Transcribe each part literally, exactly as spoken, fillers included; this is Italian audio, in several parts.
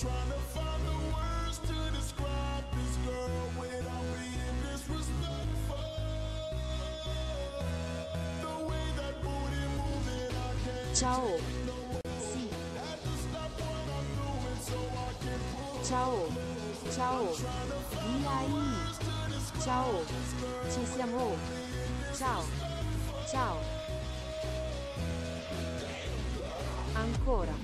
Ciao. Sì. Ciao. Ciao. Iai. Ciao. Ci siamo. Ciao. Ciao. Ancora.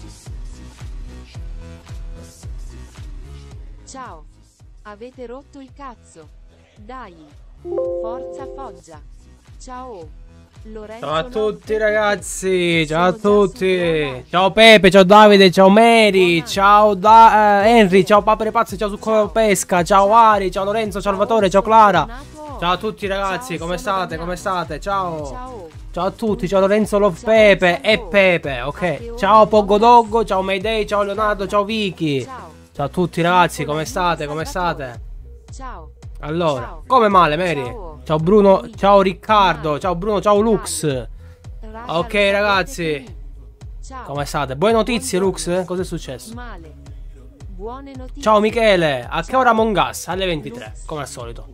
Ciao. Avete rotto il cazzo. Dai. Forza Foggia. Ciao. Lorenzo. Ciao a tutti ragazzi, ciao a tutti. Ciao Pepe, ciao Davide, ciao Mary, ciao da uh, Henry, ciao Papere Pazze, ciao Succo Pesca, ciao Ari, ciao Lorenzo, ciao Salvatore, ciao Clara. Ciao a tutti ragazzi, come state? Come state? Ciao. Ciao a tutti, ciao Lorenzo Love Pepe e Pepe, ok. Ciao Pogodoggo, ciao Mayday, ciao Leonardo, ciao Vicky. Ciao a tutti ragazzi, come state? Come state? Ciao. Allora, come male Mary? Ciao Bruno, ciao Riccardo, ciao Bruno, ciao Lux. Ok ragazzi, come state? Buone notizie Lux? Cosa è successo? Ciao Michele, a che ora Among Us? Alle ventitré, come al solito.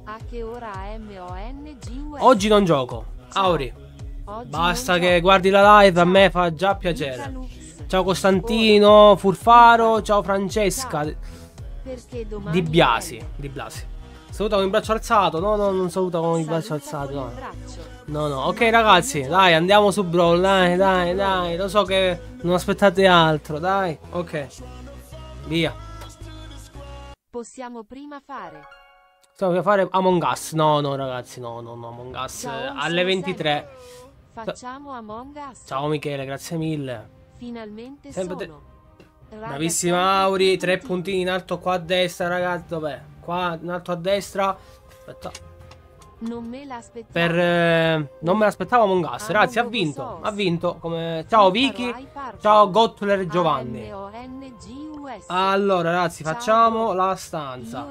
Oggi non gioco, Auri. Basta che guardi la live, a me fa già piacere. Ciao Costantino, Furfaro, ciao Francesca. Di Biasi, di Blasi. Saluta con il braccio alzato. No, no, non saluta con il braccio alzato. No, no, no. Ok ragazzi, dai, andiamo su Brawl. Dai, dai, dai. Lo so che non aspettate altro. Dai, ok. Via. Possiamo prima fare. Stiamo fare Among Us. No, no ragazzi, no, no, no. Among Us Ciao, alle ventitré. Facciamo Among Us. Ciao Michele, grazie mille. Finalmente Sempre sono. Bravissima Auri. Tre puntini in alto qua a destra ragazzi. Dov'è? Qua in alto a destra. Aspetta. Non me l'aspettavo. Per eh, non me l'aspettavo Among Us. Ragazzi, ha vinto. Ha vinto. Come ciao Vicky. Ciao Gottler Giovanni. Allora, ragazzi, facciamo la stanza.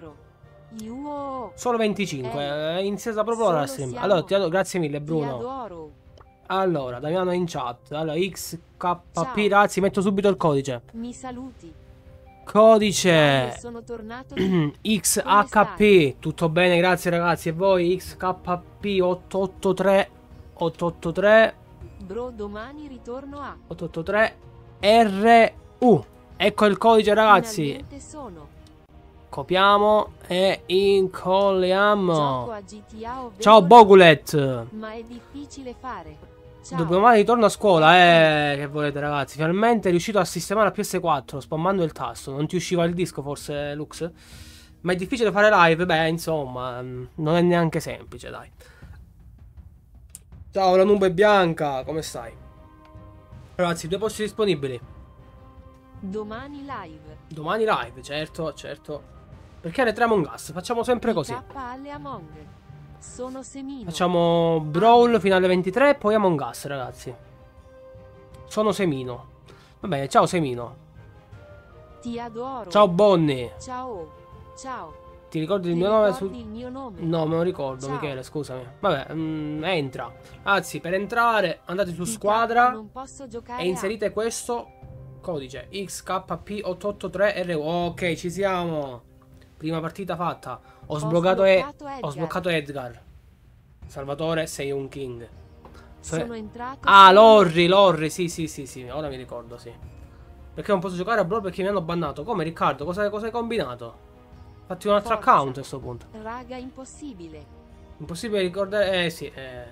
Solo venticinque. È iniziata proprio la stream. Allora, ti adoro. Grazie mille, Bruno. Allora, Damiano in chat. Allora, X K P, ragazzi, metto subito il codice. Mi saluti. Codice sono tornato X H P. Tutto bene, grazie ragazzi. E voi X K P otto otto tre otto otto tre. Bro, domani ritorno a otto otto tre R U. Ecco il codice ragazzi. Sono. Copiamo e incolliamo. A G T A, ciao Bogulet. Ma è difficile fare. Domani ritorno a scuola, eh, che volete ragazzi. Finalmente è riuscito a sistemare la P S quattro spammando il tasto. Non ti usciva il disco forse, Lux? Ma è difficile fare live? Beh, insomma, non è neanche semplice, dai. Ciao la nube bianca, come stai? Ragazzi, due posti disponibili. Domani live. Domani live, certo, certo. Perché alle tre Among Us? Facciamo sempre così. Alle Among. Sono Semino. Facciamo Brawl fino alle ventitré e poi Among Us, ragazzi. Sono Semino. Va bene, ciao Semino. Ti adoro. Ciao Bonnie. Ciao. Ciao. Ti ricordi il Ti mio nome? Su... il mio nome? No, me lo ricordo, ciao. Michele, scusami. Vabbè, mm, entra. Anzi, per entrare andate su squadra non posso giocare e inserite a... questo codice X K P otto otto tre R U. Ok, ci siamo. Prima partita fatta. Ho, ho sbloccato, sbloccato, e... ho sbloccato Edgar. Salvatore, sei un king. Sono entrato. Ah, Lorri, Lorri, sì, sì, sì, sì. Ora mi ricordo, sì. Perché non posso giocare a Brawl perché mi hanno bannato. Come Riccardo? Cosa, cosa hai combinato? Fatti un altro Forza. account a questo punto. Raga, impossibile. Impossibile ricordare. Eh sì. Eh.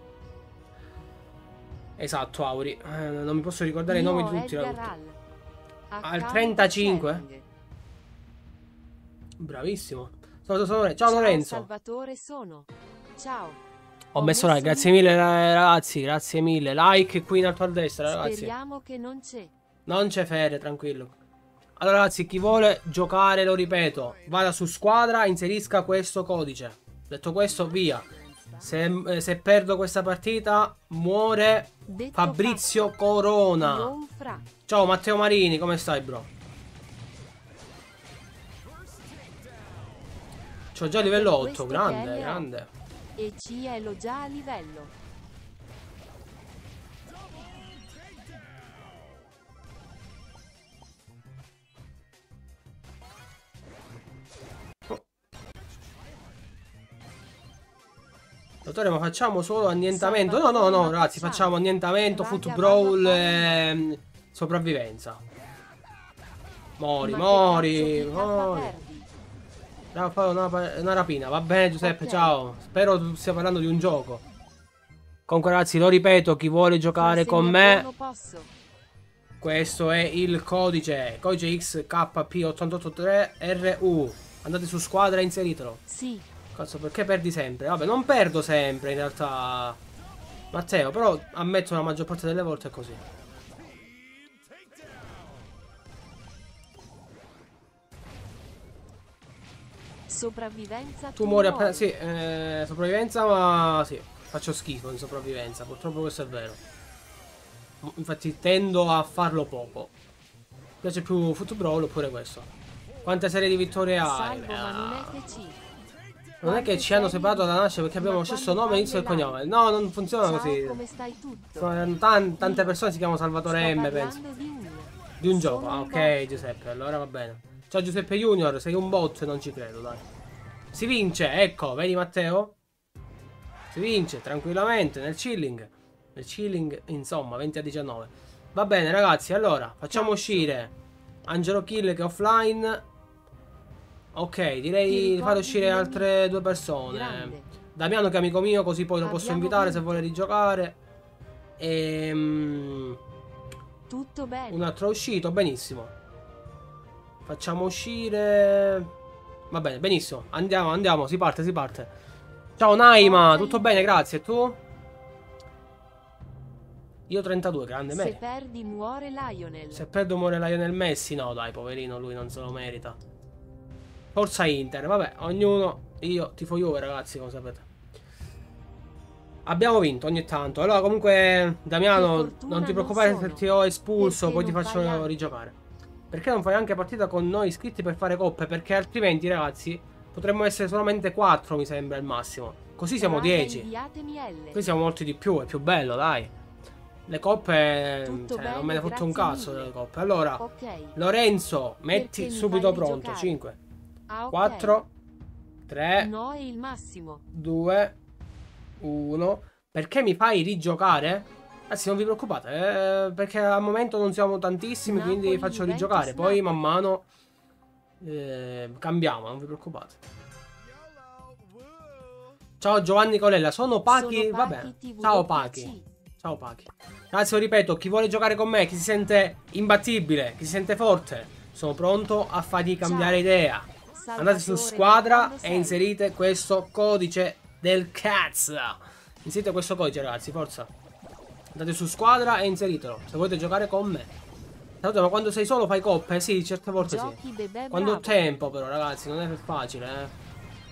Esatto, Auri. Eh, non mi posso ricordare Io i nomi di tutti. Al, al trentacinque. Bravissimo. Sono, sono, ciao, ciao Lorenzo. Salvatore sono. Ciao. Ho, Ho messo, messo like. Grazie mille ragazzi. Grazie mille. Like qui in alto a destra ragazzi. Speriamo che non c'è. Non c'è fede, tranquillo. Allora ragazzi, chi vuole giocare, lo ripeto, vada su squadra, inserisca questo codice. Detto questo, via. Se, eh, se perdo questa partita, muore Detto Fabrizio fatto. Corona. Ciao Matteo Marini, come stai bro? C'ho già livello otto, grande, grande. E cielo già a livello. Dottore, ma facciamo solo annientamento? No, no, no, ragazzi, facciamo annientamento, foot brawl, ehm, sopravvivenza. Mori, mori, mori. Fare una, una rapina, va bene Giuseppe, okay. Ciao. Spero tu stia parlando di un gioco. Comunque ragazzi, lo ripeto, chi vuole giocare con me, questo è il codice, codice X K P otto otto tre R U. Andate su squadra e inseritelo. Sì. Cazzo, perché perdi sempre? Vabbè, non perdo sempre in realtà, Matteo, però ammetto la maggior parte delle volte è così. Sopravvivenza. Tu muori appena... Sì, eh, sopravvivenza, ma sì, faccio schifo in sopravvivenza, purtroppo questo è vero. Infatti tendo a farlo poco. Mi piace più foot brawl oppure questo. Quante serie di vittorie hai? Salvo, ma non è che ci... Non è che ci hanno separato da nascere perché abbiamo lo stesso nome, inizio e cognome. No, non funziona Ciao, così. Come stai tutto? Tan tante persone si chiamano Salvatore M, penso. Di un, di un gioco. Ah, ok, Giuseppe, allora va bene. Ciao Giuseppe Junior, sei un bot, non ci credo, dai. Si vince, ecco, vedi Matteo? Si vince tranquillamente nel chilling. Nel chilling, insomma, venti a diciannove. Va bene ragazzi, allora, facciamo uscire Angelo Kill che è offline. Ok, direi di fare uscire altre due persone. Grande. Damiano che è amico mio, così poi lo Abbiamo posso invitare vinto. Se vuole rigiocare. Ehm... Tutto bene. Un altro è uscito, benissimo. Facciamo uscire... Va bene, benissimo. Andiamo, andiamo, si parte, si parte. Ciao Naima, tutto bene, grazie. E tu? Io trentadue, grande, Se perdi muore Lionel. Se perdo muore Lionel Messi, no dai, poverino, lui non se lo merita. Forza Inter, vabbè, ognuno, io tifo Juve ragazzi, come sapete. Abbiamo vinto ogni tanto. Allora comunque, Damiano, non ti preoccupare se ti ho espulso, poi ti faccio rigiocare. Perché non fai anche partita con noi iscritti per fare coppe? Perché altrimenti ragazzi, potremmo essere solamente quattro mi sembra al massimo. Così siamo dieci. Qui siamo molti di più, è più bello, dai. Le coppe, cioè, non me ne fotte un cazzo delle coppe. Allora, okay. Lorenzo, metti Perché subito pronto. cinque, ah, okay. quattro, tre, no, è il massimo. due, uno. Perché mi fai rigiocare? Anzi, non vi preoccupate, eh, perché al momento non siamo tantissimi, Napoli, quindi faccio rigiocare. Poi man mano eh, cambiamo, non vi preoccupate. Ciao Giovanni Colella, sono Pachi, va bene. Ciao Pachi. Ciao Pachi. Ragazzi, lo ripeto, chi vuole giocare con me, chi si sente imbattibile, chi si sente forte, sono pronto a fargli cambiare Ciao. idea. Andate su squadra e inserite questo codice del cazzo. Inserite questo codice ragazzi, forza. Andate su squadra e inseritelo se volete giocare con me. Salute, ma quando sei solo fai coppe? Sì, certe volte Giochi, sì bebè, Quando ho tempo però ragazzi, non è facile eh.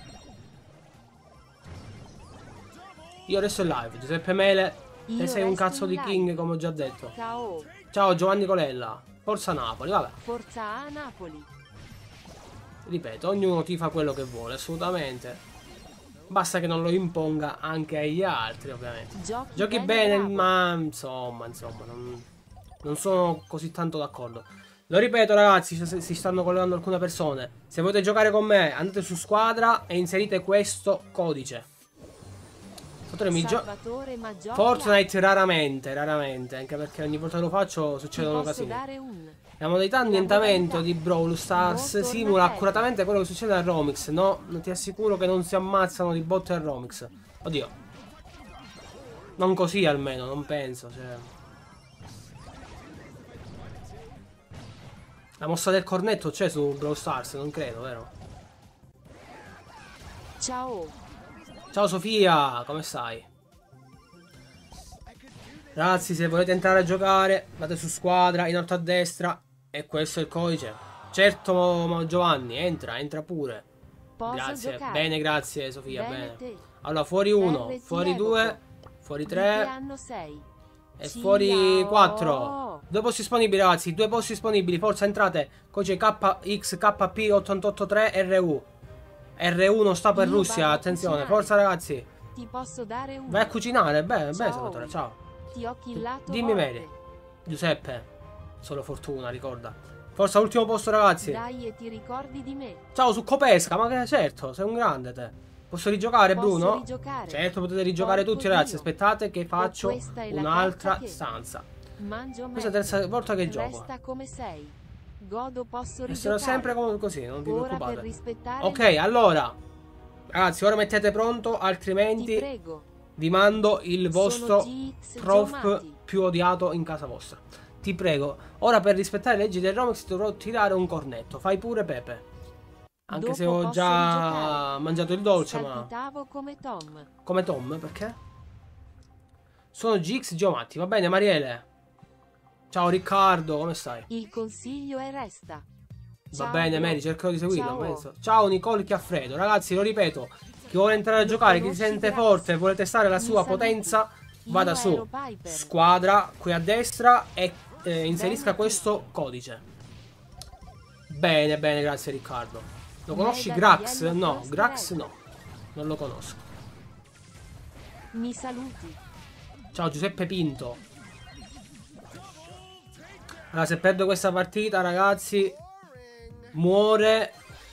Io adesso è live, Giuseppe Mele. Te sei un cazzo di king, come ho già detto. Ciao. Ciao Giovanni Colella. Forza Napoli, vabbè. Forza a Napoli. Ripeto, ognuno tifa quello che vuole, assolutamente. Basta che non lo imponga anche agli altri, ovviamente. Giochi, Giochi bene, bene ma insomma, insomma, non, non sono così tanto d'accordo. Lo ripeto ragazzi, se si stanno collegando alcune persone. Se volete giocare con me, andate su squadra e inserite questo codice. Fortnite raramente, raramente, anche perché ogni volta che lo faccio succedono casini. La modalità annientamento di Brawl Stars simula accuratamente quello che succede a Romix. No, ti assicuro che non si ammazzano di botte a Romix. Oddio. Non così almeno, non penso. Cioè. La mossa del cornetto c'è su Brawl Stars, non credo, vero? Ciao. Ciao Sofia, come stai? Ragazzi, se volete entrare a giocare, andate su squadra, in alto a destra. E questo è il codice. Certo Giovanni, entra, entra pure. Posso grazie, giocare? bene, grazie Sofia, bene. bene. Allora, fuori uno, fuori due, fuori tre. E Ciao. fuori quattro. Due posti disponibili ragazzi, due posti disponibili. Forza, entrate. Codice K X K P otto otto tre R U. R uno sta per Io Russia, attenzione, forza ragazzi. Ti posso dare un... Vai a cucinare, bene, bene Salvatore, ciao. Ti ho killato. Dimmi Mary. Giuseppe, solo fortuna, ricorda. Forza, ultimo posto ragazzi. Dai e ti ricordi di me. Ciao, Succopesca, ma che certo, sei un grande te. Posso rigiocare, Posso Bruno? rigiocare. Certo, potete rigiocare Porco tutti, ragazzi. Dio. Aspettate che faccio E questa è la un'altra terza che- stanza. Mangio Questa è me. la terza volta che gioco. Resta come sei. Godo, posso Resterò rigiocare. sempre come così, non vi Ora per preoccupate. rispettare Ok, me. allora. Ragazzi, ora mettete pronto, Ti altrimenti prego. vi mando il vostro Sono G X prof Giomati. più odiato in casa vostra. Ti prego. Ora per rispettare le leggi del Romix dovrò tirare un cornetto. Fai pure Pepe. Anche Dopo se ho posso già rigiocare. mangiato il dolce, ma... Scalpitavo come Tom. Come Tom, perché? Sono G X Giomatti, va bene Mariele? Ciao Riccardo, come stai? Il consiglio è resta. Va Ciao, bene bro. Mary, cercherò di seguirlo. Ciao. penso. Ciao Nicole Chiaffredo. Ragazzi, lo ripeto, chi vuole entrare a Lo giocare, chi si conosci, sente grazie. forte e vuole testare la Mi sua saluti. potenza, Io vada ero su Piper. squadra qui a destra e eh, inserisca Bene. questo codice. Bene, bene, grazie Riccardo. Lo conosci Mega Grax? Diello No, Frost Grax Red. no. Non lo conosco. Mi saluti. Ciao Giuseppe Pinto. Allora, se perdo questa partita, ragazzi, muore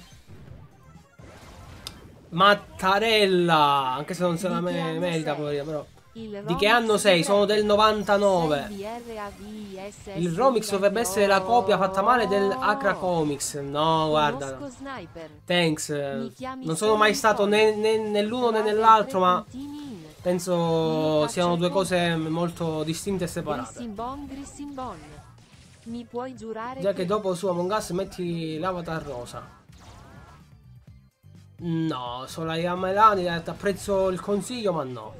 Mattarella. Anche se non se la Di che me- anno merita, sei? poverina, però. Il Di Romix che anno sei? Sono del novantanove. Il Romix dovrebbe essere la copia fatta male del Acra Comics. No, guarda. Conosco Sniper. Thanks. Mi chiami Non sono solo mai in stato fondo. né, né nell'uno né Tra nell'altro, tre ma puntini in. penso Mi siano faccio due il cose molto distinte e separate. Grissimbon, Grissimbon. Mi puoi giurare Già che... che dopo su Among Us metti l'avatar rosa. No, Solai Melani apprezzo il consiglio, ma no.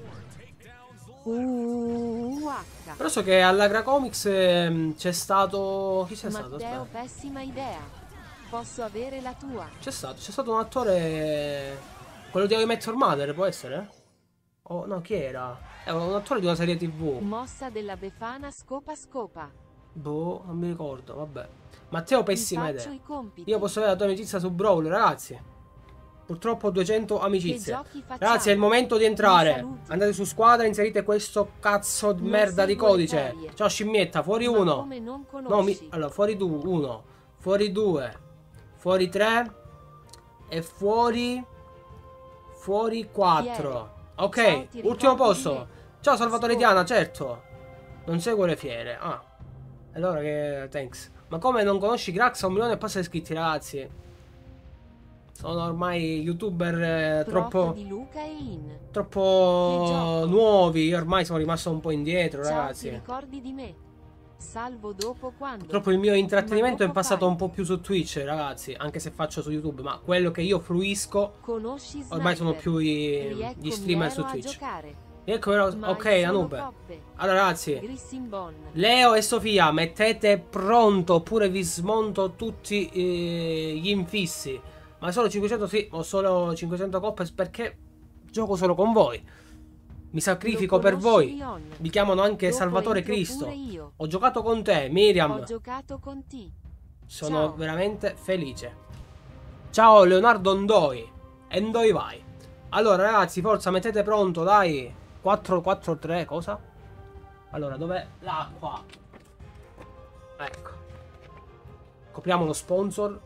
Uh, H. Però so che all'Agra Comics ehm, c'è stato... Chi c'è stato? Matteo, Aspetta. pessima idea. Posso avere la tua? C'è stato, c'è stato un attore... Quello di How I Met Your Mother, può essere? Oh, no, chi era? È un attore di una serie tv. Mossa della Befana scopa scopa. Boh, non mi ricordo, vabbè. Matteo, pessima Ti faccio idea. i compiti. Io posso avere la tua amicizia su Brawl, ragazzi. Purtroppo ho duecento Che amicizie. giochi facciamo? Ragazzi, è il momento di Mi entrare. saluti. Andate su squadra, inserite questo cazzo di Non merda di seguo le codice. ferie. Ciao scimmietta, fuori Ma uno. come non No, mi... conosci? Allora, fuori tu, uno. Fuori due. Fuori tre. E fuori... Fuori quattro. Ok, Ciao, ti ultimo ricordi posto. di me? Ciao Salvatore Scusa. Diana, certo. Non seguo le fiere. Ah. Allora che... Thanks. Ma come non conosci Grax? A un milione e passa iscritti, ragazzi. Sono ormai youtuber eh, Prof troppo... di Luca e In. Che Troppo gioco? nuovi. Io ormai sono rimasto un po' indietro, Ciao, ti ragazzi. ricordi di me? Salvo dopo quando? Purtroppo il mio intrattenimento è Ma dopo passato fai. un po' più su Twitch, ragazzi. Anche se faccio su YouTube. Ma quello che io fruisco... Conosci Sniper? Ormai sono più i- Rieccomi, gli streamer ero su a Twitch. giocare. Ecco, però- Ma ok, sono Anube. coppe. Allora, ragazzi, Grissimbon. Leo e Sofia, mettete pronto oppure vi smonto tutti eh, gli infissi. Ma solo cinquecento, sì, ho solo cinquecento coppe perché gioco solo con voi. Mi sacrifico Lo per conosci, voi. Leon? Mi chiamano anche Dopo Salvatore entro Cristo. pure io. Ho giocato con te, Miriam. Ho giocato con te. Sono Ciao. veramente felice. Ciao Leonardo Ndoi. E Ndoi vai. Allora ragazzi, forza, mettete pronto, dai. quattro quattro tre, cosa? Allora, dov'è l'acqua? Ecco. Copriamo lo sponsor.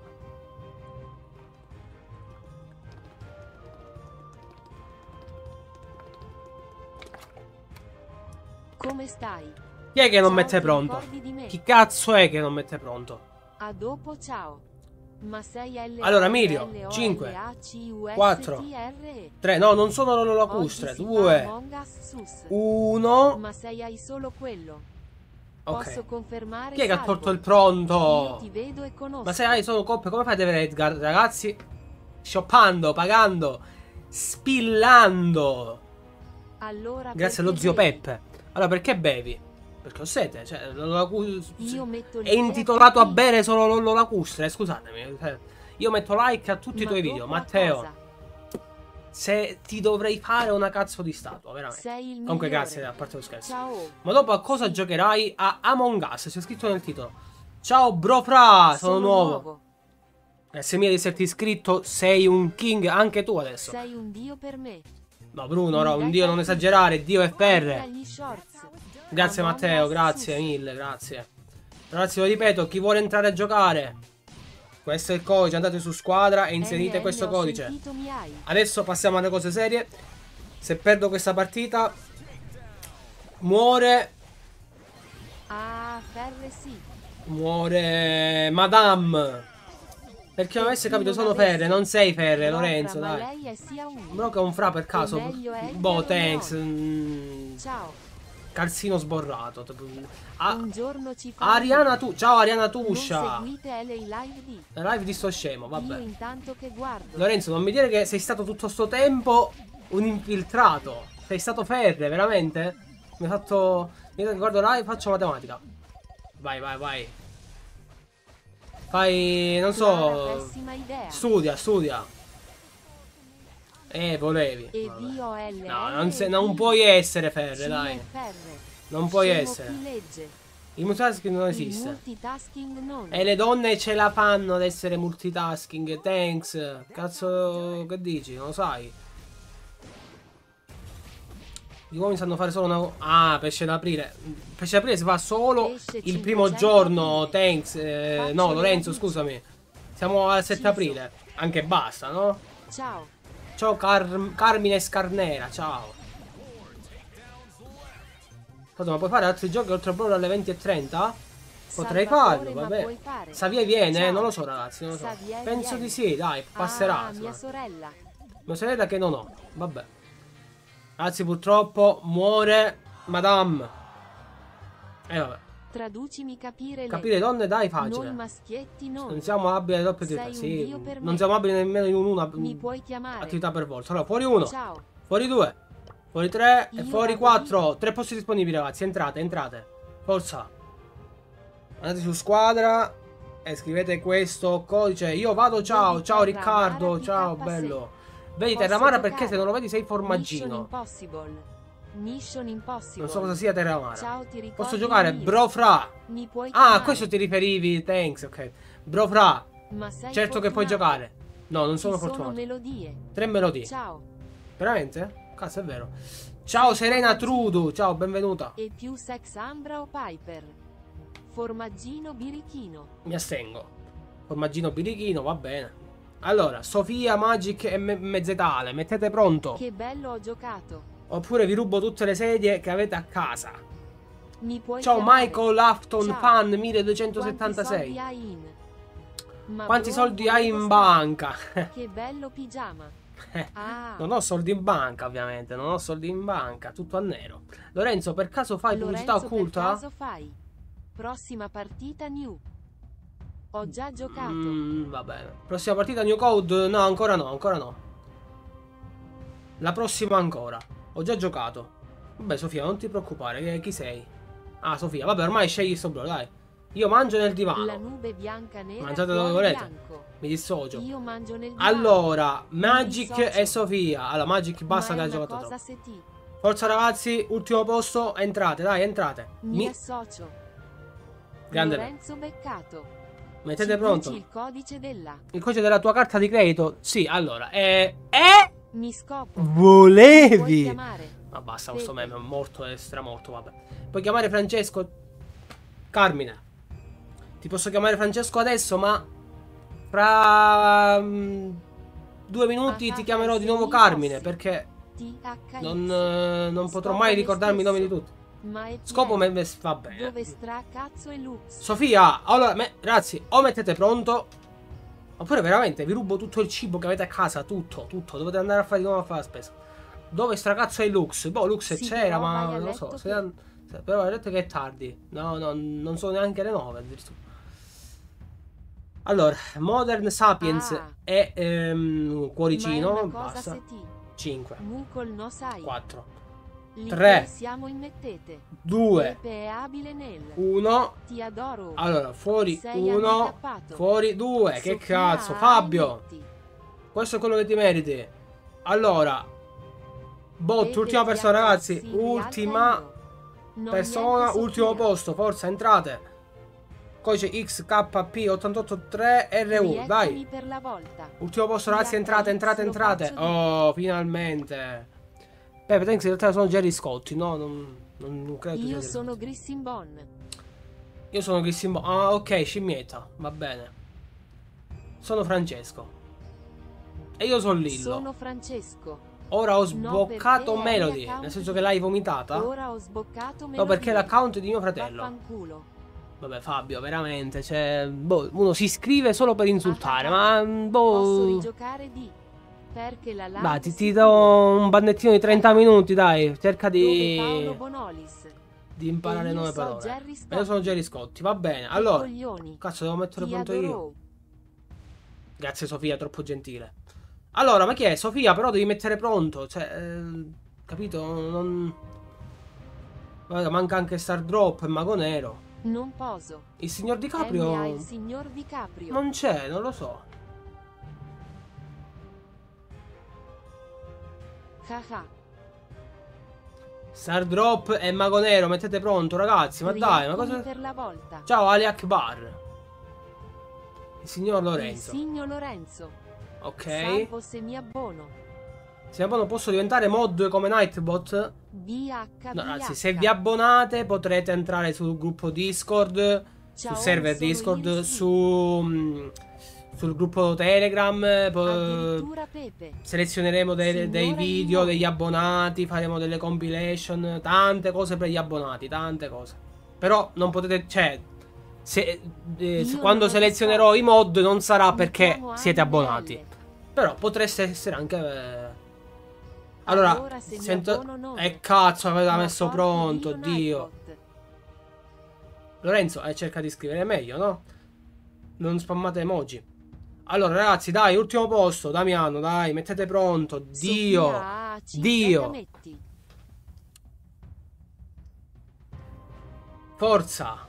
Come stai? Chi è che non Ciao, mette ti pronto? ricordi di me? Chi cazzo è che non mette pronto? A dopo, ciao. Ma sei L Allora, Mirio, cinque, quattro, tre, no, non sono lacustre. due, uno. Ma sei hai solo quello. Ok. Posso confermare. Chi è che ha salvo. tolto il Io pronto? ti vedo e conosco. Ma se hai solo coppe, come fai ad avere Edgar, ragazzi? Shoppando, pagando, spillando. Allora, Grazie allo perché zio bevi? Peppe. Allora, perché bevi? Perché ho sete. Cioè, lo- lo- Io metto è l'idea intitolato a per te. bere solo Lollo Lacustre. Scusatemi. eh, Io metto like a tutti i Ma tuoi dopo video. a Matteo, cosa? se ti dovrei fare una cazzo di statua, veramente. Sei il Comunque, migliore. grazie, a parte lo scherzo. Ciao. Ma dopo a cosa giocherai? A Among Us, c'è scritto nel titolo. Ciao bro fra, sono, nuovo. Grazie mille di esserti iscritto, sei un king anche tu adesso. Sei un dio per me. No Bruno, no, Mi un dai dio non tanti esagerare, dio F Anche R. agli shorts. Grazie Among Matteo, Us grazie sus. mille, grazie. Ragazzi, lo ripeto, chi vuole entrare a giocare, Questo è il codice, andate su squadra e inserite N N, questo ho codice. sentito mi hai. Adesso passiamo alle cose serie. Se perdo questa partita, muore, Ah, Ferre sì. muore Madame. Perché non avessi capito, sono Ferre, non sei Ferre, Lorenzo, Ma dai. lei è sia un... Bro che è un fra per caso. meglio è Boh, Edgar thanks. o mm, Ciao. Calzino sborrato. Ah, Un giorno ci fa... Ariana tu. Ciao Ariana Non Tuscia. seguite L A live di... La live di sto scemo, Io vabbè. intanto che guardo. Lorenzo, non mi dire che sei stato tutto sto tempo un infiltrato. Sei stato Ferre, veramente? Mi hai fatto... Io guardo live, faccio matematica. Vai, vai, vai. Fai... non Clara, so... pessima idea. Studia, studia. Eh, volevi. E Vabbè. V O L No, L non, se- D non puoi essere Ferre, C dai. E Ferre. Non puoi Scemo essere. chi legge. Il multitasking non Il esiste. multitasking non. E le donne ce la fanno ad essere multitasking. Thanks. Cazzo, che dici? Non lo sai. Gli uomini sanno fare solo una... Ah, pesce d'aprile. Pesce d'aprile si fa solo Pesce il primo cinquecento giorno. aprile. Thanks. Eh, Faccio no, le Lorenzo, radici. scusami. Siamo al sette Ciso. aprile. Anche basta, no? Ciao. Ciao Car Carmine Scarnera, ciao. Scusa, ma puoi fare altri giochi oltre a Brawl alle venti e trenta? Potrei Salvatore, farlo, ma vabbè. puoi fare? Savia viene? Ciao. Non lo so, ragazzi, non lo so. Savia Penso viene. di sì, dai, passerà. Ah, mia insomma. sorella. Mia sorella che non ho, vabbè. Ragazzi, purtroppo muore Madame. E vabbè. Traducimi capire le... Capire donne, dai, Noi facile. maschietti non. Non siamo abili alle doppie Sei attività, un sì. dio per Non me. siamo abili nemmeno in una Mi puoi chiamare. attività per volta. Allora, fuori uno, Ciao. fuori due, fuori tre e Io fuori vado quattro. Tre posti disponibili, ragazzi. Entrate, entrate. Forza. Andate su squadra e scrivete questo codice. Io vado, ciao, Vedi ciao Terramara Riccardo, P K ciao, sei. bello. Vedi Posso Terramara perché giocare? se non lo vedi sei Mission formaggino. Impossible. Mission Impossible. Non so cosa sia Terramara. Ciao, ti ricordi Posso giocare? il mio? Bro fra. Mi puoi Ah, chiamare? a questo ti riferivi, thanks, ok. Bro fra. Ma sei Certo che puoi fortunato. giocare. No, non sono Ci sono fortunato. melodie. Tre melodie. Ciao. Veramente? Cazzo, è vero. Ciao Serena Trudu, ciao, benvenuta. E più sex Ambra o Piper? Formaggino birichino. Mi astengo. Formaggino birichino, va bene. Allora, Sofia, Magic e me Mezzetale, mettete pronto. Che bello ho giocato. Oppure vi rubo tutte le sedie che avete a casa. Mi puoi Ciao chiamare? Michael Afton Ciao. Fan Quanti milleduecentosettantasei. soldi hai in? Ma Quanti bro, soldi hai in volevo banca? stare. Che bello pigiama. Ah. Non ho soldi in banca, ovviamente. Non ho soldi in banca. Tutto a nero. Lorenzo, per caso fai pubblicità Lorenzo, occulta? per caso fai? Prossima partita new. Ho già giocato. Mm, va bene. Prossima partita New Code? No, ancora no, ancora no. La prossima ancora. Ho già giocato. Vabbè, Sofia, non ti preoccupare. Che- Chi sei? Ah, Sofia. Vabbè, ormai scegli sto bro, dai. Io mangio nel divano. La nube bianca nera. Mangiate dove cuore volete. bianco. Mi dissocio. Io mangio nel divano. Allora, Magic dissocio. e Sofia. Allora, Magic basta Ma che è ha una giocato cosa troppo. se ti Forza ragazzi, ultimo posto. Entrate, dai, entrate. mi Mi... associo. Grande. Lorenzo Beccato. Mettete Ci pronto. dici il codice della. Il codice della tua carta di credito? Sì, allora. Eh... Eh... Mi scopo. Puoi Volevi? chiamare. Ma basta, questo Pepe. meme è morto e stramorto, vabbè. Puoi chiamare Francesco Carmine. Ti posso chiamare Francesco adesso, ma fra mm, due minuti ti chiamerò di nuovo Carmine, perché T H non, eh, non potrò Scopo mai me ricordarmi i nomi di stesso. tutti. Ma è Scopo pieno. me, me va bene. Dove stra cazzo e Lux? Sofia, allora, me, ragazzi, o mettete pronto, oppure veramente vi rubo tutto il cibo che avete a casa, tutto, tutto. Dovete andare a fare di nuovo a fare la spesa. Dove sta cazzo è Lux? Boh, Lux Sì, c'era, però ma vai a non lo letto so. che- Se, se, però hai detto che è tardi. No, no, non sono neanche le nove addirittura. Allora, Modern Sapiens Ah. e ehm, Ma è Cuoricino, una cosa basta. se ti cinque, Mucol no sai. quattro, Lì tre, che siamo in mettete. due, Pepe è abile nel. uno. Ti adoro. Allora, fuori Sei uno, handicappato. fuori due. Che Sofia, cazzo, hai Fabio. metti. Questo è quello che ti meriti. Allora, bot, Pepe ultima ti persona, ragazzi. aggressivi, alta Ultima io. Non persona, niente ultimo Sofia. posto. Forza, entrate. Codice X K P otto otto tre R U. Rieccomi Dai. per la volta. Ultimo posto, ragazzi. Entrate, entrate, Lo entrate. faccio Oh, finalmente. Pepe, thanks. In realtà sono Jerry Scotti. No, non, non, non credo. tu sia Io Jerry sono Scotti. Grissimbon. Io sono Grissimbo. Ah, ok, scimmietta. Va bene. sono Francesco. E io sono Lillo. Sono Francesco. Ora ho No, sboccato perché hai Melody. account Nel senso di- che l'hai vomitata? Ora ho sboccato No, Melody. perché è l'account di mio fratello. Vaffanculo. Vabbè, Fabio, veramente, cioè, boh, uno si iscrive solo per insultare, Ah, ma, Posso boh... rigiocare di... Perché la live Dai, ti, ti sicuro. do un bannettino di trenta minuti, dai, cerca Dove Paolo di... Bonolis. di imparare E io nuove so parole. Gerry Ma io Scotti. sono Gerry Scotti, va bene. Che Allora, coglioni. cazzo, devo mettere Ti pronto adoro. io. Grazie Sofia, troppo gentile. Allora, ma chi è? Sofia, però devi mettere pronto, cioè, eh, capito? Non... Guarda, manca anche Star Drop e Mago Nero. Non poso. Il signor M DiCaprio A il signor DiCaprio. non c'è, non lo so. Haha. Star Drop e Mago Nero, mettete pronto, ragazzi. Ma dai, ma Rieccomi cosa... per la volta. Ciao Ali Akbar. Il signor Il Lorenzo. signor Lorenzo. Ok. Salvo se mi abbono. Se abbono posso diventare mod come Nightbot? B H No, ragazzi, se vi abbonate potrete entrare sul gruppo Discord, Ciao, sul server sono Discord, Iris. su, mm, sul gruppo Telegram. po- Addirittura Pepe. selezioneremo dei, dei Signora video Imo. degli abbonati, faremo delle compilation, tante cose per gli abbonati, tante cose. Però non potete, cioè, se, eh, Io quando non ho selezionerò i mod non sarà Mi perché chiamo siete Anne abbonati. L. Però potreste essere anche... eh, Allora, Allora, se mi sento... abbono non. Eh cazzo, aveva Ma messo porco pronto, Dio, Dio. Nightbot. Lorenzo, eh, cerca di scrivere meglio, no? Non spammate emoji. Allora, ragazzi, dai, ultimo posto. Damiano, dai, mettete pronto. Dio. Sofia, ah, ci Dio. cosa metti? Forza.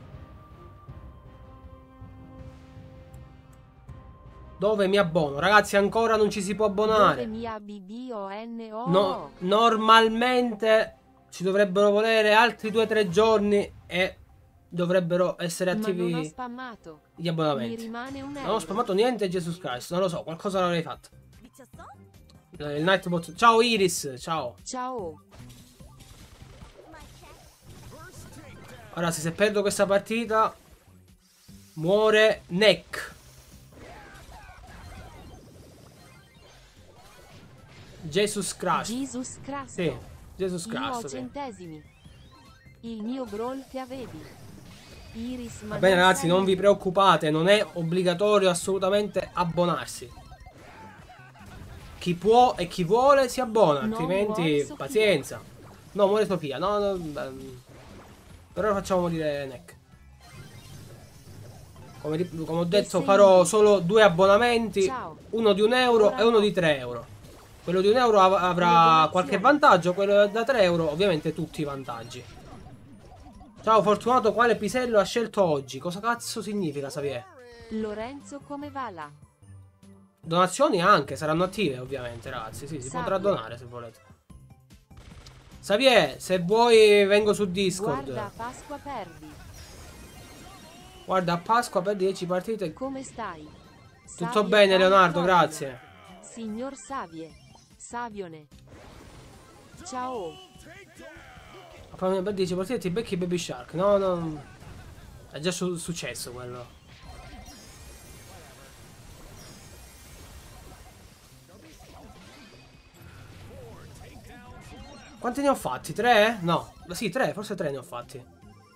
Dove mi abbono? Ragazzi, ancora non ci si può Dove abbonare. mi A B B O N O? No, normalmente ci dovrebbero volere altri due tre giorni e dovrebbero essere Ma non ho attivi spammato. gli Mi abbonamenti. rimane un Non euro. ho spammato niente, Jesus Christ. Non lo so, qualcosa l'avrei fatto. Eh, Il Nightbot. Ciao Iris, ciao. Ciao. Ora, se perdo questa partita, muore Neck. Jesus Christ. Jesus Christ. Sì, Jesus Io ho Christ. Sì. centesimi. Il mio brawl che avevi. Iris, ma Va bene non ragazzi, sai- non vi preoccupate, non è obbligatorio assolutamente abbonarsi. Chi può e chi vuole si abbona, Non altrimenti muore Sofia. pazienza. No, muore Sofia, no, no, ehm, per ora facciamo morire Neck. Come, ri- come ho detto, sei farò io. solo due abbonamenti, Ciao. uno di un euro Ora e uno no. di tre euro. Quello di un euro av- avrà donazioni. qualche vantaggio, quello da tre euro ovviamente tutti i vantaggi. Ciao Fortunato, quale pisello ha scelto oggi? Cosa cazzo significa, Xavier? Lorenzo come va là? Donazioni anche, saranno attive ovviamente ragazzi, sì, si Sabio. potrà donare se volete. Xavier, se vuoi vengo su Discord. Guarda, Pasqua perdi. Guarda, a Pasqua per dieci partite. Come stai? Tutto Savie bene Fai Leonardo, Florida. grazie. Signor Savie. Savione. Ciao. Per dieci partite ti becchi Baby Shark. No, no. È già su successo quello. Quanti ne ho fatti? Tre? No. Sì, tre, forse tre ne ho fatti.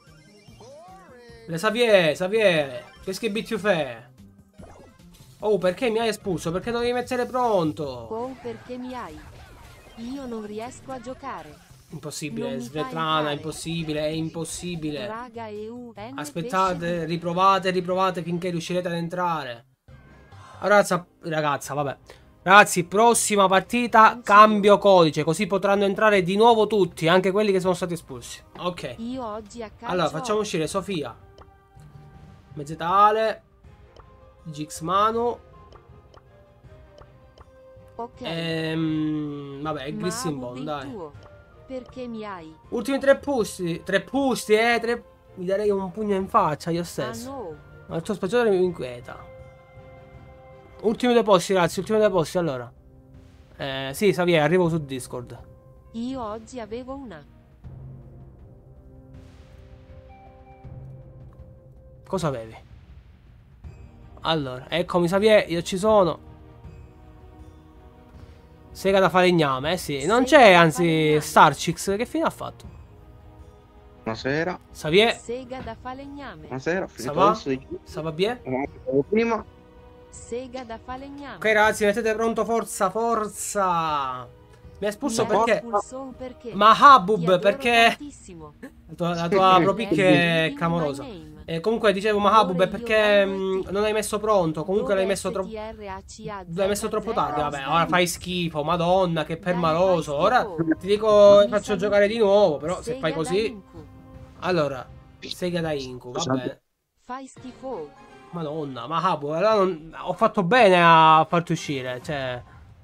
Le Xavier, Xavier, che schifo tu fai? Oh, perché mi hai espulso? Perché dovevi mettere pronto? Oh, perché mi hai? Io non riesco a giocare. Impossibile, Non mi fai Svetlana, entrare. impossibile, è impossibile. Raga e U N Aspettate, riprovate, riprovate finché riuscirete ad entrare. Ragazza, ragazza, vabbè. Ragazzi, prossima partita, cambio codice, così potranno entrare di nuovo tutti, anche quelli che sono stati espulsi. Ok. Io oggi a calcio. Allora, facciamo uscire Sofia, Meggetale, Gix Manu, Ok. ehm, vabbè, Ma Grissimbon, avuto il dai. tuo. Perché mi hai? Ultimi tre pusti, tre pusti, eh, tre... Mi darei un pugno in faccia io Ah stesso. no. Ma il tuo spacciatore mi inquieta. Ultimi due posti, ragazzi, ultimi due posti, allora. Eh, sì, Xavier, arrivo su Discord. Io oggi avevo una. Cosa avevi? Allora, eccomi Xavier, io ci sono. Sega da falegname, eh sì. Non c'è, anzi, Starchix. Che fine ha fatto? Buonasera. Xavier. Sega da falegname. Buonasera, ho finito Ça va? adesso di... Ça va bien? Prima. Sega da falegname. Ok ragazzi, mettete pronto, forza, forza. Mi ha espulso Mi ha perché? espulso perché? Ma Ti Habub, adoro perché? tantissimo. La tua, la tua pro pick è In clamorosa. my name. E comunque dicevo Mahabub è perché mh, non hai messo pronto. Comunque l'hai messo troppo. L'hai messo troppo tardi. Vabbè, ora fai schifo. Madonna, che permaloso. Ora ti dico, ti faccio giocare di nuovo. Però se fai così. Allora, Sega da Inku, va bene. Fai schifo. Madonna, Mahabub, allora non... ho fatto bene a farti uscire. Cioè.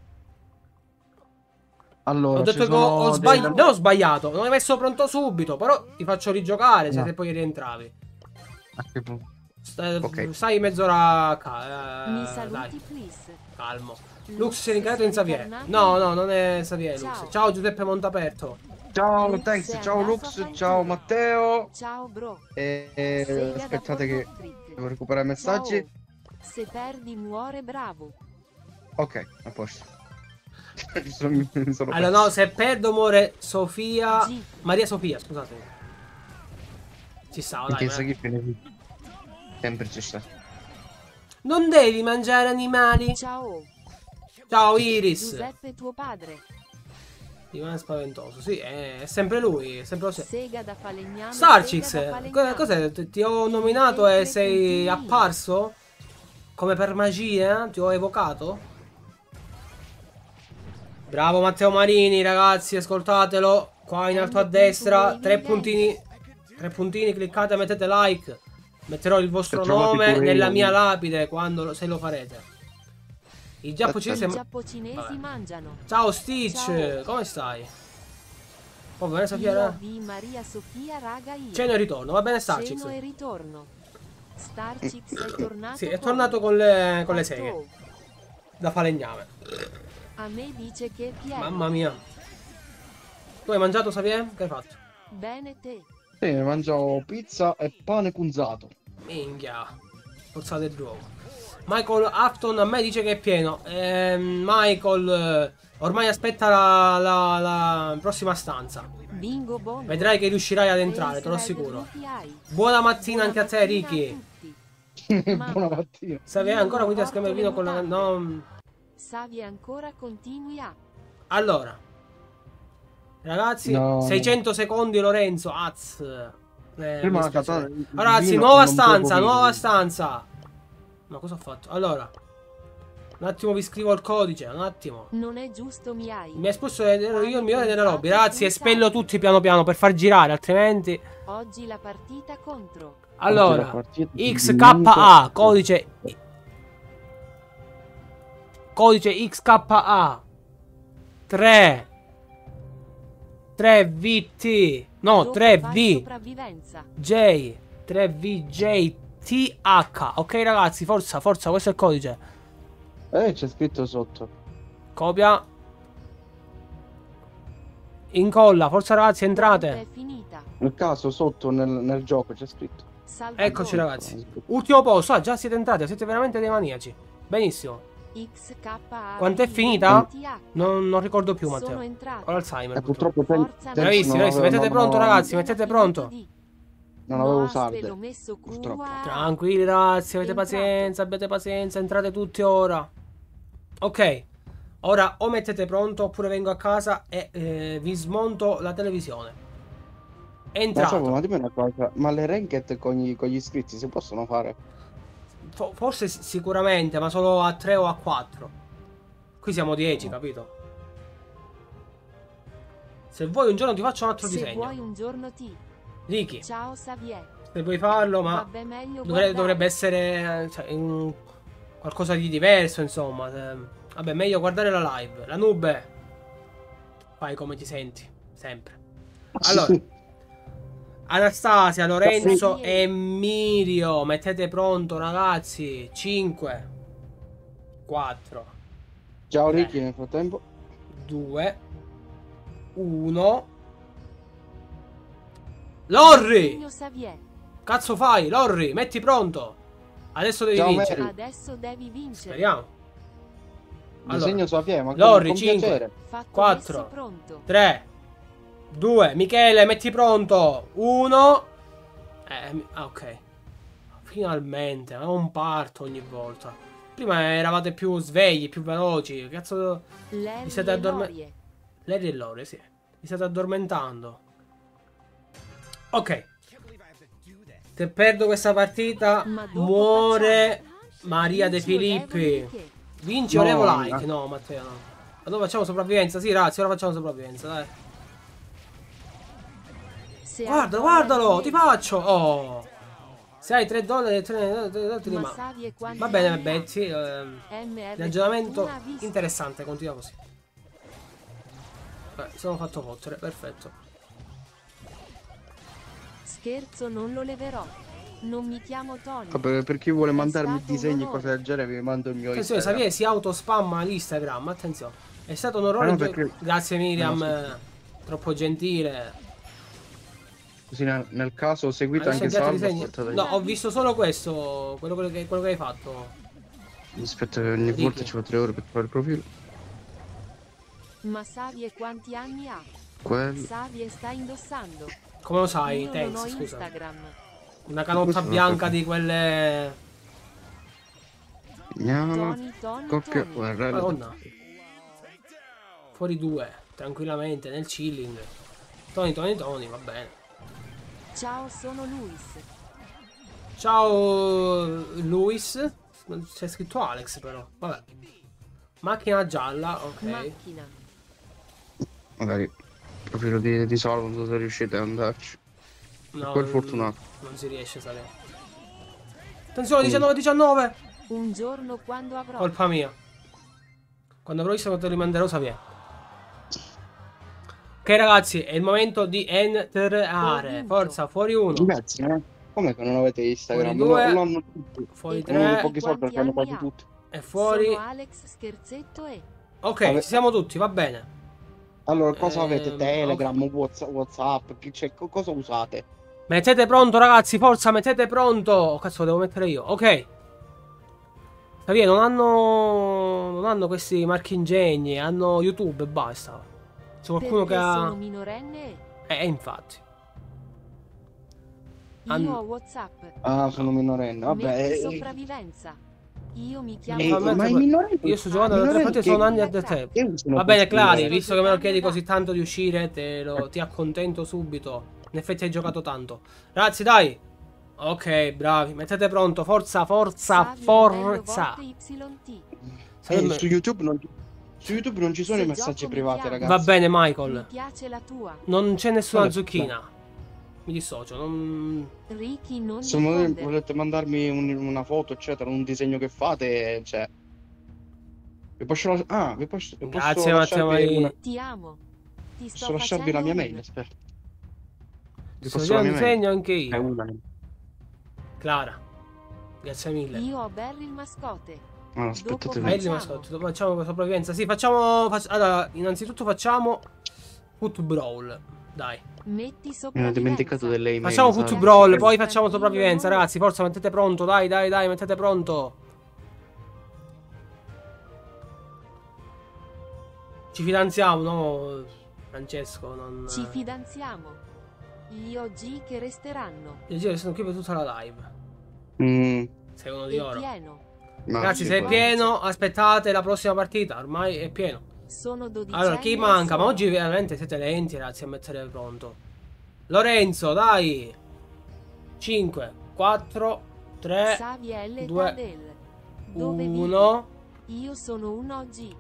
Allora, Ho detto che ho, ho sbagliato. Non ho sbagliato, non hai messo pronto subito. Però ti faccio rigiocare se, No. se poi rientravi. A che punto? Sta, Ok. Stai mezz'ora. Ca- eh, Mi dai, saluti, please. calmo. Lux Lux si è rincarnato in sei Xavier. tornato? No, no, non è Xavier Lux. Ciao. Ciao Giuseppe Montaperto. Ciao, Lux thanks. è Ciao, andato a Lux. fanculo. Ciao, Matteo. Ciao bro. E, e, Sega da aspettate che Pornotrick. devo recuperare i messaggi. Ciao. Se perdi muore bravo. Ok, a posto. Mi sono- mi sono Allora, perso. no, se perdo muore Sofia. G. Maria Sofia, scusate. Ci stava, dai. Perché ma- sai che fine- sempre ci sta. Non devi mangiare animali. Ciao. Ciao Iris. Giuseppe tuo padre. Rimane spaventoso. Sì, è, è sempre lui. È sempre lo stesso. Sega da falegname. Starchix, Sega da co- falegname. cos'è? Ti ti ho nominato e sei apparso? Come per magia? Ti ho evocato? Bravo Matteo Marini, ragazzi, ascoltatelo. Qua in alto a destra, tre puntini. Tre puntini, cliccate, mettete like. Metterò il vostro Per trovare nome pure nella io. mia lapide quando lo- se lo farete. I giapponesi. I ma- giapponesi Vabbè. mangiano. Ciao Stitch, Ciao. come stai? Va bene Sofia? Io ra- vi Maria Sofia raga io. Ceno e ritorno, va bene Starchix? Ceno e ritorno. Starchix è tornato. Sì, è con- tornato con le, con le seghe. Fatto. Da falegname. A me dice che piace. Mamma mia. Tu hai mangiato, Xavier? Che hai fatto? Bene te. Sì, mangio pizza e pane cunzato. Minchia. Forza del gioco. Michael Afton a me dice che è pieno. Ehm, Michael, eh, ormai aspetta la, la- la prossima stanza. Bingo bono. Vedrai che riuscirai ad entrare, te lo Face assicuro. Red hai. Buona mattina Buona anche a te, mattina Ricky. tutti. Mamma. Buona mattina. Xavier Io ancora non quindi a porto scambiare il vino le con la... mutande. No. Savi ancora continui a. Allora. Ragazzi, No. seicento secondi Lorenzo. Az. Eh, Prima mi la spiace. katana- il Ragazzi, vino nuova non stanza, proprio nuova vino. stanza. Ma cosa ho fatto? Allora. Un attimo vi scrivo il codice, un attimo. Non è giusto mi hai. Mi ha espulso ero io il migliore nella lobby. Ragazzi, espello tutti piano piano per far girare, altrimenti... Oggi la partita contro. Allora, la partita di X K A, codice... Codice X K A. tre. tre V T. No, Gioco tre fai V sopravvivenza. J. tre V J T H. Ok ragazzi, forza, forza, questo è il codice. Eh, c'è scritto sotto. Copia. Incolla, forza ragazzi, È entrate. finita. Nel caso sotto nel, nel gioco c'è scritto. Salvatore. Eccoci ragazzi. Ultimo posto, ah, già siete entrati, siete veramente dei maniaci. Benissimo. X K A. Quant'è finita? T H. Non, non ricordo più Sono Matteo. entrato. Ho l'Alzheimer. Eh, purtroppo. purtroppo Forza, Ten- Bravissimi, non bravissimi, avevo- mettete non pronto avevo- ragazzi, mettete pronto. Non avevo No, sarde. aspetta, l'ho messo purtroppo. qua. Tranquilli ragazzi, avete Entrato. pazienza, abbiate pazienza, entrate tutti ora. Ok, ora o mettete pronto oppure vengo a casa e eh, vi smonto la televisione. È Ma, entrato. Sapo, ma dimmi una cosa, ma le ranked con gli, con gli iscritti si possono fare? Fo- forse s- sicuramente, ma solo a tre o a quattro. Qui siamo dieci, capito? Se vuoi un giorno ti faccio un altro Se disegno. vuoi un giorno ti. Ricky, Ciao Xavier. se vuoi farlo, ma Vabbè, meglio dovrebbe, guardare. dovrebbe essere eh, cioè, un- qualcosa di diverso, insomma. Eh, Vabbè, meglio guardare la live. La nube. Fai come ti senti, sempre. Allora, Anastasia, Lorenzo Sì. e Mirio, mettete pronto ragazzi. cinque, quattro, Ciao Eh. Ricky nel frattempo. due, uno. Lorri! Io Xavier. Cazzo fai, Lorri? Metti pronto. Adesso devi Ciao, vincere. Mary. Adesso devi vincere. Speriamo. Allora, Disegno sulla piega, ma Lorri, con cinque, piacere. Fatto quattro, messo pronto. tre, due, Michele, metti pronto. uno. Eh, mi- ah, ok. Finalmente, è un parto ogni volta. Prima eravate più svegli, più veloci. Cazzo, Larry vi siete e addormentati. Lorie. Larry e Lore, sì. Vi state addormentando. Ok. Se perdo questa partita, Ma dopo muore facciamo. Maria De Vinci o Filippi. levoli che? Vinci o No, levo no. like? No, Matteo, no. Allora facciamo sopravvivenza. Sì, ragazzi, ora facciamo sopravvivenza, dai. Se Guarda, hai guardalo, dollari ti meglio. faccio. Oh. Se hai tre dollari, tre ti Ma rimane. savi e quanti Va bene, anni vabbè, ha? sì. ehm, M R ragionamento Fortuna visto. interessante, continua così. Beh, sono fatto fottere, perfetto. Scherzo, non lo leverò. Non mi chiamo Tony. Vabbè, per chi vuole È mandarmi stato disegni e un cose onore. del genere, vi mando il mio Attenzione, Instagram. Xavier si autospamma l'Instagram, attenzione. È stato un Ah, orrore. no, gio- perché- Grazie Miriam, no, sì. eh, troppo gentile. Così nel, nel caso seguite Adesso anche inviate Salvo. disegni. Aspettate, No, ho visto solo questo, quello, quello che, quello che hai fatto. aspetta, ogni Ricky. volta ci fa tre ore per fare il profilo. Ma savi e quanti anni ha? Quello. Savi e sta indossando. Come lo sai? Io non Thanks, ho scusa. Instagram. Una canotta Questo non bianca so. di quelle. Andiamo. Tony, Tony, Coppia. Tony. Guarda, Madonna. Fuori due, tranquillamente, nel chilling. Tony, Tony, Tony, va bene. Ciao, sono Luis. Ciao Luis. C'è scritto Alex però. Vabbè. Macchina gialla, ok. Macchina. magari il profilo di, di Salvo, non so se riuscite ad andarci. No, Quel non- fortunato. Non si riesce a salire. Attenzione, diciannove diciannove. Un giorno quando avrò. Colpa mia. Quando avrò visto te li manderò Xavier. Ok ragazzi, è il momento di entrare. vinto. Forza, fuori uno. Grazie, eh. Come che non avete Instagram? Fuori due. Lo- lo hanno tutti. Fuori E tre. Uno dei pochi Quanti soldi che hanno anni quasi ha? tutti. E fuori. Sono Alex Scherzetto e. Ok, Ave- ci siamo tutti, va bene. Allora, cosa avete? Ehm, Telegram, Whats- WhatsApp, chi c'è? Co- cosa usate? Mettete pronto ragazzi, forza, mettete pronto. Oh, cazzo, lo devo mettere io. Ok. Xavier, non hanno. Non hanno questi marchingegni, hanno YouTube e basta. C'è qualcuno Perché che ha. sono minorenne e. Eh, infatti. Io Han- ho WhatsApp. Ah, sono minorenne. Vabbè. Metti eh, sopravvivenza. Io mi chiamo eh, fa Tony. mettere- ma i minorenni. Io sto giocando da tre minorenni partite, che- sono anni a The Tap. che usano Va bene, questi- Clari, visto che me lo chiedi così tanto di uscire, te lo, ti accontento subito. In effetti hai giocato tanto. Ragazzi, dai. Ok, bravi. Mettete pronto. Forza, forza, Savi, forza. meglio volte Y T. Eh, Sarebbe- su YouTube non su YouTube non ci sono Se i messaggi gioco mi privati, chiamo. ragazzi. Va bene, Mi Michael. piace la tua. Non c'è nessuna Vabbè, zucchina. Mi dissocio. Non... Ricky non Se volete, diffondere. volete mandarmi un- una foto, eccetera, un disegno che fate, cioè. Vi posso lasciare. Ah, vi posso, vi posso Grazie, Matteo lasciarvi Marini. una- Ti amo. Ti sto posso lasciarvi la mia facendo mail, un- aspetta. Vi Sto posso la facendo mia un mail? disegno anche È io. una. Clara. Grazie mille. Io ho Barry il mascotte. Ah, aspettate. Dopo un Belli Facciamo. mascotte, dopo facciamo sopravvivenza. Sì, facciamo. fac- Allora, innanzitutto facciamo. Foot Brawl. Dai. Metti Mi sopravvivenza. ho dimenticato delle email. Facciamo sai? Foot Brawl, Sì. poi facciamo sopravvivenza. Ragazzi, forza, mettete pronto. Dai, dai, dai, mettete pronto. Ci fidanziamo, no? Francesco, non. Ci fidanziamo. Gli O G che resteranno. Io giro, sono qui per tutta la live. Mm, Sei uno di E loro. pieno. ma Ragazzi, sì, se è poi- pieno, aspettate la prossima partita. Ormai è pieno. Sono dodici. Allora, chi manca? Ma oggi veramente siete lenti, ragazzi, a mettere pronto. Lorenzo, dai. cinque, quattro, tre, Saviel due, Tadel. Dove vivi? uno. Io sono un O G.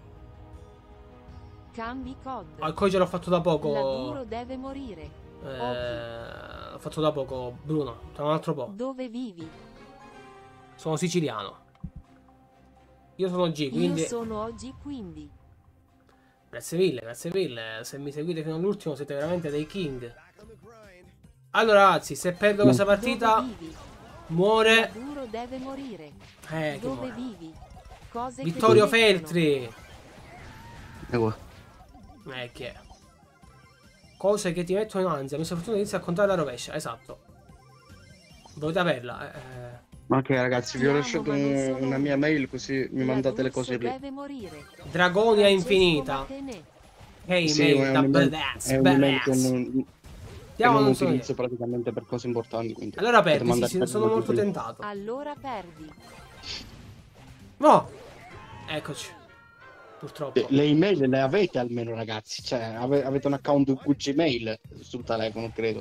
Cambi code. Al cogliere l'ho fatto da poco. Laduro deve morire. Eh, l'ho fatto da poco, Bruno. Tra un altro po'. Dove vivi? Sono siciliano. Io sono G, quindi. Io sono O G quindi. Grazie mille, grazie mille. Se mi seguite fino all'ultimo siete veramente dei king. Allora, ragazzi, se perdo questa partita, Dove vivi? muore. Laduro deve morire. Eh, che Dove muore. vivi? Cose Vittorio che ti mettono. Feltri. Eh, qua. Eh, chi è? Cose che ti mettono in ansia. Mi sono fortuna inizia a contare la rovescia. Esatto. Volete averla? Eh, Ma che ragazzi, vi ho lasciato un- una mia mail così mi mandate le cose lì. Deve morire. Dragonia Francesco infinita. Matene. Ehi, Sì, hey, è da un'email badass, è un'email che badass. non, che Andiamo, non non so utilizzo niente. praticamente per cose importanti. Quindi Allora potete perdi, sì, mandare sì, per sono quello molto che volete. tentato. Allora perdi. No! Eccoci. Purtroppo. Le email le avete almeno, ragazzi. Cioè, ave- avete un account Gmail sul telefono, credo.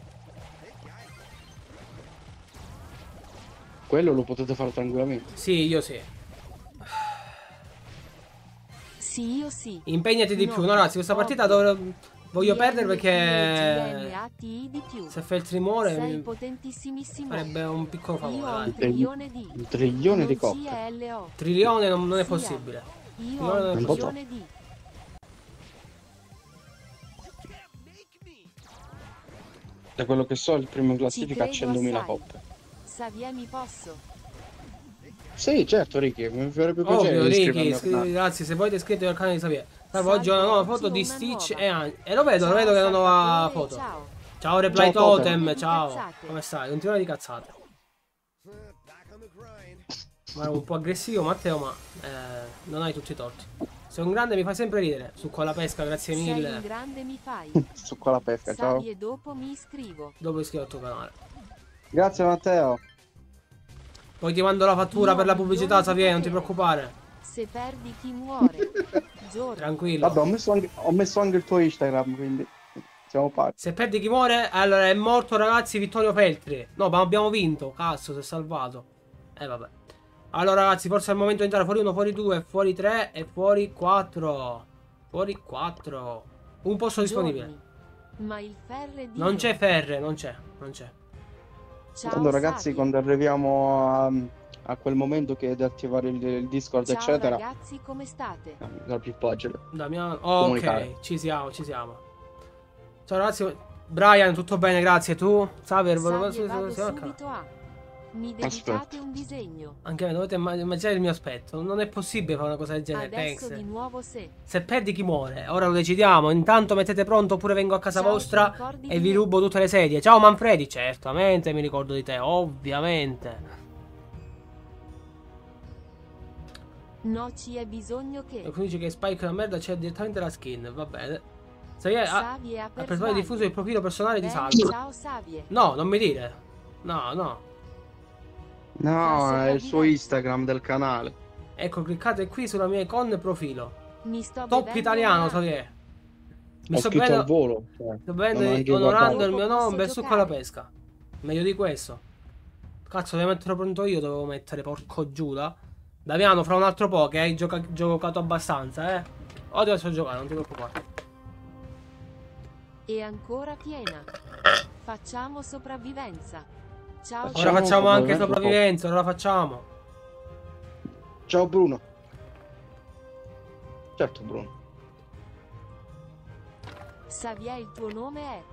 Quello lo potete fare tranquillamente. Sì, io sì. Sì, io sì. Impegnati di No, più. No, ragazzi, questa partita ovvio. dovrò... voglio perdere perché... G N A T I di più. se Feltri muore Sei mi potentissimissimo. farebbe un piccolo Io favore, ho un dai. trilione di. Un trilione di Non coppe. C L O. Trilione non, non è Sia. possibile. Io Trilione ho non è un Un po' trilione di. Da quello che so, il primo in Ci classifica ha credo centomila assai. coppe. Xavier, mi posso? Sì, certo, Ricky, mi farebbe piacere Ovvio, Ricky, iscrivermi al iscri- canale. grazie, se volete iscrivetevi al canale di Xavier. Salvo Salvo oggi ho una nuova oggi foto di una Stitch nuova. e An- e lo vedo, lo Ciao, vedo che è una nuova Salvatore, foto. ciao. Ciao Replay Ciao, Totem. Totem, Di ciao. cazzate. Come stai? Continua di cazzate. Ma ero un po' aggressivo Matteo, ma eh, non hai tutti i torti. Sei un grande, mi fai sempre ridere. Su con la pesca, grazie Sei un mille. grande, mi fai. Su qua la pesca, ciao. Savi e dopo mi iscrivo. Dopo iscrivo al tuo canale. Grazie Matteo. Poi ti mando la fattura Io per ho la milioni pubblicità, di Xavier, non ti potere. preoccupare. Se perdi chi muore. Giorno. Tranquillo. Vabbè, ho messo anche, ho messo anche il tuo Instagram, quindi siamo pari. Se perdi chi muore, allora è morto ragazzi Vittorio Feltri. No, ma abbiamo vinto. Cazzo, si è salvato. Eh vabbè. Allora ragazzi, forse è il momento di entrare fuori uno, fuori due, fuori tre e fuori quattro. Fuori quattro. Un posto disponibile. Giorni. Ma il ferre di. Non c'è ferre, non c'è, non c'è. Ciao, Quando ragazzi, Savi. quando arriviamo a, a quel momento che è di attivare il, il Discord, Ciao eccetera, ragazzi, come state? sarà più facile. Damiano. Oh, Comunicare. ok, ci siamo, ci siamo. Ciao ragazzi. Brian, tutto bene, grazie. Tu? Saver, Savi e volevo- vado subito a. Mi dedicate Aspetta. un disegno. anche me dovete imma- immaginare il mio aspetto. Non è possibile fare una cosa del genere. Adesso Thanks. di nuovo se. Se perdi chi muore, ora lo decidiamo. Intanto mettete pronto oppure vengo a casa Ciao, ti vostra ricordi e di vi me? rubo tutte le sedie. Ciao Manfredi, certamente mi ricordo di te, ovviamente. No, ci è bisogno E che. quindi dice che Spike è una merda, c'è direttamente la skin, va bene. Xavier ha, Savi e ha ha per per sbaglio sbaglio. diffuso il profilo personale di Bene, Salvo. ciao Savie. No, non mi dire. No, no. No, Forse è il suo diverso. Instagram del canale. Ecco, cliccate qui sulla mia icona e profilo. Mi sto Top bevendo italiano, una- Xavier. Mi Ho sto scritto al bevendo, volo. Cioè, sto bevendo non ho anche onorando guardato. il mio Dopo nome posso su con la giocare. pesca. Meglio di questo. Cazzo, devo metterlo pronto io, dovevo mettere, porco Giuda. Damiano, fra un altro po' che hai gioca- giocato abbastanza, eh. Oggi adesso giocare, non ti preoccupare. E ancora piena. Facciamo sopravvivenza. Ciao. Facciamo Ora facciamo anche sopravvivenza. sopravvivenza, ora la facciamo. Ciao Bruno. Certo Bruno. Savia, il tuo nome è.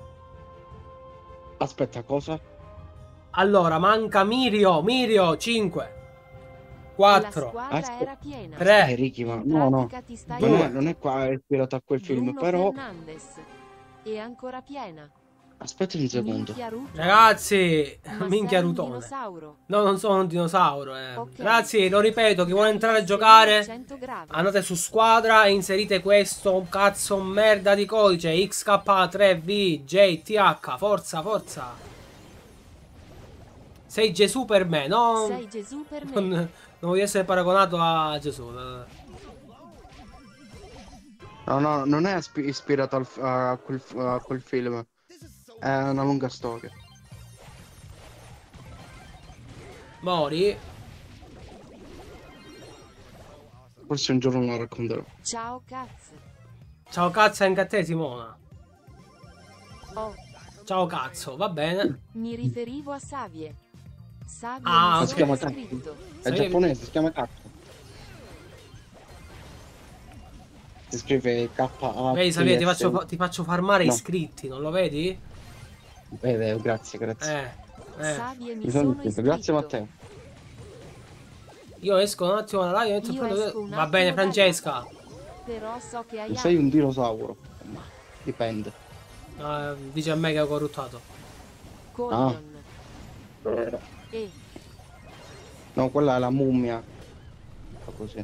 Aspetta, cosa? Allora, manca Mirio, Mirio, cinque. La quattro. squadra Aspetta. era piena. Tre. Eh, Ricky, ma In no, no. pratica ti stai Non è, Due. non è qua ispirato a quel film, Bruno però... Fernandes. E ancora piena. Aspetta un secondo. Minchia Ruto. Ragazzi, Ma minchia sei un rutone. dinosauro. No, non sono un dinosauro, eh. Ok. Ragazzi, lo ripeto, chi vuole entrare a giocare, cento gradi. andate su squadra e inserite questo cazzo merda di codice X K tre V J T H. Forza, forza. Sei Gesù per me, no? Sei Gesù per me. Non, non voglio essere paragonato a Gesù. No, no, non è ispi- ispirato al f- a, quel, f- a quel film. È una lunga storia. Mori. Forse un giorno lo racconterò. Ciao cazzo. Ciao cazzo anche a te, Simona. Oh, Ciao cazzo, va bene. mi riferivo a Savie. Savie Ah, mi ok. Si chiama sono cazzo. iscritto. È Sì. giapponese, si chiama cazzo. Si scrive K A. Vedi, Xavier, ti faccio, fa- ti faccio farmare No. iscritti, non lo vedi? Eh, eh, grazie, grazie. Eh, eh. Savie mi Mi sono sono iscritto. iscritto. Grazie Matteo. Io esco un attimo dalla live e metto Io pronto- esco un Va bene, attimo Francesca. Però so che hai Tu sei un dinosauro. Ma dipende. Eh, dice a me che ho corruttato. Colion. Ah. E. No, quella è la mummia. Fa così.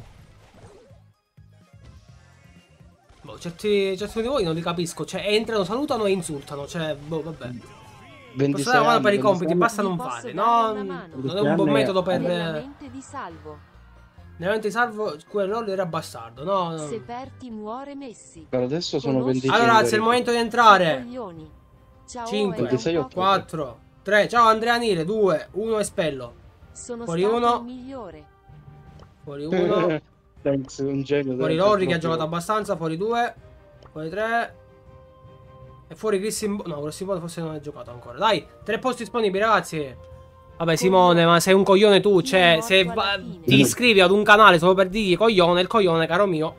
Boh, certi, certi di voi non li capisco. Cioè, entrano, salutano e insultano. Cioè, boh, vabbè. ventisei Posso dare una mano per i anni, compiti, ventisei basta Vi non posso farli. dare No, una mano? non è un buon metodo per... Nella mente di Salvo. Nella mente di Salvo, quel ruolo era bastardo. No, no. Se Perti muore Messi. Per adesso sono Conosci- venticinque. Allora, ragazzi, è il momento di entrare. Coglioni. Ciao, cinque, è da un ventisei, po' che- quattro, tre. Ciao Andrea Nile. due, uno Espello. Sono fuori stato uno. il migliore. Fuori uno. Thanks, un genio. Fuori thanks, Lorri che ha proprio. giocato abbastanza. Fuori due. Fuori tre. E fuori Crissin... No, Crissin forse non ha giocato ancora. Dai, tre posti disponibili, ragazzi. Vabbè, Simone, ma sei un coglione tu. Cioè, se va- ti iscrivi ad un canale solo per dirgli coglione, il coglione, caro mio.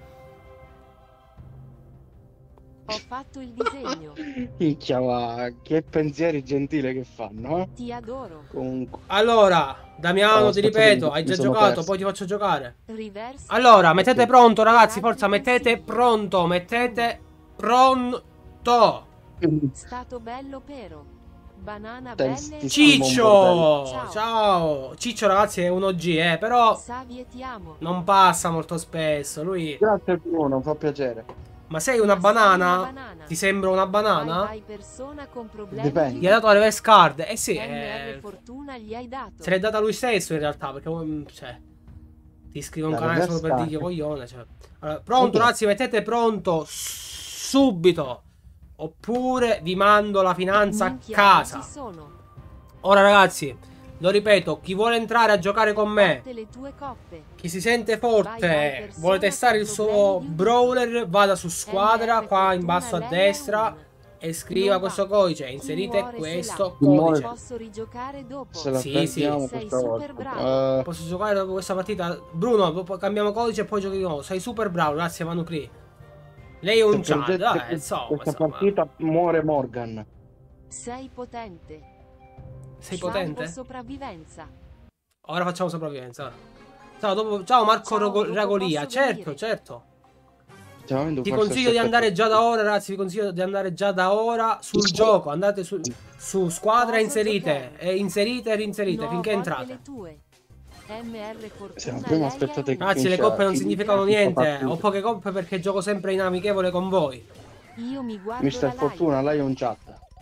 Ho fatto il disegno. Minchia, ma che pensieri gentili che fanno, eh? Ti adoro. Comunque. Allora, Damiano, Oh, ti aspetta, ripeto, mi- hai mi già sono giocato, perso. poi ti faccio giocare. Reverse. Allora, mettete pronto, ragazzi, forza, mettete pronto, mettete pronto. Stato bello pero. Banana Thanks, belle. ti- Ciccio! Ciao. Ciao! Ciccio, ragazzi, è un O G, eh, però Savi e ti amo. non passa molto spesso, lui... Grazie Bruno, fa piacere. Ma sei una Ma sei banana? una banana. Ti sembra una Vai, banana? vai, persona con problemi. Dipende. Gli ha dato la reverse card? Eh sì, M R eh, fortuna gli hai dato. se l'è data lui stesso in realtà, perché mm, cioè, ti iscrive a un La canale solo reverse per card. dirgli coglione. Cioè. Allora, pronto, Ok. ragazzi, mettete pronto subito. Oppure vi mando la finanza a Minchia, casa. ci sono. Ora, ragazzi, lo ripeto, chi vuole entrare a giocare con me, Tutte le tue coppe. chi si sente Vai, vai, forte, persona vuole testare il con suo problemi di brawler, vada su squadra, M R qua in fortuna, basso a lei è destra, un. e scriva Non questo va. codice, Chi inserite muore se questo l'ha. Chi muore- codice. Posso rigiocare dopo. Se la Sì, perdiamo sì. questa Sei volta. super bravo. Eh, Posso giocare dopo questa partita? Bruno, dopo cambiamo codice e poi giochi di nuovo. Sei super bravo, grazie Manu Cri. Lei è un se Chad, perdete dai, questa- insomma, questa insomma. partita muore Morgan. Sei potente. Sei Salvo potente? sopravvivenza. Ora facciamo sopravvivenza. Ciao, dopo, ciao Marco Ciao, Rogo- dopo Ragolia, posso certo, venire? certo. Stiamo avendo Ti forse consiglio di sette- andare già da ora, ragazzi. Vi consiglio di andare già da ora sul gioco. Andate su, su squadra e Posso inserite. giocare? E inserite e reinserite No, finché volte entrate. le tue. M R fortuna. Siamo lei prima è aspettate un. che- Ragazzi, le Finisce- coppe non finisce significano questa niente. partita. Ho poche coppe perché gioco sempre in amichevole con voi. Io mi guardo mister la live. Fortuna, lei è un chat.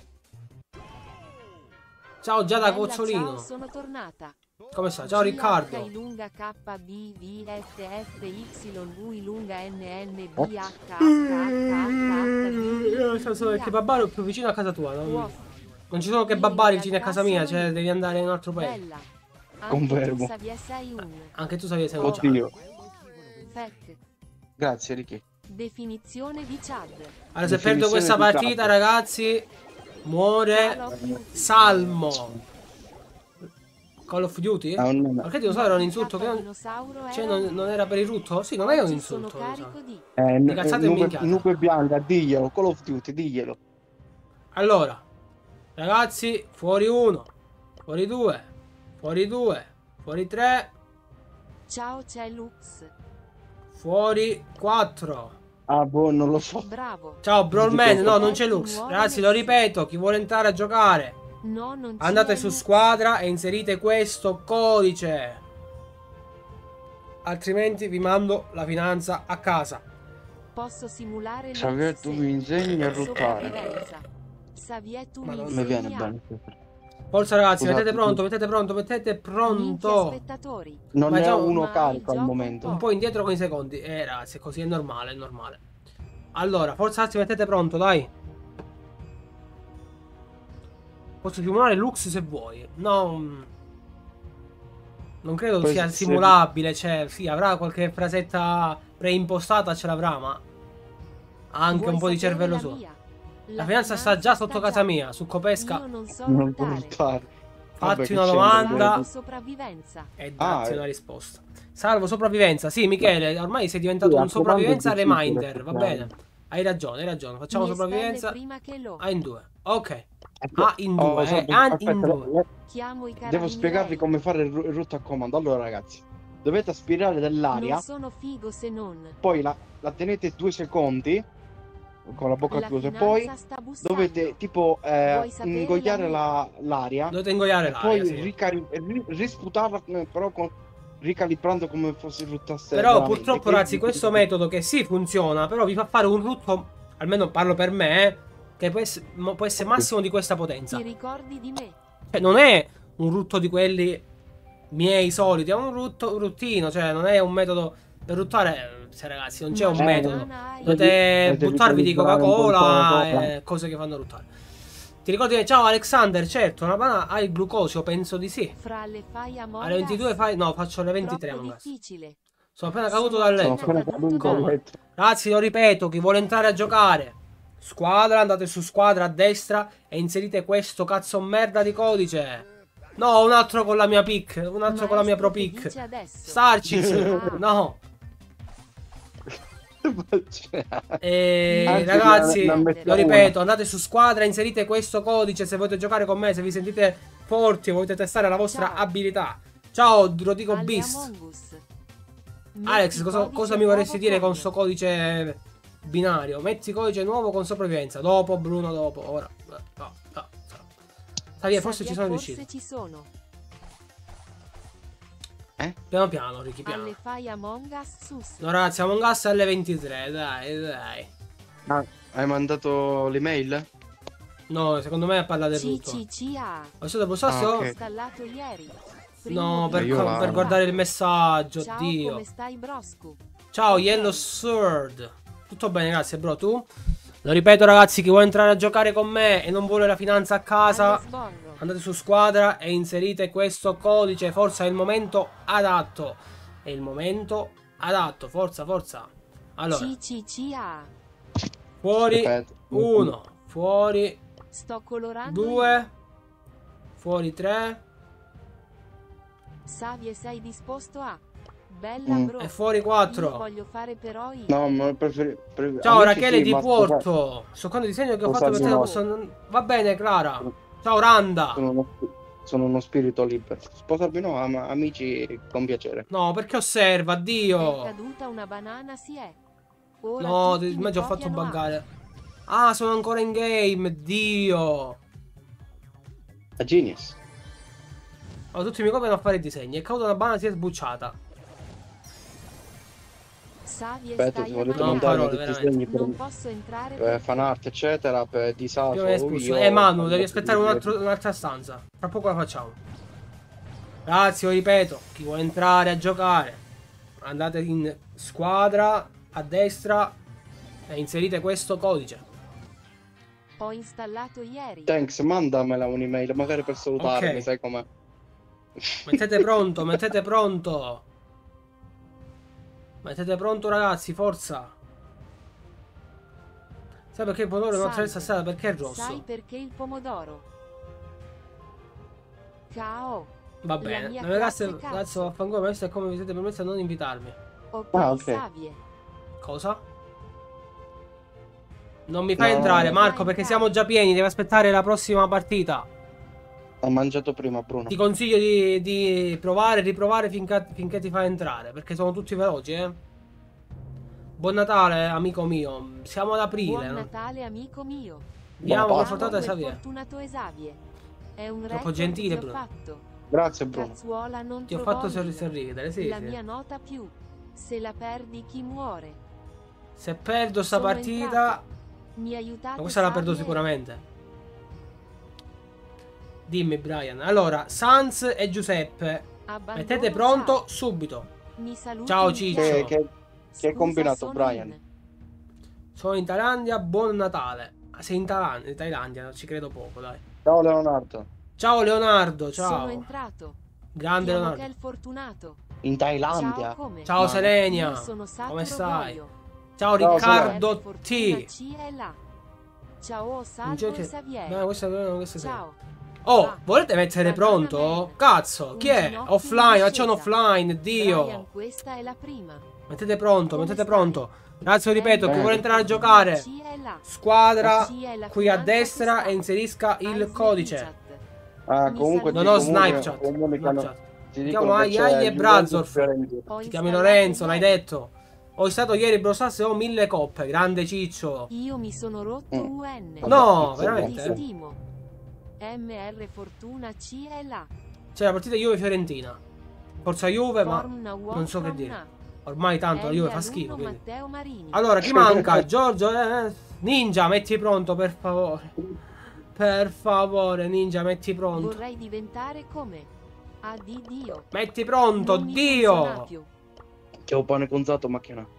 Ciao Giada Bella, Cozzolino. ciao, sono tornata. Come sta? Ciao Riccardo. G H lunga K B V S F Y U lunga N N B H H H Io so solo il kebabaro è più vicino a casa tua. Non, non ci sono kebabari vicini a casa mia, cioè devi andare in un altro paese. Bella. Confermo. Anche tu Savia sei un. Anche tu sai sei un Chad. Oddio. Fec. Grazie Ricky. Definizione di Chad. Allora, se Definizione perdo questa di partita, Chad. ragazzi, muore Call of Duty. Salmo. Call of Duty? Ah, un nome. Ma che dinosauro era un insulto? Che non... Dinosauro Cioè, era non, un. non era per il rutto? Sì, non è un Oggi sono insulto. carico dinosauro. di. Eh, Di cazzate e Nupe, minchiate. Nupe Bianca, diglielo. Call of Duty, diglielo. Allora, ragazzi, fuori uno, fuori due, fuori due, fuori tre, Ciao, c'è Lux. fuori quattro. Ah, boh, non lo so. Bravo. Ciao Brawlman, no, non c'è Ti Lux. muore Ragazzi, lo Messi. ripeto, chi vuole entrare a giocare, No, non ci andate è su Lux. squadra e inserite questo codice. Altrimenti vi mando la finanza a casa. Posso simulare Xavier, Lux tu se- mi insegni a ruotare. Sopravvivenza. Xavier, tu mi Madonna. Mi viene insegni a- bene. Forza ragazzi, Scusate, mettete pronto, tu- mettete pronto, mettete Minchia pronto. spettatori. Non Ma ne già- ho uno ma carico il al gioco momento. Un po' indietro con i secondi. Eh ragazzi, è così, è normale, è normale. Allora, forza ragazzi, mettete pronto, dai. Posso simulare Lux se vuoi. No. mm, Non credo Poi sia se- simulabile. Cioè, sì, avrà qualche frasetta preimpostata, ce l'avrà, ma ha anche Vuoi un po' di sapere cervello la suo. mia? La finanza sta già sotto casa mia, su Copesca. Io non so Non può ruotare. ruotare. Fatti Vabbè, che una c'entra, domanda. Salvo sopravvivenza. E Ah, datti eh. una risposta. Salvo sopravvivenza. Sì, Michele, ormai sei diventato Sì, un a sopravvivenza comando è reminder. difficile, Va bene. Hai ragione, hai ragione. Facciamo Mie stelle sopravvivenza. prima che lo. A in due. Ok. Ecco. Ah, in Oh, due. so- eh, ah, aspetta, in due. le- Chiamo i Devo carabinieri. spiegarvi come fare il, ru- il root a comando. Allora, ragazzi, dovete aspirare dell'aria, Non sono figo se non. poi la, la tenete due secondi con la bocca La chiusa e finanza poi sta bussando. dovete tipo eh, Vuoi sapere ingoiare la la- l'aria Dovete ingoiare e l'aria, poi sì. ricari- ri- risputarla eh, però con- ricalibrando come fosse fruttasse Però veramente. purtroppo, Che ragazzi, vi- questo metodo che sì funziona, però vi fa fare un rutto, almeno parlo per me, eh, che può essere, mo- può essere massimo di questa potenza. Ti ricordi di me? Cioè, non è un rutto di quelli miei soliti, è un rutto un ruttino, cioè non è un metodo per ruttare, se ragazzi, non c'è un Ma metodo. banana hai? Dovete Dovete buttarvi di ricalibrare un po' il Coca-Cola Coca-Cola. e cose che fanno ruttare. Ti ricordi che ciao Alexander, certo, una banana ha il glucosio, penso di sì. Fra le fai Among Alle ventidue Us? fai no, faccio alle ventitré Troppo Among Us. difficile. Sono appena caduto Sono dal Sono letto. appena caduto caduto dal dal letto. Ragazzi, lo ripeto, chi vuole entrare a giocare, squadra, andate su squadra a destra e inserite questo cazzo merda di codice. No, un altro con la mia pick, un altro con la mia pro Maestro, che pick. dice adesso? Starchix, Ah. no. E Anzi, ragazzi, ne- ne lo mettiamo ripeto, andate su squadra, inserite questo codice se volete giocare con me, se vi sentite forti e volete testare la vostra Ciao. abilità. Ciao, Rodico Alle Beast. Among Us. Alex, Metti cosa, codice cosa mi vorresti nuovo dire con con. sto codice binario? Metti codice nuovo con sopravvivenza. Dopo, Bruno, dopo. Ora. No, no, no. Sta via, forse Sa ci che sono forse riuscito. ci sono. Piano piano, Ricky, piano. Alle fai Among Us sus. No, ragazzi, Among Us alle ventitré, dai, dai. Ah, hai mandato l'email? No, secondo me parlate C tutto. C C A. Ho stato Ah, posso? ok. Installato ieri. No, Primo per, video io co- la- per guardare il messaggio, Ciao, Dio. come stai, Broscu? Ciao, Ok. Yellow Sword. Tutto bene, grazie, bro. Tu? Lo ripeto, ragazzi, chi vuole entrare a giocare con me e non vuole la finanza a casa, Alle sborro. andate su squadra e inserite questo codice. Forza, è il momento adatto. È il momento adatto. Forza, forza. Allora, C C C A. fuori Aspetta. uno, fuori Sto colorando. due, fuori tre Savie, sei disposto a? Bella Mm. bro. e fuori Io quattro. voglio fare però io. No, ma preferi... pre- Ciao, amici Rachele sì, di ma Porto. Sto con il disegno che ho fatto per te. no. Posso... Va bene, Clara. Ciao, Randa. Sono uno, spi- sono uno spirito libero. Sposarmi no, ma amici con piacere. No, perché osserva, È Dio. caduta una banana, si è. Ora No, tutti ti- mi ma già ho fatto copiano a. buggare. Ah, sono ancora in game, Dio. A Genius. Oh, tutti mi copiano a fare i disegni. È caduta una banana, si è sbucciata. Savie, Aspetta, stai se volete No, mandarmi parole, tutti i veramente. segni per, Non posso entrare per perché fan art, eccetera, per di Io Saso, mi hai espulso. io- Eh, Manu, devi aspettare un altro- un'altra stanza. Tra poco la facciamo. Ragazzi, io ripeto, chi vuole entrare a giocare, andate in squadra a destra e inserite questo codice. ho installato ieri. Thanks, mandamela un'email, magari per salutarmi, Ok. sai com'è. Mettete pronto, mettete pronto. Mettete pronto, ragazzi, forza. Sai perché il pomodoro non Salve. attraversa strada? Perché è rosso? Sai perché il pomodoro? Ciao. Va La bene. mia Non ragazzi, classe, cazzo. cazzo, vaffanculo, ma questo è come vi siete permesso a non invitarmi. Ok, Ah, ok. Savie. Cosa? Non mi fai No, entrare, no, Marco, no. perché siamo già pieni, devi aspettare la prossima partita. Ho mangiato prima, Bruno. Ti consiglio di, di provare e riprovare finché, finché ti fa entrare, perché sono tutti veloci, eh. Buon Natale, amico mio. Siamo ad aprile. Buon no? Natale, amico mio. Diamo Buona la Pasqua. fortuna a Ciao, Xavier. fortunato Esavie. È un Troppo record gentile, che ho Bruno. fatto. Grazie, Bruno. Cazzuola non Ti ho trovò fatto il- sorri- sorridere, sì, La sì. mia nota più. Se la perdi chi muore. Se perdo sta Sono partita... entrato. Mi aiutate. Ma questa la perdo Savie? sicuramente. Dimmi, Brian. Allora, Sans e Giuseppe. Abbandono, Mettete pronto subito. ciao. Mi saluti, Ciao, mi Ciccio. chiamo. Che, che, che hai Scusa, combinato, sono Brian? in. Sono in Thailandia, buon Natale. Ah, sei in Thailandia, in Thailandia, non ci credo poco, dai. Ciao, Leonardo. Ciao Leonardo, ciao. Sono entrato. Grande Chiamo Leonardo. che è il fortunato. In Ciao, Thailandia? come? Ciao Ma- Selenia. Io sono Satoru Come stai? Goyo. Ciao Ciao, Riccardo Fortuna T. C è là. Ciao, Non salvo c'è che- Xavier. Beh, questo è questo è- Ciao. Oh, Ah, volete mettere Banana pronto? Man. Cazzo, Un chi è? ginocchio Offline, in ma c'è un discesa. offline, Dio. Brian, questa è la prima. Mettete pronto, Come mettete stai? pronto. Ragazzi, io ripeto, chi Bene. vuole entrare a giocare, C è là. squadra C è la qui a finanza destra fiscale. e inserisca il Hai codice. Snapchat. Ah, Mi comunque saluti. Non ho comunque Snapchat. comunicano- Snapchat. ti Mi dicono chiamo che Ai c'è Ai e Juventus Brazorf. Fiorentina. Ho Ti chiami installato Lorenzo, l'hai ieri. detto. Ho instato ieri Brawl Stars e ho mille coppe. Grande Ciccio. Io mi sono rotto Mm. U N. No, Vabbè, Ti veramente? stimo. M R Fortuna C L A. C'è la partita Juve-Fiorentina. Forza Juve, ma Form na uom non so che from dire. na. Ormai tanto la Juve fa L schifo. alunno Quindi. Matteo Marini. Allora, chi manca? Giorgio, eh, Ninja, metti pronto, per favore. Per favore, Ninja, metti pronto. Vorrei diventare come A D Dio. Metti pronto, Non mi funziona Dio. più. Che ho pane conzato macchina. Il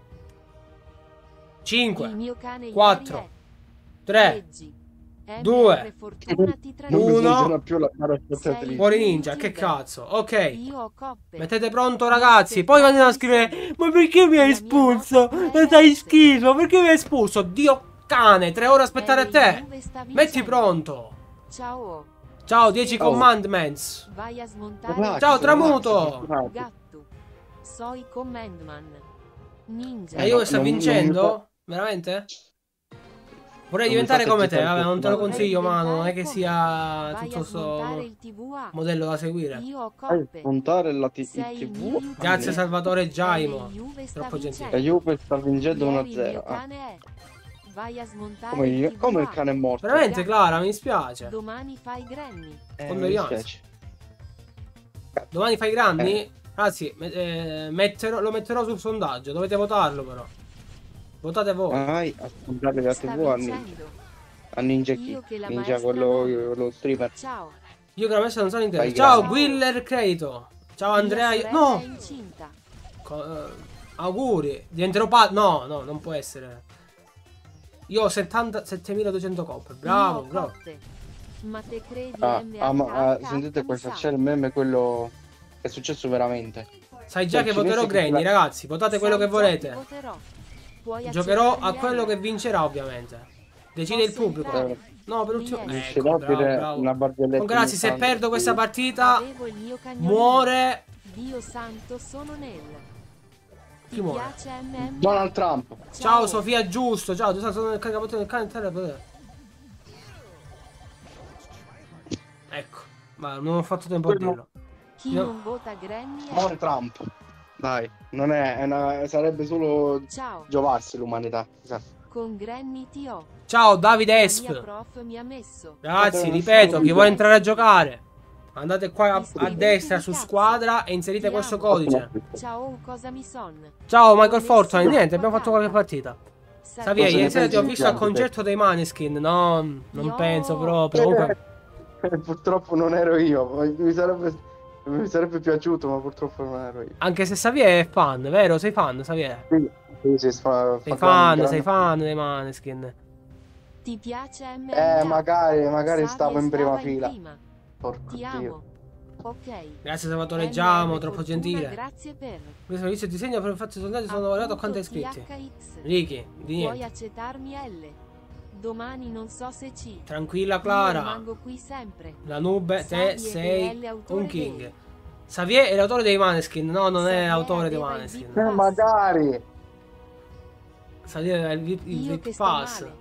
cinque, mio cane quattro, ieri è tre, leggi. M R due, Fortuna ti Non mi Uno. funziona più la cara Sei- fuori Ninja, che cazzo. Ok. Io ho coppe. Mettete pronto, ragazzi. Poi vanno a scrivere: ma perché mi hai espulso? E sei schifo, perché mi hai espulso? Dio cane, tre ore a aspettare a te. Metti pronto. Ciao. Ciao, dieci Oh. commandments. Vai a smontare. Relax, Ciao, il Tramuto. relax. Gatto. Soi commandman. Ninja. E io no, sta non- vincendo? non mi Veramente? Vorrei Non mi diventare fate come te, agitare vabbè, non te lo troppo. consiglio, ma non è che Vai sia a tutto smontare sto il T V A. modello da seguire. Io ho Fai coppe. puntare la t- Sei il T mio V. youtuber. Grazie Salvatore Giaimo. E Juve sta Troppo gentile. La Juve sta vincendo Ieri uno a il zero. mio Ah, cane è. Vai a smontare come, il il, T V A. come il cane è morto. Veramente Clara, mi dispiace. Domani fai granny. Eh, condoglianze. mi dispiace. Domani fai grandi? Eh. Ragazzi, me- eh, metterò- lo metterò sul sondaggio, dovete votarlo però. Votate voi. Vai a puntare la Sta T V a, Nin- vincendo. a Ninja Chi. Io che la Ninja maestra quello, non. lo streamer. Ciao. Io che la messa non sono intero. Fai Ciao grandi. Willer Credito. Ciao Andrea. Mia sorella No! è incinta. Co- eh, auguri. Diventerò padre. No, no, non può essere. Io ho settantasettemiladuecento coppe. Bravo, Io ho bravo. coppe. Ma te credi Ah, M H ah, ma ah, H sentite mi questo, sa. c'è il meme, quello che è successo veramente. Sai già Cioè, che il cinese voterò che Granny, la- ragazzi. Votate quello Sai che già volete. voterò. Puoi Giocherò a accettarmi quello L. che vincerà, ovviamente. Decide il Posso pubblico. entrare? No, per ultimo. Yes. Dice Ecco, bravo, Davide bravo. una barzelletta. Comunque, ragazzi, se ogni tanto. perdo questa partita, Avevo il mio cagnolino. muore. Dio santo, sono nel. Chi Ti muore? piace M M A? Donald Trump. Ciao Sofia Giusto. Ciao, tu sai, sono nel capotto del cane. Ecco, ma non ho fatto tempo a dirlo. Chi No. non vota Granny è. Muore Trump. Dai, non è, è una- sarebbe solo Ciao. giovarsi l'umanità. Esatto. Con Granny ti ho. Ciao Davide La mia Esp. prof mi ha messo. Ragazzi, Vabbè, ripeto, non chi so. vuole entrare a giocare, andate qua a, a Iscrivetevi, destra su cazzo. squadra e inserite Ti questo amo. codice. Ciao, cosa mi son? Ciao Michael Fortune, niente, abbiamo fatto qualche partita. Sa- Xavier, Cosa ieri ne sera ti ho pensi visto di al Gianni? concerto dei Maneskin. No, non Io- penso proprio. Comunque, Purtroppo non ero io. Mi sarebbe, mi sarebbe piaciuto, ma purtroppo non ero io. anche se Xavier è fan, vero? Sei fan, Xavier? Sì, sì, sì, fa- Sei fa fan, grande- sei fan dei Maneskin. Ti piace M M A? Eh, magari, magari Savia stavo in prima stava fila. prima. Porco Ti Dio. amo. Ok. Grazie Salvatore M R Giamo, troppo Fortuna, gentile. Grazie per. Questo servizio di disegno per il fatto sondaggio sono lavorato a quanti iscritti? T H X. Ricky, di Puoi niente. accettarmi L. Domani non so se ci. Tranquilla Io Clara. rimango qui sempre. La nube, Savie te sei è l'autore un king. dei- Xavier è l'autore dei Maneskin. No, non è Xavier l'autore dei aveva il Maneskin. VIP. Eh, magari. Xavier è il VIP, il Io VIP che sto Pass. male.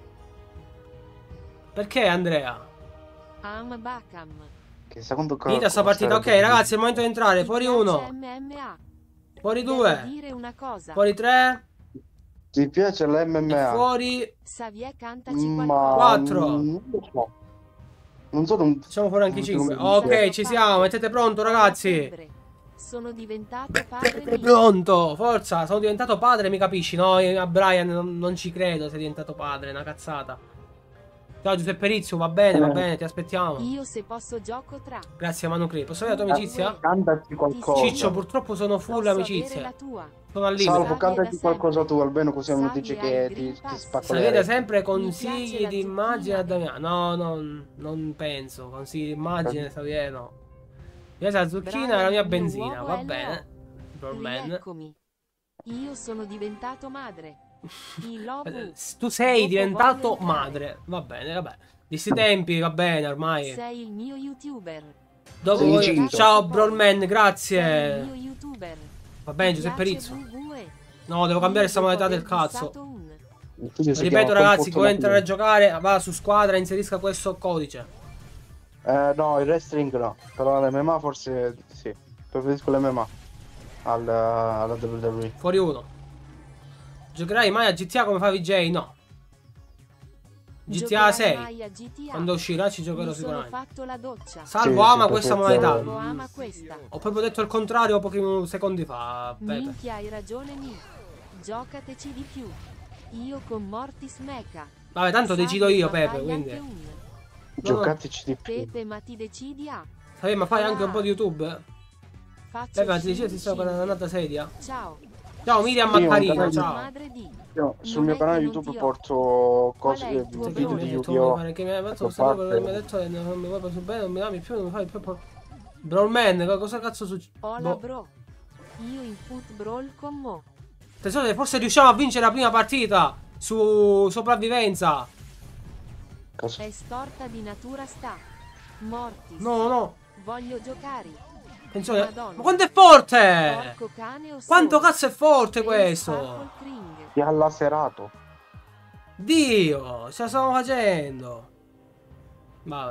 Perché Andrea? Am Bakam. Che secondo co- Finita sta cosa partita. Ok, sarebbe- ragazzi, è il momento di entrare. Ti Fuori piace uno. M M A? Fuori Devo due. dire una cosa. Fuori tre. Ti piace E l'M M A? fuori. Xavier, cantaci Ma qualcosa. Quattro. non lo so. Non so, non... Facciamo fuori anche i cinque. non- Ok, ci siamo. Mettete pronto, ragazzi. Febbre. Sono diventato padre Mettete mio. pronto. Forza, sono diventato padre, mi capisci? No, a Brian non, non ci credo. Sei diventato padre, è una cazzata. Ciao Giuseppe Rizzo, va bene, va bene, ti aspettiamo. Io se posso gioco tra. Grazie a Manu Cri. Posso avere la tua amicizia? Cantaci qualcosa. Ciccio, purtroppo sono full Posso avere amicizie. la tua. Sono al limite. Salvo, Savia cantaci da qualcosa sempre. tu, almeno così non Savia dici il che Green ti, ti Pass. spacco le Sapete orecchie. sempre Mi piace consigli la di immagine a zucchina. Damiano. No, non, non penso. Consigli di immagine, Xavier, no. Mi piace la zucchina e la Brian, mia mio benzina, uovo va è bene. Rollman. Rieccomi. Io sono diventato madre. I lobo. Tu sei Dopo diventato voglio entrare. madre. Va bene, vabbè. Di sti tempi, va bene, ormai. Sei il mio youtuber. Dopo Sei voi- incinto. Ciao, Brawlman, Sei il grazie. mio youtuber. Va bene, Ti Giuseppe piace Rizzo. V V E? No, devo cambiare Io sta dopo modalità del aver cazzo. bussato un- Il studio si Ripeto, chiama ragazzi, chi vuole Comporto entrare a giocare, va su squadra e inserisca questo codice. Eh, no, il wrestling no, però l'M M A forse sì. Preferisco l'M M A al, alla W W E. Fuori uno. Giocherai mai a G T A come fa V J? No. G T A Giocherai sei. mai a G T A? Quando uscirà ci giocherò Mi sono sicuramente. fatto la doccia. Salvo Sì, ama sì, questa perfetto. modalità. Salvo ama questa. Ho proprio detto il contrario pochi secondi fa, Pepe. Minchia, hai ragione, mi. Giocateci di più. Io con Mortis Mecha. Vabbè, tanto Salvi, decido io, ma Pepe, fai quindi. anche un. Giocateci di più. Pepe, ma ti decidi a. Vabbè, ma fai anche un po' di YouTube? Faccio Pepe, ma ti scimmi, decidi ti sto per scimmi. una nata sedia? Ciao. Ciao Miriam Sì, un Maccarino, canale- ciao. Madre di. Io sul Non mio è canale che non YouTube ti ho. porto Qual è cose, il tuo Sai che video mi di hai detto, Yu-Gi-Oh! fare che mi hai fatto a questa cosa, parte- quello che mi hai detto e non mi vuoi più bene, non mi ami più, non mi fai più. po- Brawlman, cosa cazzo succede? Hola Boh. bro. Io in football con mo. Tesoro, forse riusciamo a vincere la prima partita su sopravvivenza. Cosa? È storta di natura sta. Mortis. No, no. Voglio giocare. Attenzione. Madonna. Ma quanto è forte! Porco cane o Quanto solo? cazzo è forte E questo? Sparkle King. Ti ha laserato. Dio, ce la stiamo facendo. Vabbè.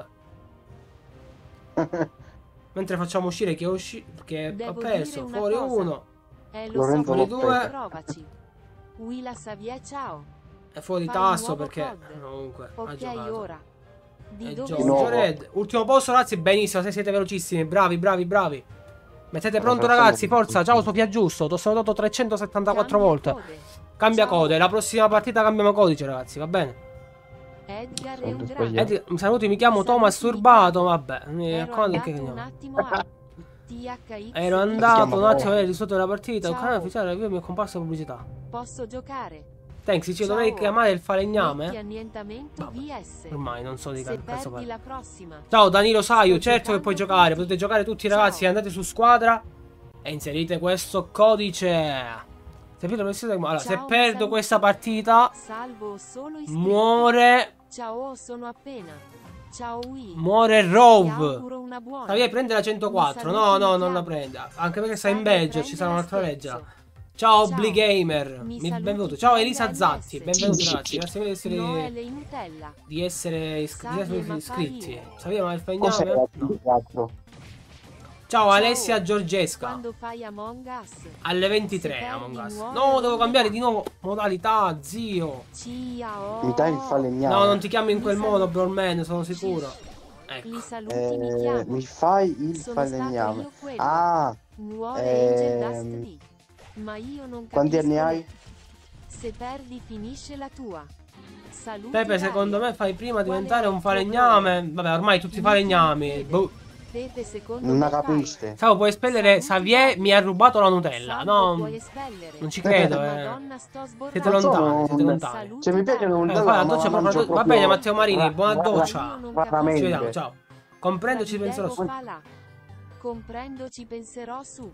Mentre facciamo uscire chi è uscito, che Devo ha perso, dire una fuori cosa. uno Eh lo Lorenzo so, Fuori Lopez. due. provaci. Willa Savie ciao. è fuori Fai tasso un nuovo perché code. comunque ha Ok giocato. ora. Di E dove Giorgio nuovo. Red. Ultimo posto ragazzi, benissimo, se siete velocissimi, bravi, bravi, bravi. Mettete pronto Allora, ragazzi, facciamo- forza, ciao Sofia Giusto, t'ho salutato trecentosettantaquattro Cambia volte. code. Cambia Ciao. code, la prossima partita cambiamo codice ragazzi, va bene? Edgar è Sono un grande. sbagliato. Ed, saluti, mi chiamo Saluti, Thomas mi Turbato, chiamo. vabbè. Mi Ero raccomando che andato un andiamo. attimo a T H X. Ero Si andato chiama un attimo a Paolo. vedere il risultato della partita, un Ciao. canale ufficiale, io mi è comparsa pubblicità. Posso giocare. Thanks, ci Ciao. dovrei chiamare il Metti falegname? annientamento Vabbè, V S. ormai non so di Se che cazzo perdi fare. la prossima. Ciao Danilo Saiu, Sto certo che giocando puoi giocare, tutti. potete giocare tutti Ciao. ragazzi, andate su squadra e inserite questo codice. Se perdo, allora, se Ciao, perdo saluti. questa partita Salvo solo iscritti. muore Ciao, sono appena. Ciao Wii. muore Ti Rove. auguro una buona. Davide prende la centoquattro. Mi No, saluti, no, mi non la chiamo. prende. Anche perché sta in Salve, Belgio, prendi ci sarà la un'altra scherzo. leggera. Ciao Ciao. Obligamer, Mi mi saluti, benvenuto. Ciao Elisa L S. Zatti, benvenuti ragazzi. Grazie mille di essere, Noele in Nutella. di essere iscri- di essere Savie, ma iscritti. fai- Sappiamo il Cos'è falegname? la No. quattro? Ciao Ciao. Alessia Giorgesca. Quando fai Among Us. Alle ventitré Se Among perdi, Us. muore No, devo Ronda. cambiare di nuovo modalità, zio. Ciao. Mi dai il falegname? No, non ti chiami in Mi quel saluti. modo, Brawlman, sono sicuro. Ecco. Li saluti, mi Eh, chiamo. mi fai il Sono stato falegname? io quello. Ah, Muore ehm, Angel Dust D. Ma io non capisco. quanti anni hai? niente. Se perdi finisce la tua. Saluti Pepe, Dario. secondo me fai prima Qual è diventare il un tuo falegname. Vabbè, ormai tutti i Mi falegnami. chiedi. Boh. Pepe, secondo Non me la fai. capiste? Stavo puoi espellere. Saluti Xavier Dario. mi ha rubato la Nutella. Salvo No, puoi espellere. non ci credo, eh. Madonna, sto sborrando. Siete Non sono lontani, siete un- lontani. Saluti Cioè mi piace Dario. non Eh, fai la doccia proprio- Va bene, Matteo Marini, buona doccia. Io non Ci Veramente. vediamo, ciao. Comprendo, ci penserò su. Fa là. Comprendo, ci penserò su.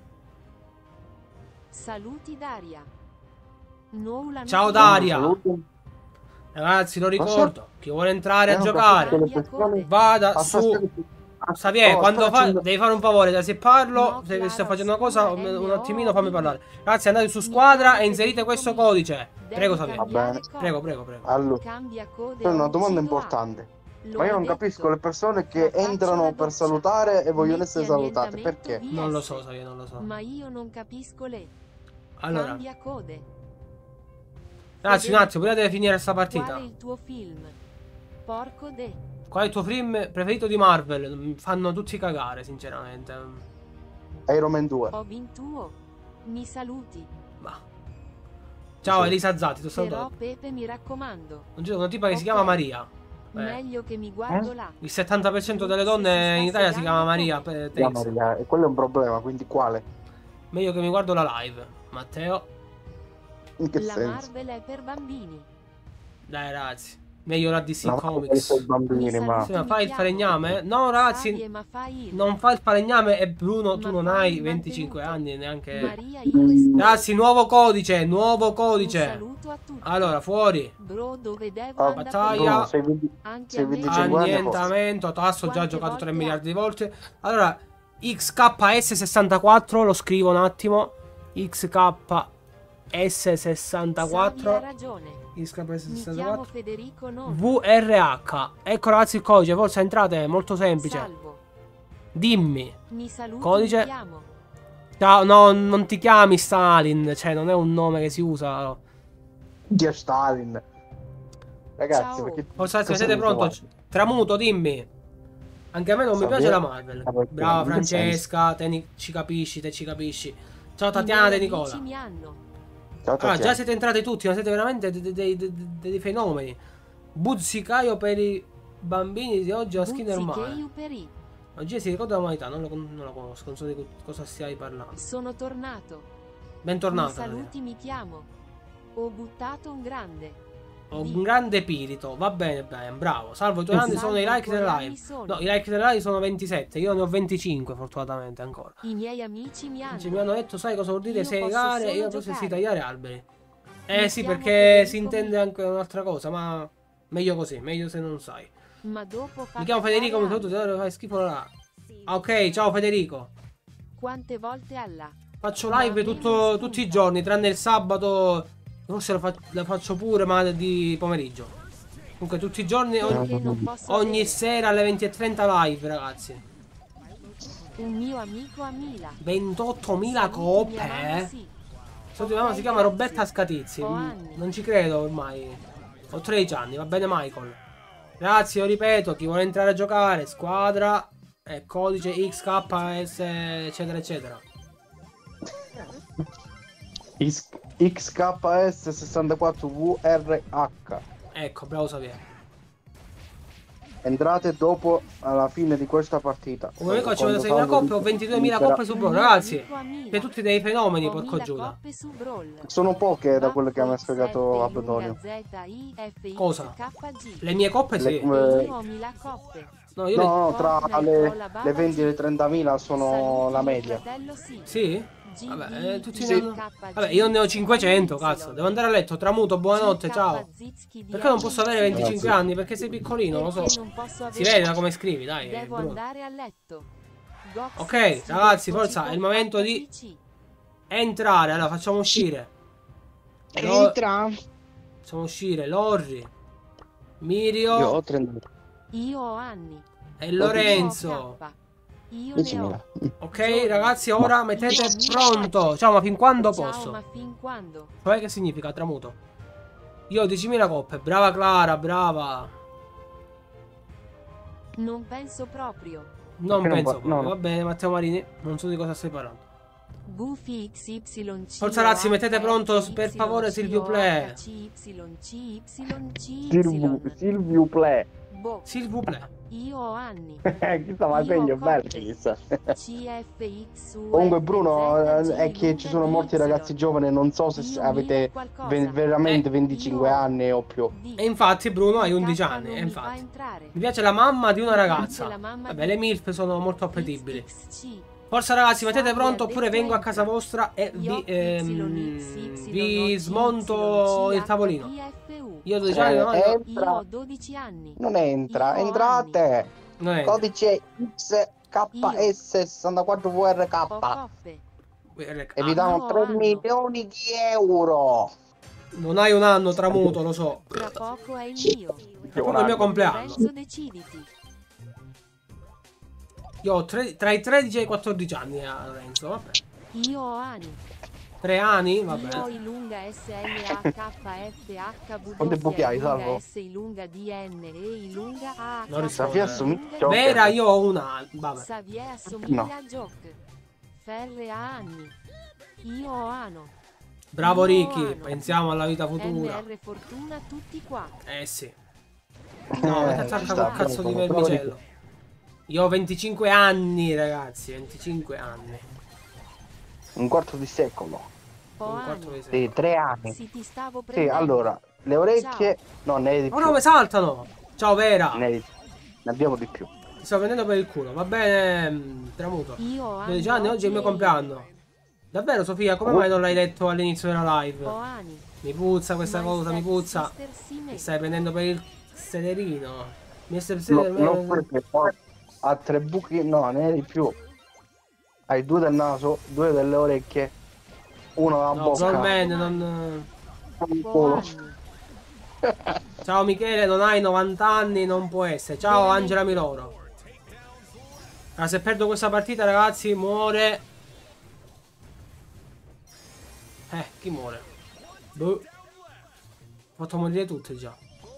Saluti Daria. Noula Ciao, non- Daria. Saluti. Ragazzi, lo ricordo. Chi vuole entrare a Eh, ho giocare, capito. Cambia code. vada Aspetta, su. aspetta. Xavier, Oh, quando sto fa, facendo- devi fare un favore, se parlo, No, se Clara, sto facendo una cosa, un, sicura, un N O, attimino fammi dimmi. parlare. Ragazzi, andate su squadra e inserite questo codice. Devi Prego, Xavier. cambiare Va bene. code. Prego, prego, prego. Allora, Cambia code. è una o domanda uccido A. importante. Lo Ma io hai non detto. capisco le persone che La faccio entrano la per doccia. salutare e vogliono Metti essere salutate. annientamento Perché? V S. Non lo so, Xavier, non lo so. Ma io non capisco le. Allora, Cambia code. ragazzi, un attimo, prima deve finire questa Qual partita. è il tuo film? Porco de. Qual è il tuo film preferito di Marvel? Mi fanno tutti cagare, sinceramente. Iron Man due. Ho vinto. Mi saluti. Ma. Ciao Sì. Elisa Zatti, ti Però saluto. Pepe mi raccomando. Non c'è una tipa che si Ok. chiama Maria. Eh, Meglio che mi guardo Eh? là. il settanta per cento delle donne in Italia si chiama Maria. per- Ja, thanks. Maria, e quello è un problema, quindi quale? Meglio che mi guardo la live. Matteo. In che La senso? Marvel è per bambini. Dai ragazzi. Meglio la D C No, Comics. per i bambini, Mi ma... Sì, ma fai il falegname? No, ragazzi. Savie, ma fai il- Non fa il falegname e Bruno, tu Ma non fai hai il venticinque mantenuto. anni neanche. Maria, io esco. Ragazzi, nuovo codice, nuovo Un codice. saluto a tutti. Allora, fuori. Bro, dove devo Ah, andare? battaglia. Bruno, sei venti- Anche sei a me. venticinque anni, Annientamento, tasso, già Quante giocato tre volte miliardi ha? di volte. Allora, X K S sessantaquattro, lo scrivo un attimo. X K S Savie ha sessantaquattro. ragione. X K S Mi chiamo sessantaquattro. Federico non. V R H. Ecco ragazzi il codice, forza entrate, è molto semplice. Salvo. Dimmi. Mi saluti, Codice. mi chiamo. Ciao, no, non ti chiami Stalin, cioè non è un nome che si usa. Dio Stalin. Ragazzi, Ciao. perché... Forza, cosa siete volete pronto? fare? Tramuto, dimmi. Anche a me non mi Xavier- piace la Marvel. Ah, perché? Brava In che Francesca, te ni- ci capisci, te ci capisci. Ciao I Tatiana, miei te amici Nicola. mi hanno. Ciao, Ah, Tatiana. già siete entrati tutti, ma siete veramente dei, dei- dei- dei fenomeni. Buzzicaio per i bambini di oggi la skin normale. Buzzicheio Peri. Oggi si ricorda l'umanità, non, lo con- non la conosco, non so di co- cosa stiai parlando. Sono tornato. Bentornato. Mi saluti, mi chiamo. Ho buttato un grande. Ho un grande pirito, va bene, bene, bravo. Salvo i tuoi anni, sono i Salvo, like del i tuoi anni live. sono. No, i like del live sono ventisette, io ne ho venticinque fortunatamente ancora. I miei amici mi hanno. Cioè, mi hanno detto, sai cosa vuol dire Io segare? posso Io solo posso sì, giocare. tagliare alberi. Eh Mi sì, chiamo perché Federico si intende Mi- anche un'altra cosa, ma meglio così, meglio se non sai. Ma dopo Mi chiamo Federico, mi saluto, fare ti fai schifo là. Ah, ok, ciao Federico. quante volte alla. Faccio Ma a live me non tutto- spunta. tutti i giorni, tranne il sabato. Forse lo, fa- lo faccio pure, ma di pomeriggio. Comunque tutti i giorni, ogni, Perché non posso ogni avere sera alle venti e trenta live, ragazzi. un mio amico a Mila. ventottomila Saluti mia coppe, mamma, eh. sì. Sua mamma Ok, si chiama grazie. Roberta Scatizzi. Ho Mm, anni. Non ci credo ormai. Ho tredici anni, va bene Michael. Grazie, io ripeto, chi vuole entrare a giocare, squadra, eh, codice X K S, eccetera, eccetera. X- X K S sessantaquattro V R H. Ecco, bravo Xavier. Entrate dopo alla fine di questa partita. Come amico ci Quando vedo seimila salvo coppe, ho ventiduemila inizierà- coppe su Un Brawl, mio ragazzi. amico a Mila. Siete tutti dei fenomeni, Ho porco mille Giuda. coppe su Brawl. Sono poche da quello che mi ha Baffo spiegato sette, Abdonio. lunga Z I F X Cosa? K G. Le mie coppe Le- sì. eh, Io ho mille coppe. No, io No, le... no, tra Fortnite le, con la baba le venti e le trentamila sono Saluti la mio media. fratello, sì. Sì? G Vabbè, D eh, tutti G ne hanno... K G Vabbè, io ne ho cinquecento, Y. cazzo. Devo andare a letto, tramuto, buonanotte, G K ciao. Zizki Perché non posso avere D H? venticinque Grazie. anni? Perché sei piccolino, lo so. Perché non posso Si avere- vede da come scrivi, dai. Devo Bruno. andare a letto. Gox Ok, Zizki ragazzi, D H forza, è il momento di- P C. Entrare, allora facciamo uscire. Lo- Entra. Facciamo uscire Lorri, Io Mirio ho trenta. Io ho anni. e Io Lorenzo. ho K. Io ne ho. diecimila. Ok, ragazzi, ora mettete pronto. Ciao, ma fin quando Ciao, posso? ma fin quando? Poi che significa tramuto? Io ho diecimila coppe. Brava Clara, brava. Non penso proprio. Non Perché non penso va- proprio. no, no. Va bene, Matteo Marini. Non so di cosa stai parlando. Goofy X Y C. Forza, ragazzi, mettete pronto, per favore, Silvio Play. Silvio, Silvio Silvio Play. Boh, S'il vous plaît. io ho anni. Chissà, ma Io meglio ho bello, coppe. chissà. C F X U Comunque F Bruno, Z G eh, è che ci sono molti ragazzi giovani, non so se Io avete mille qualcosa. ve- veramente Eh. venticinque Io- anni o più. D. E infatti, Bruno, hai Il undici K anni. non E mi fa infatti. entrare. Mi piace la mamma di una Mi piace ragazza. la mamma Vabbè, di- le MILF sono molto appetibili. X X C. Forza ragazzi, mettete Salve, pronto ha oppure detto vengo a entra. casa vostra e vi, Io ehm, Y X Y vi O C smonto Y il tavolino. H P F U. Io ho dodici Eh, anni, no? eh. Io Entra. ho dodici anni. Non entra, Io ho entrate. Non è. Codice X K S sessantaquattro V R Ho K coppe. e vi Ah, danno Io tre anno. milioni di euro. non hai un anno tramuto, lo so. Tra poco è il mio. Tra poco è il mio compleanno. Lorenzo, deciditi. Io ho tre- tra i tredici e i quattordici anni, eh, Lorenzo. Vabbè. Io ho anni. Tre anni? Io Vabbè. I lunga S L A K F H W Quante buchi hai, lunga Salvo? S I lunga D N E I lunga A Non H rispondo, Safia eh. assomiglia Vera, io ho una. Vabbè. Xavier assomiglia No. a Joke. Ferre ha anni. Io ho ano. Bravo Io Ricky, ho ano. pensiamo alla vita futura. M R Fortuna tutti qua. Eh sì. No, Eh, che ci attacca sta, col cazzo di bravo, bravo, vermicello. Io ho venticinque anni, ragazzi. venticinque anni. un quarto di secolo. Ho Un quarto anni. di secolo. Sì, tre anni. Sì, ti stavo Sì, prendendo. allora, le orecchie... No, ne hai di Oh più. no, mi saltano! Ciao Vera! Ne, hai- ne abbiamo di più. Ti sto prendendo per il culo. Va bene, mm, tramuto. Io ho dodici anni, oggi è il mio compleanno. Davvero, Sofia, come mai non l'hai detto all'inizio della live? Ho anni. Mi puzza questa My cosa, mi step puzza. sister si Mi mette. stai prendendo per il sederino. mister No, Seder... non perché poi ha tre buchi... No, ne hai di più. Hai due del naso, due delle orecchie, uno dalla No, bocca. Trollman, non... un Ho culo. anni. Ciao Michele, non hai novanta anni, non può essere. Ciao Angela Miloro. Allora, se perdo questa partita, ragazzi, muore. Eh, chi muore? Boh. Ho fatto morire tutte già.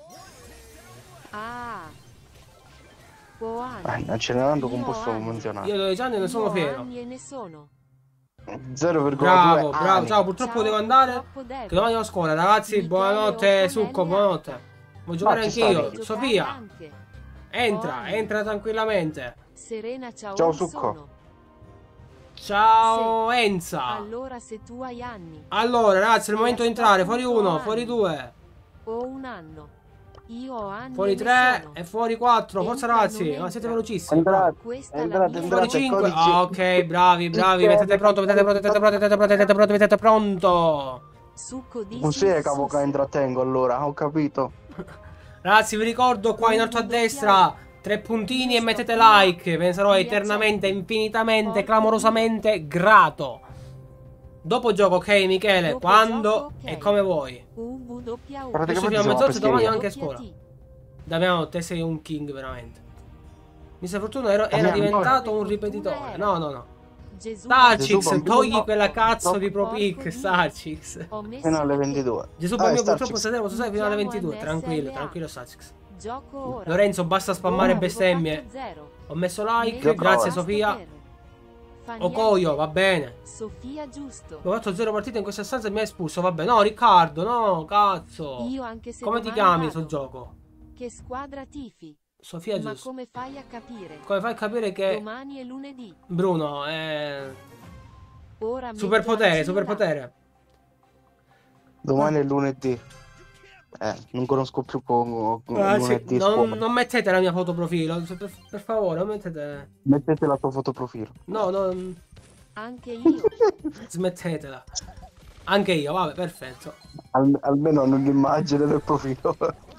Ah. Ho Ah, anni. accelerando Io composto anni. convenzionale. Io dodici anni ne sono Io fiero. anni e ne sono. zero virgola due Bravo, bravo. anni. Ciao, purtroppo Ciao, devo andare. purtroppo devo. Che domani ho scuola, ragazzi. Michele Buonanotte, Occonelli succo, H. buonanotte. Vuoi giocare ci sta, anch'io? Ricky. Giocare Sofia, anche. entra, Buoni. entra tranquillamente. Serena, ciao. Ciao, non succo. sono. Ciao, Enza. Allora se tu hai anni. Allora, ragazzi, è il Se momento di aspetta entrare. Fuori appunto uno, anni. fuori due, Ho un anno. Io ho anni. fuori e ne tre sono. e fuori quattro. Forza, Entra, ragazzi. non Ma siete entra. velocissimi. Entrate, Questa è la entrate, mia. Fuori entrate, cinque. codice. Ah, ok, bravi, bravi. Mettete pronto, mettete pronto, mettete pronto, mettete pronto, mettete pronto, mettete pronto. Succo di Così è sus, capo che sus. intrattengo allora, ho capito. Ragazzi, vi ricordo qua in alto a destra tre puntini e mettete like. Ve ne sarò eternamente, infinitamente, clamorosamente grato. Dopo gioco, ok, Michele? Dopo Quando gioco, ok. e come vuoi. U V W. Praticamente Io ci fino a siamo a mezzanotte domani pescheria. anche a scuola. Damiano, te sei un king veramente. mister Fortuna era, era Damiano, diventato poi- un ripetitore. No, no, no. Gesù, Starchix, Gesù, bambino, togli no, quella cazzo no. di Pro Porco Pick, Dio. Starchix. ho messo Fino alle da te. ventidue. Gesù Ah, bambino, Starchix. purtroppo stasera posso stare fino alle Chiamo ventidue. M S L A. Tranquillo, tranquillo, Starchix. Gioco ora. Lorenzo, basta spammare Ora avevo bestemmie. fatto zero. Ho messo like, Io grazie provo. Sofia. Basta per. Fa niente. Okoyo, va bene. Sofia, giusto. Ho fatto zero partite in questa stanza e mi ha espulso. Vabbè, no, Riccardo, no, cazzo. Io anche se Come ti domani chiami vado. sul gioco? Che squadra tifi? Sofia, Ma giusto. come fai a capire? Come fai a capire che Domani è lunedì. Bruno è Ora metto superpotere, anch'io superpotere. Domani è lunedì. Eh, non conosco più con, con Ragazzi, lunedì non, scuola. non mettete la mia foto profilo, per, per favore, non mettete. Mettete la tua foto profilo. No, non là. Anche io. smettetela. Anche io, vabbè, perfetto. Al- almeno hanno l'immagine del profilo.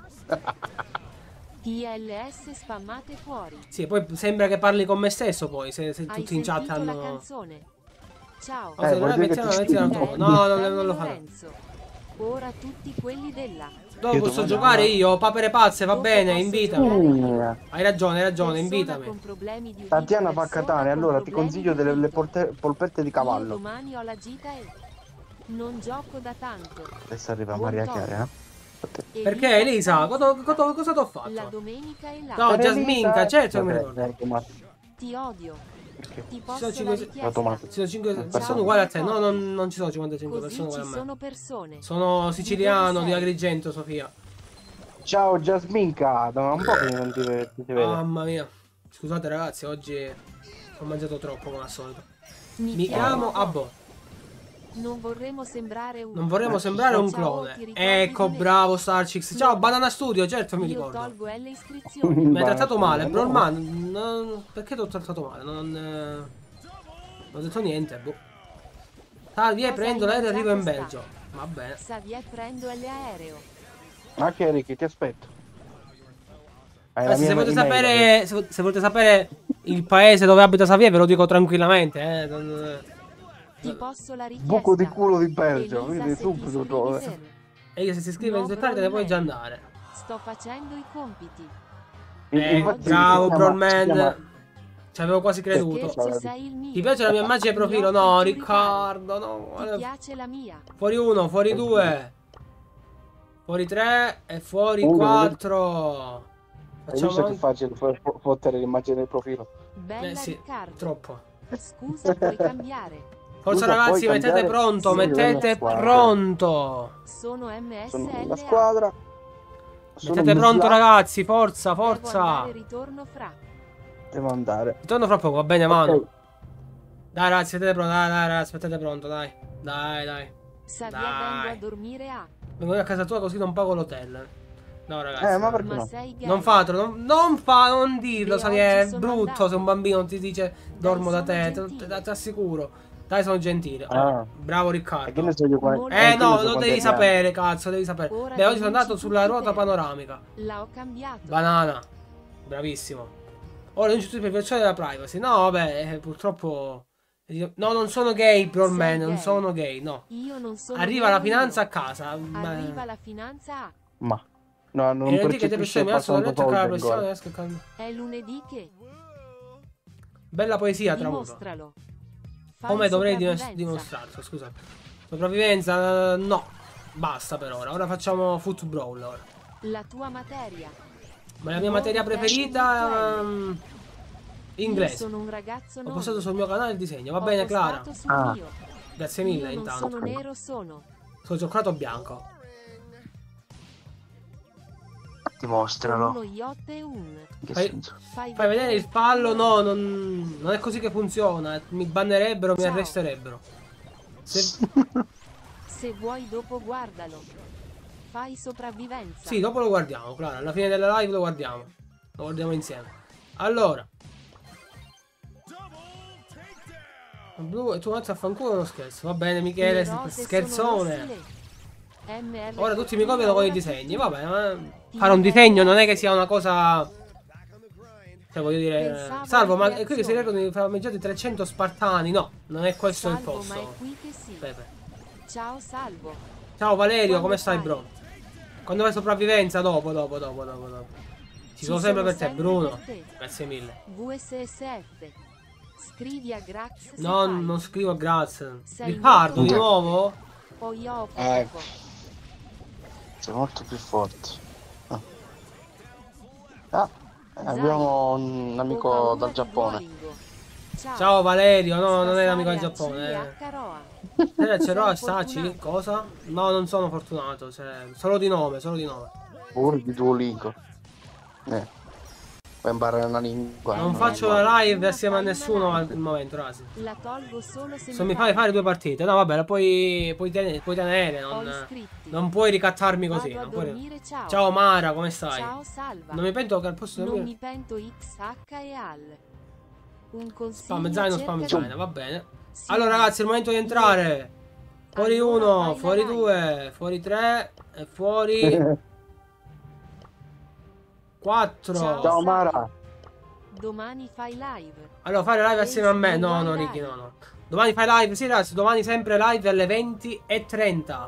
T L S spammate fuori. Sì, poi sembra che parli con me stesso poi, se, se Hai tutti in chat sentito la hanno. canzone? Ciao. Oh, se Eh, non vuol è, dire che mettiamo, ti mettiamo stimo. dopo. No, no, Bello non lo farò. Lorenzo. Ora tutti quelli della. Dopo Io posso domani- giocare io, papere pazze, va Dopo bene, posso invitami. giocare io. Mm. Hai ragione, hai ragione, Persona invitami. con problemi di udito, Tatiana va a persona Catania, con allora ti problemi consiglio di delle le udito. porte- polpette di Io cavallo. domani ho la gita e non gioco da tanto. Adesso arriva Buon Maria tono. Chiara, eh? Perché Elisa, cosa, cosa, cosa ti ho La fatto? domenica è là. No, Per Giasminca, Elisa- certo che mi Vabbè, ricordo. dai, automato. Ti odio. Perché? Ti Ci posso sono la cinque- richiesta. Automato. Ci sono cinque Ciao. persone uguali a te. No, non, non ci sono cinquantacinque Così persone ci uguali a me. sono persone. Sono siciliano di sei. Agrigento, Sofia. Ciao Giasminca, da un po' che non ti, ti si vede. Mamma mia. Scusate ragazzi, oggi ho mangiato troppo come al solito. Mi, Mi chiamo chiamo Abbo. Non vorremmo sembrare un. Non vorremmo sembrare un Ciao, clone. ti ricordi Ecco, di me? bravo Starchix. Ciao, Banana Studio, certo mi Io ricordo. tolgo le iscrizioni. Mi hai trattato Basta, male, no. Brolman. Non... Perché ti ho trattato male? Non, eh, non ho detto niente, boh. Salvie, Cosa prendo hai l'aereo e arrivo in mangiato Belgio. Va bene. Xavier, prendo l'aereo. Ok Ricky, ti aspetto. Hai la Ragazzi, mia se volete email, sapere, se, se volete sapere il paese dove abita Xavier, ve lo dico tranquillamente. Eh. Non- Ti posso la richiesta. Buco di culo di Belgio, Elisa, vedi se subito ti trovo. iscrivi bene. E io se si iscrive No, in settare te ne puoi Brolman. già andare. Sto facendo i compiti. Eh, Infatti si bravo, chiama- si Brolman. chiama- Ci avevo quasi creduto. Scherzo, sei il mio. Ti piace la mia immagine di profilo? Gli No, occhi giù Riccardo, no. Ti guarda. piace la mia? Fuori uno, fuori due. Fuori tre e fuori Uno, quattro. Hai visto Facciamo che anche... facile fo- fo- fottere l'immagine del profilo? Bella Eh sì, Riccardo. troppo. Scusa, puoi cambiare. Forza Scusa, ragazzi, puoi mettete cambiare? pronto, Sì, mettete la squadra. pronto. Sono Sono la M S L A. squadra. Sono Mettete pronto Musla- ragazzi, forza, Devo forza. andare, ritorno fra. Devo andare. Ritorno fra poco, va bene mano. Ok. Dai ragazzi, mettete pronto, dai, dai ragazzi, mettete pronto, dai. Dai, dai. Xavier, Dai. vengo a dormire a. Vengo io a casa tua così non pago l'hotel. No ragazzi. Eh, ma no. perché Ma no? sei gay. Non fatelo, non, non fa, non dirlo, E Xavier, oggi è sono brutto andato. se un bambino ti dice dormo da sono te, te, gentile. te- ti assicuro. Dai, sono gentile. Oh, Ah. bravo E che Riccardo. ne so io qua? Molto- Eh anche io no, so lo quanti devi anni sapere, cazzo, devi sapere. Ora Beh, oggi sono cominci andato sulla tutti ruota te. panoramica. La ho cambiato. Banana. Bravissimo. Ora non c'è tutti per violazione della privacy. No, vabbè, eh, purtroppo... No, non sono gay, Brolman, Sei non gay. sono gay, no. Io non sono Arriva la nemmeno finanza a io. casa. ma- Arriva la finanza a. Ma no, non E non dica che te percepisce persone mi alzo da letto e cala la abbastanza soldi pressione. ancora. esco e calmo. È lunedì che. Bella poesia, tramuto. Dimostralo. Fai Come dovrei dimos- sopravvivenza. dimostrarlo, scusa. Sopravvivenza, eh, no. Basta per ora. Ora facciamo Foot Brawl ora. La tua materia. Ma la mia materia preferita um, Io inglese. sono un ragazzo Ho non. postato sul mio canale il disegno. Va Ho bene Clara. postato sul Ah. mio. Grazie mille Io non intanto. sono nero, sono. Sono cioccolato bianco. Ti Con mostralo. uno yacht e un. In che Fai- senso? Fai, Fai vedere il fallo? No, non, non è così che funziona. Mi bannerebbero, mi Ciao. arresterebbero. Se- Se vuoi dopo guardalo. Fai sopravvivenza. Sì, dopo lo guardiamo, Clara. Alla fine della live lo guardiamo. Lo guardiamo insieme. Allora. Blu e tu mazza a fanculo uno scherzo. Va bene, Michele, Le rose scherzone. sono rosse, le M R Ora tutti mi copiano con i disegni. Vabbè, ma Ti fare un vedo disegno non è che grazie. sia una cosa. Cioè, voglio dire. Pensavo Salvo, ma alla qui che si creazione. regolano i famigerati trecento spartani. No, non è questo il Salvo, ma è posto. qui che sì. Pepe. Ciao Salvo. Ciao Valerio, Quando come stai, fai? bro? Quando vai sopravvivenza? Dopo, dopo, dopo, dopo, dopo. Ci sono sempre per te, Bruno. per te. Grazie mille. V S S F. Scrivi a Grax se No, fai. non scrivo grazie. Sei Riccardo, di molto- nuovo? O io Eh. poco. Sei molto più forte. Ah. Ah, abbiamo un amico Ho paura dal di Giappone. Duolingo. Ciao. Ciao Valerio, no, non è l'amico del Stasera Giappone. C Eh. H Roa. Eh, ce l'ho, Sei Staci? fortunato. Cosa? No, non sono fortunato, cioè, solo di nome, solo di nome. Pure di Duolingo. Eh. Puoi imparare una lingua. Non è faccio male. la live assieme a nessuno al momento, ragazzi. La tolgo solo se Se mi mi fai fare due partite, no vabbè, la puoi, puoi tenere, puoi tenere, Ho non, iscritti. non puoi ricattarmi così. Vado a Non puoi... dormire, ciao. Ciao Mara, come stai? Ciao Salva. Non mi pento che al posto Non del mi mio... pento X H e Al. Un consiglio. Spam zaino, spam cerca di- zaino, va bene. Sì. Allora ragazzi, è il momento di entrare. Fuori Allora uno, fai la fuori live. due, fuori tre e fuori quattro. Ciao. Ciao Mara. Domani fai live. Allora, fare live assieme a me? No, no, Dai. Ricky, no, no. Domani fai live, sì ragazzi, domani sempre live alle venti e trenta.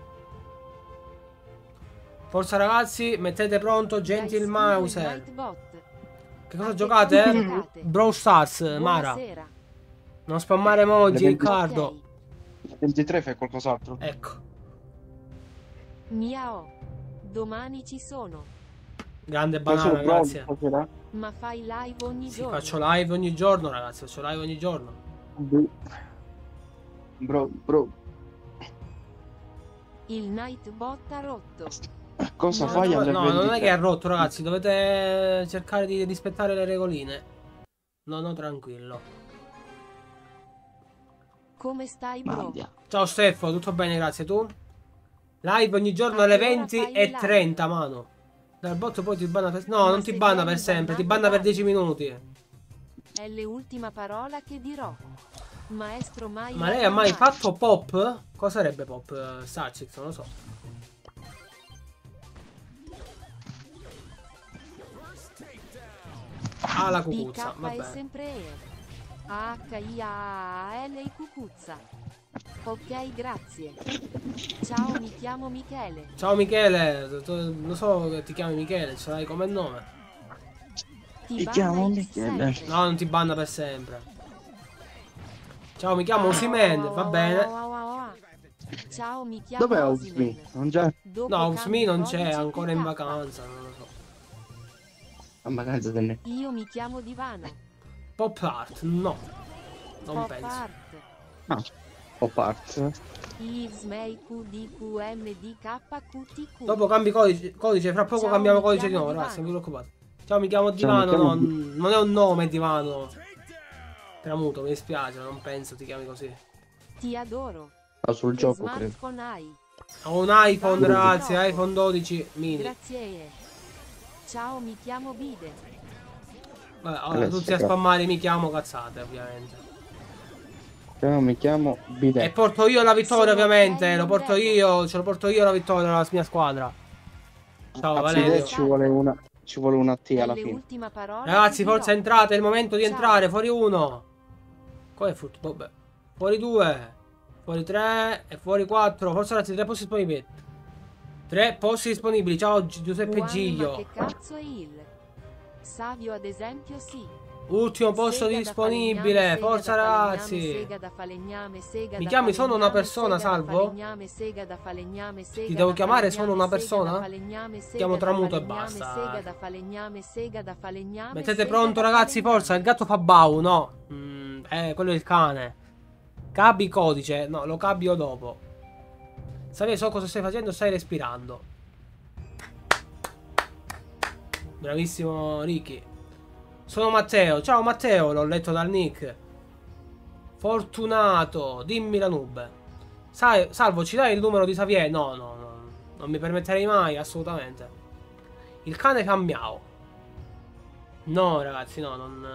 Forza ragazzi, mettete pronto Gentil Dai, Mauser. scrivi Nightbot. Che cosa A che giocate? cosa giocate? Brawl Stars, Mara. Buonasera. Non spammare emoji, Le Riccardo. Ok. ventitré fai qualcos'altro? Ecco. Miao. Domani ci sono. Grande Fai banana, solo Brawl grazie. stasera? Ma fai live ogni Sì, giorno. faccio live ogni giorno, ragazzi. Faccio live ogni giorno. Bro, bro, Il Nightbot ha rotto. cosa No, fai No, alle no, non è ventitré? che è rotto, ragazzi. Dovete cercare di rispettare le regoline. No, no, tranquillo. Come stai, bro? Mandia. Ciao Steffo, tutto bene, grazie. Tu? Live ogni giorno alle A che ora venti fai e live? trenta, mano. Dal botto poi ti banna per... No, Ma non ti se banna vieni per sempre, ti bannato banna per dai. dieci minuti. È l'ultima parola che dirò. Maestro mai. Ma lei ha mai fatto pop? Cosa sarebbe pop? Uh, Sarchix, non lo so. Ah, la cucuzza, P K va è bene. sempre E. H I A L cucuzza. Ok, grazie. Ciao, mi chiamo Michele. Ciao Michele, tu- lo so che ti chiami Michele, ce l'hai come nome. Ti Mi banna chiamo X Michele. sette. No, non ti banna per sempre. Ciao, mi chiamo Osimen, va bene. Ciao, mi chiamo Dov'è Osimen. Osmi? Non c'è? Dopo No, cambi Usmi non c'è, è codice ancora in P K. vacanza, non lo so. A vacanza te ne. Io mi chiamo Divano. Pop art, no. Non Pop penso. art. Ah, Pop art. Yves May Q D Q M D K Q T Q. Dopo cambi codice, codice, fra poco Ciao, cambiamo mi codice di chiamo nuovo, ragazzi, non vi Divano. preoccupate. Ciao, mi chiamo Ciao, Divano, mi chiamo no, Di- non è un nome Divano. Tramuto, mi dispiace, non penso ti chiami così. Ti adoro. Ah, sul Che gioco credo. smartphone hai? Ho un iPhone, Grazie. ragazzi, iPhone dodici mini. Grazie. Ciao, mi chiamo Bide. Vabbè, ora Grazie, tutti a grazie. spammare mi chiamo cazzate, ovviamente. Ciao, mi chiamo E Bidet. porto io la vittoria, Sono ovviamente. Kelly Lo porto Devo. io, ce lo porto io la vittoria alla mia squadra. Ciao, A Valerio. Bidet ci vuole una. Ci vuole una T È alla fine. l'ultima parola. Ragazzi, che forza, dirò. entrate, è il momento di Ciao. entrare. Fuori uno. Come foot? Vabbè. Fuori due. Fuori tre. E fuori quattro. Forza, ragazzi, tre posti disponibili. Tre posti disponibili. Ciao, Gi- Giuseppe Juan, Giglio. ma che cazzo è il? Savio ad esempio sì. Ultimo posto Sega da disponibile. falegname, Forza sega da falegname, ragazzi. sega da falegname, sega Mi da chiami sono una falegname, persona, sega da Salvo? falegname, sega da falegname, sega Ti devo da chiamare falegname, sono una sega persona? da falegname, sega Chiamo da Tramuto e falegname, basta. sega da falegname, sega da falegname, Mettete sega pronto da ragazzi, falegname. forza. Il gatto fa bau, no. Mm, eh, quello è il cane. Cabi codice. No, lo cambio dopo. Sai, so cosa stai facendo, stai respirando. Bravissimo Ricky. Sono Matteo. Ciao Matteo, l'ho letto dal nick. Fortunato, dimmi la noob. Sai, Salvo, ci dai il numero di Xavier? No, no, no. Non mi permetterei mai, assolutamente. Il cane fa miau. No, ragazzi, no, non...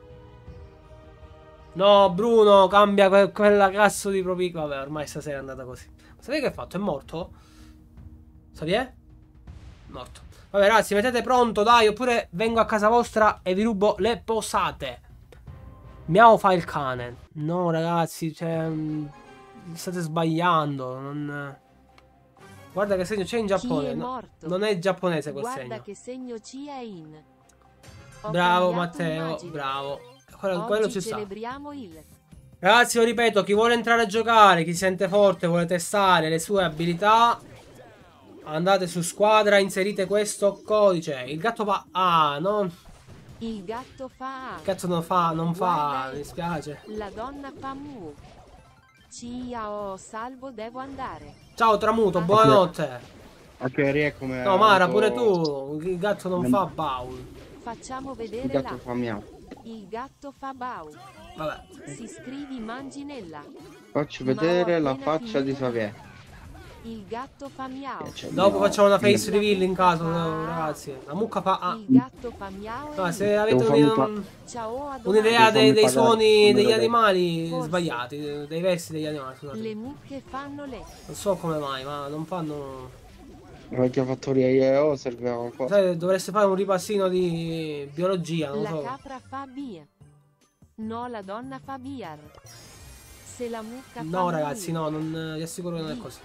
No, Bruno, cambia que quella cazzo di proprio... Vabbè, ormai stasera è andata così. Sapete che ha fatto? È morto? Xavier? Morto. Vabbè, ragazzi, mettete pronto, dai, oppure vengo a casa vostra e vi rubo le posate. Miao fa il cane. No, ragazzi, cioè... mh, state sbagliando. Non... Guarda che segno c'è in Giappone. Chi è No, morto? non è giapponese quel Guarda segno. che segno ci è in. Ho Bravo cambiato Matteo, immagine. bravo. Quello, Oggi quello ci sta. celebriamo il Ragazzi, lo ripeto, chi vuole entrare a giocare, chi si sente forte, vuole testare le sue abilità, andate su squadra, inserite questo codice. Il gatto fa... Ah, no. Il gatto fa Il gatto non fa, non fa, Guarda, mi dispiace. La donna fa mu. Ciao, Salvo, devo andare. Ciao Tramuto, buonanotte. Anche Rie come... No, Mara, pure tu. Il gatto non fa baul. Facciamo Il vedere gatto là. fa miau. Il gatto fa bau. Vabbè. Si scrivi manginella. Faccio Ma ho vedere la appena faccia di finito. Xavier. Il gatto fa miau. Cioè, Dopo no. facciamo una face La reveal in mucca caso, fa- ragazzi. La mucca fa... Ah. Il gatto fa miau. No, e se avete Devo farmi un- ciao a domani. un'idea Devo dei, farmi dei pagare suoni il degli numero animali Forse. sbagliati, dei versi degli animali, scusate. Le mucche fanno le. Non so come mai, ma non fanno... La vecchia fattoria I E O serviva qualcosa. Sai, dovreste fare un ripassino di biologia, non La so. capra fa via. No, la donna fa biar. Se la mucca fa No, mu. ragazzi, no, non, vi assicuro che non è così.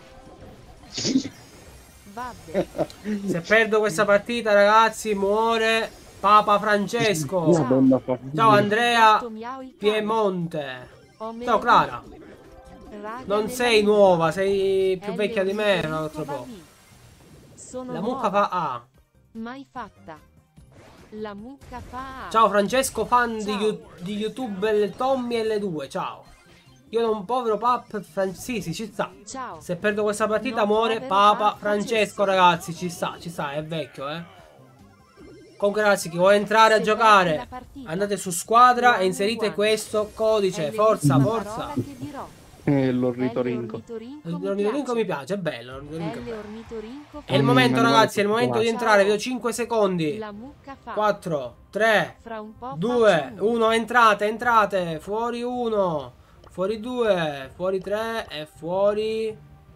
Vabbè. Se perdo questa partita, ragazzi, muore Papa Francesco. La donna fa Ciao Andrea Gatto miau il cane. Piemonte. Ho me- Ciao Clara. Raga Non nella sei vita. nuova, sei più È vecchia di me, l'ornitorinco un altro va po'. via. Sono La mucca nuova, fa A. mai fatta. La mucca fa A. Ciao Francesco, fan di, Ciao. You- di YouTube le Tommy e le due, ciao. Io ero un povero Pap Fran- sì, sì, ci sta. Ciao. Se perdo questa partita No, muore povero Papa Papa Francesco, Francesco. ragazzi, ci sta, ci sta, è vecchio, eh. Comunque ragazzi, chi vuole entrare a Se giocare, perdi la partita, andate su squadra one e inserite one. questo È codice, forza, l'ennesima forza. parola che dirò. Eh, È l'ornitorinco. l'ornitorinco mi L'ornitorinco mi piace. piace, è bello. l'ornitorinco è È bello. l'ornitorinco È il Mm, momento, animale ragazzi, è il momento di particolare. entrare, vi do cinque secondi. La mucca fa. quattro, tre, Fra un po' due, faccio mu. uno, entrate, entrate, fuori uno, fuori due, fuori tre e fuori...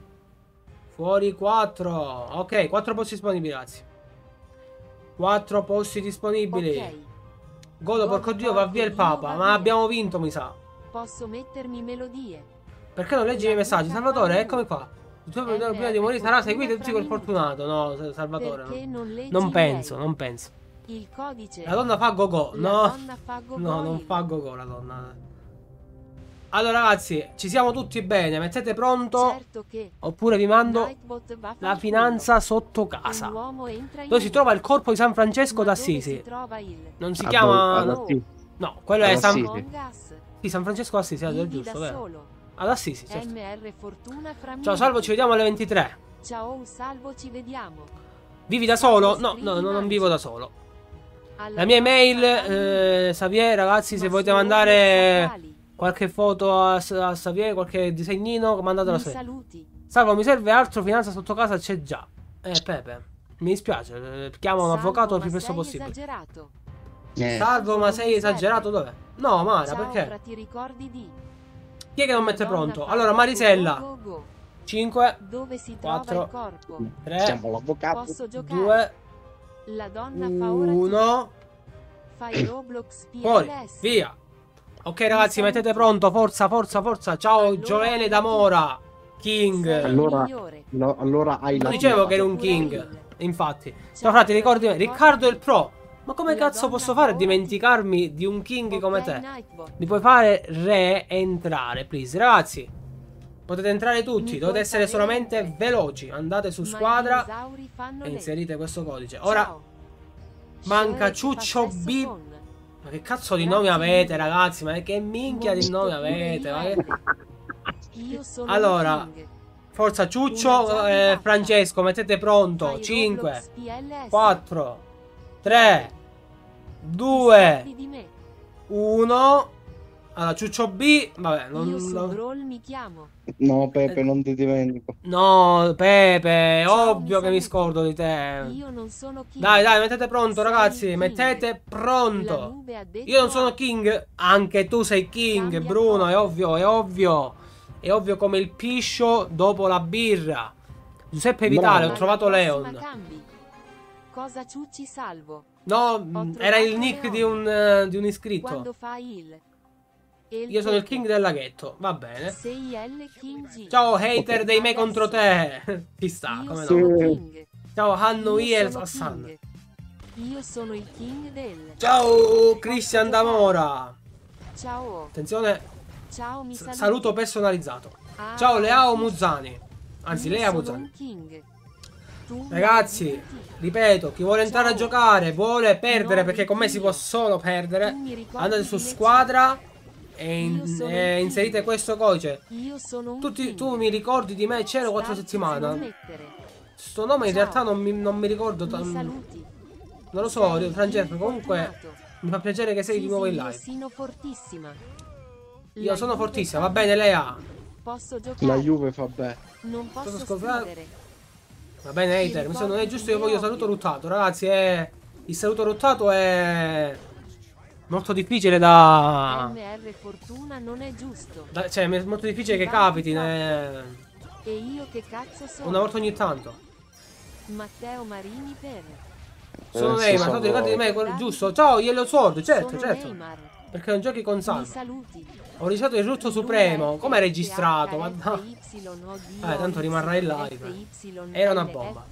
Fuori quattro. Ok, quattro posti disponibili, ragazzi. quattro posti disponibili. Ok. Godo, porco Dio, va via il Papa. Ma abbiamo vinto, mi sa. Posso mettermi melodie. Perché non leggi i miei messaggi? Salvatore, eccomi qua. Il tuo problema prima di morire sarà seguite tutti col fortunato. No, Salvatore. Perché No. non leggi Non lei? penso, non penso. Il codice. La donna fa go-go. La No. donna fa go-go No, non il- fa go-go la donna. Allora, ragazzi, ci siamo tutti bene. Mettete pronto. Certo che Oppure vi mando Nightbot va a la far finanza sotto culo. casa. Un uomo entra in Dove si un- trova il corpo di San Francesco Ma dove d'Assisi. si trova il Non si Ah, chiama... ad Assisi. No, quello è Ad San... Assisi. Among Us. Sì, San Francesco d'Assisi, è Vivi giusto, da vero? solo. Ad Assisi, certo. M R Fortuna fra Ciao Salvo, ci vediamo alle ventitré. Ciao Salvo, ci vediamo. Vivi da solo? No, no, no, non vivo da solo. Alla La mia email, prossima, eh, Xavier, ragazzi, se ma volete solo mandare sessuali. qualche foto a, a Xavier, qualche disegnino, mandatelo a Mi Xavier. saluti. Salvo, mi serve altro, finanza sotto casa c'è già. Eh, Pepe, mi dispiace, eh, chiamo un Salvo, avvocato il ma più presto sei possibile. esagerato. Eh, Salvo, ma sei esagerato dov'è? No, Mara, Ciao, perché? fra, ti ricordi di Chi è che non La mette donna pronto? fa Allora, go, Marisella, go, go, go. cinque, Dove si quattro, trova il corpo? tre, siamo l'avvocato. Posso giocare? due, La donna fa ora tu. uno. Fai Roblox Fuori, P L S. via. Ok ragazzi, mettete pronto, forza, forza, forza. Ciao Allora, Gioele D'Amora, King. Sei il Allora- migliore. No, allora hai Non la dicevo tira. che eri un Pure King. il. Infatti. Ciao, Ciao frate, ricordi me. ricordi- Riccardo il Pro. Ma come La cazzo donna posso fare a caotica. dimenticarmi di un king come Ok, te? Nightbot. Mi puoi fare re-entrare, please. Ragazzi, potete entrare tutti. Mi Dovete puoi essere fare solamente re. veloci. Andate su Ma i squadra dinosauri fanno e le. inserite questo codice. Ora Ciao. manca Shoei che fa Ciuccio sesso B. con. Ma che cazzo di Grazie nomi avete, mille. ragazzi? Ma che minchia di Momento nomi pure avete? io Ma che... L. Io sono Allora, un king. forza Una Ciuccio, già eh, arrivata. Francesco, mettete pronto. Fai cinque, Roblox P L S. quattro, tre, Ti due, scordi di me. uno. Allora, Ciuccio B. Vabbè, Io non... su non- Brawl mi chiamo. No, Pepe, non ti dimentico. No, Pepe, è Ciao, ovvio mi che mi saluti. scordo di te. Io non sono king. Dai, dai, mettete pronto, Sei ragazzi. il king. Mettete La pronto. nube ha detto Io non sono A. king, anche tu sei king, Cambia Bruno, è cosa. ovvio, è ovvio. È ovvio come il piscio dopo la birra. Giuseppe Vitale, ho Bravo. trovato Alla prossima Leon. cambi. Cosa ciucci salvo? No, Ho mh, era il trovato nick Leon. di un, eh, di un iscritto. Quando fai il. E Io sono il Pepe. king del laghetto, va bene. Sei L King G. Ciao hater Ok. dei me Adesso contro te. Ci sta, Io come sono no. king. Ciao Hanno Io El sono Hassan. king. Io sono il king del. Ciao Christian D'Amora. Ciao. Attenzione, Ciao, mi s- saluti. saluto personalizzato. Ah, Ciao Leao sì. Muzzani. Anzi, Io Lea sono Muzzani. un king. Tu Ragazzi, mi aiuti. ripeto, chi vuole entrare a Ciao. giocare, vuole perdere, No, perché con me si può Dio. solo perdere, Tu mi ricordi andate su di me? squadra e, in- Io sono e il inserite king. questo codice. Io sono un Tutti, king. tu mi ricordi di me, c'ero quattro Starci settimane. non mettere. Sto nome in Ciao. realtà non mi, non mi ricordo. Mi tan- saluti. Non lo so, Sei il Francesco, king comunque fortunato. mi fa piacere che sei di Sì, nuovo sì, in io live. sono fortissima. Io La sono Juve fortissima, fa va bene Lea. Posso La giocare. Juve fa bene. Non posso Posso scoprire- scrivere. Va bene Ti hater, se non è ricordi giusto di io me, voglio ovvio. saluto ruttato. Ragazzi, è... il saluto ruttato è molto difficile da... M R Fortuna non è giusto. da- Cioè, è molto difficile che Ti capiti. vanti ne- E io che cazzo sono? Una volta ogni tanto. Matteo Marini per. Sono Adesso Neymar, sono- tu ti ricordi di me, quello giusto? Ciao, Yellow Sword, certo, sono certo. Neymar. Perché non giochi con Mi Salvo. saluti. Ho ricevuto il rutto supremo. Com'è registrato? Ma no. Eh, tanto rimarrà in live. Era una bomba.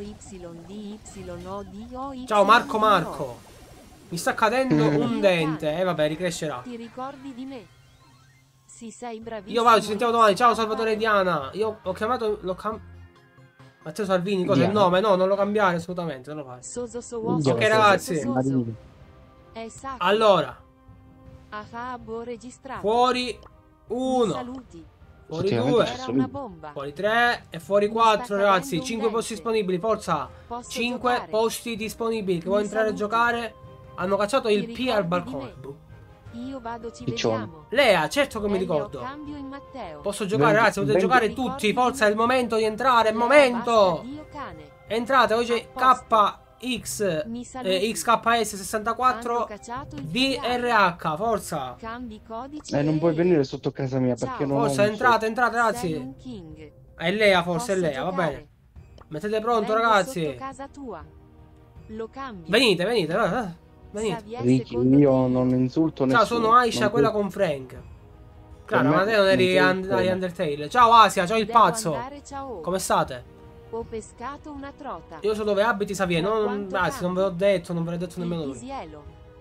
Ciao Marco Marco. Mi sta cadendo un dente. E eh, vabbè, ricrescerà. Ti ricordi di me? Sì, sei bravissimo. Io vado, ci sentiamo domani. Ciao Salvatore e Diana. Io ho chiamato. L'ho cam... Matteo Salvini, cosa è il Diana. nome? No, non lo cambiare assolutamente. Non lo fai. Soso so Ok, ragazzi. Marini. È sacro. Allora, Ah, boh, registrato. fuori Mi uno. saluti. Fuori Ultimamente due. ci Era sono una io. bomba. Fuori tre e fuori Mi quattro, sta ragazzi. cadendo un cinque posti dente. disponibili. Forza. Posso cinque giocare? posti disponibili. Chi Mi vuole entrare a saluti. giocare? Hanno cacciato Ti il P ricordi al di balcone. me? Boh. Io vado, ci Piccione. vediamo. Lea, certo che mi Elio, ricordo. cambio in Matteo. Posso giocare, Vendi- ragazzi, potete vendi- giocare Ricordi tutti. di Forza, me? è il momento di entrare, è il Lea, momento. basta, Dio cane. Entrate, oggi A posto. K X Mi eh, saluti. X K S Hanno sessantaquattro cacciato il D R filiale. H, forza. Cambi codice. Eh, non puoi venire sotto casa mia perché Ciao. non ho Forza, un entrate, entrate, Sei ragazzi. un king. È Lea, forse è Posso Lea, va giocare? bene. Mettete pronto, Vengo ragazzi. sotto casa tua. Lo cambio. Venite, venite, va, va, venite. Xavier, Ricky, secondo io te- non insulto Ciao, nessuno. sono Aisha, Non quella tu- con Frank. Claro, me ma te non eri non un- ti di frega. Undertale. Ciao Asia, ciao il Devo pazzo. andare, ciao. Come state? Ho pescato una trota. Io so dove abiti, Xavier. Ma Non, quanto anzi, non ve l'ho detto, non ve l'ho detto nemmeno Il lui. pisiello.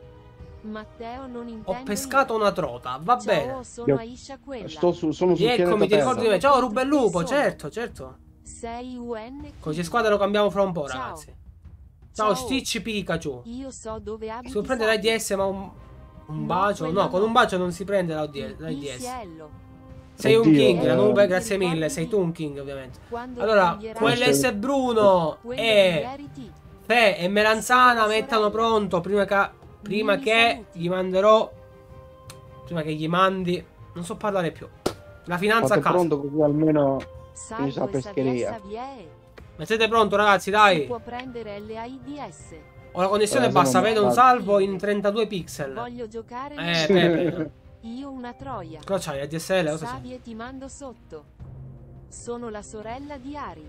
Matteo non intendo Ho pescato io. una trota, va Ciao, bene. sono Io- Aisha quella. Sto su, sono sul Eccomi, pianeta ti ricordi di Terra. me. Ciao Rubellupo, certo, certo. Sei U N. Codice squadra lo cambiamo fra un po', Ciao. ragazzi. Ciao, Ciao. Stitch Pikachu. Io so dove abiti. Si può prendere l'A D S, ma un, un No, bacio? quello No, con no. un bacio non si prende l'A Il D S. pisiello. Sei un Oddio, king, la eh. nube, grazie mille. Sei tu un king, ovviamente. Quando Allora, cambierai- quell'S Bruno Quello di e ieri ti- Fe e Melanzana Sono mettano sorella. pronto prima che, prima Mi che saluti. gli manderò. Prima che gli mandi. Non so parlare più. La finanza a Fate casa. pronto così almeno Salvo Mi sa e pescheria. Xavier, Xavier. Mettete pronto, ragazzi, Si dai. può prendere l'AIDS. Ho la connessione Eh, bassa, se non vedo un mi- salvo in trentadue pixel. Voglio giocare. Eh, nel- Pepe. Io una troia. Cosa c'hai? A D S L? Cosa c'hai? Savi e ti mando sotto. Sono la sorella di Ari.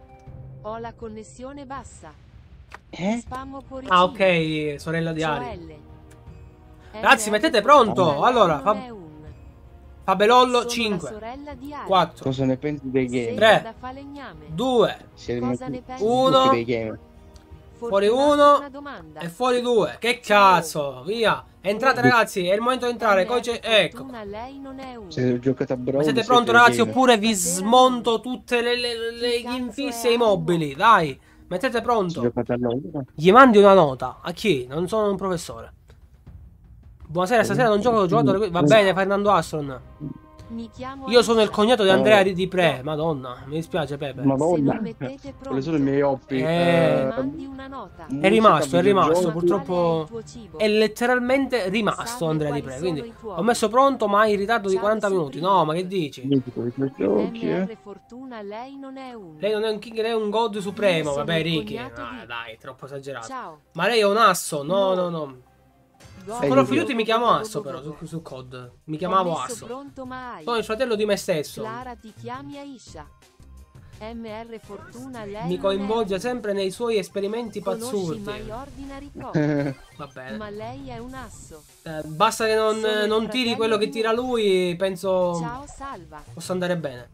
Ho la connessione bassa. Eh? Spammo cuoricino. Ah, ok, sorella di Ari. Cioè, Ragazzi, L. mettete pronto. L Allora, non fa- è un. Fabelollo Sono la cinque, sorella di Ari. quattro, Cosa ne pensi dei game? Sei Tre. da falegname. due, Siete Cosa messi ne pensi? Uno. tutti dei game. Fuori Fortunato, uno una domanda. e fuori due. Che Ciao. cazzo, via. Entrate ragazzi, è il momento di entrare. Codice, ecco. Fortuna, lei non è uno. Se giocate a Brawl, Ma siete siete pronti ragazzi gamer. oppure vi Stasera smonto tutte le, le, le- Chi gli cazzo infissi è e i Almo? mobili? Dai, mettete Se pronto. giocate a LOL. Gli mandi una nota. A chi? Non sono un professore. Buonasera, stasera non gioco, ho giocato. Va bene, Fernando Astron. Mi chiamo Io sono il Aisha. cognato di Andrea Eh. Di Pre. Madonna, mi dispiace Pepe. Se Madonna. non mettete Quali sono i pronto, miei hobby? Eh. mi mandi una nota. È rimasto, è rimasto, Ma purtroppo qual è il tuo cibo? è letteralmente rimasto Salve, Andrea Di quali Pre. sono Quindi i tuoi? ho messo pronto ma in ritardo di Ciao, quaranta minuti. Supreme. No, ma che dici? Giochi, eh? M R Fortuna, lei non è uno. Lei non è un king, lei è un god supremo. Io sono Vabbè, il Ricky. cognato Ah, di- dai, troppo esagerato. Ciao. Ma lei è un asso? No, no, no. Go, Call Call of of Duty Duty mi chiamo Asso però go, go, su, su C O D. Mi Ho chiamavo messo Asso. pronto mai. Sono il fratello di me stesso. Clara ti chiami Aisha. M R Fortuna, lei Mi non coinvolge è sempre nei suoi esperimenti uno. Conosci pazzurdi. My Ordinary Code? Va bene. Ma lei è un asso. Eh, basta che non, Sono il non tiri fratello quello che di tira me. lui. Penso Ciao Salva. possa andare bene.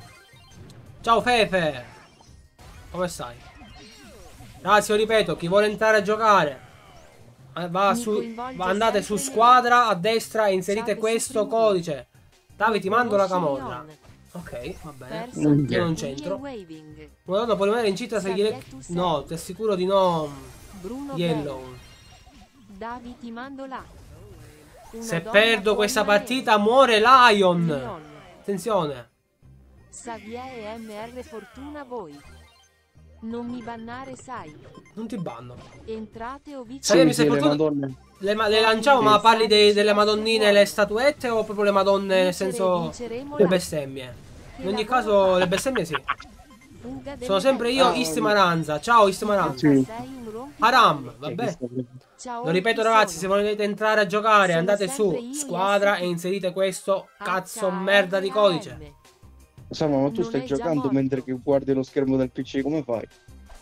Ciao Fefe. Come stai? Ragazzi, io ripeto, chi vuole entrare a giocare eh, va Mi su, coinvolge va- andate su sempre squadra a destra e inserite Salve, questo Supreme. codice. Davide, ti mando la Conosci camorra. Leon? Ok, va bene. Person Io non Wheel c'entro. Waving. Una donna può rimanere incinta se gli... Sabiettu sei. No, ti assicuro di no. Bruno Yellow. Bell. Davi ti mando là. Una Se donna perdo può questa rimanere. partita muore Lion. Leon. Attenzione. Xavier e M R Fortuna voi. Non mi bannare sai. Non ti banno. Entrate o vi Sai, Sì, mi sì, sei le fortunato- madonne. Le, ma- le lanciamo, ma parli dei- delle madonnine e le statuette o proprio le madonne nel senso vinceremo le là. bestemmie? In ogni caso le bestemmie sì. Fuga delle Sono sempre io, Ah, Istimaranza. Ciao Istimaranza. Sì. Sei un rompipalle. Haram, vabbè. Ciao, Lo ripeto chi ragazzi, se sono? volete entrare a giocare Sono andate sempre su io, squadra yes. e inserite questo cazzo H R merda di A codice. M. Samu, ma tu Non stai è già giocando morto. mentre che guardi lo schermo del P C, come fai?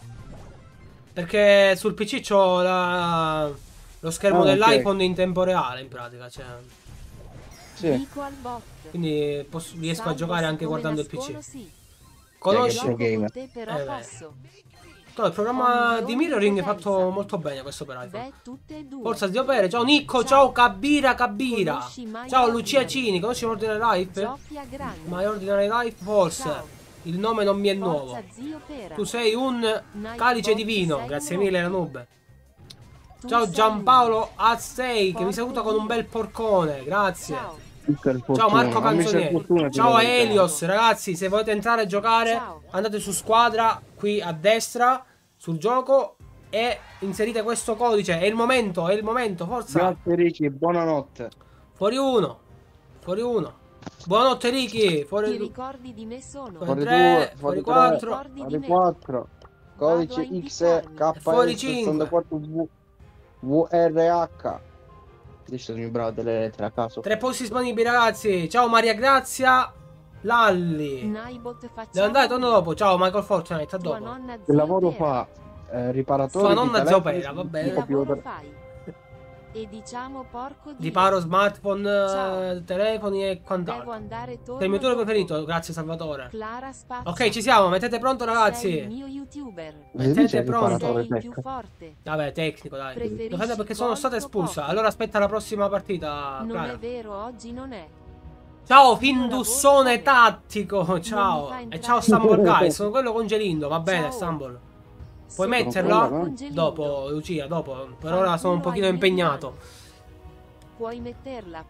Perché sul P C c'ho la... lo schermo Ah, ok. dell'iPhone in tempo reale in pratica, cioè. Sì. Dico al bot. Quindi posso- riesco a Salvo, giocare anche siccome guardando il P nascono, C. sì. Conosci? Pro Gioco con gamer. te, però Eh, beh. posso. No, il programma Ho di milioni mirroring di è fatto potenza. molto bene questo per iPhone. Beh, tutte e due. Forza Zio Pere, ciao Nicco, ciao, Ciao. Kabira Kabira. Conosci My Ciao Ordinary? Lucia Cini, conosci My Ordinary Life? Gioffia Grande. My Ordinary Life forse. Ciao. Il nome non mi è nuovo. Forza Zio Pera. Tu sei un Nightbot, calice di vino, sei grazie un mille rock. Ranub. Tu Ciao sei Giampaolo Aztei che mi Porco saluta con un Dio. bel porcone, uno. grazie. Ciao. Ciao Marco Ma mi sa Canzonieri. fortuna ti Ciao do- Elios, ragazzi, se volete entrare a giocare Ciao. andate su squadra qui a destra sul gioco e inserite questo codice. È il momento, è il momento, forza. Grazie Ricky, buonanotte. Fuori uno. Fuori uno. Buonanotte Ricky, Ti fuori ricordi di me sono? Fuori Fuori tre, due, fuori fuori quattro. Ricordi di Fuori me. quattro. Codice Vado a X K impiccarmi. Fuori S cinque. sessantaquattro V V R H. Adesso mi bravo delle lettere a caso. Tre posti disponibili ragazzi. Ciao Maria Grazia Lalli. Nightbot facciamo. Devo andare, torno dopo. Ciao Michael Fortnite, a Tua dopo. nonna Che zio va Pera. eh, riparatore Sua di nonna telefoni, Zopera, va bene. Che di lavoro computer. fai? E diciamo porco Di Dio. paro, smartphone, Ciao. eh, telefoni e Devo quant'altro. andare torno Sei il mio tour dopo. preferito, grazie Salvatore. Clara Spazza. Ok, ci siamo, mettete pronto Sei il ragazzi. mio youtuber. Vedi, Mettete c'è il pronto. riparatore Sei il più tech. forte. Vabbè, tecnico, dai. Preferisci Lo fate perché sono Volt stata o espulsa. Poco? Allora aspetta la prossima partita, Non Clara. è vero, oggi non è. Ciao Io Findussone lavoro tattico, mi ciao. fa E entrare. ciao Stumble Guys, sono quello con Gelindo, va bene Ciao. Stumble. Sono Puoi metterla? quello con Gelindo. Dopo, Lucia, dopo. Per ora sono un Fanculo pochino ai impegnato. Puoi metterla.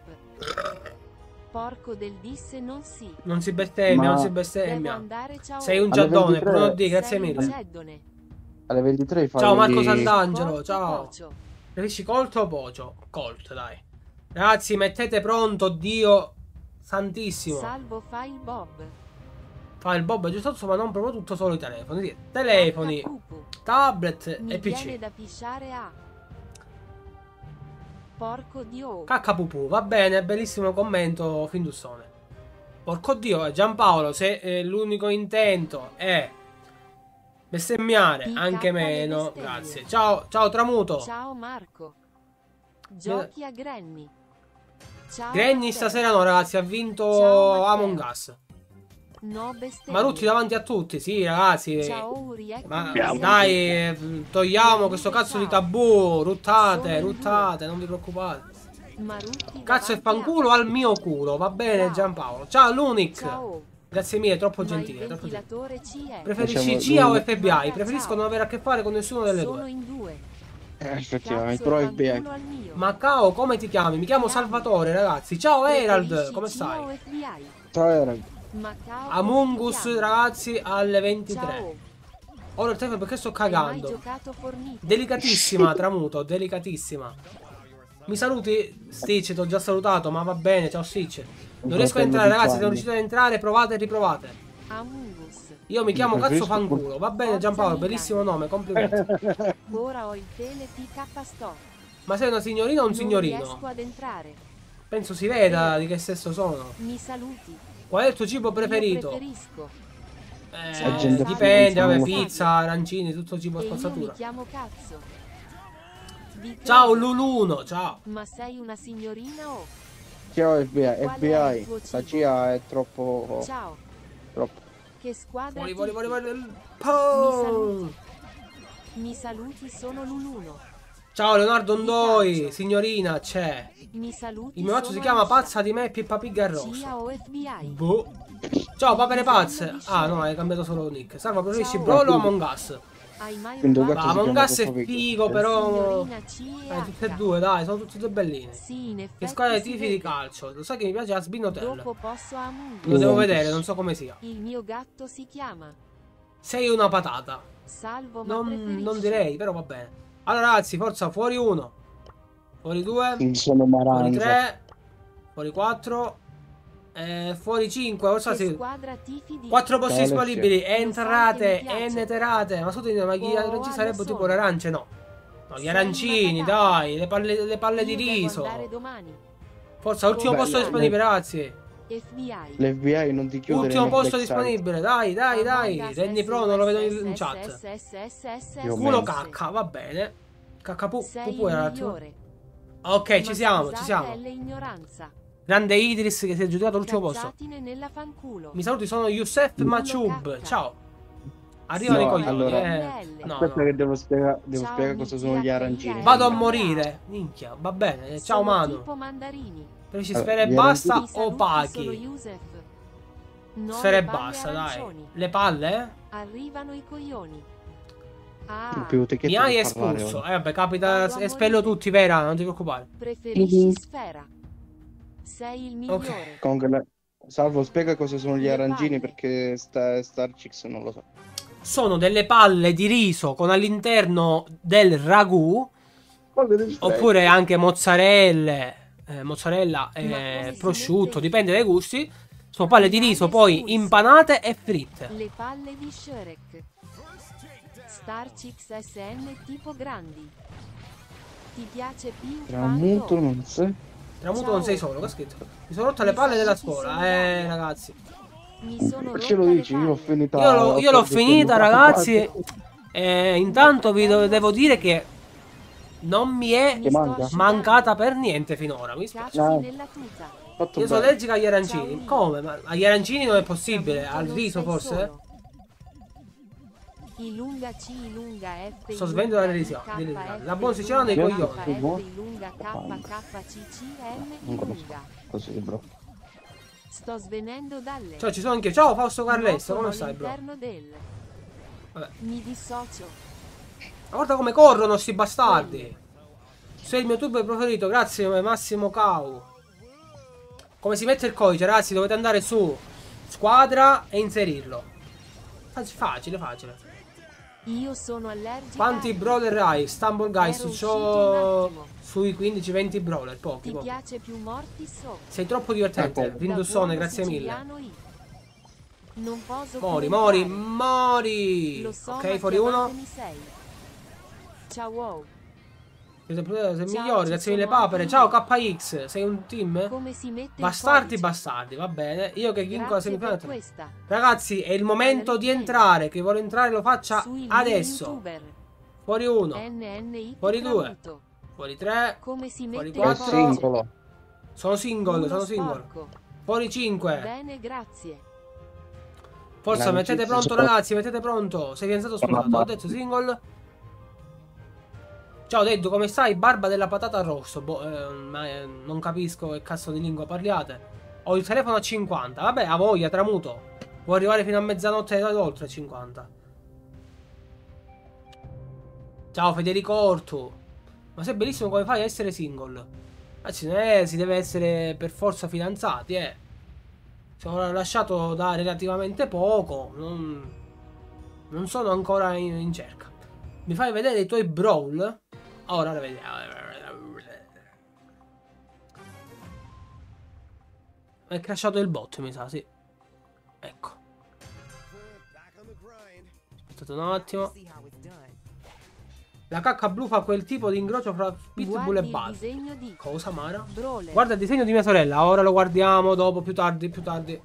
Porco del disse non si. Non si bestemmia, Ma- non si Devo bestemmia. andare, ciao. Sei un Alle giaddone, ventitré. Bruno D, grazie Sei un mille. ceddone. Alle ventitré fai Ciao Marco di- Sant'Angelo, Porco ciao. pocio. Preferisci Colt o Pocio? Colt, dai. Ragazzi, mettete pronto, Dio santissimo. Salvo fai il bob. Fa il Bob giusto, ma non proprio tutto, solo i telefoni. Sì, telefoni, Pupu. tablet Mi e viene P C. da pisciare a. Porco Dio. Caccapupu, va bene, bellissimo commento Findussone. Porco Dio, eh, Giampaolo, se eh, l'unico intento è bestemmiare, Ti anche cacca le meno, bestemmie. grazie. Ciao, ciao Tramuto. Ciao Marco. Giochi a Granny. Ciao Granny Matteo. stasera no, ragazzi, ha vinto Ciao, Matteo. Among Us. No bestemmie. Marutti davanti a tutti, sì ragazzi. Ciao Uri, ecco Ma mi dai, senti? eh, togliamo questo cazzo di tabù. Ruttate, Sono in ruttate, non vi preoccupate. Marutti Cazzo e davanti a- fanculo al mio culo, va bene Ciao. Giampaolo. Ciao Lunic. Ciao. Grazie mille, troppo Ma il gentile, troppo gentile. ventilatore C è. Preferisci Facciamo C I A o due- F B I? Preferisco non avere a che fare con nessuno delle Sono due. in due. Eh, effettivamente, Cazzo però e F B I. fanculo al mio. Macao, come ti chiami? Mi chiamo Salvatore, ragazzi. Ciao Herald, come Preferisci C I A o stai? F B I? Ciao, era. Macao, Among come ti Us, chiami? ragazzi, alle ventitré. Ciao. Ora il tempo perché sto Hai mai cagando. giocato Fornite? Delicatissima, Tramuto, delicatissima. Mi saluti, Stitch, ti ho già salutato, ma va bene, ciao Stitch. Non riesco a entrare, ragazzi, se non riuscite ad entrare, provate e riprovate. Among Us. Io mi chiamo Mi Cazzo preferisco- Fanculo, va bene Giampaolo, bellissimo nome, complimenti. Ora ho il tele P K Store. Ma sei una signorina o un Non signorino? riesco ad entrare. Penso si veda di che sesso sono. Mi saluti. Qual è il tuo cibo Io preferito? preferisco. Eh, Ciao, gente dipende, senza vabbè, nulla. pizza, arancini, tutto cibo E io mi spazzatura. chiamo Cazzo. Vi Ciao credo. Luluno, ciao. Ma sei una signorina o? Ciao F B I. Qual F B è il I. tuo La cibo? C A è troppo... Ciao. troppo. Che squadra Fuori, fuori, tifi? fuori, fuori. Pum. Mi saluti, sono Luluno. Ciao Leonardo Ndoi, Cazzo. signorina, c'è. Mi saluti. Il mio mazzo si sono chiama Alicia. Pazza di me, Pippa Pigga e C I A Rosso. o F B I? Boh. Ciao papere pazze. Ah no, hai cambiato solo nick. Salva, preferisci Ciao. Brawl o Among Us? Hai mai Quindi rubato? cazzo Ma si Among chiama Us è Peppa Pig. figo, però... Signorina C e Eh, tutte e H. due, dai, sono tutti e due belline. Sì, in effetti Che squadra di si tifi vede. di calcio? Lo sai che mi piace Asbin Hotel. Dopo posso a Among Lo Us. devo Juventus. vedere, non so come sia. Il mio gatto si chiama Sei una patata. Salvo, ma Non, preferisci? non direi, però va bene. Allora ragazzi, forza, fuori uno. Fuori due. Sono Fuori Maranza. tre. Fuori quattro. Eh, fuori cinque. Forza Che sì. squadra tifi di? Quattro posti Ciao, disponibili. Lo sai che Entrate, mi piace. enterate. Ma sotto ma gli Oh, arancini ah, sarebbero lo tipo sono. le arance? No. No, gli Sei arancini, una patata. dai. Le palle, le palle di Io devo riso. andare domani. Forza, ultimo Vabbè, posto le- disponibile, ragazzi. F B I. L'F B I non ti chiude Ultimo nel posto backside. disponibile. Dai, dai, dai. Among Us Renny Pro, non lo vedo in in chat. S S S S Più o Culo meno. cacca, va bene. Cacca pu, Sei pu, il pu era l'altro. migliore. Ok, Ma ci siamo, scusate ci siamo. è l'ignoranza. Grande Idris che si è giudicato l'ultimo posto. Cazzatine nella fanculo. Mi saluti, sono Youssef Culo Machub. cacca. Ciao. Arrivano No, i coglioni. allora- eh. No, Aspetta no. che devo spiegare devo Ciao, spiegare cosa amici, sono gli H I A. arancini. Vado a morire. Minchia, va bene. eh, Ciao Sono Manu. tipo mandarini. Preferisci Allora, sfere e gli basta Mi o saluti, sono pachi? Yusef. No, Sfere e le palle basta, dai. arancioni. Le palle? Arrivano i coglioni. Ah, Più te che Mi devo hai parlare espulso. ora. Eh vabbè, capita, Vado a espello morire. tutti, vera, non ti preoccupare. preferisci Mhm. sfera. Sei il migliore. Comunque, la- Salvo, spiega cosa sono gli Le arancini palle. perché sta, Starchix non lo so. Sono delle palle di riso con all'interno del ragù. Oppure anche mozzarelle, eh, mozzarella come e si prosciutto, mette- dipende dai gusti. Sono palle di riso poi impanate e fritte. Le palle di Shrek. Starchix S N tipo grandi. Ti piace Pink Tramuto Panther? non so. Tramuto Ciao. non sei solo, che ha scritto? Mi sono rotte le palle della scuola, eh ragazzi. Mi sono Perché lo rotte le dici? Io l'ho palle. finita. Io l'ho, io l'ho ho finita fatto ragazzi. quattro. E intanto vi do- devo dire che non mi è Mi Che sto manca? asciugando. mancata per niente finora. Mi spiace. Cazzi No. nella tuta. Fatto Io sono bene. allergica agli arancini. Come? Ma agli arancini non è possibile. Tramuto Al non riso sei forse? solo. I lunga C, I lunga F, Sto I svenendo lunga la revisione, K, di revisione. F, La buona I siciliana dei lunga coglioni. K, Sì, F, buono. I lunga K, K, C, C, M, I Non capisco. lunga. Così, bro. Sto svenendo dalle. Cioè ci sono anche. Ciao Fausto Carlesso, Nuoto come stai bro? all'interno del. Vabbè. Mi dissocio. Ma guarda come corrono sti bastardi. Sei il mio tuber preferito, grazie Massimo Cau. Come si mette il codice, ragazzi? Dovete andare su squadra e inserirlo. Fac- Facile, facile. Io sono allergica. Quanti brawler hai? Stumble Guys, Ero uscito c'ho un attimo. sui quindici venti brawler, pochi, Ti pochi. piace più Mortis o? Sei troppo divertente, Ecco. Vindussone, Da buono grazie mille. siciliano io. Non posso Mori, commentare. mori, mori. Lo so, Ok, ma fuori uno. chiamatemi sei. Ciao wow. Sei Ciao, migliore, ci grazie mille sono papere. anche Ciao io. K X, sei un team? Come si mette Bastardi, il codice? bastardi, va bene. Io che vinco la Grazie per semifinale. questa. Ragazzi, è il momento di entrare. Chi vuole entrare lo faccia Sui miei adesso. youtuber. Fuori uno, N N I Fuori due. Tramuto. fuori tre. Come si Fuori mette È il quattro. codice? singolo. Sono single, Uno sono single. sporco. Fuori cinque. Bene, grazie. Forza, mettete L'amicizia pronto, sopra- ragazzi, mettete pronto. Sei fidanzato, sposato? mamma. Ho detto single. Ciao Deddu, come stai? Barba della patata rosso. Boh, eh, ma, eh, non capisco che cazzo di lingua parliate. Ho il telefono a cinquanta. Vabbè, a voglia, tramuto. Può arrivare fino a mezzanotte ed oltre cinquanta. Ciao Federico Ortu. Ma sei bellissimo, come fai a essere single? Ragazzi, non è, si deve essere per forza fidanzati, eh. Sono lasciato da relativamente poco. Non, non sono ancora in, in cerca. Mi fai vedere i tuoi brawl? Ora lo vediamo. È crashato il bot, mi sa, sì. Ecco. Aspettate un attimo. La cacca blu fa quel tipo di incrocio fra Pitbull Guardi e il Buzz. disegno di Cosa, Mara? Brawler. Guarda il disegno di mia sorella. Ora lo guardiamo dopo, più tardi, più tardi.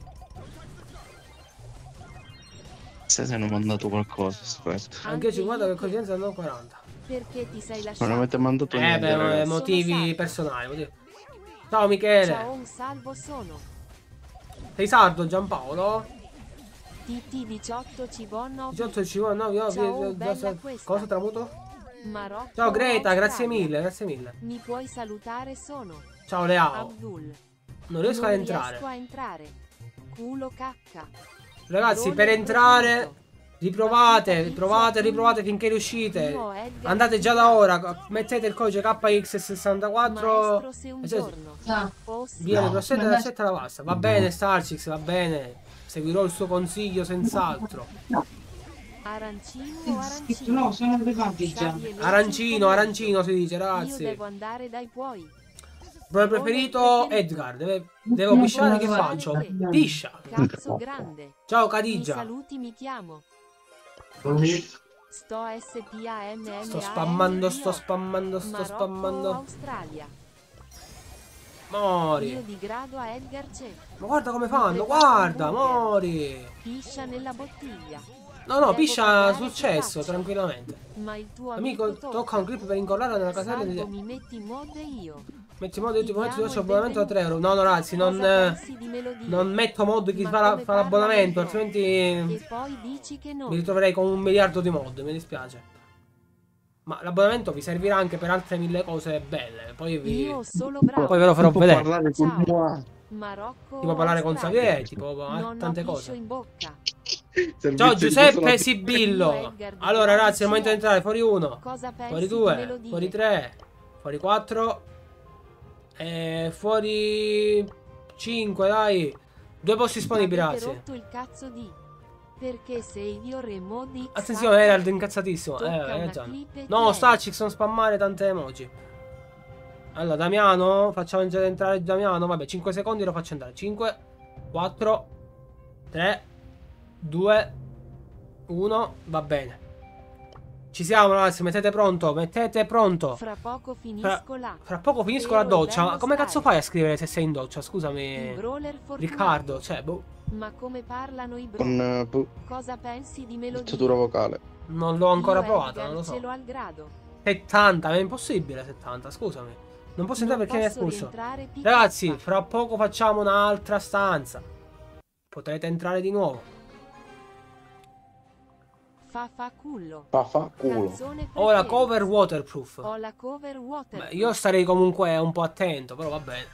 Se se hanno mandato qualcosa, aspetta. Anche io ci Anche guarda io che coincidenza hanno quaranta. Perché ti sei Non lasciato? avete mandato Eh niente, beh, ragazzi. motivi Sono personali. motivi- Ciao Michele. Ciao, un salvo sono. Sei sardo Giampaolo? T T diciotto Cibonno. diciotto e cinquantanove. Ciao, bella questa. Cosa tramuto? Marocco. Ciao Greta, grazie Australia. mille, grazie mille. Mi puoi salutare? Sono Ciao Leao. Abdul. Non riesco non ad entrare. riesco a entrare. Culo cacca. Ragazzi, Brawler per entrare preferito. riprovate, Partita riprovate, pizza. riprovate finché riuscite. Io, Edgar, Andate già da ora, mettete il codice K X sessantaquattro. Maestro, se un e siete- giorno Ah. fossi Via le No. prossette Ma della dai. setta alla pasta. Va bene Starchix, va bene. Seguirò il suo consiglio senz'altro. arancino o No, arancino. sono arrivati già. Sai e leggi Arancino, il commento. arancino si dice, Io ragazzi. devo andare dai tuoi. Bro preferito Edgar. Deve- devo Non pisciare, che può faccio? guardare. Piscia. Cazzo grande. Ciao Mi Cadigia. saluti, mi chiamo. Sto S P A M M A Sto spammando, sto N D O. spammando, sto Marocco, spammando. Australia. Io Mori. di grado a Edgar c'è. Ma guarda come fanno, guarda, mori. Piscia nella bottiglia. No, no, Devo piscia pagare successo, se faccio. tranquillamente. Ma il tuo Amico, amico tocca un clip per incollare nella casella Salvo, di... mi metti mod e io. Metti mod, io ti Ti metto diamo io il abbonamento a tre euro. benvenuto. No, no, ragazzi, non, Cosa eh, pensi di melodie? non metto mod chi Ma fa, la- come fa parla l'abbonamento, loro? altrimenti E poi dici che no. mi ritroverei con un miliardo di mod, mi dispiace. Ma l'abbonamento vi servirà anche per altre mille cose belle. Poi vi... Io solo bravo. Poi ve lo farò Può vedere. parlare con Ciao. moi. Marocco. Tipo parlare con Australia. Xavier, tipo Non tante ho piscio cose. in bocca. Servizio Ciao di Giuseppe consola- Sibillo. Io, Edgar, di Allora grado ragazzi, è il momento di C. entrare. Fuori uno, Cosa pensi fuori di due, melodie? fuori tre, fuori quattro, e fuori cinque, dai. Due posti disponibili, Avete ragazzi. rotto il cazzo di. Perché sei io Remo di X. Attenzione, Herald incazzatissimo. Eh, Tocca hai una ragione. clip e No, tieni. Starchix, non spammare tante emoji. Allora, Damiano, facciamo già entrare Damiano. Vabbè, cinque secondi lo faccio entrare. cinque, quattro, tre, due, uno. Va bene. Ci siamo, ragazzi. Mettete pronto. Mettete pronto. Fra poco finisco là. Fra poco finisco Spero la doccia. bello Ma come cazzo stare. fai a scrivere se sei in doccia? Il Scusami, brawler fortunato. Riccardo. Cioè, boh, Ma come parlano i Con bro? eh, pu- Cosa pensi di melodie? dicitura vocale. non l'ho ancora Io, provato. Edgar, Non lo so. ce l'ho al grado. settanta, ma è impossibile settanta, scusami. Non posso entrare Non perché mi è posso espulso. rientrare, P K. Ragazzi, fra poco facciamo un'altra stanza. Potrete entrare di nuovo. Fa fa cullo. Fa fa culo. Canzone Ho la preferita. cover waterproof. Ho la cover water. Beh, io starei comunque un po' attento, però va bene.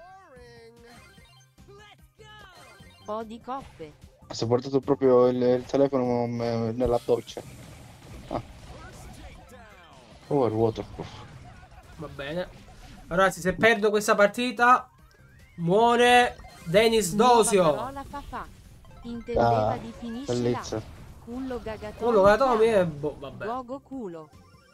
Ho di coppe. Si è portato proprio il, il telefono mm, nella doccia. Ah. Oh, il waterproof. Va bene. Ragazzi, se perdo questa partita, muore Denis Nuova Dosio. parola fa fa. Intendeva Ah, di finisci là. bellezza. Cullo gagatomi. Uno Gatomi e boh, vabbè. Gogo culo.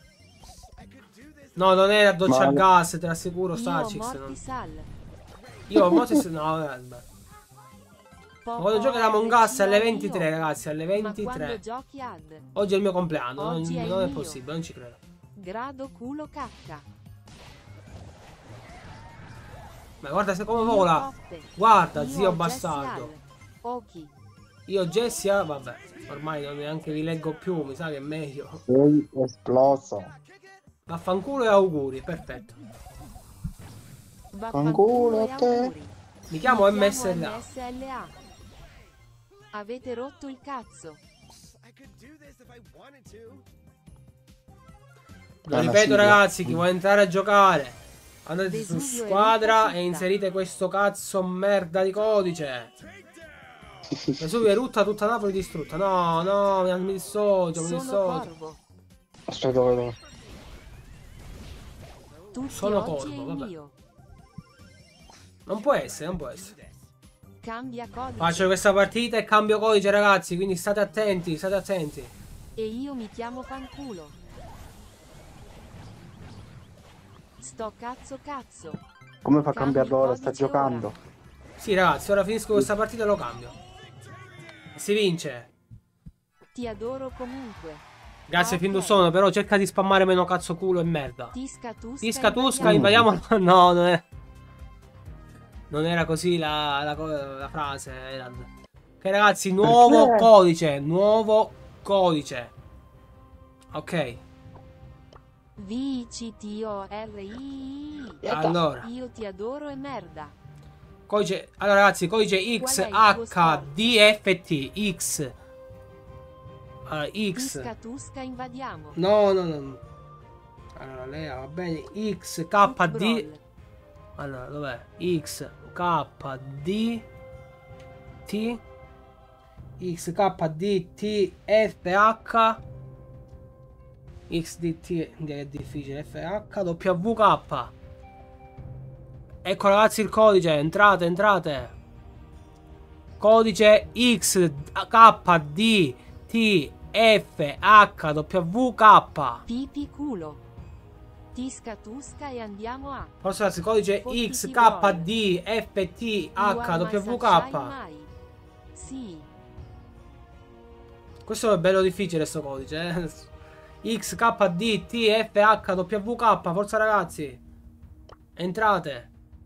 No, non è la doccia Ma- a gas, te l'assicuro, Io Starchix. morti Non... sal. Io ho Moses. No, vabbè. Po- Quando po- giochi la Among Us alle io. ventitré, ragazzi, alle Ma quando ventitré. giochi ad Oggi è il mio compleanno, non, Oggi è il non è mio. possibile, non ci credo. grado culo cacca. Ma guarda se come Io vola. coppe. Guarda, Io zio ho bastardo. Jesse Al. Oki. Io Jessia, vabbè, ormai non neanche vi leggo più, mi sa che è meglio. Sei esploso. Vaffanculo e auguri, perfetto. Vaffanculo Fanculo e a te. auguri. Mi chiamo Mi M S L A. M S L A. Avete rotto il cazzo. Lo È una ripeto sigla. ragazzi, chi vuole entrare a giocare, andate su Vesuvio è squadra rutta e tutta. inserite questo cazzo merda di codice. Vesuvio è rutta, tutta Napoli distrutta. No, no, mi, mi dissocio, mi Sono dissocio. corvo. Aspetta, vedo. Tutti Sono oggi corvo, è il vabbè. mio. Non può essere, non può essere. Cambia codice. Faccio questa partita e cambio codice ragazzi, quindi state attenti, state attenti. E io mi chiamo fanculo. Sto cazzo cazzo. Come fa a Cambi cambiarlo il ora? Sta codice giocando. Sì ragazzi, ora finisco questa partita e lo cambio. E si vince. Ti adoro comunque. Grazie Ah, ok. Findusono, però cerca di spammare meno cazzo culo e merda. Tisca tusca. Tisca tusca, invadiamo. invadiamo. No, non è. Non era così la, la, co- la frase, Erad. Ok ragazzi, nuovo Perché? codice, nuovo codice. Ok. V C T O R I. Allora, Io ti adoro e merda. codice. Allora ragazzi, codice Qual è il tuo X H score? D F T X. Allora, X. Tisca tusca invadiamo. No, no, no. Allora, lei va bene. X K Foot D. brawl. Allora, dov'è? X K D T X K D T F H X D T è difficile. F H W K. Ecco ragazzi il codice, entrate, entrate. Codice X K D T F H W K. Pipi culo. Tisca tusca e andiamo a. Forse ragazzi, codice Fottiti X K brawl. D F T H W Sai K. mai. Sì. Questo è bello difficile sto codice, eh. X K D T F H W K. Forza ragazzi. Entrate.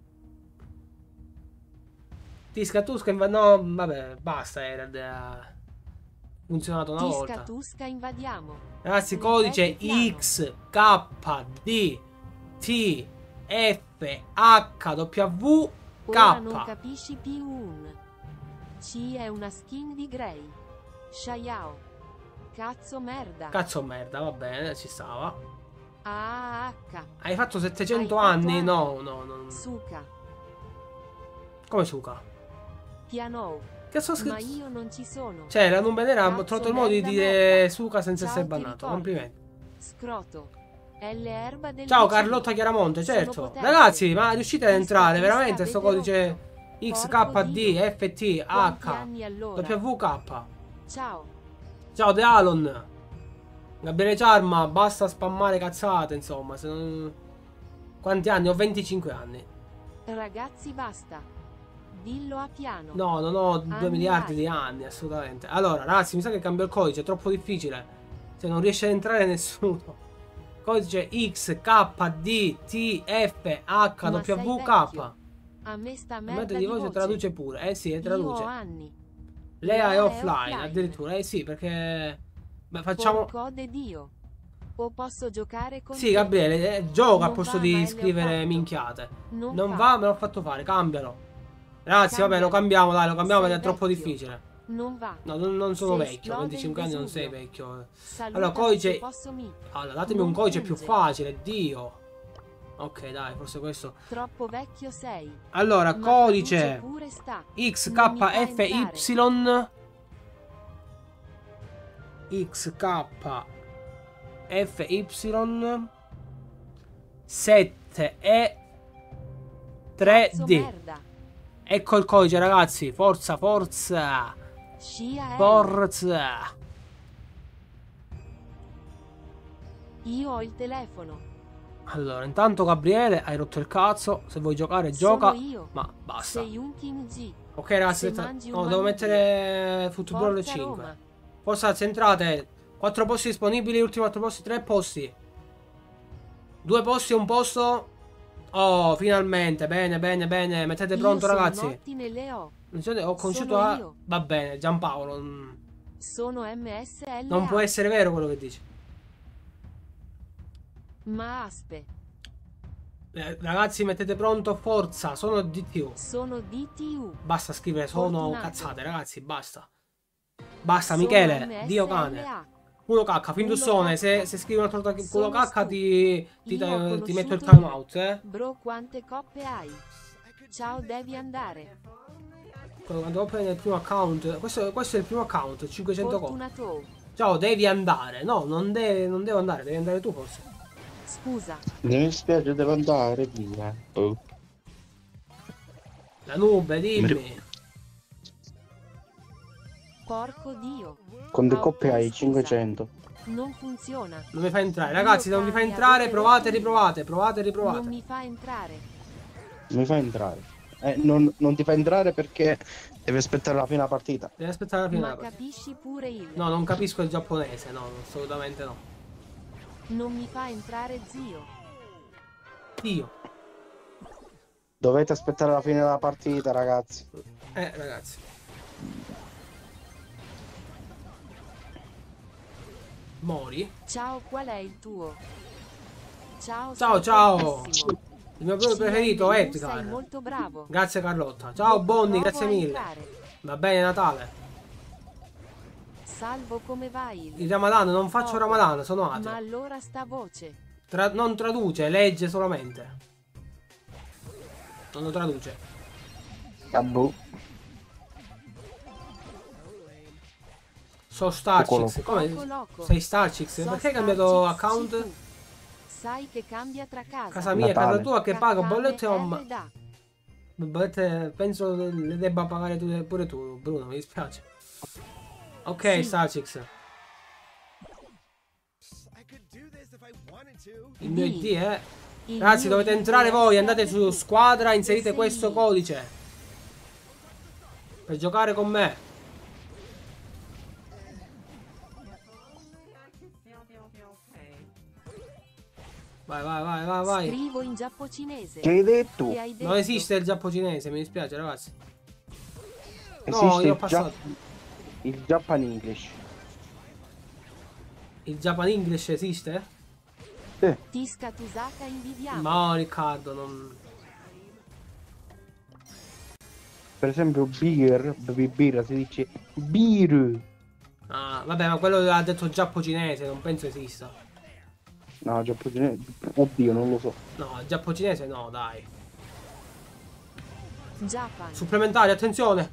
Tisca tusca inv- no, vabbè, basta, era ha funzionato una Tisca volta. tusca invadiamo. Ragazzi, codice Ripeti piano. X K D T F H W Ora non K. capisci più un. C è una skin di Grey. Xiao. Cazzo merda. Cazzo merda, va bene, ci stava. A H. Hai fatto settecento Hai fatto anni? anni. No, no, no. Suka. Come suca? Piano. Che sto Ma scritto? io non ci sono. Cioè, la Nubenera ha Cazzo, trovato il modo di merda, dire merda. suca senza Ciao, essere ti bannato. ricordi? Complimenti. Scroto. L erba del Ciao vicino. Carlotta Chiaramonte, Sono certo. potente. Ragazzi, ma riuscite ad Tisca, entrare tisca, veramente sto avete codice rotto. X Porco K D Dio. F T Quanti H anni allora? W K. Ciao. Ciao De Alon. Gabriele Ciarma, basta spammare cazzate, insomma, se non... Quanti anni? Ho venticinque anni. Ragazzi basta. Dillo a piano. No, non ho due Anni miliardi vai. di anni, assolutamente. Allora, ragazzi, mi sa che cambio il codice, è troppo difficile. Se non riesce ad entrare nessuno. Codice X K D T F H Ma sei W K. vecchio. A me sta Il merda metodo di di voce voce. traduce pure. Eh sì, Io traduce. ho anni. Lea è Lea è offline, offline. addirittura. Eh sì, perché... Beh, facciamo... Porco de Dio. O posso giocare con Sì, te? Gabriele, eh, gioca a Non posto va, ma di le ho scrivere fatto. minchiate. Non, Non fa. va, me l'ho fatto fare, cambialo. Ragazzi, vabbè, lo Cambialo. cambiamo, dai, lo cambiamo Sei perché è troppo vecchio. difficile. Non va. No, non, non sono Se vecchio, esplode venticinque il anni non sei Vesuvio. vecchio. Saluta Allora, codice... se posso mi. Allora, datemi Non un codice più punge. facile, Dio. Ok, dai, forse questo. Troppo vecchio sei. Allora, Ma codice traduce pure sta. X Non mi fa K F Y X K F Y sette E tre Cazzo D. merda. Ecco il codice, ragazzi. Forza, forza. Scia L. Forza. Io ho il telefono. Allora, intanto Gabriele, hai rotto il cazzo. Se vuoi giocare, gioca. Sono io. Ma basta. Sei un King G. Ok, ragazzi, Se aspetta. mangi un No, devo manubrio. mettere Football Forza cinque. Roma. Forza, ragazzi, entrate. quattro posti disponibili, ultimi quattro posti, tre posti. due posti e un posto. Oh, finalmente. Bene, bene, bene. Mettete pronto, Io sono ragazzi. Notti nelle O. Non so, ho conosciuto Sono a... io. Va bene, Giampaolo. mm, Sono M S L. Non può essere vero quello che dici. Ma aspe. Eh, ragazzi, mettete pronto, forza. Sono D T U. Sono D T U. Basta scrivere sono Fortunato. cazzate, ragazzi, basta. Basta, Sono Michele, Dio M S L cane. A. Culo cacca, Culo Findussone, se, cacca. se scrivi un altro ta- culo Sono cacca stu. ti, ti, Io ho ti metto il conosciuto time io. out, eh. Bro, quante coppe hai? Ciao, devi andare. Quando devo prendere il primo account, questo, questo è il primo account, cinquecento coppe. Fortunato. Ciao, devi andare. No, non, de non devo andare, devi andare tu forse. Scusa. Mi spiace, devo andare via. Oh. La nube, Mi ri- dimmi. Porco Dio. Quante Ah, coppe ok, hai? scusa. cinquecento. Non funziona. Non mi fa entrare. Ragazzi, non mi fa cane, entrare, avete provate, rotto il- riprovate, provate, Non riprovate. mi fa entrare. Mi fa entrare. Eh, non, non ti fa entrare perché devi aspettare la fine della partita. Devi aspettare la fine Ma della partita. capisci pure il. No, non capisco il giapponese, no, assolutamente no. Non mi fa entrare, zio. Dio. Dovete aspettare la fine della partita, ragazzi. Eh, ragazzi. Mori. Ciao, qual è il tuo? Ciao, Ciao, sei ciao. fortissimo. Il mio proprio Sì, preferito, Andy, tu Edgar. sei molto bravo. Grazie Carlotta. Ciao Bonnie, Provo grazie a mille. entrare. Va bene Natale. Salvo, come vai? Il Ramadan, non faccio Poco. Ramadan, sono Ma ateo. allora sta voce. Tra non traduce, legge solamente. Non lo traduce. Tabù. So Starchix. Poco Come? loco. Sei Starchix? So Perché hai cambiato Starchix, account? sì, tu. Sai che cambia tra casa. Casa mia e casa Natale. tua che pago Caccame bollette o ma... R da. bollette penso le debba pagare tu, pure tu, Bruno, mi dispiace. Ok, Sì. Starchix. Il mio I D è... Il Ragazzi, mio dovete I D entrare è voi, andate S R su T. squadra, inserite Sì. questo codice. Per giocare con me. Vai, vai, vai, vai, vai. Scrivo in giapponese. Che hai detto? Che hai detto? Non esiste il giapponese, mi dispiace, ragazzi. No, Esiste io ho il, passato. Jap- il Japan English. Il Japan English esiste? Sì. Tisca Tusaka invidiamo. No, Riccardo, non... Per esempio beer, bevi birra, si dice biru. Ah, vabbè, ma quello ha detto giapponese, non penso esista. No, giapponese. Oddio, non lo so. No, il giapponese no, dai. Japan. Supplementari, attenzione.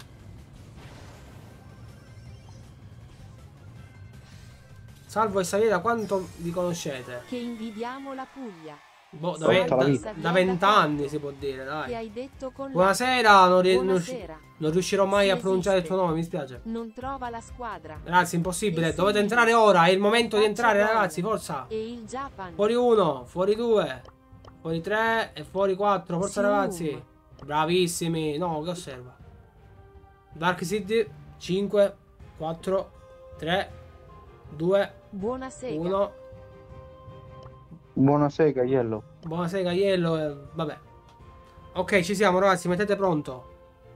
Salvo e Saliera, quanto vi conoscete? Che invidiamo la Puglia. Boh, da, Tutta la ve- vita. da- da vent'anni si può dire, Che dai. hai detto con la. Buonasera, non, ri- non riusci- Buonasera. non riuscirò mai Sì, a pronunciare il esiste. tuo nome, mi spiace. Non trova la squadra. Ragazzi, impossibile, Eh sì. dovete entrare ora, è il momento di Faccio entrare, gol. ragazzi, forza. E il Japan. Fuori uno, fuori due, fuori tre e fuori quattro, forza Zoom. ragazzi. Bravissimi, no, che osserva. Dark City, cinque, quattro, tre, due, Buonasera. uno. Buonasera, Yellow. Buonasera, Iello, eh, vabbè. Ok, ci siamo ragazzi, mettete pronto.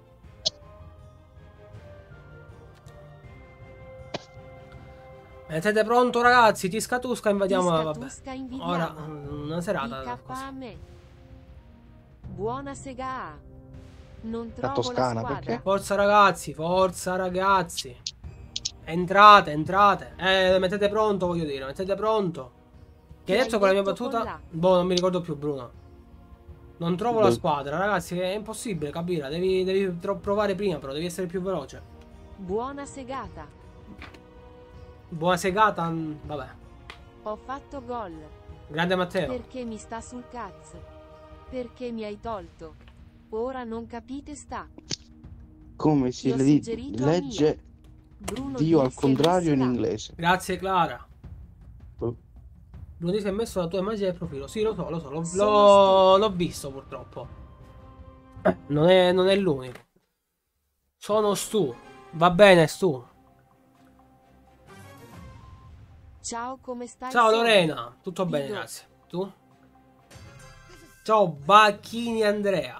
Mettete pronto ragazzi, Tisca Tusca invadiamo, Tisca vabbè. Tusca invidiamo. Ora, mm, una serata. I K così. a me. Buona sega. Non trovo la Toscana, squadra. perché? Forza ragazzi, forza ragazzi. Entrate, entrate. Eh, mettete pronto, voglio dire, mettete pronto. Che hai Che detto hai con la mia detto con battuta? la? Boh, non mi ricordo più, Bruno. Non trovo la Beh. squadra, ragazzi, è impossibile capire. Devi, devi tro- provare prima, però, devi essere più veloce. Buona segata. Buona segata, mm, vabbè. Ho fatto gol. Grande Matteo. Perché mi sta sul cazzo. Perché mi hai tolto. Ora non capite sta. Come si Ti ho le- suggerito a legge Bruno Dio al disse contrario in messa là. inglese? Grazie, Clara. Oh. Bruno, ti hai messo la tua immagine del profilo. Sì, lo so, lo so. L'ho, Sono l'ho- l'ho visto, purtroppo. Eh, Non è, non è l'unico. Sono Stu. Va bene, Stu. Ciao, come stai? Ciao Sono? Lorena. Tutto bene, Dido. grazie. Tu? Ciao Bacchini Andrea.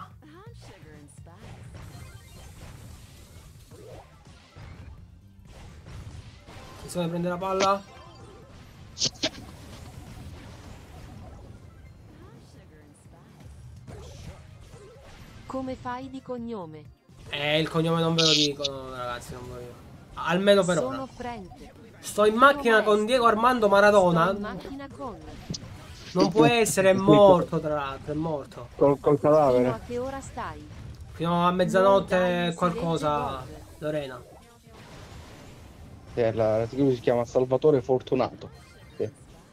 Attenzione, prende la palla. Come fai di cognome? Eh, il cognome non ve lo dicono, ragazzi, non ve lo dico. Almeno per ora. Sono Frente. Sto in macchina con Diego Armando Sto in Maradona. macchina con. Non può essere, è morto tra l'altro, è morto. Col, col Fino a cadavere. che ora stai? Fino a mezzanotte qualcosa, Lorena. Sì, la, lui si chiama Salvatore Fortunato. Sì.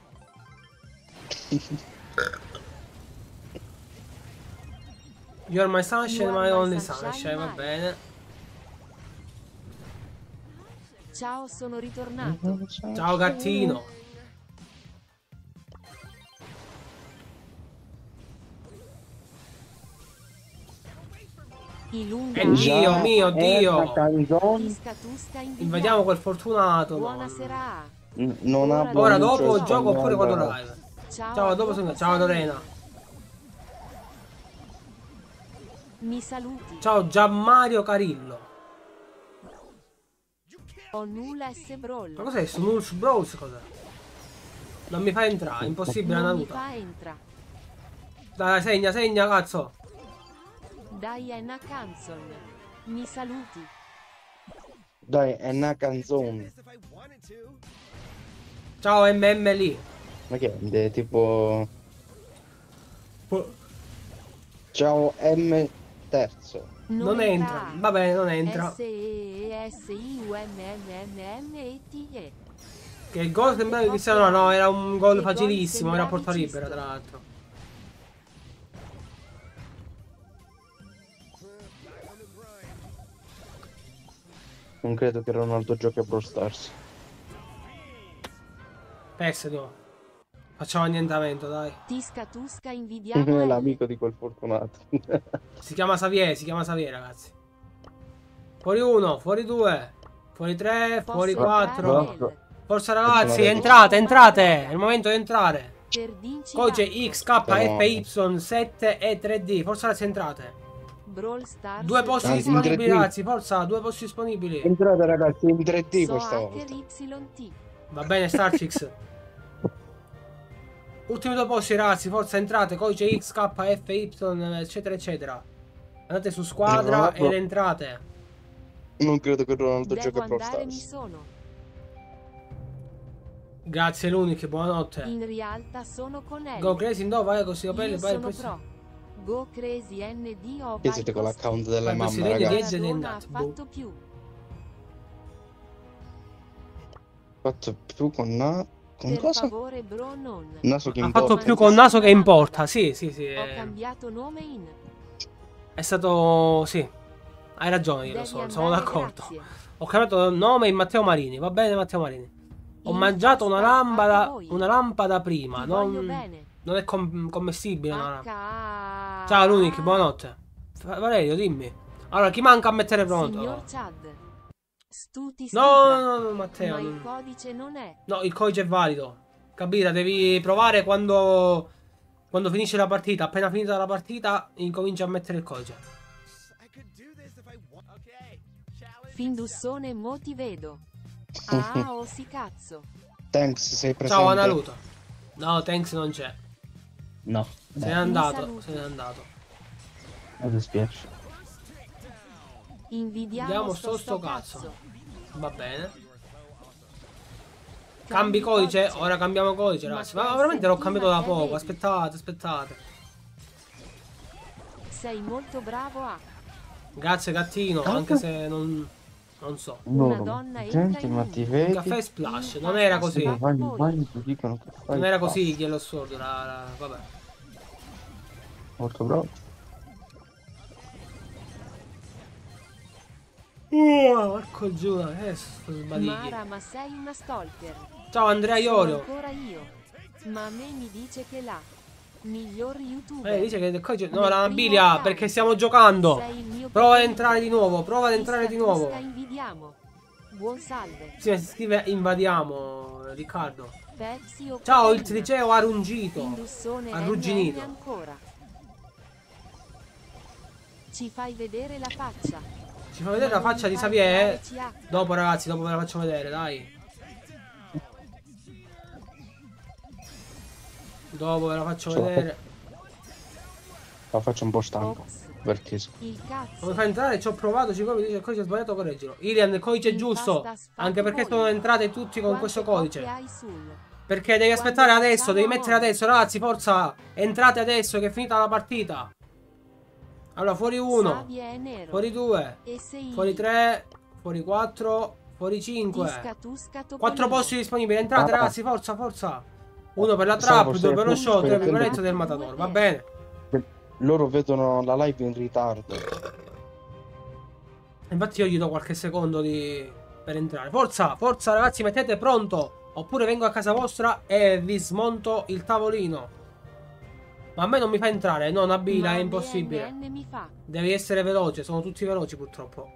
You're my sunshine, You are my my only sunshine, sunshine, va my- bene. Ciao, sono ritornato. Ciao gattino. Ilunga. Eh, Dio mio, Dio. Una canzone Tisca tusca invidiamo. Invadiamo quel fortunato. no. Buonasera. n- non ha Ora pronuncia dopo gioco spagnola. oppure quando live. Ciao, Ciao, a dopo dopo sono... Ciao saluti. Lorena. Mi saluti. Ciao Gianmario Carillo. Ho nulla S Brawl. Ma cos'è sto Nulls Bros? Cos'è? Non mi fa entrare, è impossibile Non mi Naruto. fa entra. Dai, segna, segna, cazzo. Diana Canson. Mi saluti. Dai, è una canzone. Ciao M M lì. Ma che è? Tipo... Ciao M terzo. Non entra. Va bene, non entra. S E S I U M N N N E T E. Che il gol sembrava di Cristiano, no, era un gol Che gol facilissimo, era a porta sembravi libera cisto. tra l'altro. Non credo che Ronaldo giochi a Brawl Stars. Perso di nuovo. Facciamo annientamento, dai. Tisca tusca È invidiamo L. l'amico di quel fortunato. Si chiama Xavier, si chiama Xavier, ragazzi. Fuori uno, fuori due, fuori tre, Posso fuori entrare, quattro. L? Forza ragazzi, Facciamo entrate, entrate. È il momento di entrare. Per Dinci Codice Gatto. X K F Y sette E tre D. Forza ragazzi, entrate. Brawl Stars. Due posti Ah, in disponibili, tre D. ragazzi. Forza, due posti disponibili. Entrate ragazzi in tre D So questa hacker volta. Y T. Va bene, Starchix. Ultimi due posti, ragazzi. Forza, entrate. Codice X K F Y, eccetera, eccetera. Andate su squadra Ronaldo. ed entrate. Non credo che Ronaldo giochi Devo a Brawl andare, mi Stars. sono. Grazie, l'unico. Buonanotte. In realtà sono con L. Go crazy, no, vai così capelli, Io vai sono il pro. Go crazy N D O. Che siete con l'account delle Vai, mamme presidente di ragazzi. Edge ed è Maradona ha andato. fatto più. Fatto più con na... Con Per cosa? favore bro non. Naso che Ha importa. fatto più col naso che importa. Sì, sì, sì. Ho È, cambiato nome in. è stato. Sì. Hai ragione, io lo Devi so, sono andare, d'accordo. grazie. Ho cambiato nome in Matteo Marini. Va bene, Matteo Marini. Ho In mangiato una pasta, lampada. anche voi. Una lampada prima. Ti voglio Non, bene. non è com- commestibile. No, no. H- Ciao, l'unico, buonanotte. Fa- Valerio, dimmi. Allora, chi manca a mettere pronto? Signor Chad. Stuti No, stupra. no, no, Matteo. Ma il non- codice non è. No, il codice è valido. Capita, devi provare quando. Quando finisce la partita. Appena finita la partita, incominci a mettere il codice. Findussone mo ti vedo. Ah, oh si cazzo. Thanks, sei presente? Ciao, Analuto. No, thanks non c'è. No. Se n'è Mi andato. saluti. Se n'è andato. Mi dispiace. Invidiamo Vediamo sto, sto sto cazzo. Va bene. Cambi Cambi codice? codice. Ora cambiamo codice, Ma ragazzi. Ma questa veramente l'ho cambiato da settimana poco. che vedi? Aspettate, aspettate. Sei molto bravo a. Grazie, gattino. Anche se non. Non so. Una donna entra in ma ti un- Un vedi? caffè splash. Non era così. Sì. Vai in bagno ti dicono che fai. Non era così, glielo sordo. La, la- vabbè. Molto bravo. Uh, porco giù. Eh, sto sbadigli. Mara, ma sei una stalker. Ciao, Andrea Sono Iorio. ancora io. Ma a me mi dice che la miglior youtuber. Eh, dice che il codice. No, Nel la primo Nabilia, account. perché stiamo giocando. Sei il mio Prova ad preferito. entrare di nuovo. Prova ad entrare di Tisca nuovo. tusca invidiamo. Buon salve. Sì, si scrive invadiamo, Riccardo. Pepsi o Ciao, il Coca-Cola? triceo arrungito. Indussone Arrugginito. N N ancora. Ci fai vedere la faccia. Ci fa vedere la Ma non faccia di fai Xavier? fare C H. Dopo, ragazzi, dopo ve la faccio vedere, dai. Dopo ve la faccio Ciao. vedere. La faccio un po' stanco. Ops. Perché so- Il Non cazzo. mi fa entrare, ci ho provato, ci come dice il codice è sbagliato, correggilo. Ilian, il codice è giusto. Impasta sfatto Anche perché voi. sono entrati tutti con Quante questo coppe codice. hai sul? Perché devi Quando aspettare adesso, facciamo devi mettere amore. adesso, ragazzi, forza. Entrate adesso che è finita la partita. Allora, fuori uno, Savia è nero. fuori due, E sei fuori tre, fuori quattro, fuori cinque. Tiscatusca Quattro topolino. posti disponibili, entrate Ah. ragazzi, forza, forza. Uno per la Stavo trap, forse due per lo show, tre per il attento letto del matador, va bene. loro vedono la live in ritardo. Infatti io gli do qualche secondo di... per entrare. Forza, forza ragazzi, mettete pronto. Oppure vengo a casa vostra e vi smonto il tavolino. Ma a me non mi fa entrare, no, Nabila, Ma è a impossibile. me N N mi fa. Devi essere veloce, sono tutti veloci purtroppo.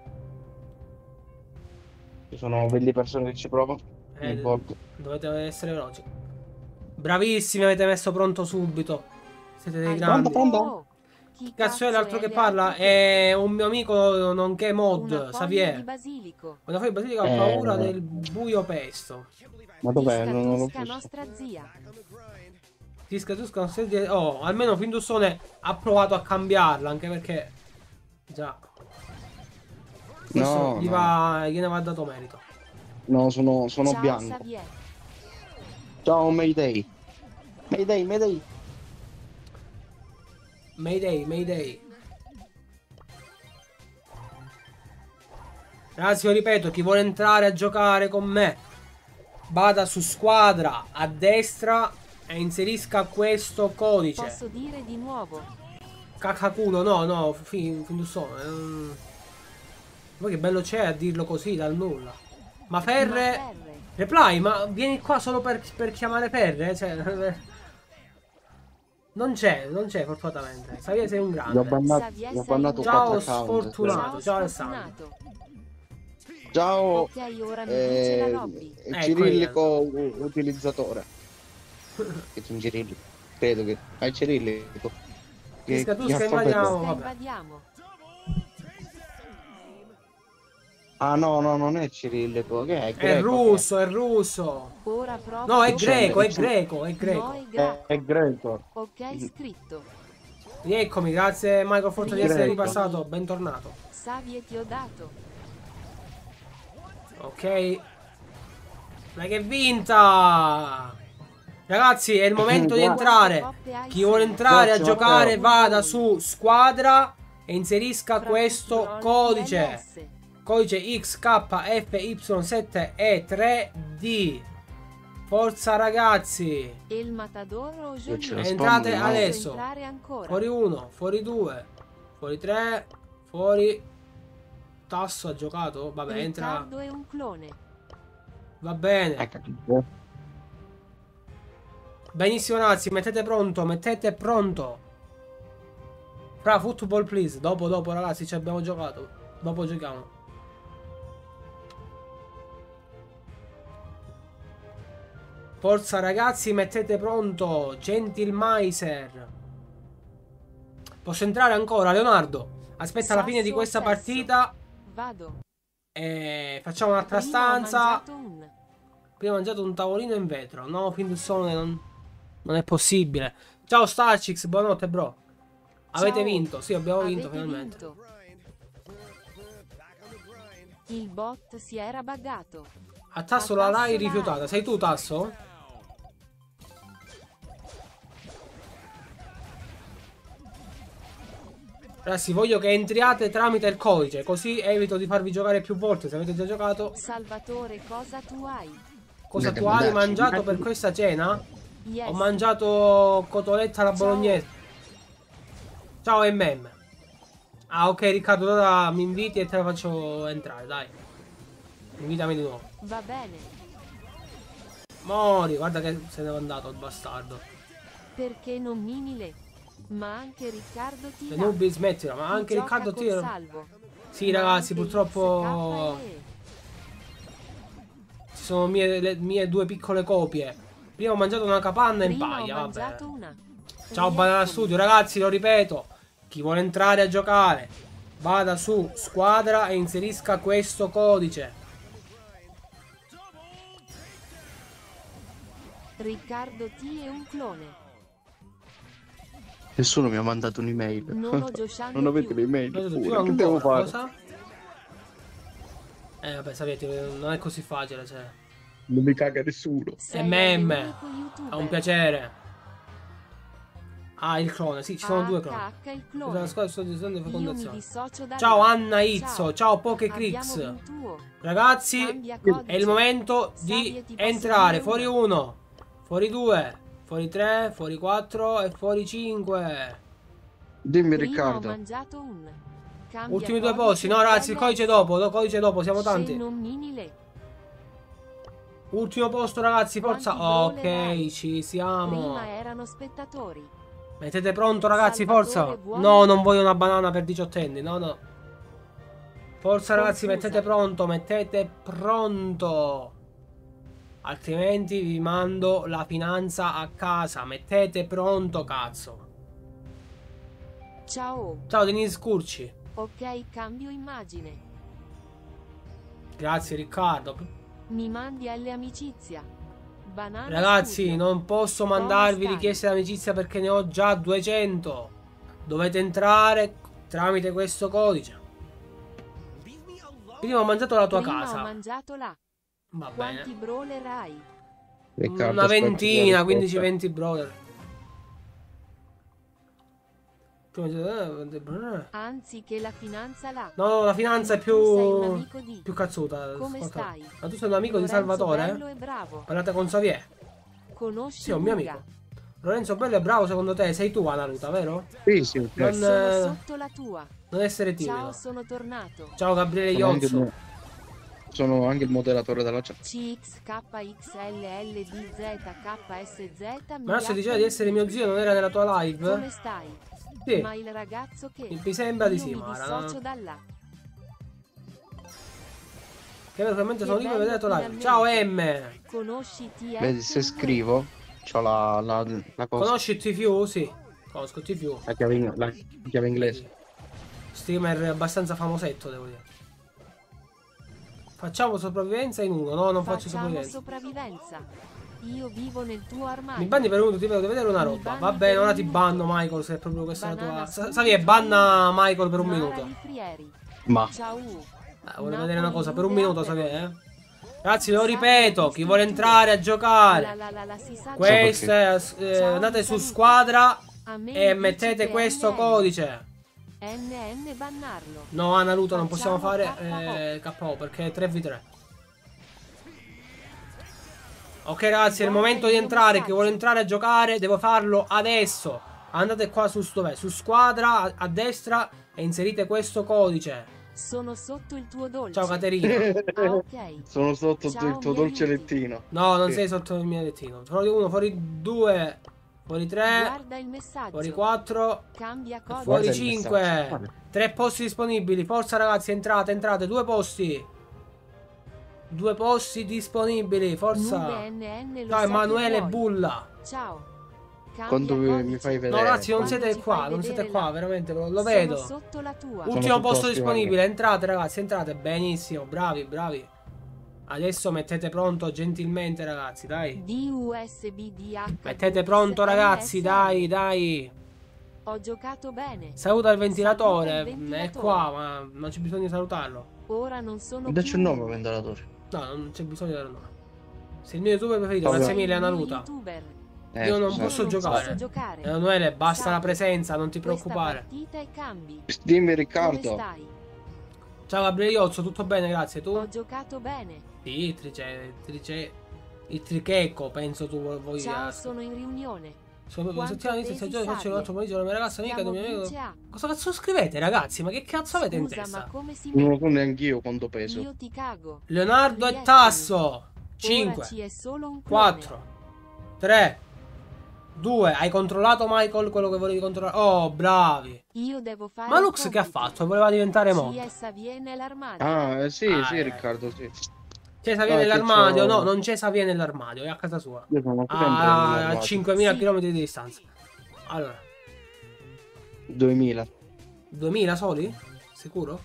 Ci sono delle persone che ci provano. Eh, ogni volta. dovete essere veloci. Bravissimi, avete messo pronto subito. Siete dei Ai- grandi. Pronto, pronto? Oh, chi Cazzo è l'altro è che le parla? altre? È un mio amico nonché Una mod, foglia di Xavier. basilico. Quando fai basilico ho Eh. paura del buio pesto. Ma dov'è? Non, non l'ho Tiscatusca visto. nostra zia. Tisca Tusca non si dice- Oh, almeno Findussone ha provato a cambiarla, anche perché... Già. Questo No, gli, no. va... gliene va dato merito. No, sono, sono Ciao bianco. Xavier. Ciao Mayday. Mayday, Mayday. Mayday, Mayday. Ragazzi, io ripeto, chi vuole entrare a giocare con me, vada su squadra a destra e inserisca questo codice. Posso dire di nuovo? Cacaculo, no, no, fin, Findussone. ehm. Poi che bello c'è a dirlo così, dal nulla. Ma Ferre... Ma Ferre. Reply, ma vieni qua solo per, per chiamare Ferre? Cioè... Non c'è, non c'è fortunatamente. Xavier sei un Gli ho grande. bannato, Xavier gli ho sei bannato un Ciao, quattro account. sfortunato. Ciao, Ciao, Alessandro. sfortunato. Ciao. Ok, ora mi dice la Eh, lobby. Ecco, cirillico u- utilizzatore. Che sono cirillico. Credo che... Ah, è cirillico. Che, Tisca che Tusca alfabeto è? invadiamo. Tusca vabbè. invadiamo. Ah no, no, non è cirillico. Che è? È Greco, russo, è russo. Ora proprio. No, è C'è- greco, è c'è- greco, è No, greco. è che è? gra. È, è greco. Ok, scritto. Rieccomi, grazie Michael Forza di essere Greco. ripassato. Bentornato. Savie ti ho dato. Ok. Dai che vinta! Ragazzi, è il momento di entrare. Chi vuole entrare a Grazie, giocare Matteo. vada su squadra e inserisca Fra questo tutti codice. L S. Codice X K F Y sette E tre D. Forza ragazzi. E il matador o Io ce la Joliot? Entrate Rispondi, no? adesso. Posso entrare ancora. Fuori uno, fuori due, fuori tre, fuori. Tasso ha giocato? Vabbè, entra. Riccardo è un clone. Va bene. Hai capito? Benissimo ragazzi, mettete pronto, mettete pronto. Fra football please. Dopo, dopo ragazzi, ci abbiamo giocato. Dopo giochiamo. Forza ragazzi, mettete pronto. Gentilmeiser. Posso entrare ancora, Leonardo? Aspetta la fine di Sasso questa accesso. partita. Vado. E facciamo un'altra Prima ho stanza. mangiato un. Prima ho mangiato un tavolino in vetro. No, Findussone non, non è possibile. Ciao Starchix, buonanotte bro. Avete Ciao. vinto? Sì, abbiamo vinto Avete finalmente. vinto. Il bot si era buggato. A Tasso A la Tasso Rai la- rifiutata. Sei tu Tasso? Ragazzi, voglio che entriate tramite il codice, così evito di farvi giocare più volte. Se avete già giocato, Salvatore, cosa tu hai? cosa Dovete tu hai mandarci. mangiato per questa cena? Yes. Ho mangiato cotoletta alla Ciao. bolognese. Ciao M M. Ah, ok Riccardo, allora mi inviti e te la faccio entrare, dai. Invitami di nuovo. Va bene. Mori, guarda che se n'è andato il bastardo. Perché non mini le? Ma anche Riccardo ti Le dà. nubi smettila, ma Chi anche gioca Riccardo col tiro. Salvo. Sì Ma ragazzi, anche purtroppo X K E. ci sono mie, le mie due piccole copie. Prima ho mangiato una capanna in Prima ho paia, vabbè. mangiato una. Ciao Rieccomi. Banana Studio, ragazzi, lo ripeto. Chi vuole entrare a giocare, vada su squadra e inserisca questo codice. Riccardo T è un clone. Nessuno mi ha mandato un'email. Non ho giosciando Non avete più. l'email Non ho detto più pure. Che ancora, devo fare? cosa? Eh vabbè, sapete, non è così facile, cioè. Non mi caga nessuno. Sei È meme. l'unico youtuber. È un piacere. Ah, il clone, sì, ci sono due cloni. H H il Questa è clone. la squadra sto dicendo di Io mi fecondazione. dissocio da Ciao là. Anna Izzo, ciao Poke Abbiamo Crix. un tuo. Ragazzi, Cambia codice. è il momento Savie, di ti posso entrare. dire Fuori una? uno, fuori due, fuori tre, fuori quattro e fuori cinque. Dimmi Prima ho Riccardo. mangiato un. Cambia Ultimi due codice posti. No, ragazzi, il L S. codice dopo. Il codice dopo, siamo tanti. Scennon mini le. Ultimo posto, ragazzi, forza. Quanti Ok, brawlerai? ci siamo. Prima erano spettatori. Mettete pronto, ragazzi, Salvatore, forza. vuoi? No, non voglio una banana per diciottenni. No, no. Forza, ragazzi, Confusa. mettete pronto, mettete pronto. Altrimenti vi mando la finanza a casa. Mettete pronto, cazzo. Ciao. Ciao, Denise Curci. Ok, cambio immagine. Grazie, Riccardo. Mi mandi alle amicizia. Banana Ragazzi, studio. non posso mandarvi stai? richieste d'amicizia perché ne ho già duecento. Dovete entrare tramite questo codice. Prima ho mangiato la tua Prima casa. ho mangiato là. Va Quanti bene. brawler hai? Riccardo, Una aspetta, ventina, la quindici risposta. venti brother. No, Anzi che la finanza là. no, la finanza è Tu sei un più amico di. più cazzuta. Come ascolta. stai? Ma tu sei un amico di Lorenzo Salvatore? Bello e bravo. Parlate con Xavier. Conosci Sì, è un mio Buga? amico. Lorenzo Bello è bravo secondo te? Sei tu, Anaruta, vero? Sì, sì, Non, certo. Sono eh, sotto la tua. non essere Ciao, timido. sono tornato. Ciao Gabriele Sono anche, Iozzo. il- sono anche il moderatore della chat. C X K X L L D Z K S Z. Ma adesso diceva di essere mio zio, non era nella tua Come live? stai? Sì. Ma il ragazzo che. Mi sembra di Io sì, mi Mara. dissocio da là. Che veramente sono Che libero di vedere la tua live. bello, Ciao finalmente. M. Conosci T F? Vedi, se scrivo, c'ho la, la, la cosa. Conosci T V? Sì. Conosco T V. La chiave, in- la chiave inglese. Streamer abbastanza famosetto, devo dire. Facciamo sopravvivenza in uno. No, non faccio Facciamo sopravvivenza. sopravvivenza. Io vivo nel tuo armadio. Mi banni per un minuto, ti vedo vedere una Mi roba. banni Va per bene, un ora ti minuto. banno, Michael, se è proprio questa la Banana tua. Sa- studio. Sai che banna Michael per un Mara minuto. di Frieri. Ma Ciao. Eh, voglio Napoli, vedere una cosa, per un Juve, minuto, Apple. Xavier, eh. Ragazzi, lo ripeto, chi vuole entrare a La, giocare, la, la, la, si sa questo è, eh, Ciao, andate mi su saluti. squadra A me e mi mettete dici che questo N N. codice. N N bannarlo. No, a Naruto non possiamo Facciamo fare eh, K O perché è tre vu tre. Ok ragazzi, è il momento di entrare. Chi vuole entrare a giocare deve farlo adesso. Andate qua su, dov'è? Su squadra a, a destra e inserite questo codice. Sono sotto il tuo dolce. Ciao Caterina. Ah, ok. sono sotto Ciao, il tuo mi dolce aiuti? lettino. No, non Sì. sei sotto il mio lettino. Fuori uno, fuori due, fuori tre, Guarda il messaggio. fuori quattro, Cambia codice. fuori Guarda il messaggio. cinque. Guarda. Tre posti disponibili. Forza ragazzi, entrate, entrate. Due posti. Due posti disponibili. Forza. Nube N N lo Ciao sai Emanuele che vuoi. Bulla. Ciao. Cambia Quando mi- codice. mi fai vedere. No ragazzi, non Quando siete ci qua, fai non siete vedere qua, là. veramente, lo, lo Sono vedo. sotto la tua. Sono Ultimo sul posto prossimo disponibile, entrate ragazzi, entrate, benissimo, bravi, bravi. Adesso mettete pronto gentilmente ragazzi, dai. D U S B D H. Mettete pronto ragazzi, dai, dai. Ho giocato bene. Saluta il ventilatore, Saluta il ventilatore. è qua, ma non c'è bisogno di salutarlo. Ora non sono Dacci più un nome, uno. ventilatore. No, non c'è bisogno di dare un nome. Sei il mio youtuber preferito, Vabbè. grazie Sei mille il mio Analuta. youtuber. Eh, Io non scusate. posso non giocare. posso giocare. Emanuele, basta Ciao. la presenza, non ti Questa preoccupare. partita e cambi. Dimmi Come Riccardo. stai? Ciao Gabriele Iozzo, tutto bene, grazie. Tu? Ho giocato bene. Sì, il trice, trice, il trichecco, penso tu vo- voglia. Ciao, sono in riunione. Sono Quanto settimana inizia pesi, stagione, faccio Savie? un altro pomeriggio, la mia ragazza amica del Siamo mio amico. vince A. Cosa cazzo scrivete, ragazzi? Ma che cazzo avete in Scusa, testa? ma come si Non lo mette? so neanch'io quanto peso. Io ti cago. Leonardo e Riettimi. Tasso. cinque, Ora ci è solo un clone. quattro, tre, due. Hai controllato Michael quello che volevi controllare? Oh, bravi. Io devo fare Ma i Lux che ha compiti. fatto? Voleva diventare mo. C S viene l'armadio. Ah, eh, sì, Ah, sì, eh. Riccardo, sì. Cesa viene Ah, che nell'armadio? c'ho- No, non Cesa viene nell'armadio, è a casa sua. Io sono sempre Ah, a nell'armadio. cinquemila Sì. km di distanza. Allora, duemila. duemila soli? Sicuro?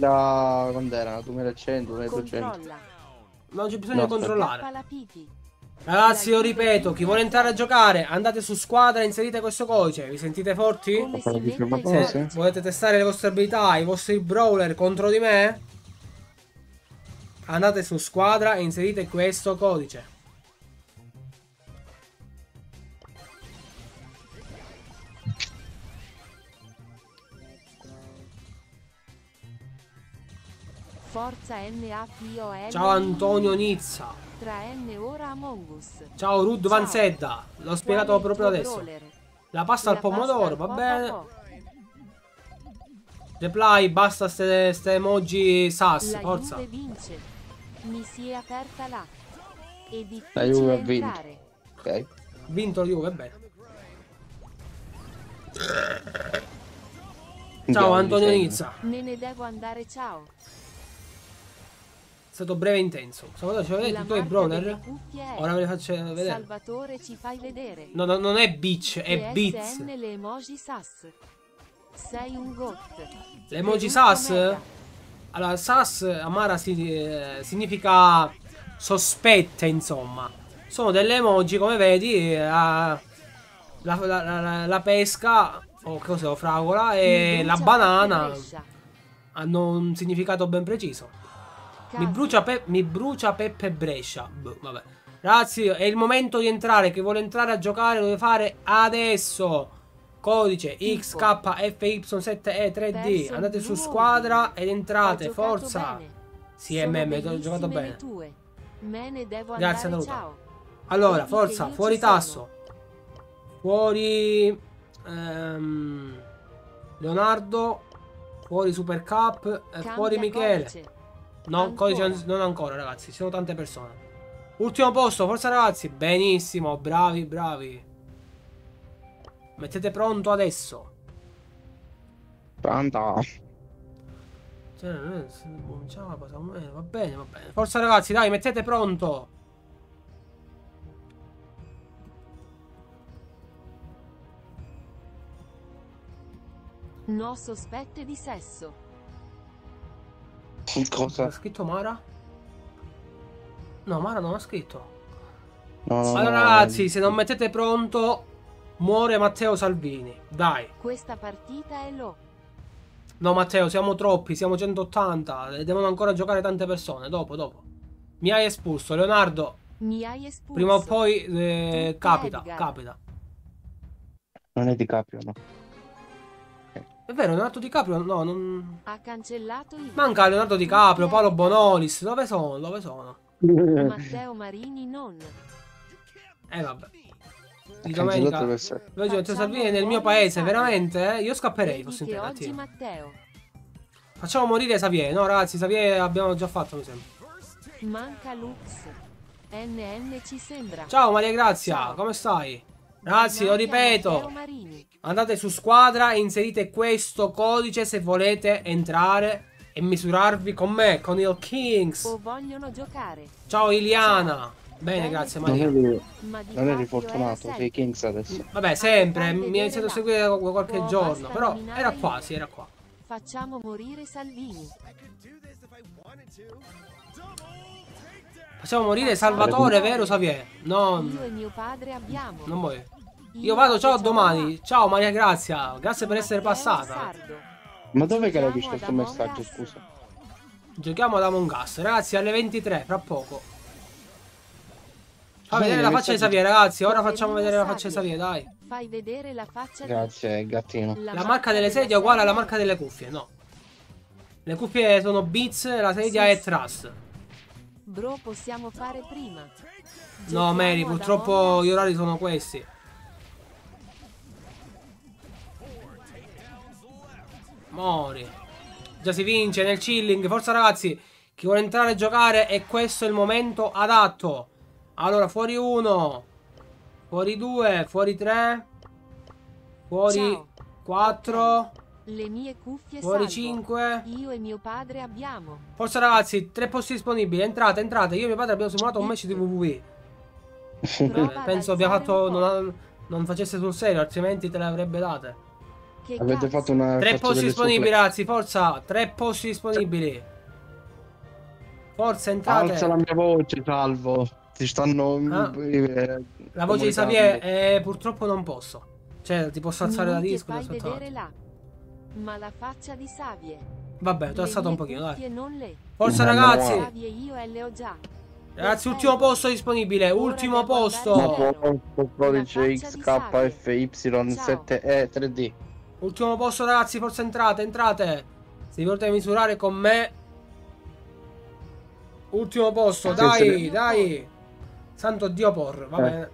duemila, quando era? duemilacento, duemiladuecento. Controlla. Non c'è bisogno No, di aspetta. controllare. Scappa la piti. Ragazzi, io ripeto, chi vuole entrare a giocare, andate su squadra e inserite questo codice. Vi sentite forti? Come si mette il Sì. codice? Volete testare le vostre abilità, i vostri brawler contro di me? Andate su squadra e inserite questo codice. Forza N A P O L. Ciao Antonio Nizza. Tra N ora Among Us. Ciao Rud Ciao. Vanzedda. L'ho spiegato Qual è il proprio tuo adesso. brawler? La pasta al La pasta pomodoro, al va po' bene. po' po'. Reply, basta ste, ste emoji sas, La forza. Juve vince. Mi si è aperta là. È La Juve difficile ha vinto. entrare. Ok. Vinto Juve, bene. Ciao Andiamo, Antonio disegno. Nizza. Me ne devo andare, ciao. È stato breve e intenso. Salvatore, ci vedete La i tuoi marca delle brawler? cuffie è Ora ve li faccio vedere. Salvatore, ci fai vedere. No, no, non è Beach, è P S Beats. N le emoji sas. Sei un got. Le emoji Venuto sas? mega. Allora, sas, Amara, si- eh, significa sospette, insomma. Sono delle emoji, come vedi, eh, la, la, la- la- la pesca, o cos'è, o fragola, e Mi la brucia banana Peppe Brescia. hanno un significato ben preciso. Mi Casi. brucia, pe- mi brucia Peppe Brescia. Boh, vabbè. Ragazzi, è il momento di entrare. Chi vuole entrare a giocare lo deve fare adesso. Codice X K F Y sette E tre D. Person Andate su Blue. squadra ed Ho entrate. giocato Forza. bene. Sì, è Sono meme, ho bellissime giocato le bene. tue. Me ne devo Grazie, andare, Naruto. ciao. Allora, Vedi forza, che io fuori ci sono. tasso. Fuori ehm, Leonardo. Fuori Super Cup. E Cambia fuori Michele. codice. No, Ancora. codice non ancora, ragazzi. Ci sono tante persone. Ultimo posto, forza ragazzi. Benissimo, bravi, bravi. Mettete pronto adesso. Pronto. Cioè, non è- ciao, cosa- eh, va bene, va bene. Forza ragazzi, dai, mettete pronto. No sospette di sesso. Cosa? Ha scritto Mara? No, Mara non ha scritto. No, no, Allora no, ragazzi, se non mettete pronto, muore Matteo Salvini. Dai. Questa partita è lo. No Matteo, siamo troppi, siamo centottanta. E devono ancora giocare tante persone. Dopo, dopo. Mi hai espulso, Leonardo. Mi hai espulso. Prima o poi eh, Tutto capita, Edgar. capita. Non è Di Caprio, no. È vero, Leonardo DiCaprio, no, non... Ha cancellato il. Manca Leonardo DiCaprio, Paolo Bonolis. Dove sono? Dove sono? Matteo Marini non. Eh vabbè. Di Cancellato domenica. per sé. Oggi Matteo Facciamo Salvini è nel mio morire paese, Xavier. veramente? Eh? Io scapperei, Vedi fossi in che te, oggi cattivo. Matteo. Facciamo morire Xavier. No ragazzi, Xavier abbiamo già fatto, mi sembra. Manca Lux. N N ci sembra. Ciao Maria Grazia, Ciao. come stai? Ragazzi, lo Davanti a Matteo ripeto. Marini. Andate su squadra e inserite questo codice se volete entrare e misurarvi con me, con il Kings. O vogliono giocare. Ciao Iliana. Bene, Bene. grazie Non Maria. eri, Ma di non eri Caprio fortunato, era sei Kings adesso. Vabbè, sempre, Fai mi ha vedere iniziato a là. seguire da qualche Oh, giorno, basta però nominare era io. qua, sì, era qua. Facciamo morire Salvini. Facciamo morire Salvatore, vero Xavier? No, Io e mio padre abbiamo. non muoio. Io vado, ciao, a domani. Ciao Maria Grazia, grazie per essere passata. Ma dov'è che l'hai Giochiamo visto ad questo Among messaggio, Us. scusa? Giochiamo ad Among Us, ragazzi, alle ventitré, fra poco. Fa Bene, vedere la faccia di messaggio- Xavier, ragazzi. Ora Dove facciamo non vedere la lo faccia di sai. Xavier, dai. Fai vedere la faccia Grazie, gattino. di... La marca delle sedie è uguale alla marca delle cuffie, no. Le cuffie sono Beats, la sedia Sì, è sì. Trust. Bro, possiamo fare prima. No, Giochiamo Mary, ad purtroppo Among gli Us. orari sono questi. Mori. Già si vince nel chilling. Forza ragazzi. Chi vuole entrare a giocare e questo è il momento adatto. Allora, fuori uno. Fuori due. Fuori tre. Fuori Ciao. quattro. Le mie cuffie Fuori salvo. cinque. Io e mio padre abbiamo. Forza ragazzi, tre posti disponibili. Entrate, entrate. Io e mio padre abbiamo simulato un match di W W E. Prova ad Penso abbia alzare fatto. un po'. Non, non facesse sul serio, altrimenti te le avrebbe date. Che Avete cazzo? fatto una... Tre fatto posti delle disponibili, supple- ragazzi, forza. Tre posti disponibili. Forza, entrate. Alza la mia voce, salvo. Ti stanno... Ah. eh, La voce di Xavier, eh, purtroppo non posso. Cioè, ti posso alzare la Minuti e disco. fai aspetta un vedere attimo. là. Ma la faccia di Xavier. Vabbè, ti ho Le alzato un mie pochino, cuffie dai. non le. Forza Eh, ragazzi. no. Xavier io e le ho già. Ragazzi, Perfetto. ultimo posto disponibile. Ora Ultimo devo posto. andare Ma poi il codice La faccia X di K F Y Ciao. sette E tre D. Ultimo posto, ragazzi. Forza, entrate, entrate. Se vi volete misurare con me. Ultimo posto, Santo dai, Dio dai. Santo Dio por, va Eh. bene.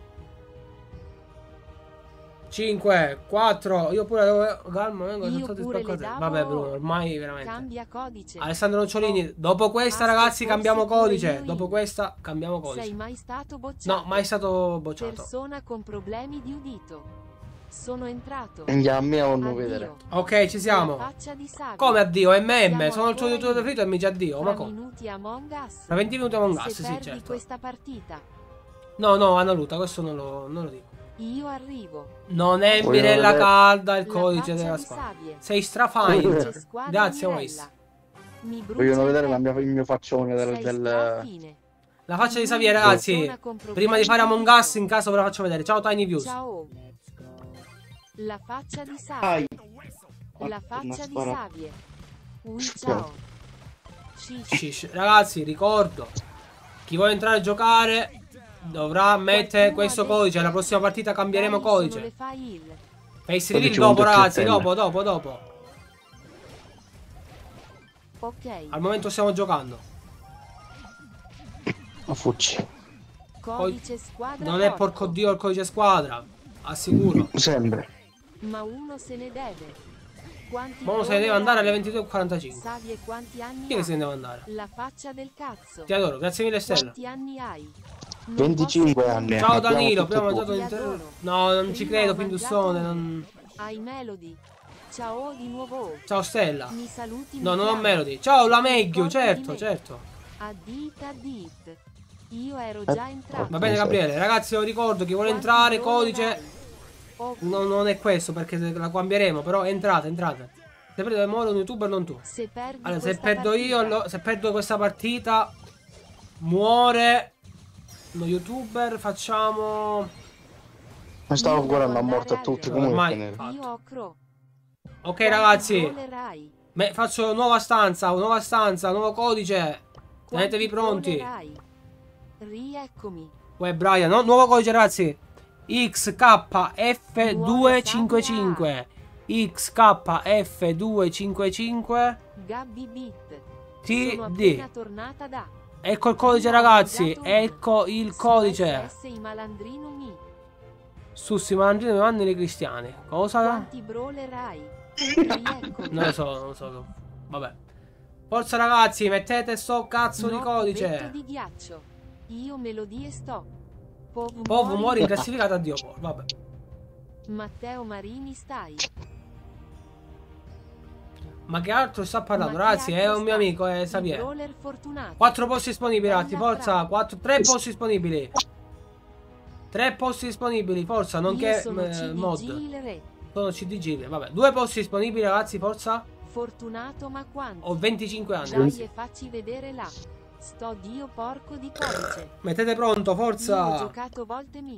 cinque, quattro. Io pure devo. Calma, vengo. Io sono stati pure le spaccati. davo. Vabbè, Bruno, ormai veramente. Cambia codice. Alessandro Nocciolini, Oh. dopo questa, Aspetta, ragazzi, forse cambiamo pure codice. io Dopo in. questa, cambiamo Sei codice. mai stato bocciato? No, mai stato bocciato. Persona con problemi di udito. Sono entrato. Andiamo, andiamo a Addio. vedere. Ok, ci siamo. La faccia di Xavier. Come addio? M M, Siamo sono il tuo ancora youtuber in. preferito e mi dice addio. Ma Tra come? minuti Among Us. Tra venti minuti Among Us, Se sì, perdi certo. questa partita, No, no, Analuta, questo non lo, non lo dico. io arrivo. Non è Voglio Mirella vedere- calda il La codice faccia della di squadra. Xavier. Sei strafine. Codice squadra Grazie, Mirella. Waze. Mi brucia Vogliono il vedere la petto. mia- il mio faccione del... Sei del... strafine. La faccia di Xavier, ragazzi. Persona con problemi Prima di fare di Among udito. Us, in caso ve la faccio vedere. Ciao, Tiny Views. Ciao. La faccia di Xavier. Ai. La faccia di spara. Xavier. Ui, ciao. Shish. Shish. Ragazzi, ricordo. Chi vuole entrare a giocare dovrà mettere questo codice. Alla prossima partita cambieremo Dai, sono le codice. file. Face reveal Codice dopo, un ragazzi. T X L. Dopo, dopo, dopo. Ok. Al momento stiamo giocando. Ma fucci. Codice squadra. Non è porco. porco dio il codice squadra. Assicuro. Sempre. Ma uno se ne deve. Quanti Ma uno se ne deve gol andare alle hai? ventidue e quarantacinque. Xavier quanti anni Chi è che se ne hai? deve andare? La faccia del cazzo. Ti adoro, grazie mille Stella. Quanti anni hai? Non venticinque posso anni. credere. Ciao Abbiamo Danilo, tutte prima ho e mangiato Ti l'inter... adoro. No, non ci Prima credo, ho Pindussone. mangiato Non... Hai Melody. Ciao di nuovo. Ciao Stella. Mi saluti. No, mi non ho chiami. Melody. Ciao la Meglio, Ricordi certo, me. certo. Addit, addit. Io ero Eh, già entrato. Va bene Gabriele, ragazzi, io ricordo chi vuole Quanti entrare, gol codice. hai? Oh, No, non è questo perché la cambieremo, però entrate, entrate. Se prende muore un youtuber, non tu. se perdi Allora, se questa perdo io, partita, allo- se perdo questa partita, muore lo youtuber, facciamo... Mi stavo Io guardando a devo morte a andare tutti. alle- Come Ormai- ottenere? Io ho Cro. Ok Quanti ragazzi, brawlerai? me- faccio nuova stanza, nuova stanza, nuovo codice. Tenetevi Quanti pronti. brawlerai? Rieccomi. Uè Brian, no? Nuovo codice ragazzi. X K F duecentocinquantacinque. X K F duecentocinquantacinque. Gabby Beat. T Sono D. appena tornata da. Ecco il codice Prima ho ragazzi. mangiato un- Ecco il Su codice. S S i malandrino mi. Sussi Mandrino e Vanni i cristiani. Cosa? Quanti brawlerai? Rieccomi. Non lo so, non lo so. Vabbè. Forza ragazzi, mettete sto cazzo di No, codice. cubetto di ghiaccio. Io melodie sto. Povo, Povo muore in classificata a Dio. Vabbè. Matteo Marini stai. Ma che altro sta parlando Ma che ragazzi? È altro un mio sta? amico, è Il Xavier. brawler fortunato. Quattro posti disponibili ragazzi, Bella forza. brava. Quattro, tre posti disponibili. Tre posti disponibili, forza, Io nonché sono eh, C D G mod. il re. Sono C D G, vabbè. Due posti disponibili ragazzi, forza. Fortunato ma quanto? Ho venticinque anni. Dai e facci vedere là. Sto dio porco di codice. Mettete pronto, Io ho forza. giocato volte mi.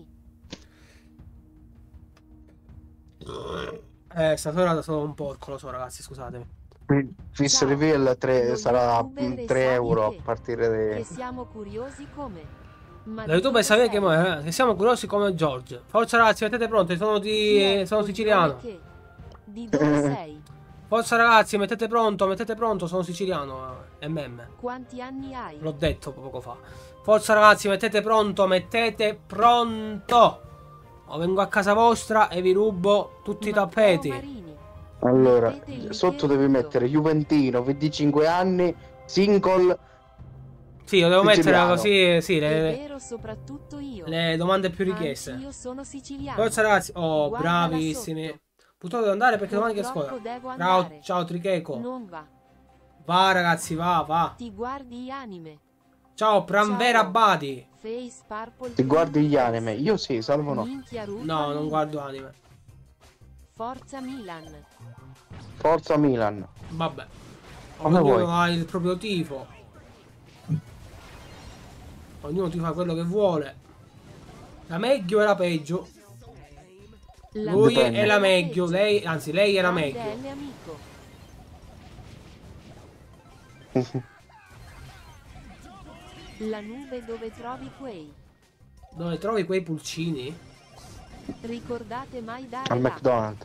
Eh, stasera sono un porco, lo so ragazzi, scusatemi. Fix Ciao. reveal tre, Lo sarà youtuber tre sa di euro a te. partire Che da... siamo curiosi come. Ma La di youtuber cosa sapete che, sei? mo- eh, che siamo curiosi come George. Forza ragazzi, mettete pronti, sono Chi di... è sono quel siciliano. giovane che? Di dove sei? Forza ragazzi, mettete pronto, mettete pronto, sono siciliano. eh, M M. Quanti anni hai? L'ho detto poco fa. Forza ragazzi, mettete pronto, mettete pronto. O vengo a casa vostra e vi rubo tutti i Matteo tappeti. Marini. Allora, Mettete il sotto intero devi tutto. mettere Juventino, venticinque anni, single, Sì, lo devo mettere Siciliano. così, sì, È le, vero, soprattutto io. le domande più Anzi, richieste. io sono siciliano. Forza ragazzi, oh, Guarda là bravissimi. sotto. Purtroppo devo andare perché domani che Purtroppo scuola. devo Ciao, andare. ciao Tricheco. Non va. Va ragazzi, va, va. Ti guardi anime. Ciao, Pranvera Ciao. Badi. Face Purple. ti guardi gli anime. Io sì, salvo no. Minchia Rupa No, non Minchia. guardo anime. Forza Milan. Forza Milan. Vabbè. Come Ognuno vuoi. ha il proprio tifo. Ognuno ti fa quello che vuole. La meglio e la peggio. La Lui Dipende. è la meglio, lei, anzi lei è la Grande meglio. L amico. La nube dove trovi quei. Dove trovi quei pulcini? Ricordate mai dare Al là. McDonald's.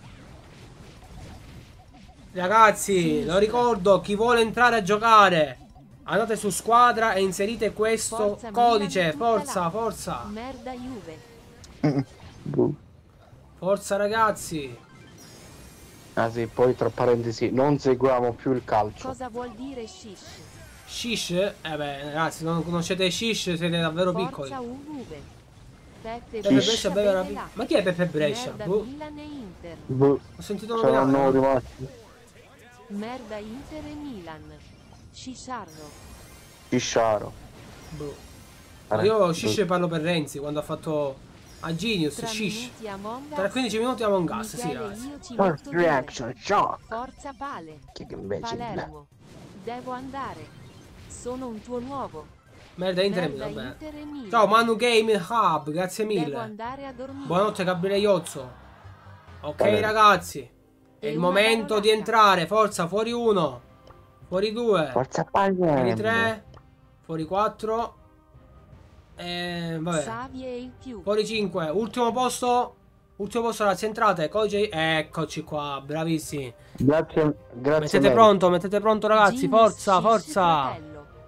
Ragazzi, Sinistra. lo ricordo, chi vuole entrare a giocare, andate su squadra e inserite questo Forza codice. Milan, tutta Forza, là. forza. Merda Juve. Boh. Forza ragazzi. Ah sì, poi tra parentesi, non seguiamo più il calcio. Cosa vuol dire shish? Shish? Eh beh, ragazzi, non conoscete Shish, siete davvero piccoli. Forza U V. Peppe Pepe Shish. Brescia Brescia beve la beve pi- là. Ma chi è Pepe Brescia? Merda Boh, Milan e Inter. Boh. ho sentito Saranno nominare. rimasti. Merda Inter e Milan. Scisciarlo. Pisciaro. Boh. Eh, Ma io boh. Shish parlo per Renzi quando ha fatto a Genius. Tra Shish. minuti Among Us. Tra quindici minuti Among Us, sì Michele, ragazzi. io ci First metto due. reaction shock. Forza Pale. Che imbecille. Palermo. Devo andare. Sono un tuo nuovo. Merda Inter e Merda Milan, vabbè. Inter e Milan. Ciao Manu Game Hub, grazie Devo mille. andare a dormire. Buonanotte Gabriele Iozzo. Ok Bene. ragazzi, è E il una momento di baronacca. entrare. Forza, fuori uno, fuori due, Forza fuori Palermo. tre, fuori quattro. E vabbè, Savi e il più. fuori cinque. Ultimo posto. Ultimo posto ragazzi, entrate. Codice. Eccoci qua, bravissimi. Grazie, grazie. Mettete Mary. pronto, mettete pronto ragazzi. Genius, Forza, Shish, forza. fratello.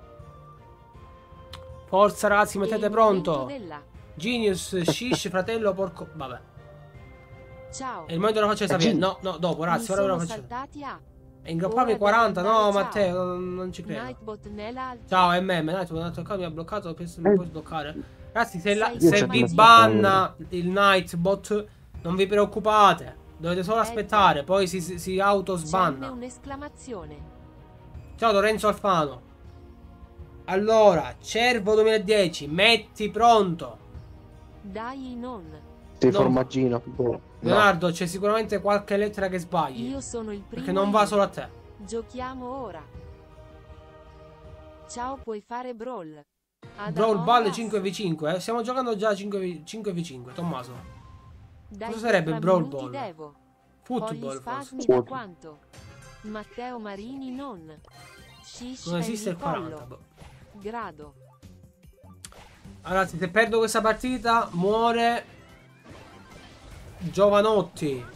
Forza ragazzi, E mettete il pronto. momento della- Genius, Shish, fratello, porco. Vabbè. Ciao. È il momento della faccia sapere. Genius. No, no, dopo Mi ragazzi, ora ve la sono faccio. saltati a E ingropparmi Ora quaranta, devo no andare, Matteo, ciao. non, non ci credo. Nightbot nell'altro. Ciao M M, dai, tu un altro account mi ha bloccato, penso mi puoi sbloccare. Ragazzi, se, la- Sei se Io vi c'ho due banna il Nightbot, non vi preoccupate. Dovete solo Ecco. aspettare, poi si, si, si auto C'è sbanna. un'esclamazione. Ciao Lorenzo Alfano. Allora, Cervo duemiladieci, metti pronto. Dai non. Sei No. formaggino. Boh. No. Leonardo, c'è sicuramente qualche lettera che sbagli. Io sono il primo. Perché non va io. solo a te. Giochiamo ora. Ciao, puoi fare brawl. Ad Brawl Among Ball Us. cinque vu cinque, eh? Stiamo giocando già cinque vu cinque, Tommaso. Dai, Cosa che sarebbe tra Brawl minuti Ball? Devo. Football Poi forse. spasmi Football. da quanto? Matteo Marini non. Shish Non è esiste il collo. quaranta. boh. Grado. Ragazzi, se perdo questa partita muore Giovanotti.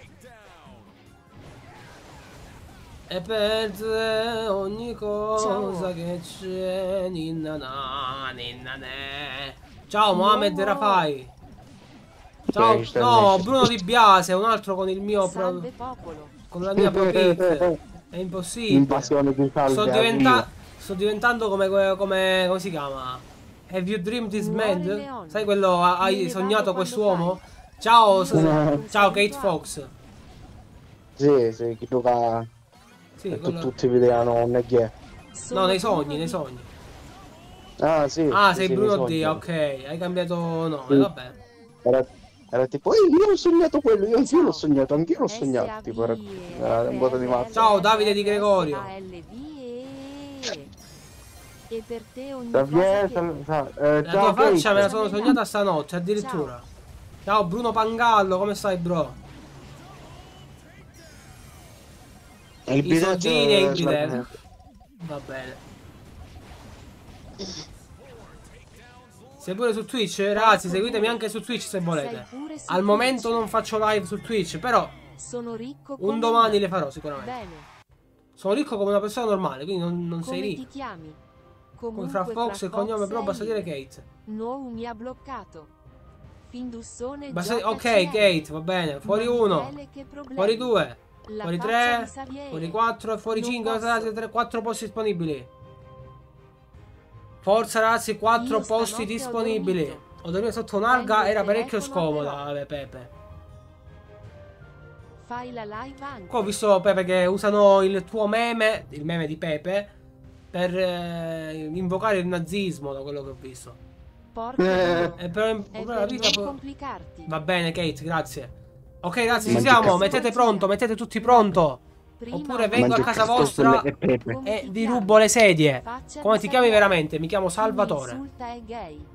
E perde ogni cosa Ciao. che c'è. Ninna na, ninna ne. Ciao Mohamed Rafai. Ciao. Ok, sta No, messi. Bruno Di Biase, un altro con il mio pro, Salve popolo. con la mia pro pick. È impossibile. Invasione di salve. Sto, arriva. diventa- sto diventando come, come, come si chiama? Have you dreamed this Muore man? Leone. Sai quello? ha- Me Hai ne sognato vado quest'uomo? quando Ciao, Io s- sono ciao un Kate saluto Fox. Sì, sì, chi gioca. Sì, Tu- quello- Tutti vedranno non è che. Sono No, nei Bruno sogni, nei Di- sogni. Ah, sì. Ah, sì, sei sì, Bruno nei D, sogni. ok. Hai cambiato nome, Sì. vabbè. Era, era tipo, ehi, io ho sognato quello, io, io Ciao. l'ho sognato, anch'io l'ho sognato. Tipo, era, era un voto di mazzo. Ciao, Davide Di Gregorio. A L V E. E per te ogni Xavier, cosa che... sal- sa- eh, La ciao, tua faccia Kate. me la sono sognata stanotte, addirittura. Ciao Bruno Pangallo, come stai, bro? Il I bidet, soldini e il eh, bidet. Va bene. Se pure su Twitch, ragazzi, seguitemi anche su Twitch se volete. Sei pure su Al momento Twitch. non faccio live su Twitch, però Sono ricco un come domani una- le farò sicuramente. Bene. Sono ricco come una persona normale, quindi non, non sei Come ricco. ti chiami? Come Comunque fra Fox e il cognome, però sei basta dire io. Kate. No, mi ha bloccato. Findussone Basta- gioca ok, C L. Kate, va bene. Fuori Ma uno, Michele, che problemi? fuori due, La fuori faccia tre, di Xavier. fuori quattro e fuori Non cinque. posso. quattro posti disponibili. Forza ragazzi, quattro Io posti stanotte ho disponibili. dormito. Ho dormito sotto un'alga, Prendi era il parecchio telefono, scomoda, però. vabbè, Pepe. Fai la live anche. Qua ho visto Pepe che usano il tuo meme, il meme di Pepe, per eh, invocare il nazismo, da quello che ho visto. Porca Eh. Dio. E per, È per la per vita non po- complicarti. Va bene, Kate, grazie. Ok, ragazzi, ci Mangi siamo. cazzo. Mettete pronto, mettete tutti pronto. Prima Oppure un vengo a Mangio casa cazzo vostra e pepe. come e ti vi chiami? rubo le sedie. Faccia Come di ti chiami sapere. veramente? Mi chiamo Chi mi Salvatore. insulta è gay.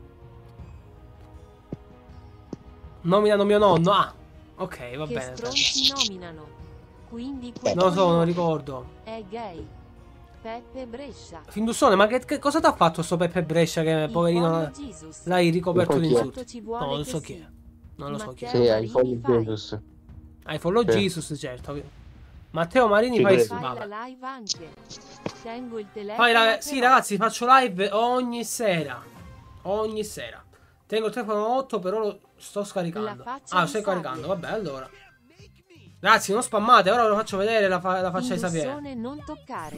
Nominano mio nonno. Ah, ok, va Che bene. stronzi nominano. Quindi quel Non lo so, non coglione ricordo. è gay. Peppe Brescia. Findussone, ma che, che cosa ti ha fatto sto Peppe Brescia che I poverino Follow Jesus. l'hai ricoperto Poi di chi è? insulti? Quanto ci No, vuole non che so chi sì. è. Non lo so chi è. Matteo Sì, hai Marini fogli fai. Jesus. Hai follow Sì. Jesus, certo. Matteo Marini Ci fai... credo. Fai Vabbè. la live anche. Tengo il telefono. Fai la... però. Sì, ragazzi, faccio live ogni sera. Ogni sera. Tengo il telefono otto, però lo sto scaricando. La faccia Ah, lo di stai Savio. caricando, vabbè, allora. Ragazzi, non spammate, ora ve lo faccio vedere la, fa- la faccia di Xavier. Indussone non toccare.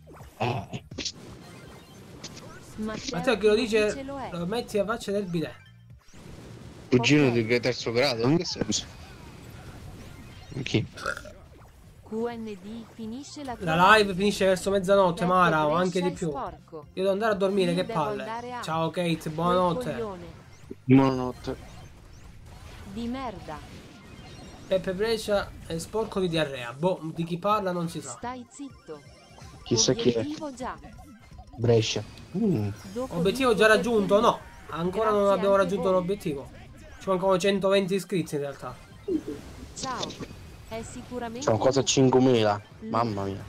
Matteo, Matteo chi lo dice, lo è. lo metti a faccia del bidet. Cugino Ok. di terzo grado? In che senso? Chi? Q N D finisce la tua La live finisce verso mezzanotte, Peppe Mara, o Brescia anche di è più. Io sporco. devo andare a dormire, Io che devo palle. andare a- Ciao Kate, Quel buonanotte. coglione Buonanotte. di merda. Peppe Brescia è sporco di diarrea. Boh, di chi parla non si sa. Stai zitto. Chissà chi è. Obiettivo già. Brescia. Mm. Dopo Obiettivo vinco già per raggiunto? Torino. No, ancora non Grazie abbiamo anche raggiunto voi. l'obiettivo. Ci mancano centoventi iscritti in realtà. Ciao. È sicuramente Sono quasi a Luca. cinquemila. Mamma mia.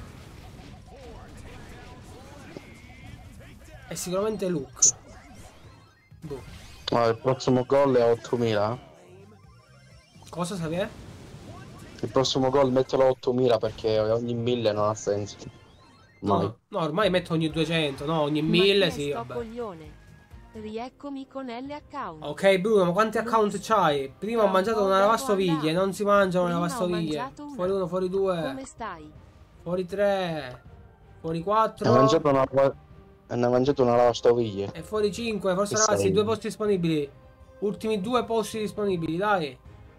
È sicuramente Luke. Boh. Ma il prossimo gol è ottomila. Cosa Xavier? Il prossimo gol mettelo a ottomila perché ogni mille non ha senso. Mai. No, no, ormai metto ogni duecento, no, ogni mille, Ma chi è sì, sto vabbè. coglione? Rieccomi con L account. Ok Bruno, ma quanti account c'hai? Prima ho mangiato una lavastoviglie, non si mangiano le Prima ho lavastoviglie. mangiato una. Fuori uno, fuori due, Come stai? fuori tre, fuori Ne ha quattro mangiato una, ne ha mangiato una lavastoviglie. e fuori cinque. Forse Che ragazzi, sarebbe? due posti disponibili. Ultimi due posti disponibili, dai.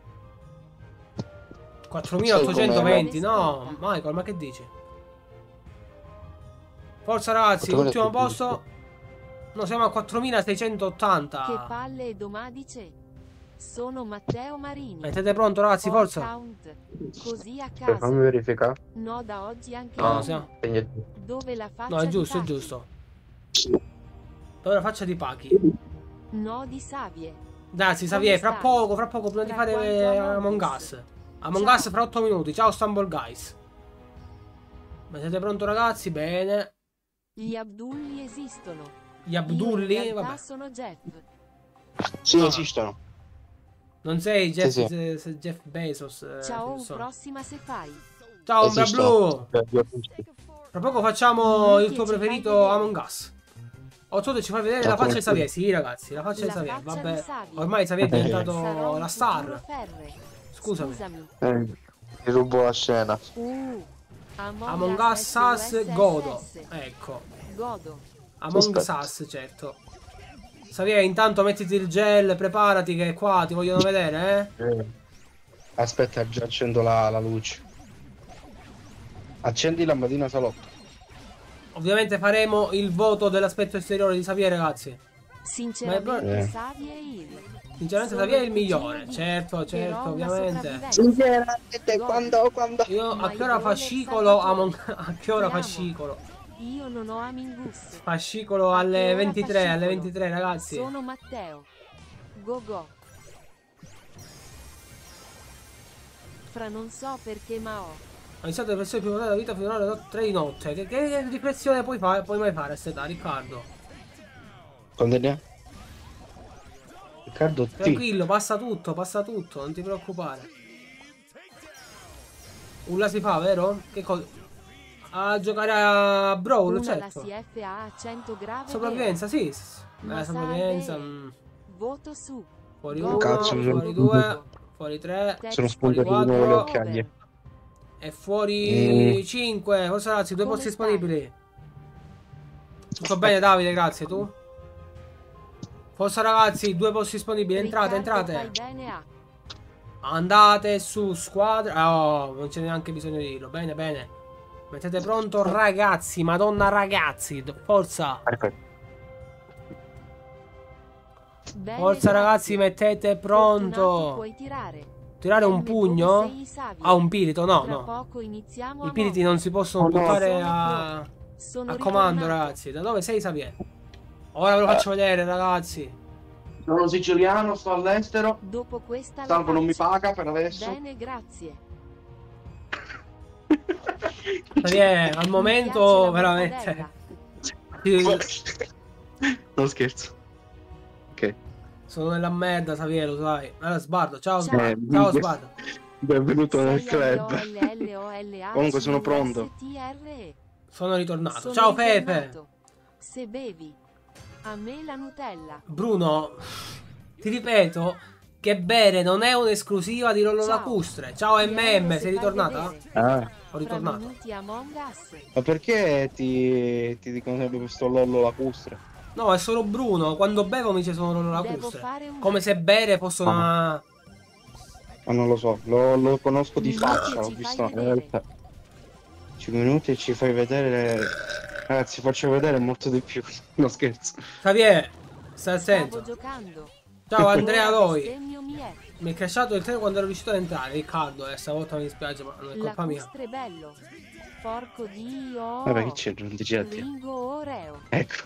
quattromilaottocentoventi, no, Michael, ma che dici? Forza ragazzi, ultimo posto. No, siamo a quattromilaseicentottanta. Che palle e domadice? Sono Matteo Marini. Mettete pronto ragazzi, Ho forza. account. Così a Fammi caso. verificare. No, da oggi anche No, io. siamo- Dove la faccia No, è di giusto, è Pachi? giusto. Dove la faccia di Pachi? No di Savie. Dai, si Xavier, fra stai? poco, fra poco, prima di Fra fare quanto eh, Among Among Us? Us. Among Ciao. Us fra otto minuti. Ciao Stumble Guys. Mettete pronto ragazzi? Bene. Gli Abdulli esistono. Gli Io Abdulli, in realtà vabbè. sono Jeff. Sì, No. esistono. Non sei Jeff, Sì, sì. se- se Jeff Bezos. eh, Ciao, insomma. prossima se fai. Ciao Ombra Esistono. Blu. Fra poco facciamo Chi il tuo ci fai preferito vedere? Among Us. Otto ci fai vedere Ma la come faccia di Xavier. Sì ragazzi, la faccia di La Xavier. faccia Vabbè. di Xavier. Ormai Xavier è Eh. Sarò diventato un la futuro star. ferre. Scusami. Scusami. Eh, ti rubo la scena. Uh. Among, Among Us Us Godo. Ecco. Godo. Among Aspetta. Us, certo. Xavier, intanto mettiti il gel, preparati che qua ti vogliono vedere, eh? Eh. Aspetta, già accendo la, la luce. Accendi la lampadina salotto. Ovviamente faremo il voto dell'aspetto esteriore di Xavier, ragazzi. Sinceramente, Eh. Savie è il. Sinceramente Sono Xavier è il il migliore. cugino di- Certo, certo, però una ovviamente. sopravvivenza. Sinceramente, Godo. quando, quando... Io a Ma che il ora brother fascicolo Salvatore. Among... A che ora Ti amo. fascicolo? Io non ho Amingus. Fascicolo A che alle ora ventitré, alle fascicolo? ventitré, ragazzi. Sono Matteo. Go go. Fra non so perché ma ho. Ho iniziato le pressioni più votate della vita fino alle tre di notte. Che, che riflessione puoi, fa puoi mai fare a quest'età, Riccardo? Quando ne ha? Riccardo T. Tranquillo, passa tutto, passa tutto, non ti preoccupare. Ulla si fa, vero? Che cosa? A giocare a Brawl, Una certo. la C F A a cento gradi. Sopravvivenza, sì. sì. Ma Eh, sopravvivenza. salve. mm. Voto su. Fuori Go, uno, Cazzo, mi sono fuori spuntato. due, fuori tre. Text Sono fuori spuntati di quattro. nuovo le over. occhiaie. E fuori Mm. cinque. Forza ragazzi, due Come posti stai? disponibili. Tutto bene Davide, grazie, tu? Forza ragazzi, due posti disponibili, entrate, Riccardo, entrate. fai bene a. Andate su squadra. Oh, non c'è neanche bisogno di dirlo. Bene, bene. Mettete pronto ragazzi, madonna ragazzi. Forza. Perfetto. Bene, Forza grazie. ragazzi, mettete Fortunato, pronto. puoi tirare. tirare un M pugno sei Savio. a un pirito? No, Tra no. poco iniziamo I a piriti muovere. non si possono Oh, no. buttare a, Sono a comando, ritornato. ragazzi. Da dove sei, Xavier? Ora ve lo faccio vedere, ragazzi. Sono siciliano, sto all'estero. Dopo questa la Salvo non mi faccia. paga per adesso. Bene, grazie. Xavier, al Mi momento, piace la veramente. mortadella. Sì, Non scherzo. Ok. sono nella merda, Xavier, lo sai. Allora, Sbardo, ciao, Ciao. Sbardo. Eh, Ciao, mi- Sbardo. Benvenuto nel sei club. L O L H Comunque sono pronto. U S T R E. Sono ritornato. Sono Ciao, Pepe. ritornato. Se bevi. A me la Nutella. Bruno, ti ripeto che bere non è un'esclusiva di Lollo Ciao. Lacustre. Ciao Ti M amo M, se sei fai ritornata? vedere. Ah, Ho Fra ritornato. minuti Among Us. ma perché ti, ti dicono sempre questo lollo lacustre? No, è solo Bruno. Quando bevo mi dice sono Lollo Devo Lacustre. fare un... Come se bere fosse una... Ma non lo so, lo, lo conosco di Minuti faccia, e l'ho ci visto fai in vedere. realtà. cinque minuti e ci fai vedere. Ragazzi, faccio vedere molto di più. No scherzo. Xavier, stai Stavo attento. giocando. Ciao Andrea Ora Loi. bestemmio mi è. Mi è crashato il treno quando ero riuscito ad entrare. Riccardo, eh, stavolta mi dispiace, ma non è colpa mia. Lacustre bello. Porco dio. Vabbè, che c'è? Non ti certi. Ringo Oreo. Ecco.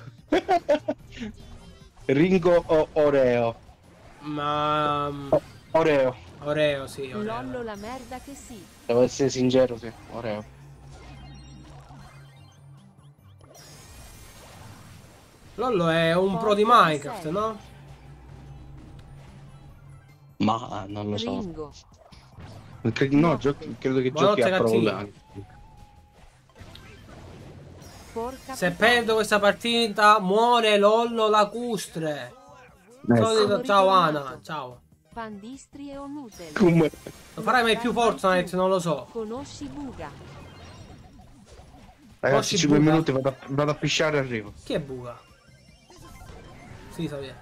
Ringo o Oreo. Ma... O- Oreo. Oreo, sì, Lollo Oreo. la merda che sì. Devo essere sincero, sì. Oreo. Lollo è un pro di Porco Minecraft, sei. no? Ma non lo so. Ringo. Cre- no, Notte. giochi- credo che Buonanotte, giochi a ragazzini. Brawl. Porca Se puttana. perdo questa partita muore Lollo Lacustre. Sono Ecco. di- Ciao Ana, ciao. Pandistri e Onutel. Come? Non farai mai più Fortnite, non lo so. Conosci Buga. Ragazzi, Cosci cinque buca. minuti, vado a, vado a pisciare e arrivo. Chi è Buga? Sì, Xavier.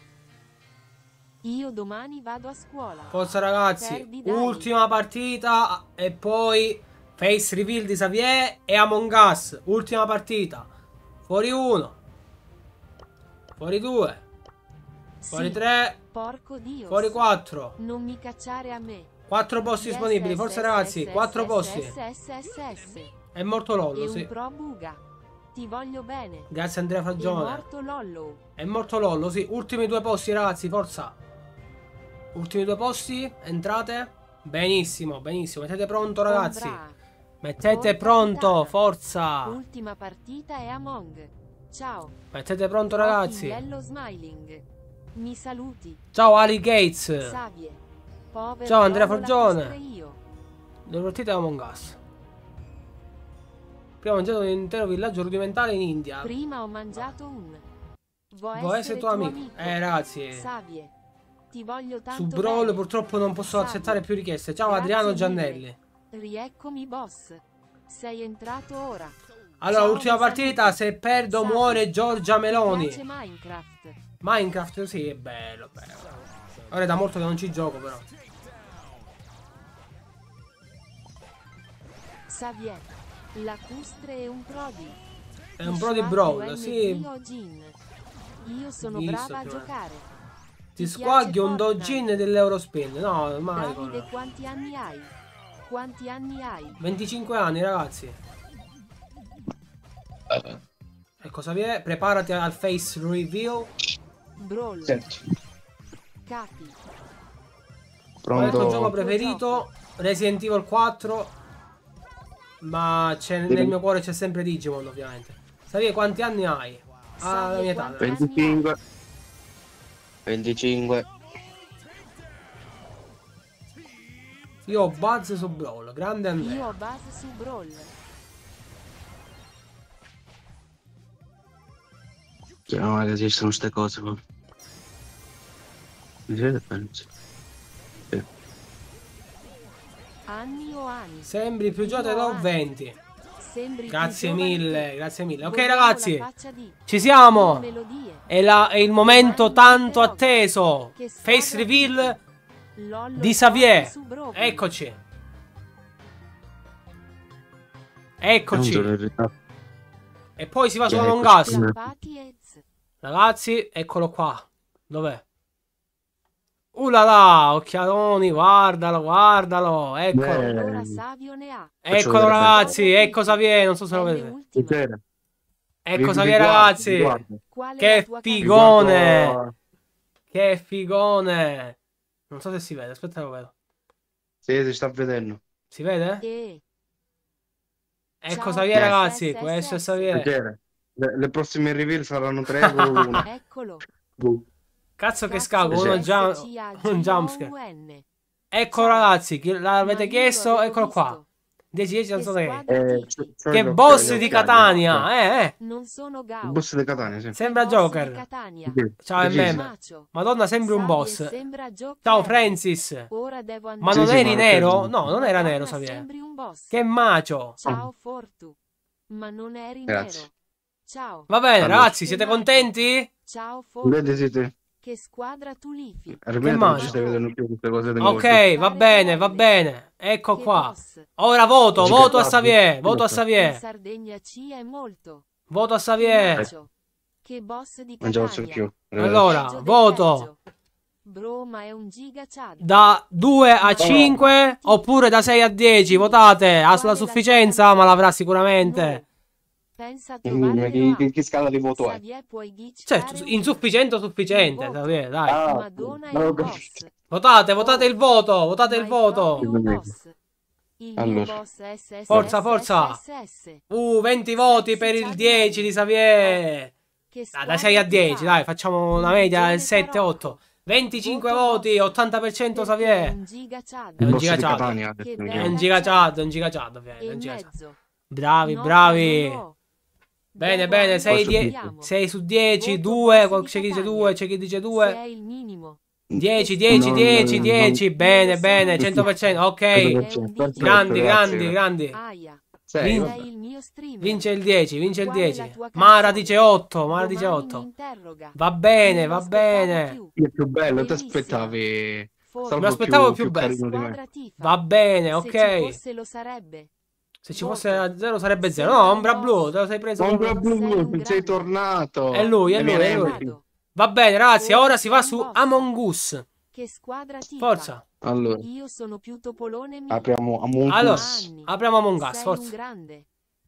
Io domani vado a scuola. Forza ragazzi, Perdi, dai. ultima partita e poi face reveal di Xavier e Among Us. Ultima partita. Fuori uno. Fuori due. Fuori Sì, tre. porco dio. Fuori quattro. Non mi cacciare a me. Quattro posti Yes, disponibili. yes, Forza yes, ragazzi, yes, quattro yes, posti. yes, yes, yes, yes. È morto Lollo, E sì. un pro Buga. Ti voglio bene. Grazie Andrea È Fagione. morto Lollo. È morto Lollo, sì. Ultimi due posti ragazzi, forza. Ultimi due posti, entrate. Benissimo, benissimo. Mettete pronto ragazzi. Ombra. Mettete Porca pronto, puttana. forza. Ultima partita è Among. Ciao. Mettete pronto Rocky ragazzi. Yellow Smiling. Mi saluti. Ciao Ali Gates. Savie. Povero Ciao, Andrea Lollo Forgione. Lacustre io. Le partite Among Us. Prima ho mangiato un intero villaggio rudimentale in India. Prima ho mangiato un. Vuoi Vuoi essere essere tuo amico? Eh ragazzi. Savie. Ti voglio tanto Su Brawl bene. purtroppo non posso Savie. accettare più richieste. Ciao Grazie Adriano mille. Giannelli. Rieccomi boss. Sei entrato ora. Allora, Ciao, ultima mi partita. saluti. Se perdo Savie. muore Giorgia Mi Meloni. piace Minecraft. Minecraft sì, è bello, bello. Ora è da molto che non ci gioco però. Xavier. Lacustre e un prodi. È un pro di Brawl, sì. Io sono Visto, brava a più o meno. giocare. Ti piace squaghi un Fortnite? doggin dell'Eurospin. No, Davide, Michael. quanti anni hai? Quanti anni hai? venticinque anni ragazzi. Ecco Xavier, preparati al face reveal. Brawl. Certo. Capi. Qual è il tuo Pronto? gioco preferito? Resident Evil quattro. Ma c'è- nel mio cuore c'è sempre Digimon ovviamente. Xavier, quanti anni hai? Ah, la mia età. Quanti anni venticinque. venticinque. Io ho Buzz su Brawl, grande Io Andrea. ho base su Brawl. No, ma esistono queste cose, ma. Mi siete pensi? Sì. Anni o anni. Sembri più giovane, Io ho ho anni. venti. Sembri più Grazie giovane mille, te. grazie mille. Ok Vogliamo ragazzi, la faccia di ci siamo. melodie. È, la- è il momento tanto atteso. Face reveal Lollo di Xavier. su Brawl. Eccoci. Non sono Eccoci. in ritardo. E poi si va su Eccoci. Among Us. Clappati e z. Ragazzi, eccolo qua. Dov'è? Ulala, occhialoni, guardalo, guardalo. Eccolo. Eh, Allora Savio ne ha. Eccolo vedere ragazzi, ecco Xavier, non so se lo È vedete. l'ultima. Buonasera. Ecco Vi- Xavier vi guardo, ragazzi. vi guardo. Qual è Che la tua Vi figone. guardo- Che figone. Non so se si vede, aspetta che lo vedo. Sì, si sta vedendo. Si vede? E Ecco Ciao, Xavier Eh. ragazzi, S S S. questo è Xavier. Piacere. Le, le prossime reveal saranno tre o una. Eccolo. Boh. Cazzo che Cazzo, scago, uno Sì. già S C A G un O jumpscare. U N. Ecco Ciao. ragazzi, chi l'avete Ma io chiesto, lo avevo eccolo qua. visto. dieci dieci non Che so che. squadra Eh, tifi? c'ho- c'ho Che gli boss occhiali, di gli occhiali. Catania, eh, eh. Non sono Il Gao. boss di Catania, sì. Sembra Che boss Joker. di Catania. Sì. Ciao Sì, sì, M M. Macio. Madonna, sembri un Savie boss. sembra Joker. Ciao Francis. Ora devo Ma andare. non Sì, sì, eri ma- nero? No, non era Madonna, nero, Xavier. sembri un boss. Che macio. Ciao Fortu. Ma non eri Grazie. nero. Ciao. Va bene, Allora. ragazzi, siete contenti? Ciao Fortu. Vedi, siete. Che squadra tu lifi? Almeno non mangio? ci stai vedendo più queste cose di Ok, va bene, va bene. Ecco Che qua. boss. Ora voto, Dici voto che a Xavier, voto a In Xavier. Sardegna C è molto. Voto a Che Xavier. macio. Che boss di Non ce la Catania. so più. Allora, Peggio del voto. peggio. Bro, ma è un giga Chad. Da due a cinque oppure da sei a dieci. Votate. Ha la sufficienza, ma l'avrà sicuramente. Pensa a Mm, trovarlo Che, a. che, che scala di voto è? Xavier, puoi glitchare Certo, un- insufficiente o sufficiente. Un voto. Xavier, dai. Ah, Madonna è non un ho boss. capito. Votate, votate il voto. Votate il Ma è voto. proprio un boss. Il mio Allora. boss è S S S Forza, forza. S S S. Uh, venti voti per il dieci di Xavier. Che Dai, da sei a squadra ti dieci, fa? dai, facciamo una media del sette otto. venticinque Voto voti, boss. ottanta per cento Perché Xavier. è un giga Chad. È Il un boss giga di Chad. Catania ha Che detto bella È un Michele. giga Chad. chat, è un giga chat, ovviamente. E è un in giga chat. mezzo. Bravi, No, bravi. ma non ho. Bene, Devo bene, andare. sei su dieci, Voto due, boss di c'è chi dice Catania. due, c'è chi dice Se due. è il minimo. dieci, dieci, Non- dieci, non- dieci, bene, bene, cento per cento, ok. È un Perfetto, Grandi, grazie. grandi, grandi. Aia. Sei, Vin- vabbè. Sei il mio streamer. Vince il dieci, vince il Qual è la dieci. tua Mara canzone? dice otto, Mara dice Domani mi otto. interroga. Va bene, Non va lo aspettavo bene. più. Chi è più bello? Ti Bellissima. aspettavi Forse. Salvo Mi aspettavo più, più più bello. carino di me. Squadra tifa. Va bene, Se ok. ci fosse lo sarebbe. Se ci Voto. fosse a zero sarebbe zero. Sembra No, un ombra boss. blu, te lo sei preso. Ombra proprio. blu, Sei un sei grande. tornato. È lui, è E lui, viene è lui. Henry. Vado. Va bene, ragazzi, Ora ora si va sei su un boss. Among Us. Che squadra tifa. Forza. Allora, Io sono più topolone mio. apriamo Among Allora, Us. Anni. apriamo Among Us, Sei un forza. grande.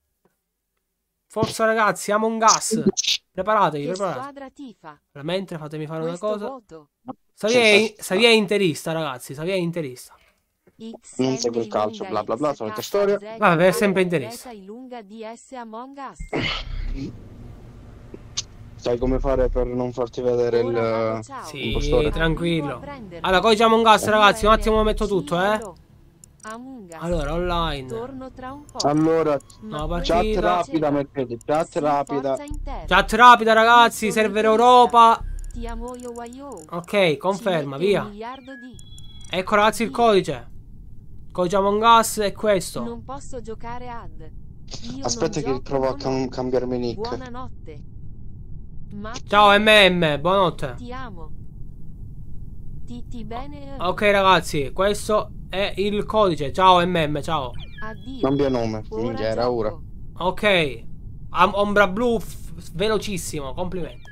Forza ragazzi, Among Us. Preparatevi, Che preparatevi. squadra tifa. Mentre fatemi fare una Questo cosa. voto. Xavier Xavier è interista, ragazzi, Xavier è interista. X Non N segue il calcio, lunga bla bla bla, X solita K storia. Z Vabbè, è Z sempre Z interista. lunga D S Among Us. Sai come fare per non farti vedere Ora vado, il... ciao. Sì, impostore. Arrivo a tranquillo. prenderti. Allora, codice Among Us, ragazzi, un attimo lo metto tutto, eh. Among Us. Allora, online. Torno tra un po'. Allora, Ma no, poi partita. chat mi rapida, piaceva. mettete chat Sì, rapida. forza interna. Chat rapida, ragazzi, server Europa. Ti amo io waio. Ok, conferma, Ci mette via. un miliardo di. Ecco, ragazzi, il codice. Codice Among Us è questo. Non posso giocare ad. Io Aspetta non che gioco provo a con- cam- cambiarmi nick. Buonanotte. Ma Ciao M M, buonanotte. ti amo. Ti ti bene. Ok, ragazzi, questo è il codice. Ciao M M, ciao. Addio. Cambia nome, Ora minchia, era gioco. ora. Ok. Am- ombra blu, f- velocissimo, complimenti.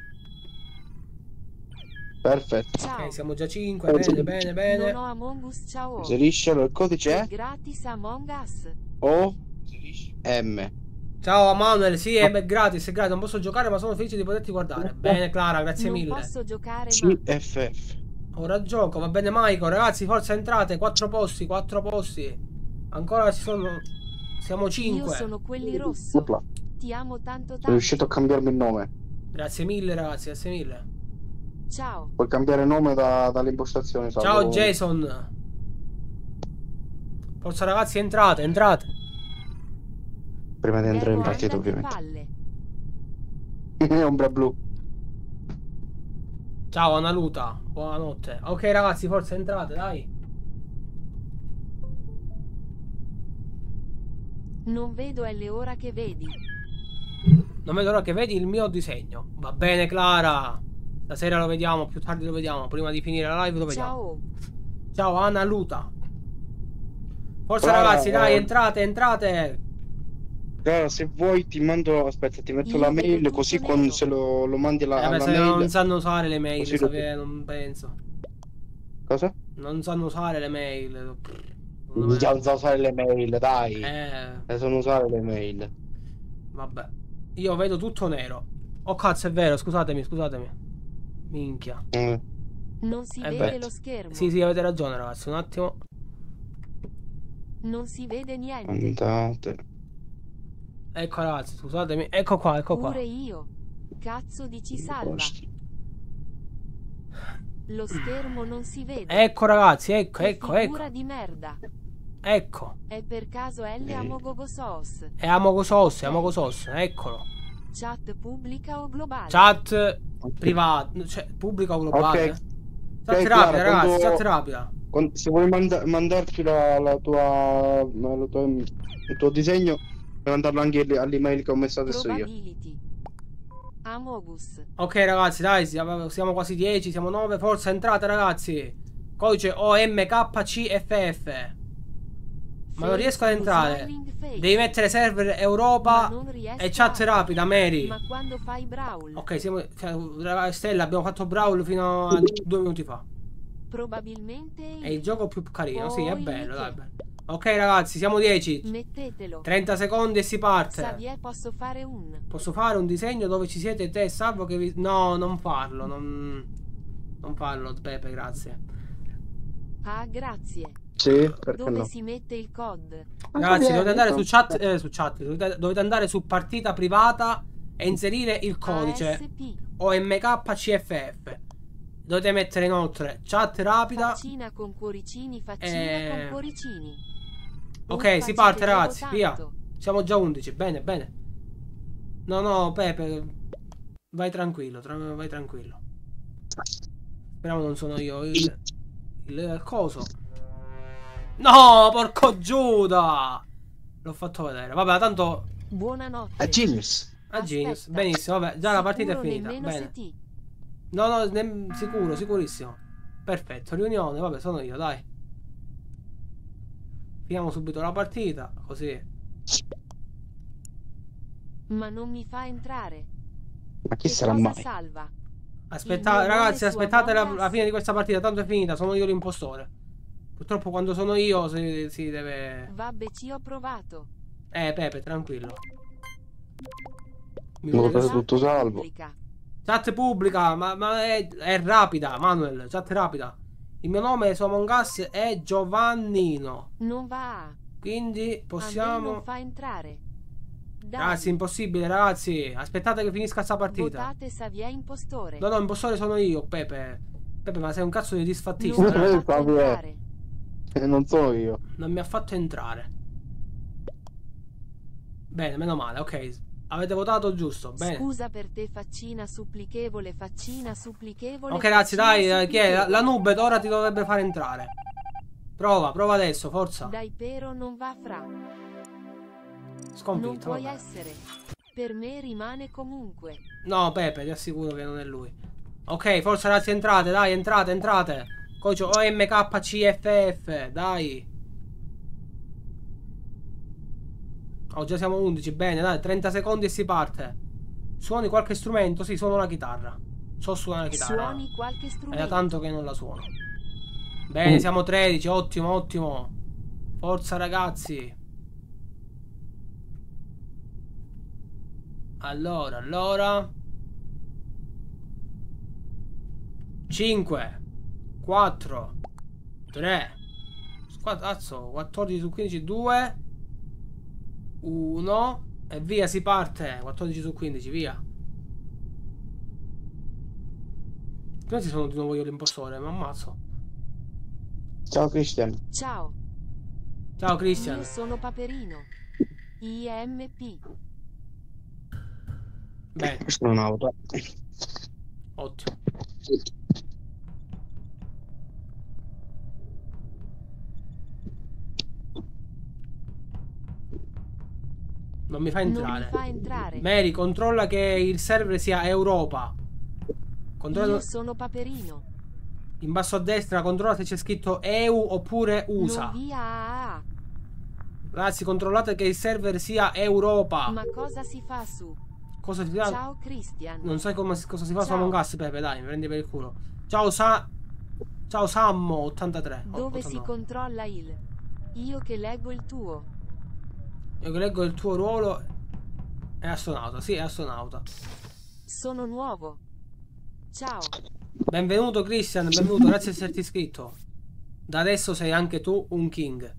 Perfetto. Ciao. Ok, siamo già cinque, bene, bene, bene. Non ho Among Us, ciao. Inserisci, allora il codice È è gratis Among Us. O M. Ciao Manuel, sì, è gratis, è gratis, non posso giocare ma sono felice di poterti guardare. Bene Clara, grazie non mille. posso giocare ma C F F. Ora gioco, va bene Maiko, ragazzi, forza entrate, quattro posti, quattro posti. Ancora ci sono... siamo io cinque. sono quelli rosso. Opla. Ti amo tanto Sono tanto. riuscito a cambiarmi il nome. Grazie mille ragazzi, grazie mille. Ciao. Puoi cambiare nome da- dalle impostazioni. salvo- Ciao Jason. Forza ragazzi, entrate, entrate. Prima di entrare in Devo partita, andare ovviamente. palle. Ombra blu. Ciao Analuta, buonanotte. Ok ragazzi, forza entrate, dai. Non vedo è l'ora che vedi. Non vedo l'ora che vedi il mio disegno. Va bene Clara. Stasera lo vediamo, più tardi lo vediamo. Prima di finire la live lo vediamo. Ciao. Ciao Anna Luta. Forza Clara, ragazzi, dai, eh. entrate, entrate. Allora, se vuoi ti mando. Aspetta, ti metto Io la vedo mail tutto così nero. quando se lo, lo mandi la, Eh, beh, alla se mail. non sanno usare le mail, Così lo- sapete, non penso. Cosa? Non sanno usare le mail. Secondo me. Non so usare le mail, dai. Eh, Eh, sanno usare le mail. vabbè. Io vedo tutto nero. Oh cazzo, è vero, scusatemi, scusatemi. Minchia. Mm. Non si Eh vede beh. lo schermo. Sì, sì, avete ragione, ragazzi. Un attimo. Non si vede niente. Andate. Ecco, ragazzi, scusatemi. Ecco qua, ecco qua. Pure io. Cazzo dici salva. Lo schermo non si vede. Ecco, ragazzi, ecco, Che ecco, figura ecco. di merda. Ecco. È per caso L Amogogosos. È Amogosos, è Amogosos. Eccolo. Chat pubblica o globale? Chat privata. Cioè, pubblica o globale? Ok. Chat Ok, rapida, Clara, ragazzi, quando- chat rapida. Con- se vuoi manda- mandarci la, la tua, la tua- il tuo disegno, puoi mandarlo anche all'email che ho messo adesso io. Probability. Amogus. Ok, ragazzi, dai, siamo, siamo quasi dieci, siamo nove. Forza, entrate, ragazzi. Codice O M K C F F. Ma non riesco ad entrare. Devi mettere server Europa e chat rapida, Mary. Ma quando fai brawl? Ok, siamo. Cioè, Stella, abbiamo fatto brawl fino a due minuti fa. Probabilmente È il gioco più carino, sì, è Poi bello, che- dai. bello. Ok, ragazzi, siamo dieci. Mettetelo. trenta secondi e si parte. Xavier, posso fare un. Posso fare un disegno dove ci siete te, salvo che vi. No, non farlo. Non. Non farlo, Pepe, grazie. Ah, grazie. Sì, perché Dove no? si mette il code? Ragazzi, dovete andare su chat. Eh, su chat. Dovete, dovete andare su partita privata e inserire il codice A S P. O M K C F F. Dovete mettere inoltre chat rapida. Faccina con cuoricini, faccina Eh, con cuoricini. Ok, Un si facci parte, che ragazzi, devo via. tanto. Siamo già undici, bene, bene. No, no, Pepe, vai tranquillo, tra- vai tranquillo. Speriamo non sono io il, il coso. No, porco Giuda! L'ho fatto vedere. Vabbè, tanto Buonanotte. A Genius. a Genius. Aspetta. Benissimo, vabbè, già la partita è Sicuro finita. nemmeno Bene. se ti- No, no, ne- sicuro, sicurissimo. Perfetto, riunione, vabbè, sono io, dai. Finiamo subito la partita, così. Ma non mi fa entrare. Ma chi Che sarà cosa mai? salva? Aspettate, Il mio ragazzi, nome su aspettate la, Among Us? la fine di questa partita, tanto è finita, sono io l'impostore. Purtroppo quando sono io si, si deve... Vabbè, ci ho provato. Eh, Pepe, tranquillo. Mi Non lo vuole- preso tutto salvo. Pubblica. Chat pubblica, ma, ma è, è rapida, Manuel, chat rapida. Il mio nome su Among Us è Giovannino. Non va. A Quindi me non possiamo... fa entrare. Dai, Ragazzi, impossibile, ragazzi. Aspettate che finisca sta partita. votate Xavier impostore. No, no, impostore sono io, Pepe. Pepe, ma sei un cazzo di Non disfattista. mi Eh, ha eh? fatto Xavier. entrare. Eh, non sono io. Non mi ha fatto entrare. Bene, meno male, ok. Avete votato giusto, bene. Scusa per te, faccina supplichevole, faccina supplichevole. Ok, ragazzi, faccina dai, eh, chi è? La, la supplichevole. Nubet ora ti dovrebbe far entrare. Prova, prova adesso, forza. Dai, però non va fra. Non Sconfitto. puoi vabbè. essere. Per me rimane comunque. No, Pepe, ti assicuro che non è lui. Ok, forza, ragazzi, entrate, dai, entrate, entrate. Codice O M K C F F, dai. Oh, già siamo undici, bene, dai, trenta secondi e si parte. Suoni qualche strumento? Sì, suono la chitarra. So suonare la chitarra. Suoni qualche È da strumento. tanto che non la suono. Bene, Mm. siamo tredici, ottimo, ottimo. Forza, ragazzi. Allora, allora. cinque, quattro, tre, cazzo, quattordici su quindici, due, uno e via, si parte. quattordici su quindici, via. Questi sono di nuovo io l'impostore, mi ammazzo. Ciao Christian. Ciao. Ciao Christian. Io sono Paperino. I M P. Bene, Questa è un'auto. ottimo. Non mi fa Non mi entrare. fa entrare. Mary, controlla che il server sia Europa. Controlla Io sono Paperino. in basso a destra, controlla se c'è scritto E U oppure U S A. Non via A A. Ragazzi, controllate che il server sia Europa. Ma cosa si fa su? Cosa si fa? Ciao Christian. Non sai come, cosa si fa su Ciao. Among Us, Pepe, dai, mi prendi per il culo. Ciao Sa... Ciao Sammo ottantatré. Dove Oh, si ottantanove. controlla il... Io che leggo il tuo. Io che leggo il tuo ruolo. È astronauta, sì, è astronauta. Sono nuovo. Ciao. Benvenuto Christian, benvenuto, grazie di esserti iscritto. Da adesso sei anche tu un king.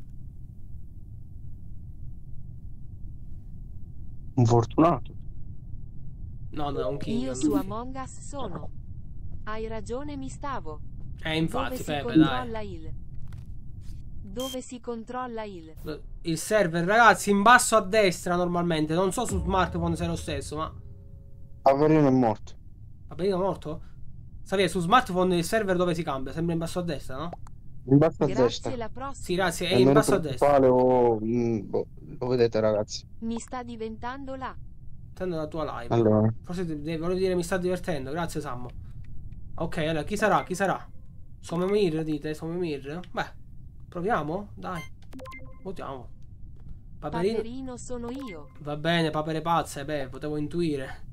Un fortunato. No, no, un king. Io su Among Us sono. Hai ragione, mi stavo. Eh, infatti, Dove si Pepe, controlla dai. il... Dove si controlla il... Il server, ragazzi, in basso a destra normalmente. Non so su smartphone se è lo stesso, ma... Paperino è morto. Paperino morto? Sapete, su smartphone il server dove si cambia? Sempre in basso a destra, no? In basso a Grazie, destra. la prossima. Sì, grazie, è E in non è basso a destra. principale o... mm, boh, lo vedete ragazzi. Mi sta diventando là. Attendo la tua live. Allora. Forse ti- devi- volevo dire mi sta divertendo, grazie Sammo. Ok, allora, chi sarà? Chi sarà? Somemir, dite? Somemir? Beh, proviamo? Dai. Votiamo. Paperino. Paperino sono io. Va bene, papere pazze, beh, potevo intuire.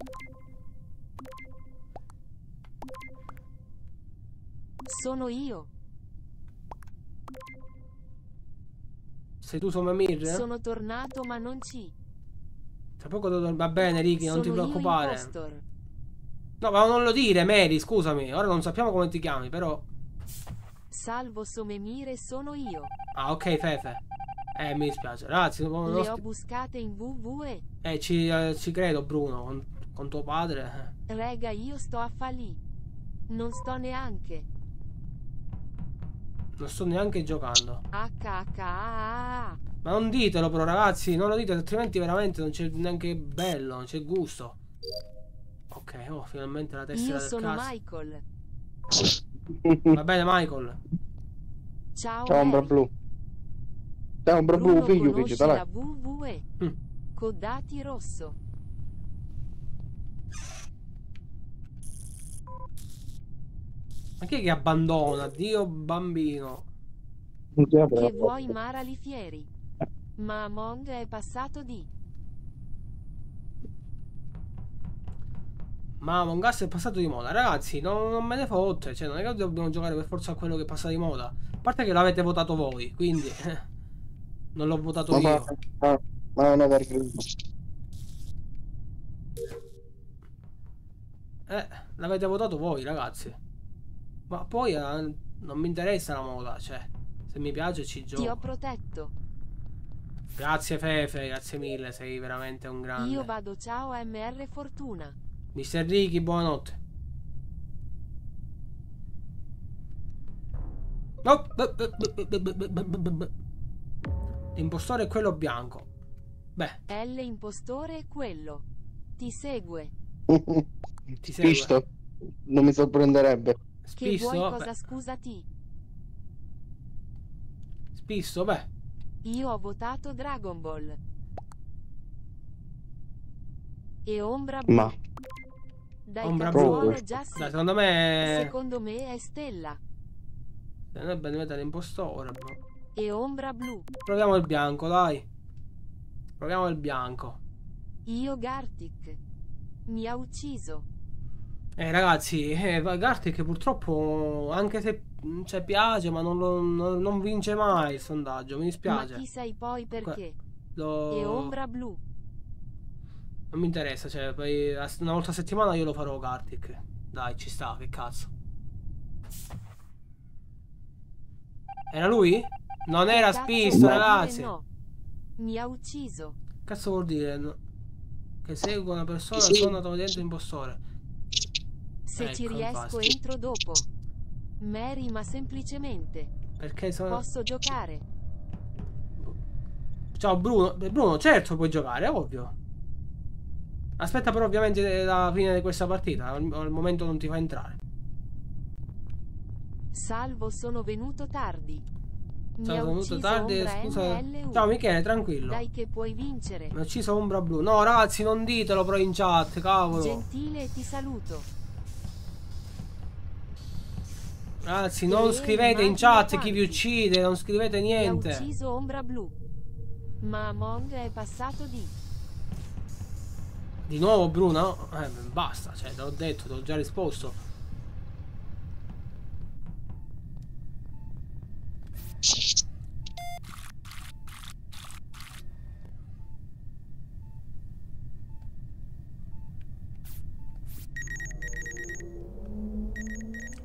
Sono io. Sei tu Somemir? Sono tornato ma non ci. Tra poco devo... Va bene, Ricky, non Sono ti io preoccupare. impostor. No, ma non lo dire, Mary, scusami. Ora non sappiamo come ti chiami, però... Salvo Somemire sono io. Ah, ok, Fefe. Eh, mi dispiace. Ragazzi, non Le sti- ho buscate in W W E. Eh, ci, eh, ci credo, Bruno, con, con tuo padre. eh. Rega, io sto a fallì. Non sto neanche. Non sto neanche giocando. H H A A. Ma non ditelo però, ragazzi, non lo dite, altrimenti veramente non c'è neanche bello, non c'è gusto. Ok, oh, finalmente la tessera Io del sono cazzo. Michael. Va bene, Michael. Ciao, Ciao ombra Mary. blu. Ciao ombra blu, Bruno figlio, conosci figlio, dai. la W W E. Mm. Codati rosso. Ma chi è che abbandona? Dio bambino. Non ti apre la Che porta. vuoi Mara Lifieri? Ma Among è passato di... Ma Among Us è passato di moda. Ragazzi, non, non me ne fotte. Cioè, non è che dobbiamo giocare per forza a quello che passa di moda. A parte che l'avete votato voi, quindi... eh, non l'ho votato Ma, io. ma, ma è una vergogna. Eh, l'avete votato voi, ragazzi. Ma poi eh, non mi interessa la moda, cioè, se mi piace ci Ti ho gioco. protetto. Grazie Fefe, grazie mille, sei veramente un grande. Io vado, ciao M R Fortuna. mister Ricky, buonanotte. Oh, b- b- b- b- b- b- b- b- L'impostore è quello bianco. Beh, L impostore è quello. Ti segue. ti segue. Spisto. Non mi sorprenderebbe. Che vuoi Spisto? cosa Beh, scusati? spisto, beh. Io ho votato Dragon Ball. E Ombra Blu. Ma Dai Ombra cazzuolo Blu. già Dai, sì. secondo me... Secondo me è Stella. Se noi abbiamo mettere l'impostore, bro. E Ombra Blu. Proviamo il bianco, dai. Proviamo il bianco. Io Gartic. Mi ha ucciso. Eh ragazzi, eh, Gartic purtroppo, anche se mm, cioè, piace, ma non, lo- non- non vince mai il sondaggio, mi Ma dispiace. chi sei poi perché? Lo- E Ombra Blu. Non mi interessa, cioè, poi a- una volta a settimana io lo farò Gartic. Dai, ci sta, che cazzo. Era lui? Non Che era cazzo spisto, vuol dire ragazzi. no? Mi ha ucciso. Cazzo vuol dire? No? Che segue una persona sono andato dentro impostore. Se ci Ecco, riesco infatti. entro dopo. Mary, ma semplicemente. Perché sono... Posso giocare? Ciao Bruno. Beh, Bruno, certo puoi giocare, è ovvio. Aspetta però ovviamente la fine di questa partita. Al, al momento non ti fa entrare. Salvo, sono venuto tardi. Mi Sono ha venuto ucciso tardi, Ombra scusa. M L U. Ciao Michele, tranquillo. Dai che puoi vincere. Mi ha ucciso Ombra Blu. No ragazzi, non ditelo però in chat, cavolo. Gentile, ti saluto. Ragazzi, E non scrivete in immagino chat chi vi quanti. uccide, non scrivete Mi ha niente. ucciso Ombra Blu. Ma Among è passato di... Di nuovo Bruno? Eh, basta, cioè, te l'ho detto, te l'ho già risposto.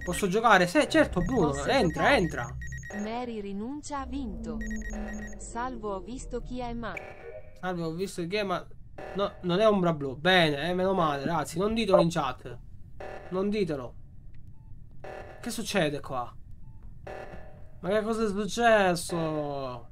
Posso giocare? Se, certo, Bruno. Posso Entra, giocare? entra. Mary rinuncia ha vinto. Salvo, ho visto chi è ma. Salve, ho visto che ma. No, non è ombra blu. Bene, eh, meno male, ragazzi. Non ditelo in chat. Non ditelo. Che succede qua? Ma che cosa è successo?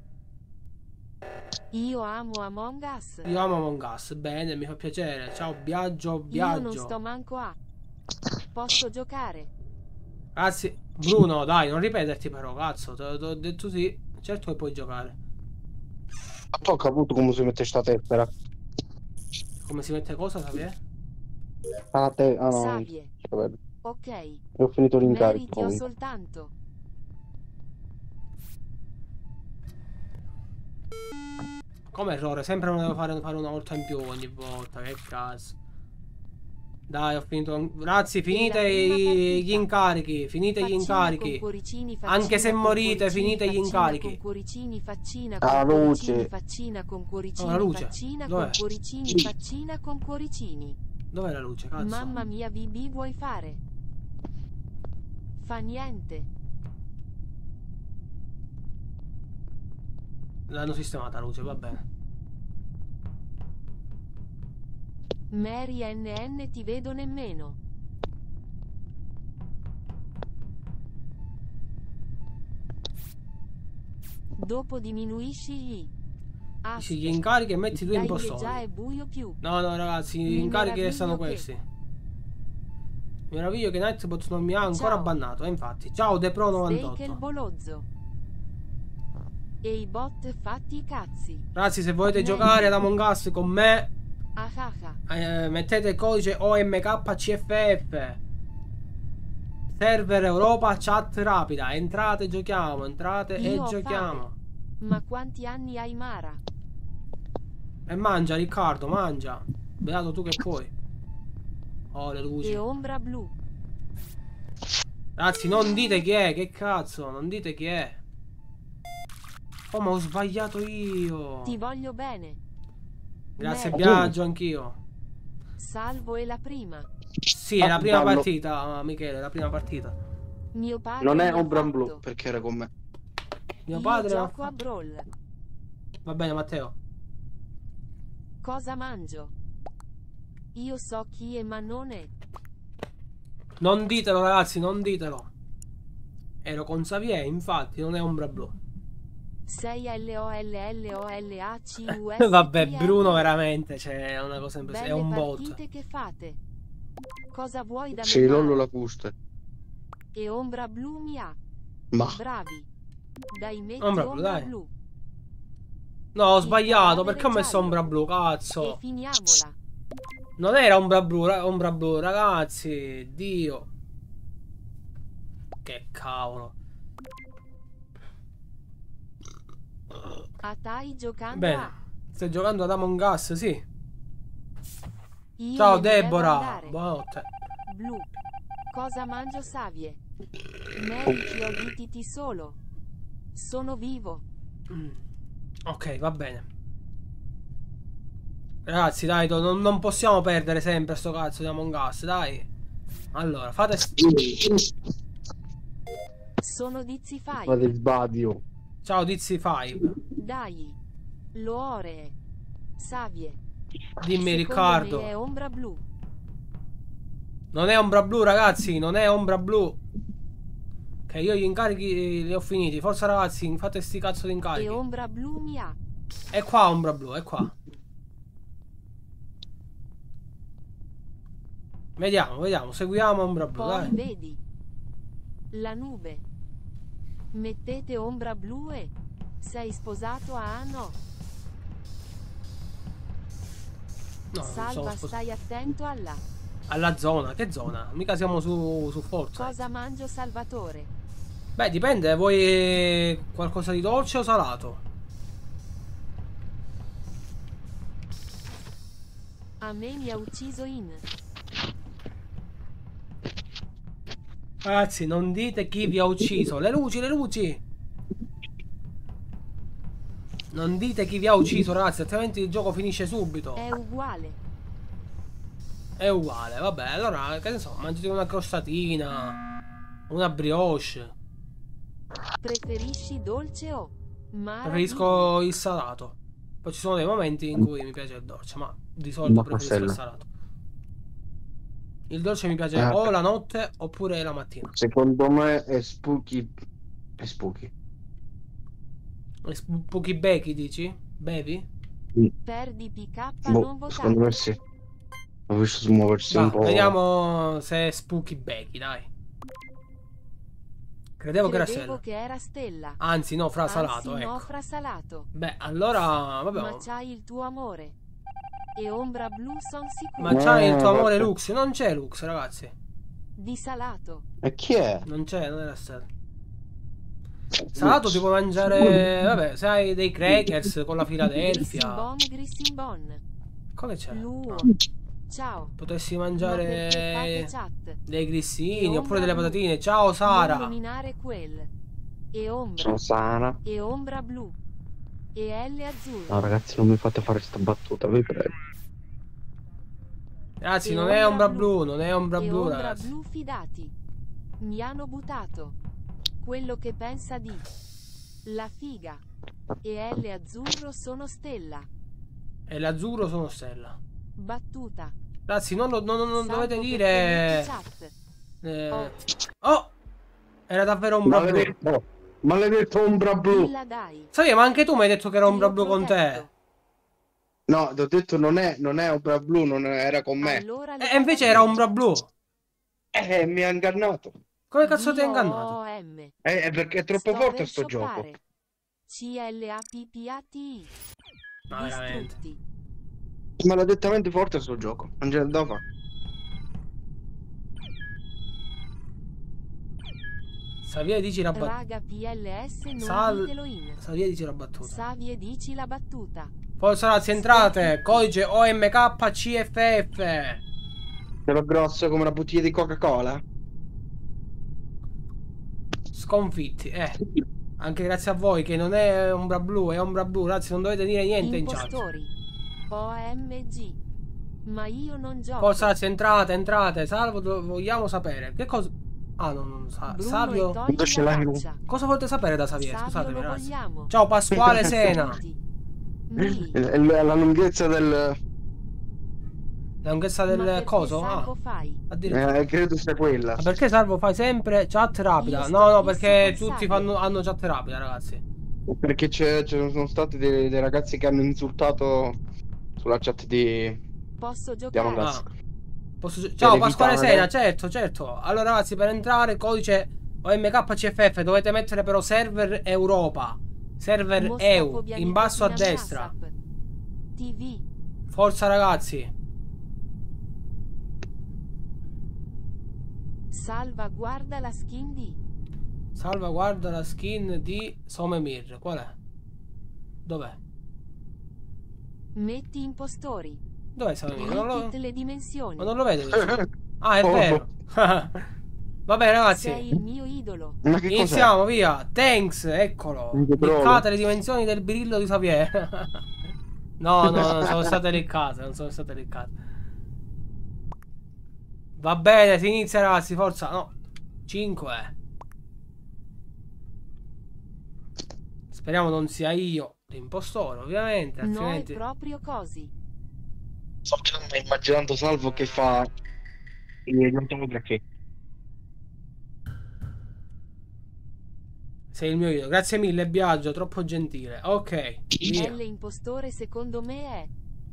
Io amo Among Us. Io amo Among Us. Bene, mi fa piacere. Ciao, Biagio, Io non Biagio. sto manco a. Posso giocare? Ragazzi, Bruno, dai, non ripeterti però, cazzo. Te l'ho detto sì. Certo che puoi giocare. Ma ho capito come si mette sta tessera. Come si mette cosa, sapete? Ah, te... ah no. Savie. Vabbè. Ok. Ho finito Mary l'incarico. ti ho comunque. soltanto. Come errore? Sempre non devo fare, fare una volta in più ogni volta. Che cazzo. Dai, ho finito. Ragazzi, finite E la prima i- partita. gli incarichi. Finite gli Faccina incarichi. con cuoricini, faccina Anche se con morite, cuoricini, finite gli faccina incarichi. con cuoricini, faccina Ah, con cuoricini, luce. faccina con cuoricini, Oh, la luce. faccina Dov'è? con cuoricini, faccina con cuoricini. Dov'è la luce, cazzo? Mamma mia, Bibi, vuoi fare? Fa niente. L'hanno sistemata la luce, va bene. Mary N N ti vedo nemmeno. Dopo diminuisci gli. Dici gli incarichi e metti due Dai che impostori. già è buio più. No, no, ragazzi, gli Mi incarichi meraviglio restano che- questi. Mi meraviglio che Nightbot non mi ha ancora Ciao. bannato, eh, infatti. Ciao, Depro Steak il novantotto. bolozzo. E i bot fatti i cazzi. Ragazzi, se volete Meglio. giocare ad Among Us con me, Ah ah ah. eh, mettete il codice O M K C F F. Server Europa, chat rapida. Entrate, giochiamo. Entrate e Io ho giochiamo. Ma quanti anni hai Mara? E mangia, Riccardo, mangia. Beato tu che puoi. Oh, le luci. E ombra blu. Ragazzi, non dite chi è, che cazzo, non dite chi è. Oh, ma ho sbagliato io. Ti voglio bene. Grazie, Merda. Biagio, anch'io. Salvo è la prima. Sì, è la Ah, prima ballo. partita, Michele, la prima partita. Mio padre Non è mi ha ombra fatto. blu perché era con me. Mio Io padre... ha gioco a fatto- Brawl. Va bene, Matteo. Cosa mangio? Io so chi è ma non è. Non ditelo, ragazzi, non ditelo. Ero con Xavier, infatti, non è ombra blu. sei L O L L O L A C U S. Vabbè, Bruno veramente, cioè, è una cosa impressionante. È Belle un bot. partite che fate. Cosa vuoi da me? Sì, Mara? Lollo la custa. E ombra blu mi ha. Ma Bravi. Dai, metti Ombra ombra, blu, dai. blu. No, ho Il sbagliato, cadavere perché ho messo giallo. ombra blu, E cazzo. finiamola. Non era ombra blu, ra- ombra blu, ragazzi. Dio. Che cavolo. A Tai giocando Bene. a. Stai giocando ad Among Us, sì. Io Ciao me ne devo Deborah. andare. Buonanotte. Blu. Cosa mangio Savie? Mary ti ho dititi solo. Sono vivo. Mm. Ok, va bene. Ragazzi, dai, do- non, non possiamo perdere sempre sto cazzo di Among Us, dai. Allora, fate... Sono Dizzy fate Five. il sbadio. Ciao, Dizzy cinque. Dai. Loore. Savie. Dimmi, Secondo Riccardo. me è ombra blu. Non è ombra blu, ragazzi, non è ombra blu. Che io gli incarichi li ho finiti. Forza, ragazzi, fate sti cazzo di E incarichi. ombra blu mi ha. È qua ombra blu, è qua. Vediamo, vediamo, seguiamo ombra blu, Poi dai. vedi. La nube. Mettete ombra blu e. Sei sposato a ah, no. No, non sono Salva, sposato. stai attento alla. Alla zona, che zona? Mica siamo su, su Forza. Cosa mangio Salvatore? Beh, dipende, vuoi qualcosa di dolce o salato? A me mi ha ucciso in. Ragazzi, non dite chi vi ha ucciso. Le luci, le luci. Non dite chi vi ha ucciso, ragazzi, altrimenti il gioco finisce subito. È uguale. È uguale, vabbè, allora, che ne so, mangiate una crostatina. Una brioche. Preferisci dolce o marabù? Preferisco il salato. Poi ci sono dei momenti in cui mi piace il dolce, ma di solito Una preferisco il pastella. salato. Il dolce mi piace Eh, o la notte oppure la mattina. secondo me è spooky. È spooky. E sp- Pochi becchi, dici? Bevi? Perdi P K Boh, non secondo me votato. sì. Ho visto muoversi un Va, po'. vediamo se è Spooky Becky, dai. Credevo che era Credevo Stella. che era Stella. Anzi, no, fra salato, Anzi, no, ecco. fra salato. Beh, allora, vabbè. Ma c'hai il tuo amore. E ombra blu son sicuro. Ma c'hai il tuo Eh, amore vabbè. Lux? Non c'è Lux, ragazzi. Di salato. E chi è? Non c'è, non era Stella. Salato ti puoi mangiare, vabbè, se hai dei crackers con la Philadelphia. Grissimbon, Grissimbon. Come c'è? Luo. No. Ciao. Potessi Ma perché mangiare fate chat? dei grissini E oppure delle ombra blu. patatine. Ciao Non Sara. nominare quel. E ombra. Sono sana. E ombra blu. E L azzurro. No, ragazzi, non mi fate fare sta battuta, vi prego. Ragazzi, E non è ombra ombra blu. blu, non è ombra E blu, ombra ragazzi. blu fidati. Mi hanno buttato. Quello che pensa di. La figa. E L azzurro sono Stella. E l'azzurro sono Stella. Battuta. Ragazzi, non, lo- non, non- non Salvo dovete perché dire... metti chat. eh, Oh. Oh! Era davvero ombra blu. Maledetto, maledetto ombra blu. Dilla dai. Sai, ma anche tu mi hai detto che era ombra Io blu con te. protetto. No, ti ho detto non è, non è ombra blu, non era con me. Allora le E invece era ombra blu. Eh, mi ha ingannato. Come cazzo ti ha Dio ingannato? O M. Eh, è perché è troppo Sto forte per sto gioco. scioppare. C L A P P A T I. Ma veramente. Distrutti. Maledettamente forte sto gioco. Non c'è da fare. Savia dici la battuta. Raga P L S non Sal- ditelo in. Savia dici la battuta. Savie dici la battuta. Forza ragazzi, entrate. Codice O M K C F F. Ce l'ho grosso come una bottiglia di Coca-Cola. Sconfitti, eh. Anche grazie a voi che non è ombra blu, è ombra blu. Ragazzi, non dovete dire niente in chat. Impostori. O M G. Ma io non gioco. Forza ragazzi, entrate, entrate. Salvo, do- vogliamo sapere. Che cosa... Ah, no, non sa. Bruno Savio... e togli Quando ce la l'hai, faccia. Cosa volete sapere da Savia? Savio Scusatemi lo ragazzi. vogliamo. Ciao Pasquale Sena. Tutti. Mi. È la lunghezza del... La lunghezza Ma del perché coso? salvo Ah, fai? addirittura. Eh, credo sia quella. Ma perché Salvo fai sempre chat rapida? Io sto No, no, fisso perché con tutti Savio. fanno, hanno chat rapida, ragazzi. Perché c'è- ci sono stati dei, dei ragazzi che hanno insultato sulla chat di, Posso di Among giocare? Us. Ah, posso... Ciao Pasquale evitare- Sena, certo, certo. Allora ragazzi, per entrare codice O M K C F F dovete mettere però server Europa. Server E U, Mostafobia in basso a nicotina destra. Shasap. T V. Forza ragazzi. Salvaguarda la skin di. Salvaguarda la skin di Somemir. Qual è? Dov'è? Metti impostori. Dov'è Somemir? Non lo... Repeat le dimensioni. Ma non lo vedo. Ah, è Oh. vero. Vabbè ragazzi. Sei il mio idolo. Ma che cos'è? Iniziamo, via. Thanks, eccolo. Che trovo. Liccate le dimensioni del birillo di Xavier. No, no, non sono state liccate, non sono state liccate. Va bene, si inizia ragazzi, forza. No, cinque. Speriamo non sia io l'impostore, ovviamente, No, è altrimenti... proprio così. Sto già immaginando Salvo che fa i non perché. Sei il mio idolo. Grazie mille, Biagio, troppo gentile. Ok, via. L impostore secondo me è.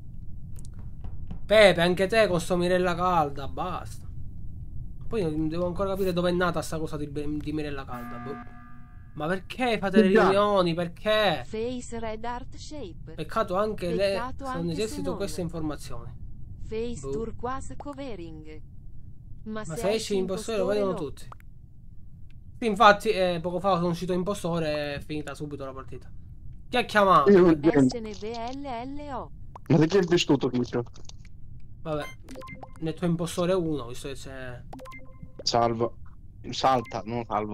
Pepe, anche te con sto Mirella Calda, basta. Poi non devo ancora capire dove è nata sta cosa di, di Mirella Calda. Boh. Ma perché fate le Già. riunioni? Perché? Face red heart shape. Peccato anche le... Peccato se non anche se necessito non. queste informazioni. Face Boh. turquoise covering. Ma, Ma se se esci impostore lo vedono lo- tutti. Sì, infatti, eh, poco fa sono uscito impostore e è finita subito la partita. Chi ha chiamato? S N V L L O. Ma di chi è vissuto questo? Vabbè, nel tuo impostore uno, visto che c'è... Salva. Salta, non salva.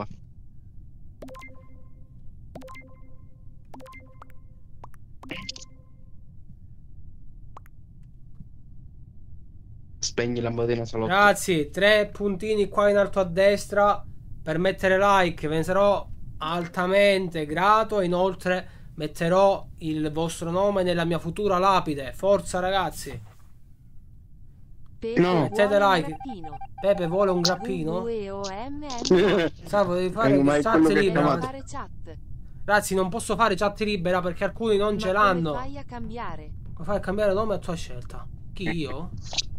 Spegni la lampadina salotto. Ragazzi, tre puntini qua in alto a destra. per mettere like, ve ne sarò altamente grato. Inoltre metterò il vostro nome nella mia futura lapide. Forza ragazzi. Pepe No. vuole Mettete un like. grappino. Pepe vuole un grappino? V V E O M M. Salvo, devi fare Eh, ma è chat quello che libera. chiamate. fare chat. Ragazzi, non posso fare chat libera perché alcuni non Ma ce come l'hanno. fai a cambiare? Puoi fare cambiare nome a tua scelta. Chi, io?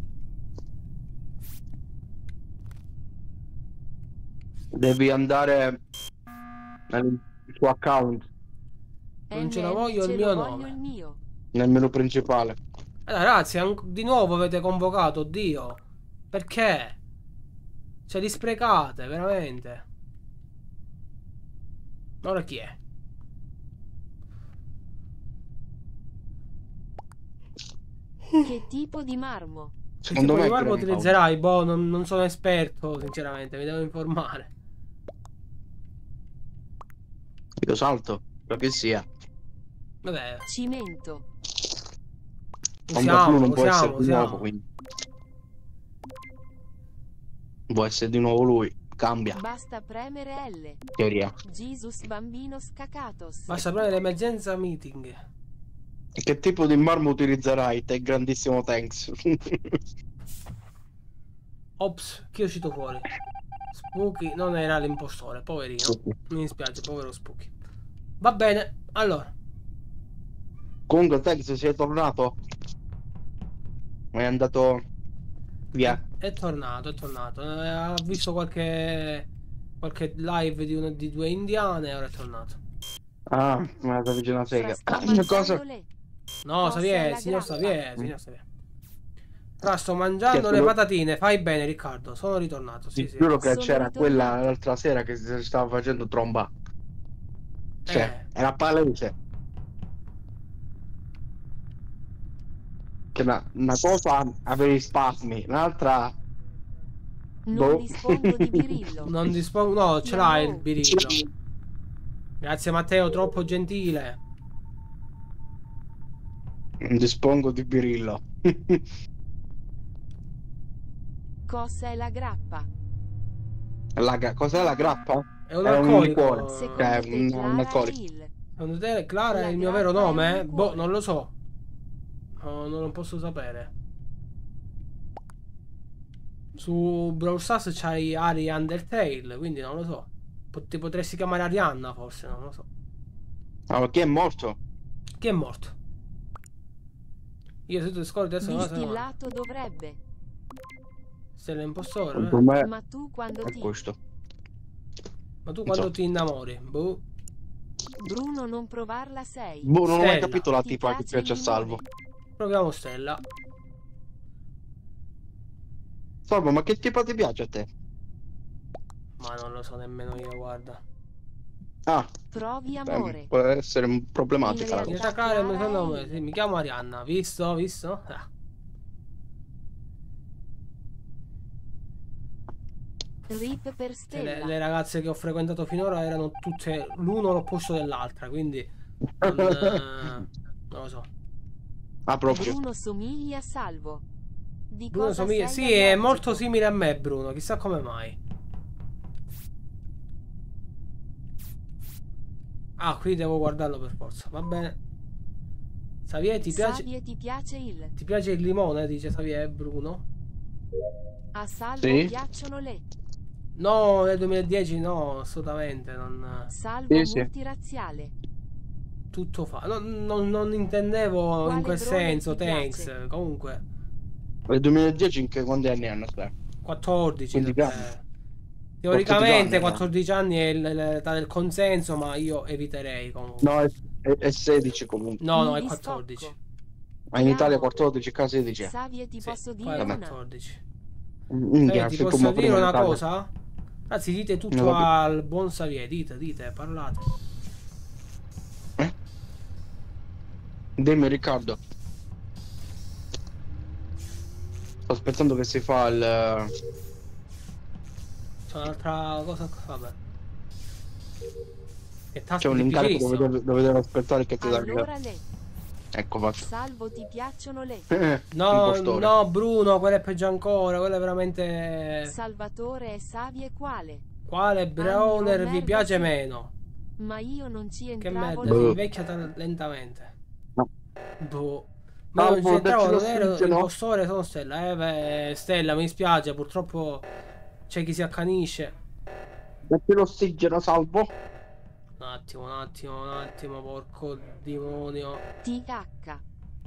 Devi andare nel tuo account, Non ce la N N, voglio il ce mio lo voglio nome. il mio. nel menu principale. Allora, ragazzi, an- di nuovo avete convocato, Dio. Perché? Cioè, li sprecate, veramente. Ora chi è? Che tipo di marmo? Che Secondo tipo me di è marmo Grandpa. utilizzerai? Boh, non, non sono esperto, sinceramente, mi devo informare. Io salto, però che sia. Vabbè, Cimento. Ombra blu usiamo, non può essere usiamo, di nuovo, usiamo. quindi. Può essere di nuovo lui. Cambia, Basta premere L. in teoria. Jesus bambino scacatos. Basta prendere l'emergenza meeting. Che tipo di marmo utilizzerai? Te grandissimo thanks. Ops, chi è uscito fuori? Spooky non era l'impostore, poverino. Mi dispiace, povero Spooky. Va bene, allora. Comunque thanks, sei tornato? È andato via. È tornato, è tornato. Eh, Ha visto qualche qualche live di, una, di due indiane e ora è tornato. Ah, ma da vicino a Fra sega. sta Cosa? mangiando le. No, Cosa è Xavier, la signor grappa? Xavier, signor Xavier. Fra, sto mangiando Che le quello- patatine. Fai bene, Riccardo. Sono ritornato. Sì, Ti sì. giuro che Sono c'era ritornato. quella l'altra sera che si stava facendo tromba. Cioè, Eh. era palese. Che una, una cosa avevi spasmi, l'altra. Non Boh. dispongo di birillo. Non dispongo. No, ce l'hai il No. birillo. Grazie, Matteo, troppo gentile. Non dispongo di birillo. Cosa è la grappa? La, gra- cos'è la grappa? È un È un alcolico. liquore. Secondo Eh, te un- Clara un è alcolico. il. Secondo te Clara è La il mio grappa vero è un nome? liquore. Boh, non lo so. No, non lo posso sapere. Su Brawl Stars c'hai Ari Undertale, quindi non lo so. Pot- ti potresti chiamare Arianna, forse, non lo so. Ah, ma chi è morto? Chi è morto? Io se tu scordi adesso non lo so. Distillato dovrebbe. Sei l'impostore, Secondo eh? me Ma tu quando è ti. questo. Ma tu quando so. ti innamori? Boh. Bruno non provarla sei. Boh, non ho mai Stella. capito la Ti tipa che piace piace a il Salvo. Proviamo Stella. Salvo, ma che tipo ti piace a te? Ma non lo so nemmeno io, guarda. Ah, Provi beh, amore. può essere problematica la In Mi cosa. realtà- attaccare il mio nome. Sì, mi chiamo Arianna. Visto? Visto? Ah. Rip per Cioè, le, stella. le ragazze che ho frequentato finora erano tutte l'uno l'opposto dell'altra, quindi non, eh, non lo so. Ah, proprio. Bruno somiglia a Salvo. Di Bruno cosa somiglia... sei Sì, è allergico? molto simile a me, Bruno, chissà come mai. Ah, qui devo guardarlo per forza, va bene. Xavier, ti piace, Savie ti piace il. ti piace il limone? Dice Xavier, Bruno. A Salvo Sì. piacciono le. No, nel duemiladieci no, assolutamente, non... Salvo Sì, sì. multirazziale. Tutto fa... Non, non- non intendevo Quale in quel drone senso, ti thanks. piace? Comunque, Nel duemiladieci in che quanti anni hanno? Aspetta. quattordici. Quindi perché- grande. Teoricamente quattordici quattordici anni è l- l'età del consenso, ma io eviterei comunque. No, è, è, è sedici comunque. No, no, Mi è discocco. quattordici. Ma in Italia quattordici, qua sedici. Savie ti Sì, posso qua dire è una. quattordici. Minchia, Eh, ti sei posso come dire prima in una Italia. cosa? Anzi, dite tutto Non ho capito. al buon Xavier, dite, dite, parlate. Eh? Dimmi Riccardo. Sto aspettando che si fa il... C'è un'altra cosa, vabbè. Che tasto C'è un incarico dove, difficilissimo. devo- dove devo aspettare che ti dà il... Allora le. Ecco fatto. Salvo ti piacciono le. No, Impostore. no, Bruno, quello è peggio ancora, quello è veramente... Salvatore e Savie quale? Quale brawler merda, vi piace sì. meno? Ma io non ci Che entravo merda, lì. si Boh. invecchia ta- lentamente. No. Boh. Ma io non Salvo, c'entravo, dacci non ero l'ossigeno. impostore, sono Stella. Eh beh, Stella, mi dispiace, purtroppo c'è chi si accanisce. Dacci l'ossigeno, salvo. Un attimo, un attimo, un attimo, porco demonio. T H.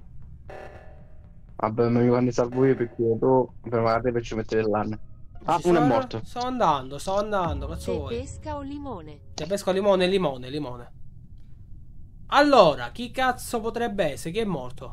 Vabbè, ma io quando salvo io perché tu per magari per ci mettere l'anno. Ah, Ci uno è sto, morto. sto andando, sto andando, cazzo Te vuoi? pesca o limone? Te pesco limone, limone, limone. Allora, chi cazzo potrebbe essere? Chi è morto?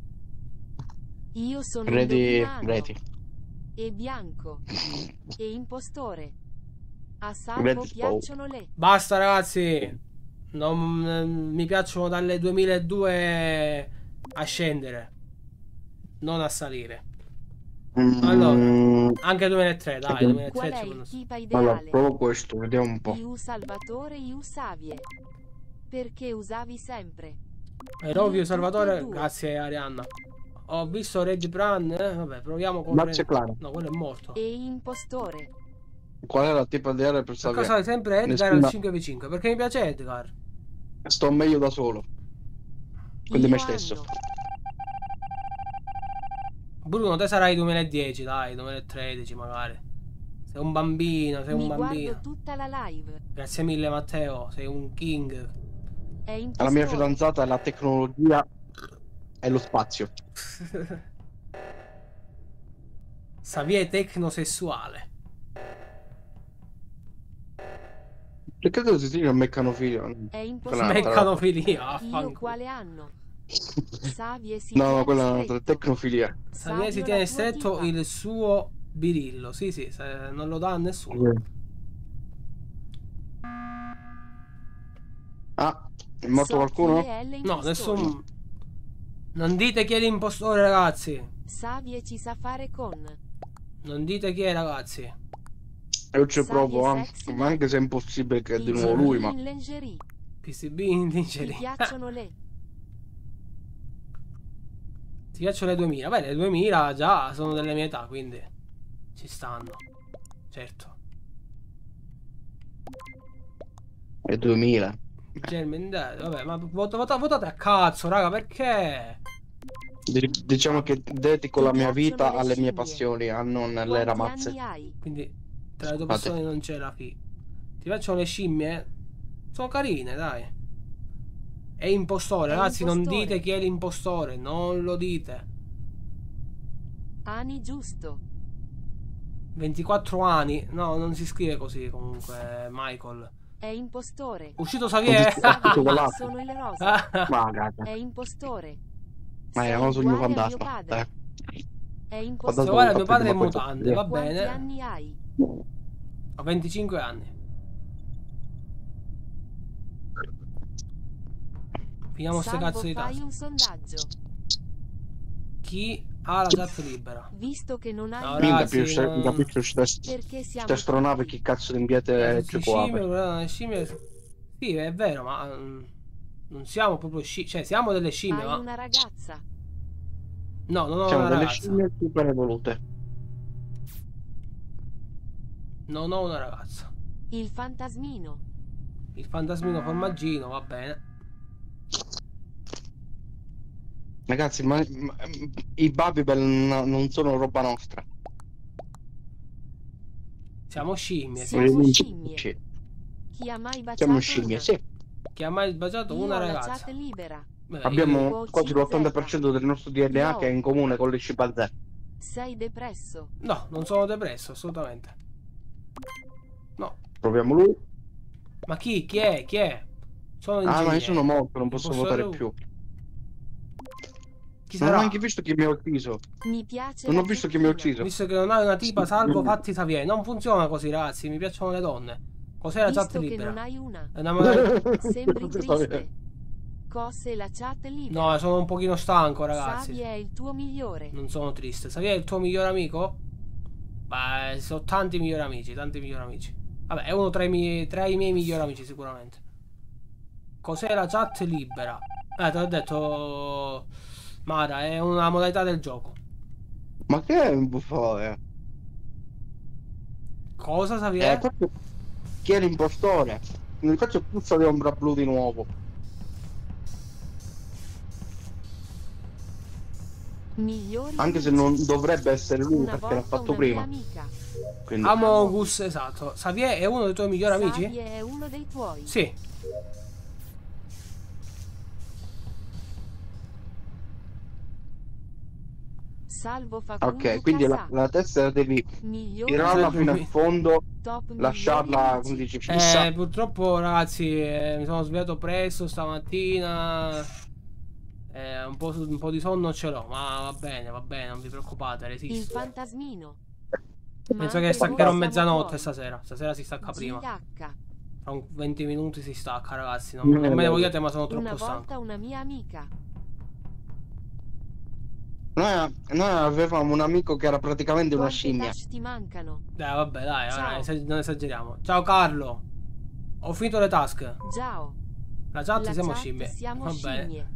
Io sono Ready, indovinando. ready. E bianco. E impostore. A salvo Ready, piacciono le. Basta ragazzi. Non eh, mi piacciono dalle duemiladue a scendere. Non a salire. Allora, Mm, anche duemilatré, dai, Qual duemilatré è ci il vanno su. tipa allora, ideale? provo questo, vediamo un po'. Iu Salvatore Iu Savie. Perché usavi sempre. E Rovio Io Salvatore, tutte e due. grazie Arianna. Ho visto Red Brand, eh? Vabbè, proviamo con Grazie, Red- Clara. No, quello è morto. E impostore. Qual è la tipa di area per A salvare? cosa sempre Edgar al Nessuna. cinque vu cinque? Perché mi piace Edgar. Sto meglio da solo. Quindi Io me stesso. anno. Bruno, te sarai duemiladieci, dai, duemilatredici magari. Sei un bambino, sei un Mi bambino. guardo tutta la live. Grazie mille Matteo, sei un king. È La impostore. mia fidanzata è la tecnologia e lo spazio. Savie tecnosessuale. Perché tu si dice meccanofilia? È Quella impostore. è un'altra Meccanofilia, Io affanculo. quale anno? Savie si No, no, tiene quella è un'altra stretto. tecnofilia. Savie si Savio tiene la tua stretto tipa. il suo birillo. Sì, sì, se- non lo dà a nessuno. Ah, è morto So qualcuno? chi è L No, impostore. nessun. Non dite chi è l'impostore, ragazzi. Savie ci sa fare con. Non dite chi è, ragazzi. Io ci Savie provo, eh. sexy Ma anche se è impossibile che è di I nuovo lui, giochi ma... in lingerie. P C B in Ti lingerie. piacciono le. Ti piacciono le duemila? Beh, le duemila già sono delle mie età, quindi ci stanno. Certo. È duemila. German Dead, vabbè, ma vot- vot- votate a cazzo, raga, perché? Dic- Diciamo che dedico la Ti mia piacciono vita le alle mie scimmie? passioni, a non le Quanti ramazze. anni hai? Quindi tra le due Scusate. persone non c'è la fi. Ti piacciono le scimmie? Sono carine, dai. È impostore, È ragazzi, non impostore. dite chi è l'impostore, non lo dite. Anni giusto. ventiquattro anni, no, non si scrive così comunque, Michael. È impostore. Uscito Xavier. Tutto volato. Sono il rosa. Ma raga, È impostore. ma Sei è un sogno uguale a mio fantasma. padre. Eh. È Se impostore. vuole mio padre è in Ma poi- mutande, va Quanti bene. anni hai? Ho venticinque anni. Finiamo ste Salvo, cazzo di fai tasse. un sondaggio. Chi ha la chat libera? Visto che non hai No, Minchia, ragazzi, più non- capisci queste perché siamo queste stronave tutti. che cazzo di imbiete Eh, sì, gioco scimmie, apre. guardate, le scimmie. Sì, è vero, ma mm, non siamo proprio scimmie. Cioè, siamo delle scimmie, Hai ma. una ragazza. No, non ho Siamo una delle ragazza. scimmie super evolute. Non ho una ragazza. Il fantasmino. Il fantasmino formaggino, va bene. Ragazzi, ma, ma- i Babybel no- non sono roba nostra. Siamo scimmie, sì. Siamo Sì. scimmie. Sì. Chi ha mai baciato Siamo scimmie, una? sì. Chi ha mai baciato Io una ho la ragazza? chat libera. Beh, Abbiamo Io- quasi l'ottanta per cento del nostro D N A Io- che è in comune con le scimpanzé. Sei depresso. io- No, non sono depresso, assolutamente. No. Proviamo lui. Ma chi? Chi è? Chi è? Sono Ah, ma io ingegnere. sono morto, non posso posso votare tu. più. Chi Non ho sarà? neanche visto chi mi ha ucciso. Mi piace Non la ho visto chi mi ha cecchina. ucciso. Visto che non hai una tipa, salvo fatti Xavier. Non funziona così, ragazzi. Mi piacciono le donne. Cos'è la chat Visto che libera? non hai una. È una magari- Sembri triste. Cose la chat libera. No, sono un pochino stanco, ragazzi. Savi è il tuo migliore. Non sono triste. Xavier è il tuo migliore amico? Beh, sono tanti migliori amici, tanti migliori amici. Vabbè, è uno tra i miei, tra i miei migliori amici, sicuramente. Cos'è la chat libera? Eh, te l'ho detto, Mara, è una modalità del gioco. Ma che è un buffone? Cosa, Eh, Xavier? forse, Chi è l'impostore? Mi faccio puzza di ombra blu di nuovo. Migliori Anche se amici. non dovrebbe essere lui Una perché l'ha volta fatto una prima. mia amica. Quindi... Amogus, esatto. Xavier è uno dei tuoi migliori amici? Xavier è uno dei tuoi. Sì. Salvo Facundo Ok, quindi la, Casà. la tessera devi Migliori tirarla amici. fino in fondo, Top lasciarla, migliori come amici. dici, fissa. Eh, purtroppo ragazzi, eh, mi sono svegliato presto stamattina. Eh, un po', un po' di sonno ce l'ho, ma va bene, va bene, non vi preoccupate, Il resisto. fantasmino. Penso Ma che anche staccherò noi siamo mezzanotte tuoi. stasera. Stasera si stacca prima. G H. Fra un venti minuti si stacca, ragazzi. Non, non me ne vogliate, ma sono Una troppo stanco. volta una mia amica. Noi, noi avevamo un amico che era praticamente una Quante scimmia. dash ti mancano? Dai, vabbè, dai, Ciao. non esag- non esageriamo. Ciao Carlo. Ho finito le task. Ciao. La chat La siamo chat scimmie. siamo Va bene. scimmie.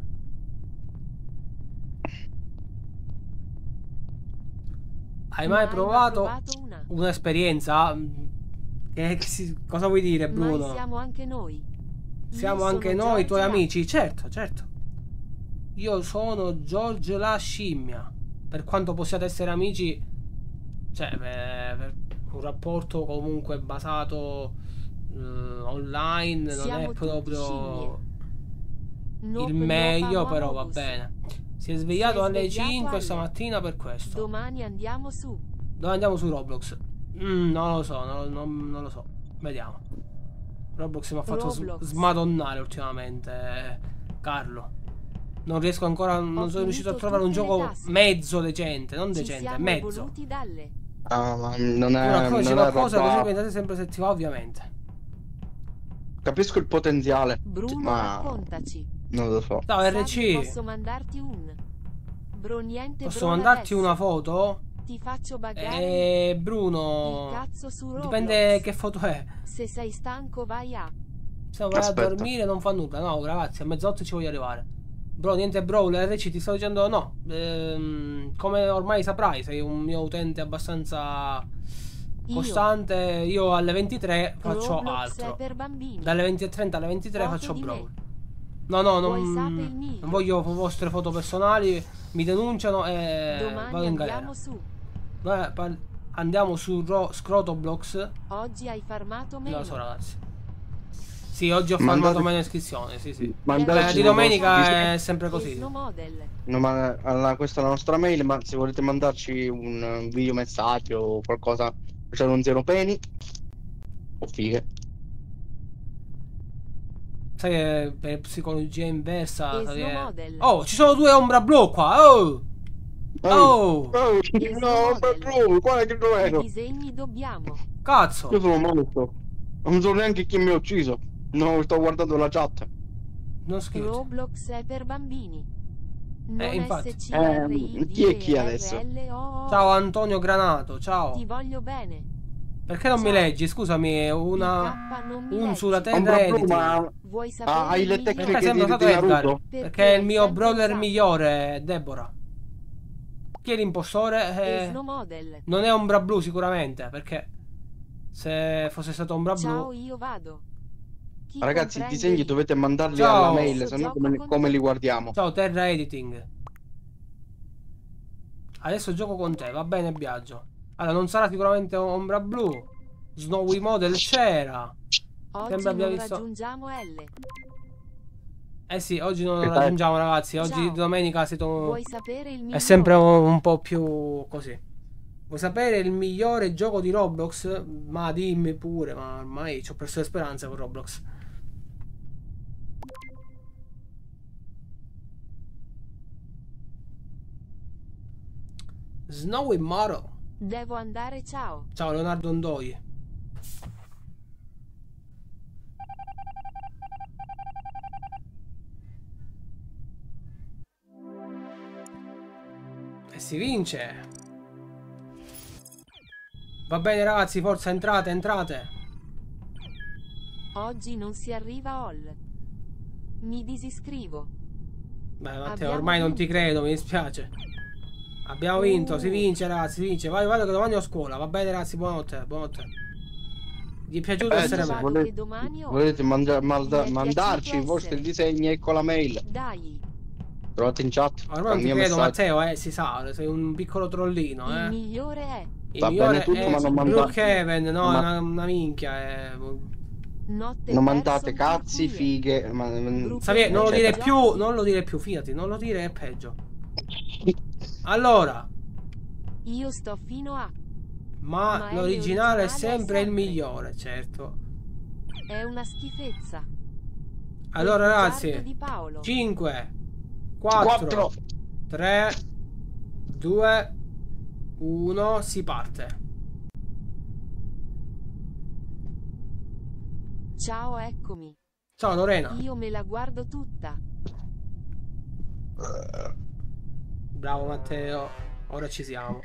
Hai Ma mai hai provato, provato una? un'esperienza? Che, che si- cosa vuoi dire, Bruno? Ma siamo anche noi. Siamo Io anche sono noi, i tuoi Giorgia. amici? Certo, certo. Io sono George la scimmia. Per quanto possiate essere amici, cioè, per, per un rapporto comunque basato eh, online non Siamo è tutti proprio scimmie. Nope, il nope, meglio, amo però va Amogus. bene. Si è svegliato Si è alle svegliato cinque alle- stamattina per questo. Domani andiamo su. Dove andiamo su Roblox? Mm, non lo so, non, non- non lo so. Vediamo. Roblox mi ha fatto s- Roblox. smadonnare ultimamente, eh, Carlo. Non riesco ancora, non sono finito riuscito a trovare un tutte le gioco tasse. mezzo decente, non Ci decente, siamo mezzo. evoluti dalle. Ah, ma non Tu è, raccontaci non è qualcosa così roba... pensate sempre se ti va, ovviamente. Capisco il potenziale, Bruno, ma raccontaci. non lo so. Ciao Sabi, R C, posso mandarti un. Bro, niente posso bro mandarti adesso. una foto? Ti faccio bagare Eh, il Bruno, cazzo su Roblox. dipende che foto è. Se sei stanco vai a. Se vai a Aspetta. dormire non fa nulla. No, ragazzi, a mezzanotte ci voglio arrivare. Bro, niente bro, R C ti sto dicendo no. Ehm, come ormai saprai, sei un mio utente abbastanza Io. costante. Io alle ventitré faccio Roblox è altro. per bambini. Dalle venti e trenta alle ventitré Foto faccio di brawl. me. No, no, Vuoi sapere il non, mio? non voglio vostre foto personali. Mi denunciano e Domani vado in galera. andiamo su. Beh, par- andiamo su Ro- Scrotoblox. Oggi hai farmato meno. Non lo so, ragazzi. Sì, oggi ho Mandate- farmato meno iscrizioni. Sì, sì. Mandateci Eh, di una domenica vostra- è sempre E così. Snow Model. No, ma allora, questa è la nostra mail, ma se volete mandarci un, un video messaggio o qualcosa, c'è un zero peni o fighe. Sai che per psicologia inversa. E sai Snow che- Model. Oh, ci sono due ombra blu qua. Oh! Oh! Oh, E no, Snow per Model. blu, quale che lo I ero? disegni dobbiamo. Cazzo! Io sono morto. Non so neanche chi mi ha ucciso. No, sto guardando la chat. Non scherzi. Roblox è per bambini. Non Eh, infatti. S C R I Eh, chi è chi adesso? V R L O O. Ciao Antonio Granato, ciao. Ti voglio bene. Perché non mi Ciao. leggi? Scusami, una. P K non mi Un leggi. sulla terra Ombra blu, editing. ma Vuoi sapere ah, hai il le migliore? tecniche Perché di, sembra di stato Edgar. Naruto? Perché Perché è il hai mio sempre brawler usato. migliore, Deborah. Chi è l'impostore? E Eh, Snow Model. non è ombra blu sicuramente, perché se fosse stato ombra Ciao, blu. io vado. Chi Ragazzi, i comprende disegni io? dovete mandarli Ciao. alla mail, Adesso se no gioco come, con come te. li guardiamo? Ciao Terra Editing. Adesso gioco con te, va bene Biagio. Allora non sarà sicuramente ombra blu. Snowy Model c'era. Oggi Sembra abbia non visto- raggiungiamo L. Eh sì, oggi non lo Che fai? raggiungiamo ragazzi. Oggi Ciao. domenica siete un- Vuoi sapere il migliore? è sempre un, un po' più così. Vuoi sapere il migliore gioco di Roblox? Ma dimmi pure, ma ormai ci ho perso le speranze con Roblox. Snowy Model. Devo andare, ciao. Ciao Leonardo Ondoi. E si vince. Va bene ragazzi, forza entrate, entrate. Oggi non si arriva a All. Mi disiscrivo. Beh Matteo, Abbiamo ormai non ti vinto. credo, mi dispiace. Abbiamo vinto, Uh. si vince ragazzi, si vince. Vai, vado che domani ho scuola. Va bene ragazzi, buonanotte, buonanotte. Gli è piaciuto Eh, essere se me. volete, che domani ho. volete mangia- malda- Mi è mandarci i piaciuto vostri essere. disegni, ecco la mail. Dai, Trovate in chat. Ormai Al non ti mio credo, messaggio. Matteo, eh, si sa, sei un piccolo trollino, il eh. migliore è. Il Va migliore bene tutto, è ma non mandate- Brookhaven, no, non è ma- una, una minchia, è... Notte Non mandate person cazzi, per cui è. fighe. Ma, Brutto Xavier, non lo dire eccetera. più, non lo dire più, fidati, non lo dire, è peggio. Allora, Io sto fino a. ma, Ma è l'originale è l'originale sempre il sempre. migliore, certo. È una schifezza. Allora Quel ragazzi, bugiardo di Paolo. cinque, quattro, Quattro. tre, due, uno, si parte. Ciao, eccomi. Ciao Lorena. Io me la guardo tutta. Bravo Matteo, ora ci siamo.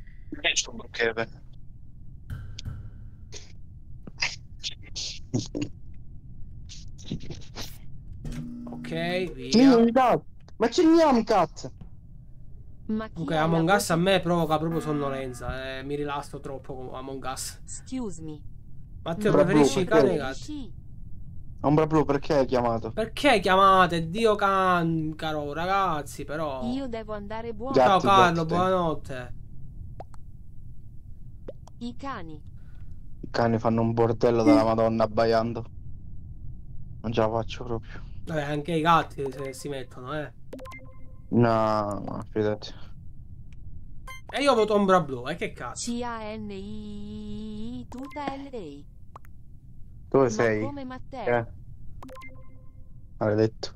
Ok, via. Sì, cazzo. Ma c'è niam cazzo. Ma chi Comunque è la Among Us voce- a me provoca proprio sonnolenza, eh, mi rilasso troppo con Among Us. Excuse me. Matteo, Ombra preferisci i blu, cani o i perché? gatti? Ombra blu, perché hai chiamato? Perché chiamate? Dio cancaro, ragazzi, però. Io devo andare buono. Già. Ciao Gatti, Carlo, gatti. buonanotte. I cani. I cani fanno un bordello della Madonna abbaiando. Non ce la faccio proprio. Vabbè, anche i gatti se si mettono, eh. No, no, fidati. E io voto ombra blu, e eh, che cazzo? C A N I tutta L A. Dove Ma sei? come Matteo. Eh. Maledetto.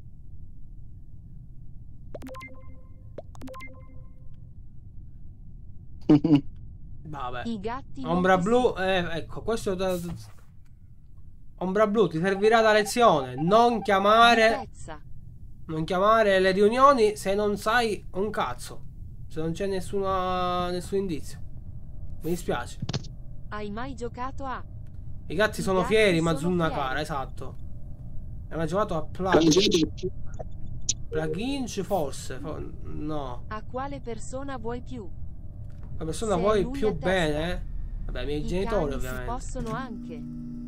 Vabbè. I gatti. non Ombra ti blu, eh, ecco, questo da... Ombra blu ti servirà da lezione. Non si chiamare, pezza. non chiamare le riunioni se non sai un cazzo. Se non c'è nessuna, nessun indizio. Mi dispiace. Hai mai giocato a. I gatti I sono gatti fieri, sono Mazunna fieri. cara, esatto. Hai mai giocato a plugin? Plugin forse? Fo- No. A quale persona vuoi più? La persona Se vuoi lui più a testa. bene? Vabbè, i miei I genitori cani si ovviamente. possono anche.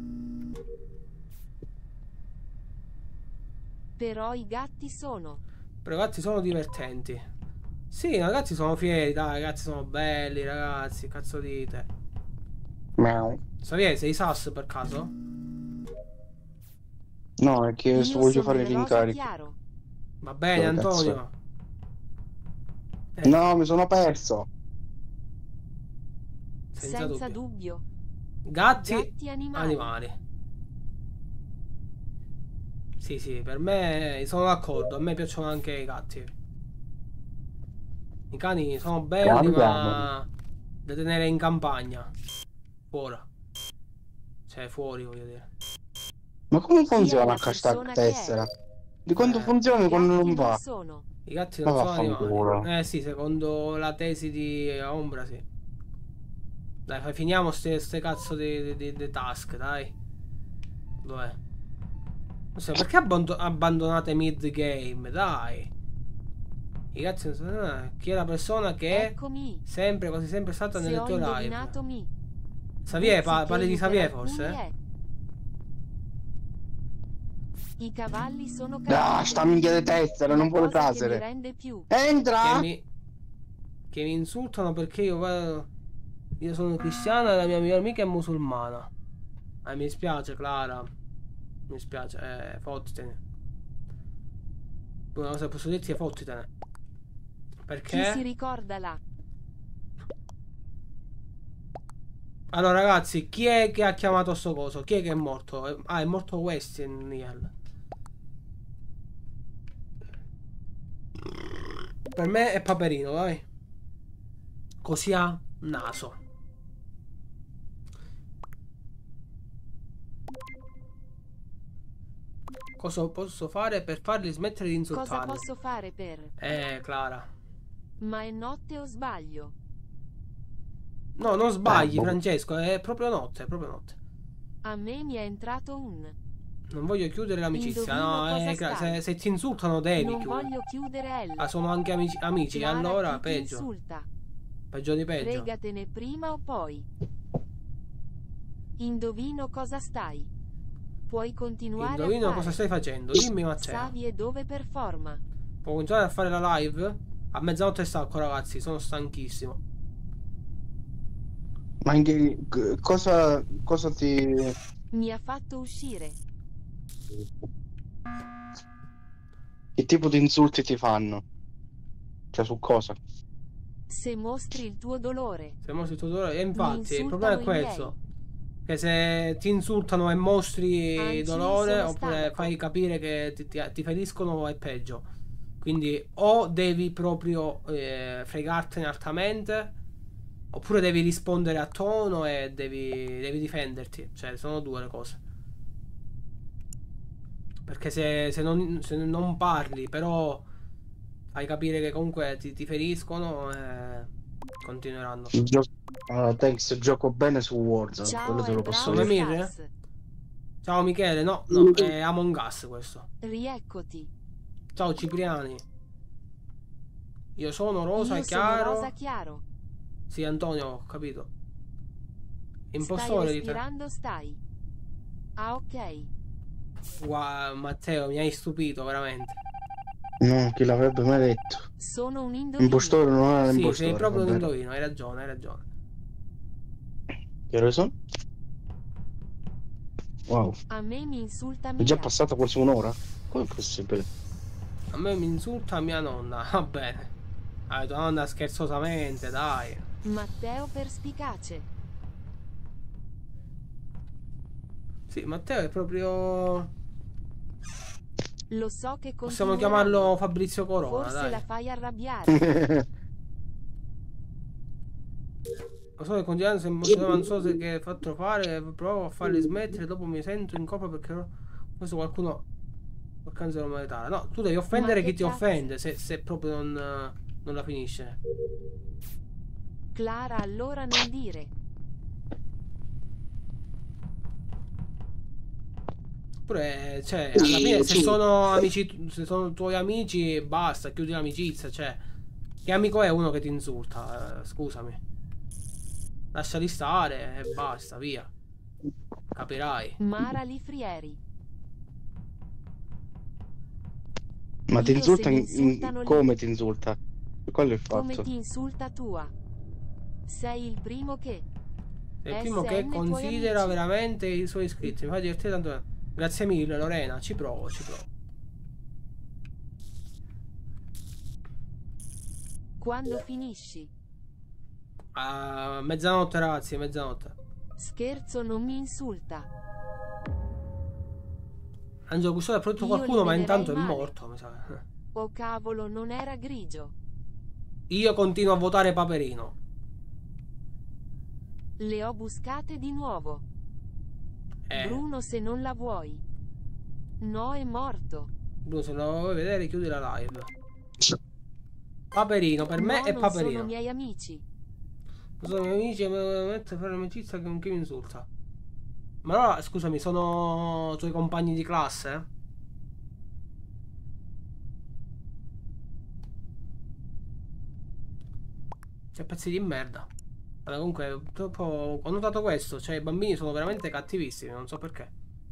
Però i gatti sono. Però i gatti sono divertenti. Sì, i ragazzi sono fieri, dai, i ragazzi sono belli, ragazzi, cazzo dite. Miau. Xavier, sei sas per caso? No, è che Io sto voglio sono fare il rosa l'incarico. chiaro. Va bene, Dove cazzo Antonio. Eh, No, mi sono perso. senza, Senza dubbio. dubbio. Gatti, Gatti animali. animali. Sì, sì, per me sono d'accordo. A me piacciono anche i gatti. I cani sono belli, Cani ma da tenere in campagna. Fuori. Cioè, fuori, voglio dire. Ma come Chi è funziona la hashtag persona che è? tessera? Di quanto Eh. funziona e quando Gatti non va? sono. I gatti Ma non sono vaffanculo. animali. Eh sì, secondo la tesi di Ombra, sì. Dai, fai- finiamo ste, ste cazzo di, di, di- di task, dai. Dov'è? Non so, perché abbando- abbandonate mid game? Dai. I gatti non sono... ah, chi è la persona che è Eccomi. sempre, quasi sempre stata Se nelle ho tue live? indovinato mi. Xavier, pa- Puzzichino parli di per Xavier alcuni forse? è. I cavalli sono Ah, cattivi. sta minchia di tessera, La non vuole cosa che mi trasere. rende più. Che Entra! mi... Che mi insultano perché io vado... Io sono cristiana e la mia migliore amica è musulmana. Eh, mi spiace, Clara. Mi spiace, eh, fottitene. Una cosa che posso dirti è fottitene. Chi si Perché? ricorda la. Allora ragazzi, chi è che ha chiamato sto coso? Chi è che è morto? Eh, Ah, è morto Westin. Per me è Paperino, dai. Così ha naso. Cosa posso fare per farli smettere di Cosa insultarmi? posso fare per. Eh, Clara. Ma è notte o sbaglio? No, non sbagli, Eh, boh. Francesco, è proprio notte, è proprio notte. A me mi è entrato un. Non voglio chiudere l'amicizia, Indovino no, cosa eh, Cla- stai. se, se ti insultano devi Non chiudere. voglio chiudere L. Ah, sono anche amici, amici Clara, allora chi ti peggio. insulta. Peggio di peggio. Fregatene prima o poi. Indovino cosa stai. Puoi continuare Indovino a fare. cosa stai facendo. Dimmi, Matteo. Savie dove performa. Può continuare a fare la live? A mezzanotte stacco, ragazzi. Sono stanchissimo. Ma in che, c- cosa, cosa ti... Mi ha fatto uscire. Che tipo di insulti ti fanno? Cioè, su cosa? Se mostri il tuo dolore. Siamo sul tuo dolore. E infatti, il insultano problema è i questo. Che se ti insultano e mostri Anzi, dolore, sono oppure stanco. fai capire che ti, ti- ti feriscono, è peggio. Quindi o devi proprio eh, fregartene altamente, oppure devi rispondere a tono e devi, devi difenderti. Cioè, sono due le cose. Perché se, se non, se non parli, però fai capire che comunque ti, ti feriscono, eh, continueranno. Gio- Allora, thanks, gioco bene su Warzone, Ciao quello te lo e posso Brawl Come dire. Mir? Stars. Ciao Michele, no, no, è Among Us questo. Rieccoti. Ciao Cipriani. Io sono rosa Io e chiaro. sono rosa chiaro. Sì, Antonio, ho capito. Stai Impostore di te. respirando, stai. Ah, ok. Wow, Matteo, mi hai stupito veramente. No, chi l'avrebbe mai detto? Sono un indovino. Impostore non è Sì, impostore. sei proprio un va bene. indovino, hai ragione, hai ragione. Che ore sono? Wow, A me mi insulta è Mia. già passata quasi un'ora? Come è possibile? A me mi insulta mia nonna, va bene. Ah, tua nonna scherzosamente, dai. Matteo perspicace. Sì, Matteo è proprio... Lo so che Possiamo continueranno. chiamarlo Fabrizio Corona, Forse dai. la fai arrabbiare. Lo so che continuando se non so se che hai fatto fare, provo a farli smettere, dopo mi sento in colpa perché ho questo qualcuno può canzone monetaria. No, tu devi offendere Ma chi che ti cazzo? offende, se, se proprio non, non la finisce. Clara, allora non dire. Oppure, cioè, alla fine se sono amici, se sono tuoi amici, basta, chiudi l'amicizia, cioè. Che amico è uno che ti insulta? Eh, scusami. Lasciali stare e basta, via. Capirai. Mara Lifrieri. Ma ti Io insulta se mi in- in- insultano lì. come ti insulta? Quello è il Come fatto. ti insulta tua? Sei il primo che. Sei il primo che S N tuoi considera amici. veramente i suoi iscritti. Mi fa divertire tanto. Grazie mille, Lorena. Ci provo, ci provo. Quando finisci? A mezzanotte, ragazzi, mezzanotte. Scherzo, non mi insulta. Angelo Custode ha prodotto Io qualcuno, li ma vederei intanto è male. morto, mi sa. Oh cavolo, non era grigio. Io continuo a votare Paperino. Le ho buscate di nuovo. Eh, Bruno, se non la vuoi. No, è morto. Bruno, se lo vuoi vedere, chiudi la live. Paperino, per me no, è non Paperino. sono miei amici. Sono i miei amici e mi metto a fare amicizia con chi mi insulta. Ma allora, scusami, sono tuoi compagni di classe? Che pezzi di merda. Allora, comunque, dopo ho notato questo, cioè i bambini sono veramente cattivissimi, non so perché.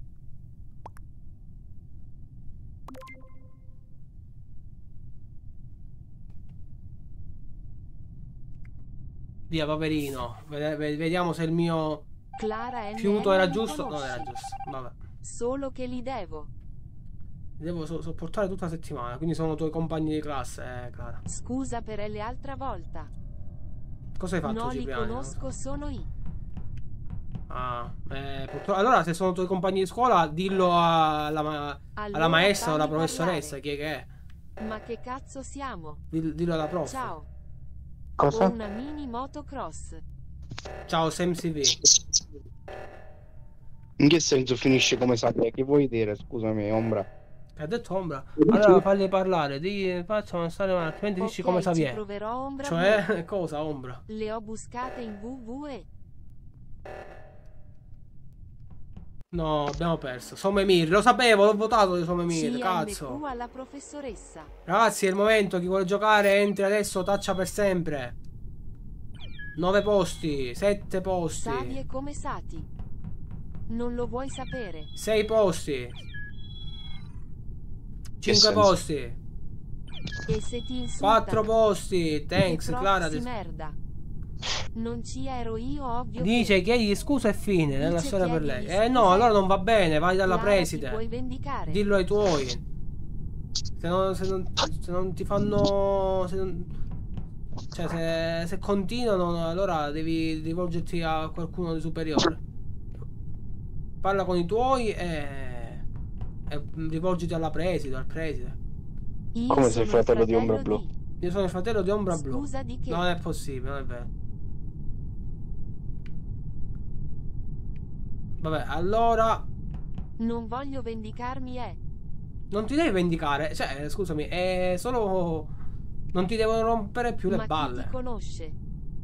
Via, Paperino. Vede- ve- Vediamo se il mio Clara N. fiuto era mi giusto. Non conosci. era giusto. Vabbè. Solo che li devo. Devo so- sopportare tutta la settimana. Quindi sono tuoi compagni di classe, eh, Clara. Scusa per l'altra volta. Cosa hai fatto, No, li Cipriani? Non conosco, so. sono io. Ah, eh, purtroppo. Allora, se sono tuoi compagni di scuola, dillo alla, ma- alla Allora maestra o alla fammi professoressa, parlare. chi è che è. Ma che cazzo siamo? Dill- dillo alla prof. Ciao. Cosa? Ho una mini motocross. Ciao, Sam C V. In che senso finisce come sapere? Che vuoi dire? Scusami, Ombra. Che ha detto Ombra? Allora fagli parlare, di facciamo stare male, altrimenti dici Ok, come ci Xavier. proverò, Ombra. Cioè, cosa, Ombra? Le ho buscate in W W E. No, abbiamo perso. Somemir, lo sapevo, l'ho votato di Somemir, C cazzo. M Q alla professoressa. Ragazzi, è il momento, chi vuole giocare entri adesso, taccia per sempre. nove posti, sette posti. Savie come Sati. Non lo vuoi sapere. sei posti. cinque senso? posti. E se ti insultano? quattro posti. Thanks, che Clara. proxy merda. Non ci ero io, ovvio. Dice che... chiedi scusa e fine nella Dice storia per lei. chiedigli Eh no, scusa. allora non va bene, vai dalla Clara, ti preside. puoi vendicare. Dillo ai tuoi. Se non, se non, se non ti fanno... Se non, cioè se, se continuano allora devi rivolgerti a qualcuno di superiore. Parla con i tuoi e, e rivolgiti alla preside, al preside. Io Come sei sono il fratello di Ombra di- Blu? Io sono il fratello di Ombra Blu. Scusa di che? Non è possibile, non è vero. Vabbè, allora Non voglio vendicarmi, eh. non ti devi vendicare. Cioè, scusami, è solo... Non ti devono rompere più le Ma chi balle. ti conosce?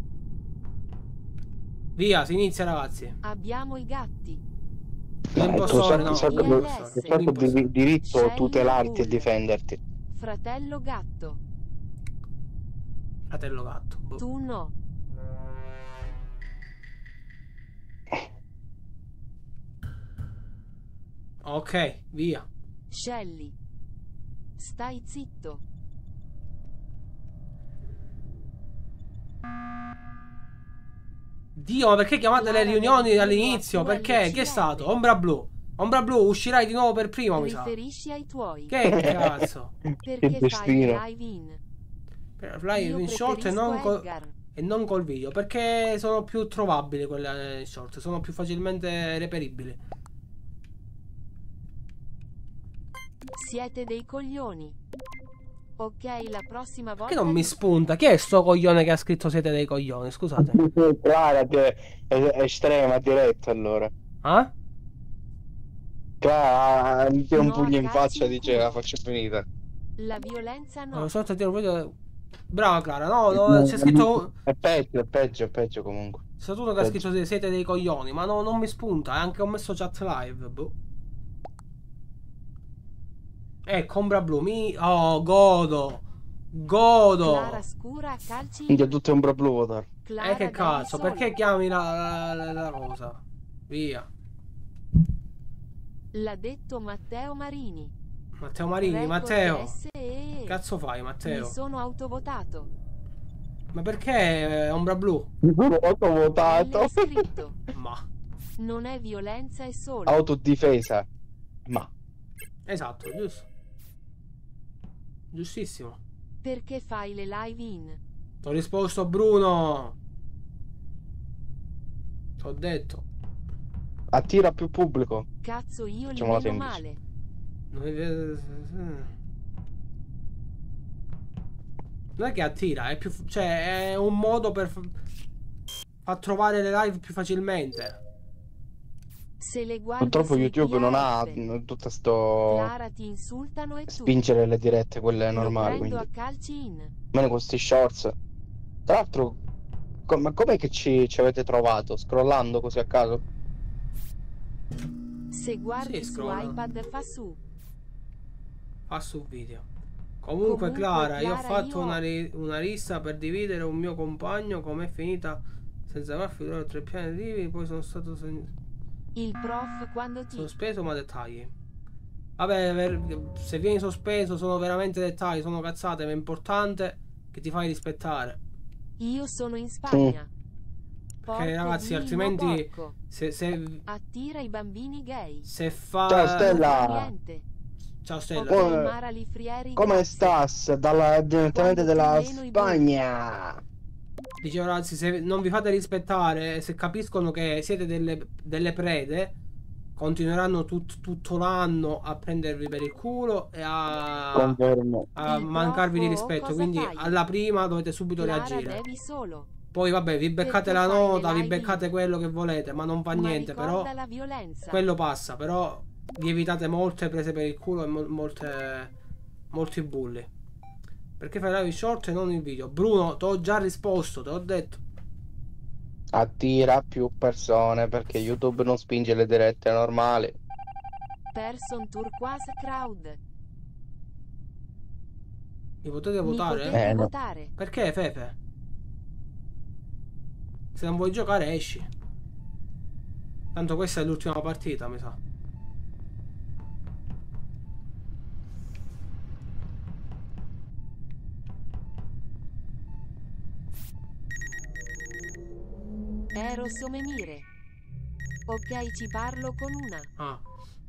Via, si inizia ragazzi. Abbiamo i gatti. L'impostore, no. sempre- l'impostore, sempre l'impostore. di diritto Scegli tutelarti e Bull. difenderti. Fratello gatto. Fratello gatto. boh. Tu no. Ok, via. Shelly. Stai zitto. Dio, ma perché chiamate le Clara, riunioni devi all'inizio? dirlo a Perché? Q L C Che è R. stato? Ombra blu. Ombra blu, uscirai di nuovo per primo, mi sa. Riferisci ai tuoi. Che cazzo? Perché Che fai destino. live in? Per live Io in short e preferisco non, col, Edgar. e non col video. Perché sono più trovabili quelle in short. Sono più facilmente reperibili. Siete dei coglioni. Ok, la prossima volta. Che non mi spunta? Chi è sto coglione che ha scritto siete dei coglioni? Scusate. Clara è, è estrema, diretta allora. Ah? Clara mi tira un No, pugno in cazzi faccia e in dice culo. la faccio finita. La violenza no. Una sorta di video. Brava Clara, no, no, c'è scritto. È peggio, è peggio, è peggio comunque. C'è stato uno che ha scritto siete dei coglioni, ma no, non mi spunta. E anche ho messo chat live. Boh. Ecco, Ombra blu, mi... Oh, godo. Godo. Clara scura a calci. Quindi è tutto Ombra Blu votar. Clara Eh che dai cazzo, solo. perché chiami la, la, la cosa? Via. L'ha detto Matteo Marini. Matteo Marini, Record Matteo. S E. Che cazzo fai, Mi Matteo? sono autovotato. Ma perché eh, Ombra blu? Ho votato. L'hai scritto. Ma. Non è violenza, è solo. Autodifesa. Ma Esatto, giusto. Giustissimo. Perché fai le live in? T'ho risposto Bruno. T'ho detto. attira più pubblico. Cazzo, io li Facciamola vedo semplice. male. Non è... non è che attira, è più... cioè è un modo per f- far trovare le live più facilmente. Se le guardi Purtroppo sui YouTube non ha P R. mm, tutto sto Clara ti insultano e tu. spingere le dirette quelle Lo normali, prendo quindi a calci in. almeno con questi shorts. Tra l'altro, com- ma com'è che ci, ci avete trovato? Scrollando così a caso? Se guardi Sì, su scrolla. iPad fa su. Fa sul video. Comunque, Comunque, Clara, io ho Clara, fatto io- una, ri- una lista per dividere un mio compagno. Com'è finita senza far figurare tre piani vivi. Poi sono stato sen- Il prof quando ti. sospeso, ma dettagli. Vabbè, ver- se vieni sospeso sono veramente dettagli, sono cazzate, ma è importante che ti fai rispettare. Io sono in Spagna. Porco ragazzi, di altrimenti- no porco. Se, se, Attira i bambini gay. se fa... Ciao, Stella. Non fa niente. Ciao Stella. Ok, Oh, Mara Lifrieri, Come grazie. stas? Dalla, direttamente Quando dalla più meno i Spagna. Dicevo ragazzi, se non vi fate rispettare, se capiscono che siete delle, delle prede, continueranno tut- tutto l'anno a prendervi per il culo e a, Confermo. a Il mancarvi di prof, rispetto. cosa Quindi fai? alla prima dovete subito Clara, reagire. devi solo. Poi vabbè, vi beccate Perché la fai le nota, vi live? beccate quello che volete, ma non fa Ma niente. Però ricorda la violenza. quello passa. Però vi evitate molte prese per il culo e mo- molte, molti bulli. Perché fai live short e non il video? Bruno, ti ho già risposto, te l'ho detto. Attira più persone perché YouTube non spinge le dirette normali. Person turquoise crowd. Mi potete Mi votare? potete Eh, no. votare. Perché Fefe? Se non vuoi giocare esci. Tanto questa è l'ultima partita, mi sa. Ero Somemire. Ok, ci parlo con una. Ah.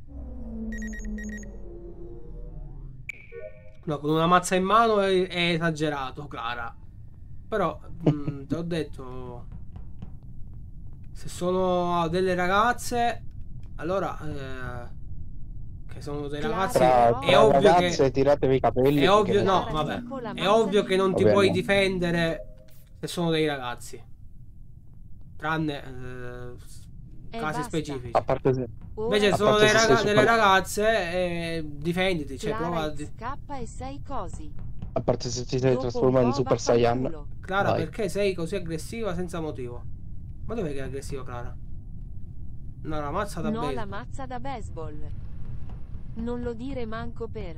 No, con una mazza in mano è, è esagerato, Clara. Però, mh, ti ho detto, se sono delle ragazze, allora, eh, che sono dei Clara, ragazzi, Tra, è tra ovvio ragazze, che, tiratevi i capelli. è ovvio, perché- no, Clara, vabbè, tipo la è mazza ovvio di che non ti Vabbè, puoi no. difendere se sono dei ragazzi, tranne eh, E casi basta. specifici. A parte se... Ora Invece a sono parte dei se sei raga- delle super- ragazze, eh, difenditi, cioè prova Clara a... di- X K e sei cosi. a parte se ti sei Dopo un trasformato in po' Super Saiyan. vaffanculo. Clara, Vai. perché sei così aggressiva senza motivo? Ma dov'è che è aggressiva, Clara? No, la mazza da No, la baseball. mazza da baseball. Non lo dire manco per.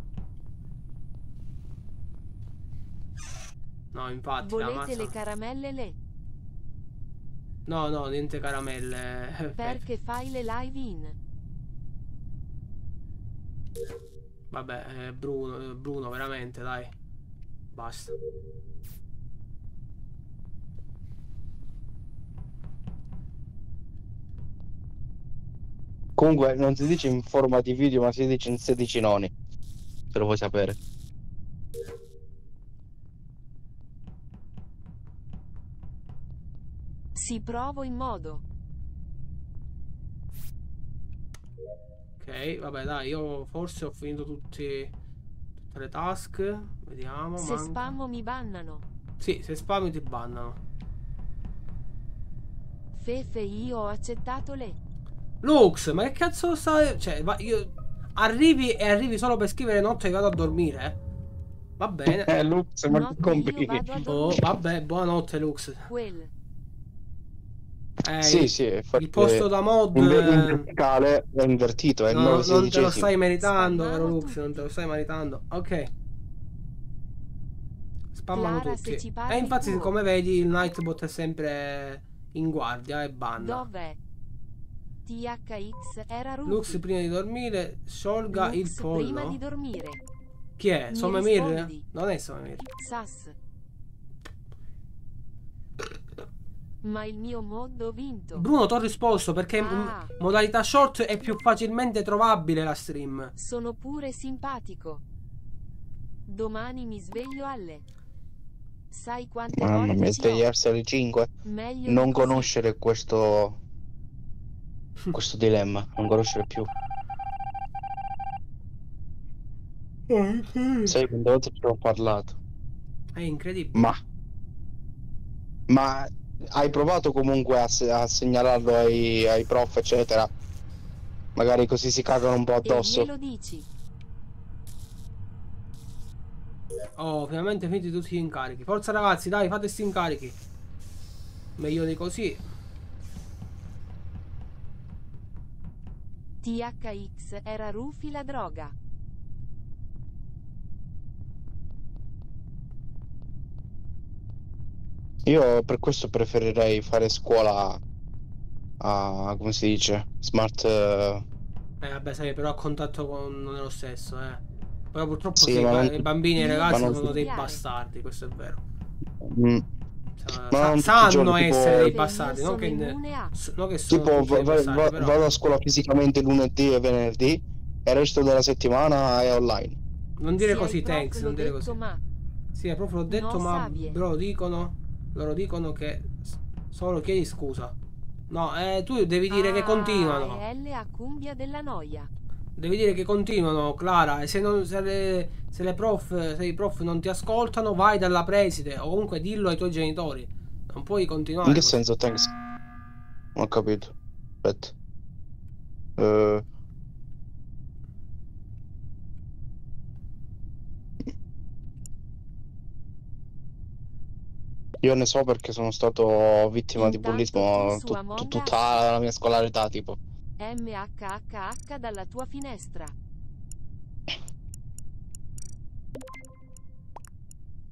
No, infatti, la Volete mazza... le caramelle le? No, no, niente caramelle. Perché fai le live in? Vabbè, eh, Bruno, eh, Bruno, veramente, dai. Basta. Comunque non si dice in forma di video, ma si dice in sedici noni. Se lo vuoi sapere. Si provo in modo. Ok, vabbè, dai, io forse ho finito tutti, tutte le task. Vediamo, Se manca. spammo mi bannano. Sì, se spammi ti bannano. Fefe, io ho accettato le. Lux, ma che cazzo stai... Cioè, va, io... Arrivi e arrivi solo per scrivere notte e vado a dormire, eh? Va bene. Eh, Lux, ma che Notte io compri? vado a Oh, dormire. vabbè, buonanotte, Lux. Quel. Eh, Sì, sì, infatti il posto da mod... in, ve- in eh, verticale è invertito, è il no, nove non te lo sedicesimo. stai meritando, Spammavo vero Lux? tutti. Non te lo stai meritando. Ok. Spammano Clara, se tutti. ci parli E infatti, tuo. come vedi, il Nightbot è sempre in guardia e banna. Dov'è? T H X era Rufi. Lux prima di dormire sciolga il Lux pollo. prima di dormire. Chi è? Mi Somemir? rispondi? Non è Somemir. Sas. Ma il mio mod ho vinto. Bruno, ti ho risposto perché in Ah. modalità short è più facilmente trovabile la stream. Sono pure simpatico. Domani mi sveglio alle. Sai quante Mamma volte mia, ci ho? svegliarsi alle cinque. Meglio Non di così. conoscere questo questo dilemma, non conoscere più. Sai quante volte ci ho parlato? È incredibile. Ma ma hai provato comunque a, se- a segnalarlo ai, ai prof, eccetera? Magari così si cagano un po' E addosso. glielo dici. Oh, finalmente finiti tutti gli incarichi. Forza ragazzi, dai, fate sti incarichi. Meglio di così. T H X era Rufi la droga. Io per questo preferirei fare scuola a, come si dice, smart. eh, Eh vabbè, sai, però a contatto con... non è lo stesso, eh. Però purtroppo Sì, sì, ma i non ba- tu- i bambini e i Io ragazzi ma non sono dei studiare. bastardi, questo è vero. mm, Sa- Ma sa- non tutti i sanno giorni, tipo- essere dei Io bastardi, non sono che, immune a- s- non che sono Tipo tutti va- dei va- bastardi, va- però... vado a scuola fisicamente lunedì e venerdì e il resto della settimana è online. Non dire Sì, così, ai prof thanks, l'ho non dire detto, così. ma Sì, è proprio l'ho detto, No, ma Savie. loro dicono, loro dicono che s- solo chiedi scusa. No, eh, tu devi dire che Ah, continuano. e L a cumbia della noia. Devi dire che continuano, Clara. E se, non, se, le, se le prof, se i prof non ti ascoltano, vai dalla preside o comunque dillo ai tuoi genitori. Non puoi continuare. In che così. senso, thanks? Non ho capito. Aspetta. Eh, Io ne so perché sono stato vittima di Intanto bullismo tu su tut- Among tut- Us. tutta la mia scolarità, tipo. M H H H dalla tua finestra.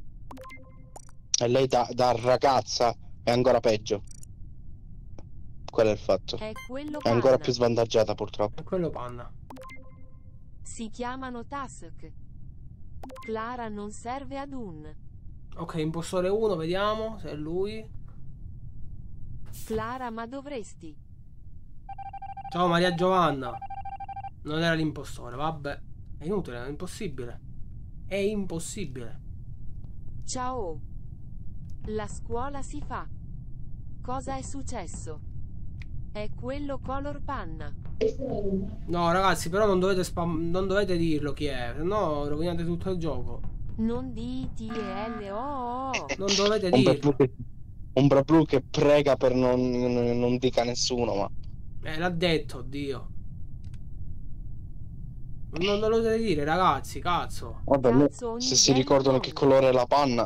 E lei da, da ragazza è ancora peggio. Quello è il fatto. È quello È ancora panna. più svantaggiata purtroppo. È quello panna. Si chiamano task. Clara non serve ad un. Ok, impostore uno, vediamo se è lui. Clara, ma dovresti. Ciao Maria Giovanna. Non era l'impostore, vabbè. È inutile, è impossibile. È impossibile. Ciao. La scuola si fa. Cosa è successo? È quello color panna. No, ragazzi, però non dovete spam non dovete dirlo chi è, se no rovinate tutto il gioco. Non di T L O. Non dovete Ombra dirlo. blu che, Ombra blu che prega per non, non, non dica a nessuno, ma... Eh, l'ha detto, Dio. Non lo dovete dire, ragazzi, cazzo. Vabbè, mo- Cazzo, ogni se si bello ricordano mondo. che colore è la panna...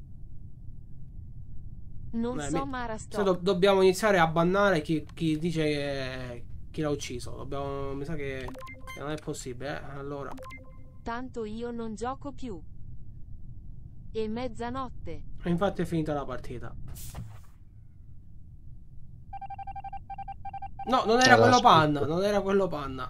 Non Eh, so, mi- Mara, Se sto. do- dobbiamo iniziare a bannare chi, chi dice che- chi l'ha ucciso. Dobbiamo. Mi sa che, che non è possibile, eh. Allora. Tanto io non gioco più. E mezzanotte. E infatti è finita la partita. No, non era Allora, quello scusa. panna. Non era quello panna.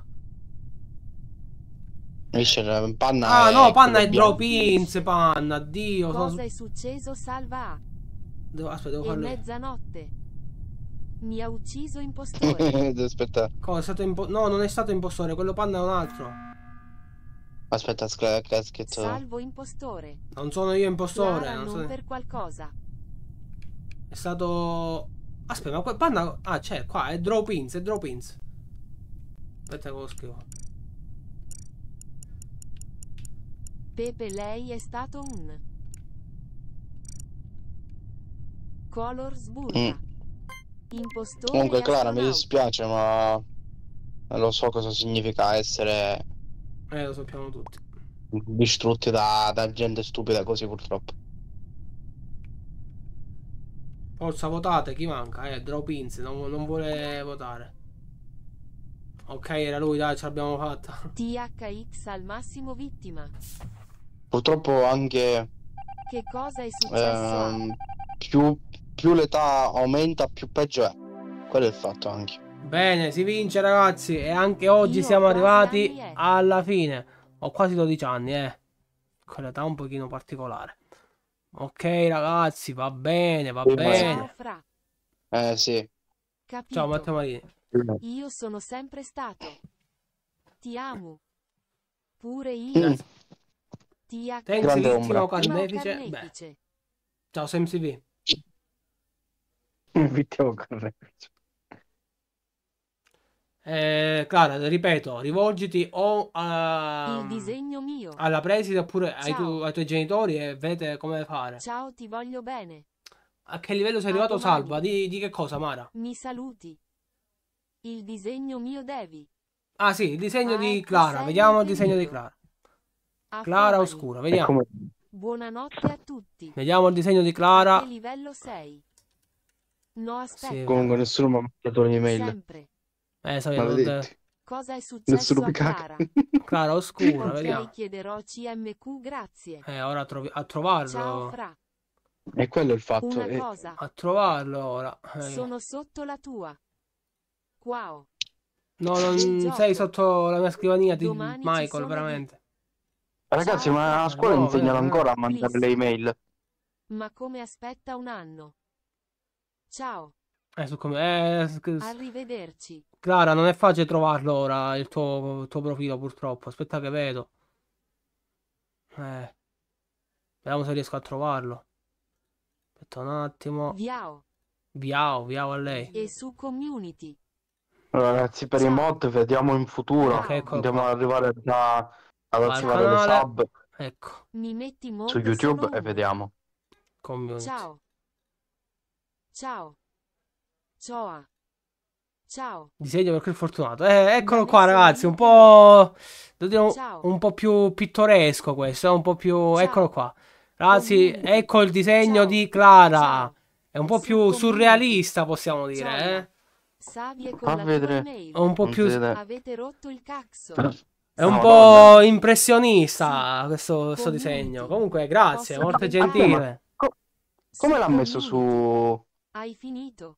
Invece la panna Ah è no, panna quello è bianco. drop ins, panna. Dio. sono Cosa s- è successo? Salva A. Devo, aspetta, devo E farlo. mezzanotte. Mi ha ucciso impostore. Aspetta, Cosa è stato impo- No, non è stato impostore. Quello panna è un altro. aspetta, scla- caschetto. Salvo impostore. Non sono io impostore. Clara Non non sono... per qualcosa. È stato. Aspetta, ma quel panna. Ah, c'è qua. È drop ins. È drop ins. Aspetta che lo scrivo. Pepe, lei è stato un. Color sburra. Impostore Comunque, e Clara, mi astronauta. dispiace, ma lo so cosa significa essere Eh, lo sappiamo tutti. distrutti da, da gente stupida così, purtroppo. Forza, votate. Chi manca? Eh, drop ins. Non, non vuole votare. Ok, era lui, dai, ce l'abbiamo fatta. T H X al massimo vittima. Purtroppo anche Che cosa è successo? a- ehm, più, più l'età aumenta, più peggio è. Quello è il fatto anche. Bene, si vince, ragazzi. E anche oggi Io ho siamo quasi arrivati anni, eh. alla fine. Ho quasi dodici anni, eh. Quell'età un pochino particolare. Ok, ragazzi, va bene, va Sì, ma- bene. Ciao Fra. Eh sì. Capito. Ciao, Matteo Marini. Io sono sempre stato. Ti amo. Pure Mm. io. T H Thanks, Grande Vittimo ombra. Carnefice. Beh, Carnefice. ciao, SamCV. Invitiamo corretto. Eh, Clara, ripeto, rivolgiti o a- Il disegno mio. alla preside oppure ai, Ciao. tu- ai tuoi genitori e vedete come fare. Ciao, ti voglio bene. A che livello sei A arrivato, domani. Salva? Di, di che cosa, Mara? Mi saluti. Il disegno mio devi. Ah sì, il disegno Ah, di ecco, Clara. sei Vediamo il disegno di finito. Clara. A Clara Fomani. oscura, È vediamo. come... Buonanotte a tutti. Vediamo il disegno di A che Clara. livello sei? No, aspetta. Comunque nessuno mi ha mandato l'email. Sempre. Eh, so io, non Maledetti. te- Cosa è successo Nessuno a mi caga. Clara? Clara oscura, Ok, vediamo. chiederò C M Q, grazie. Eh, ora trovi- a Ciao trovarlo. Fra. E quello è il fatto. Una e- cosa. A trovarlo ora. Eh. Sono sotto la tua. Wow. No, non Gioco. sei sotto la mia scrivania di Domani ci Michael, sono veramente. Ragazzi, Ciao, ma a Fra. scuola No, insegnano eh, ancora a mandare please. le email. Ma come aspetta un anno? Ciao. Eh, su come... eh, sc- Arrivederci. Clara, non è facile trovarlo ora, il tuo, il tuo profilo, purtroppo. Aspetta che vedo. Eh. Vediamo se riesco a trovarlo. Aspetta un attimo. Viao. Viao, viao a lei. E su community. Allora, ragazzi, per i Ciao. mod vediamo in futuro. Ok, eccolo Andiamo qua. ad arrivare da, ad Al attivare le canale. sub Ecco, Mi metti mod su YouTube sono e uno. vediamo. community. Ciao. Ciao. Ciao. Ciao. Disegno per quel fortunato. Eh, eccolo Non qua, ne so ragazzi. io Un che- po'. Devo dire un, Ciao. un po' più pittoresco questo. È un po' più. Ciao. Eccolo qua. Ragazzi, Community. ecco il disegno Ciao. di Clara. Ciao. È un po' Su più community. surrealista, possiamo dire, Gioia. eh. Savie con Fa la tua vedere. email. È un po' Non più. si vede. Avete rotto il cazzo. È un No, po' donna. impressionista questo, questo Community. disegno. Comunque, grazie, Posso molto diventare- gentile. Co- come Su l'ha messo community. su... Hai finito.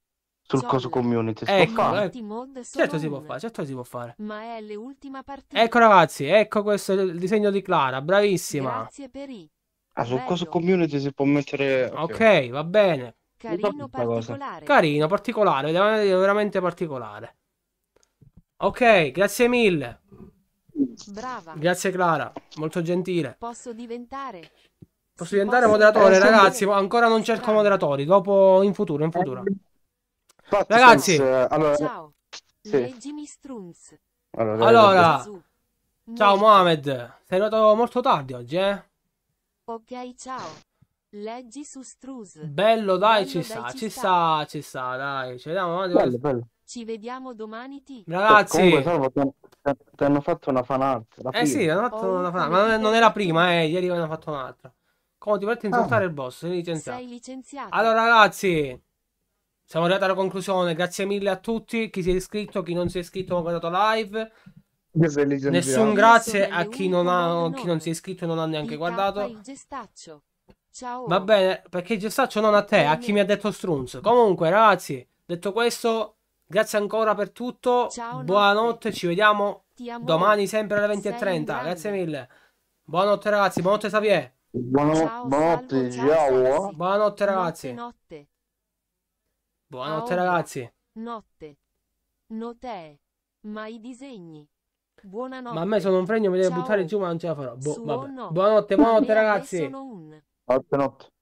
sul Ciol. coso community. Si Ecco, può fare? eh. Metti mod solo Certo si può un. fare, certo si può fare. Ma è l'ultima partita. Ecco ragazzi, ecco questo è il disegno di Clara, bravissima. Grazie per i. Ah, sul coso Bello. community si può mettere... Ok. Ok, va bene. Carino questa cosa. particolare. Carino, particolare, veramente veramente particolare. Ok, grazie mille. Brava. Grazie Clara, molto gentile. Posso diventare. Posso Si diventare possono moderatore, Eh, sì. ragazzi, ma ancora non cerco Strano. moderatori, dopo in futuro, in futuro. Infatti, Ragazzi. Sans, allora... Ciao. Sì. Leggimi Strunz. Allora, Allora, Gesù. ciao Molto. Mohamed, sei arrivato molto tardi oggi, eh? Ok, ciao. Leggi su Struz. Bello, dai, Bello, ci dai, sta, ci ci sta. sta, ci sta, dai, ci vediamo avanti. bello, bello. Ci vediamo domani ti. Eh, Ragazzi, comunque, Salvo, ti ti- ti hanno fatto una fan art. La eh sì, prima. hanno fatto Oh, una fa- come ma non ti è, non è la permetti? prima, eh, ieri ne hanno fatto un'altra. Come ti permetti di insultare il boss, sei licenziato. Sei licenziato. Allora ragazzi, siamo arrivati alla conclusione, grazie mille a tutti, chi si è iscritto, chi non si è iscritto, non ha guardato live. Io sei licenziato. Nessun Io grazie sono a chi non, ha, l'unico chi mod non si è iscritto e non ha neanche P K guardato. il gestaccio. Ciao. Va bene, perché il gestaccio non a te, a chi mi ha detto Strunz. Comunque ragazzi, detto questo, grazie ancora per tutto, Ciao, buonanotte, ci vediamo Ti amo. domani sempre alle venti e Sei trenta. un Grazie grande. mille. Buonanotte ragazzi, buonanotte Xavier. Buono- Ciao, buonanotte, Salvo, ciao, ciao. sexy. Buonanotte ragazzi. Notte, notte. Buonanotte Aombra. ragazzi. Notte. Note. Ma i disegni. Buonanotte. Ma a me sono un fregno, mi deve Ciao. buttare giù, ma non ce la farò. Boh, Su o vabbè. no? Buonanotte, A me buonanotte adesso ragazzi. sono un. Notte, notte.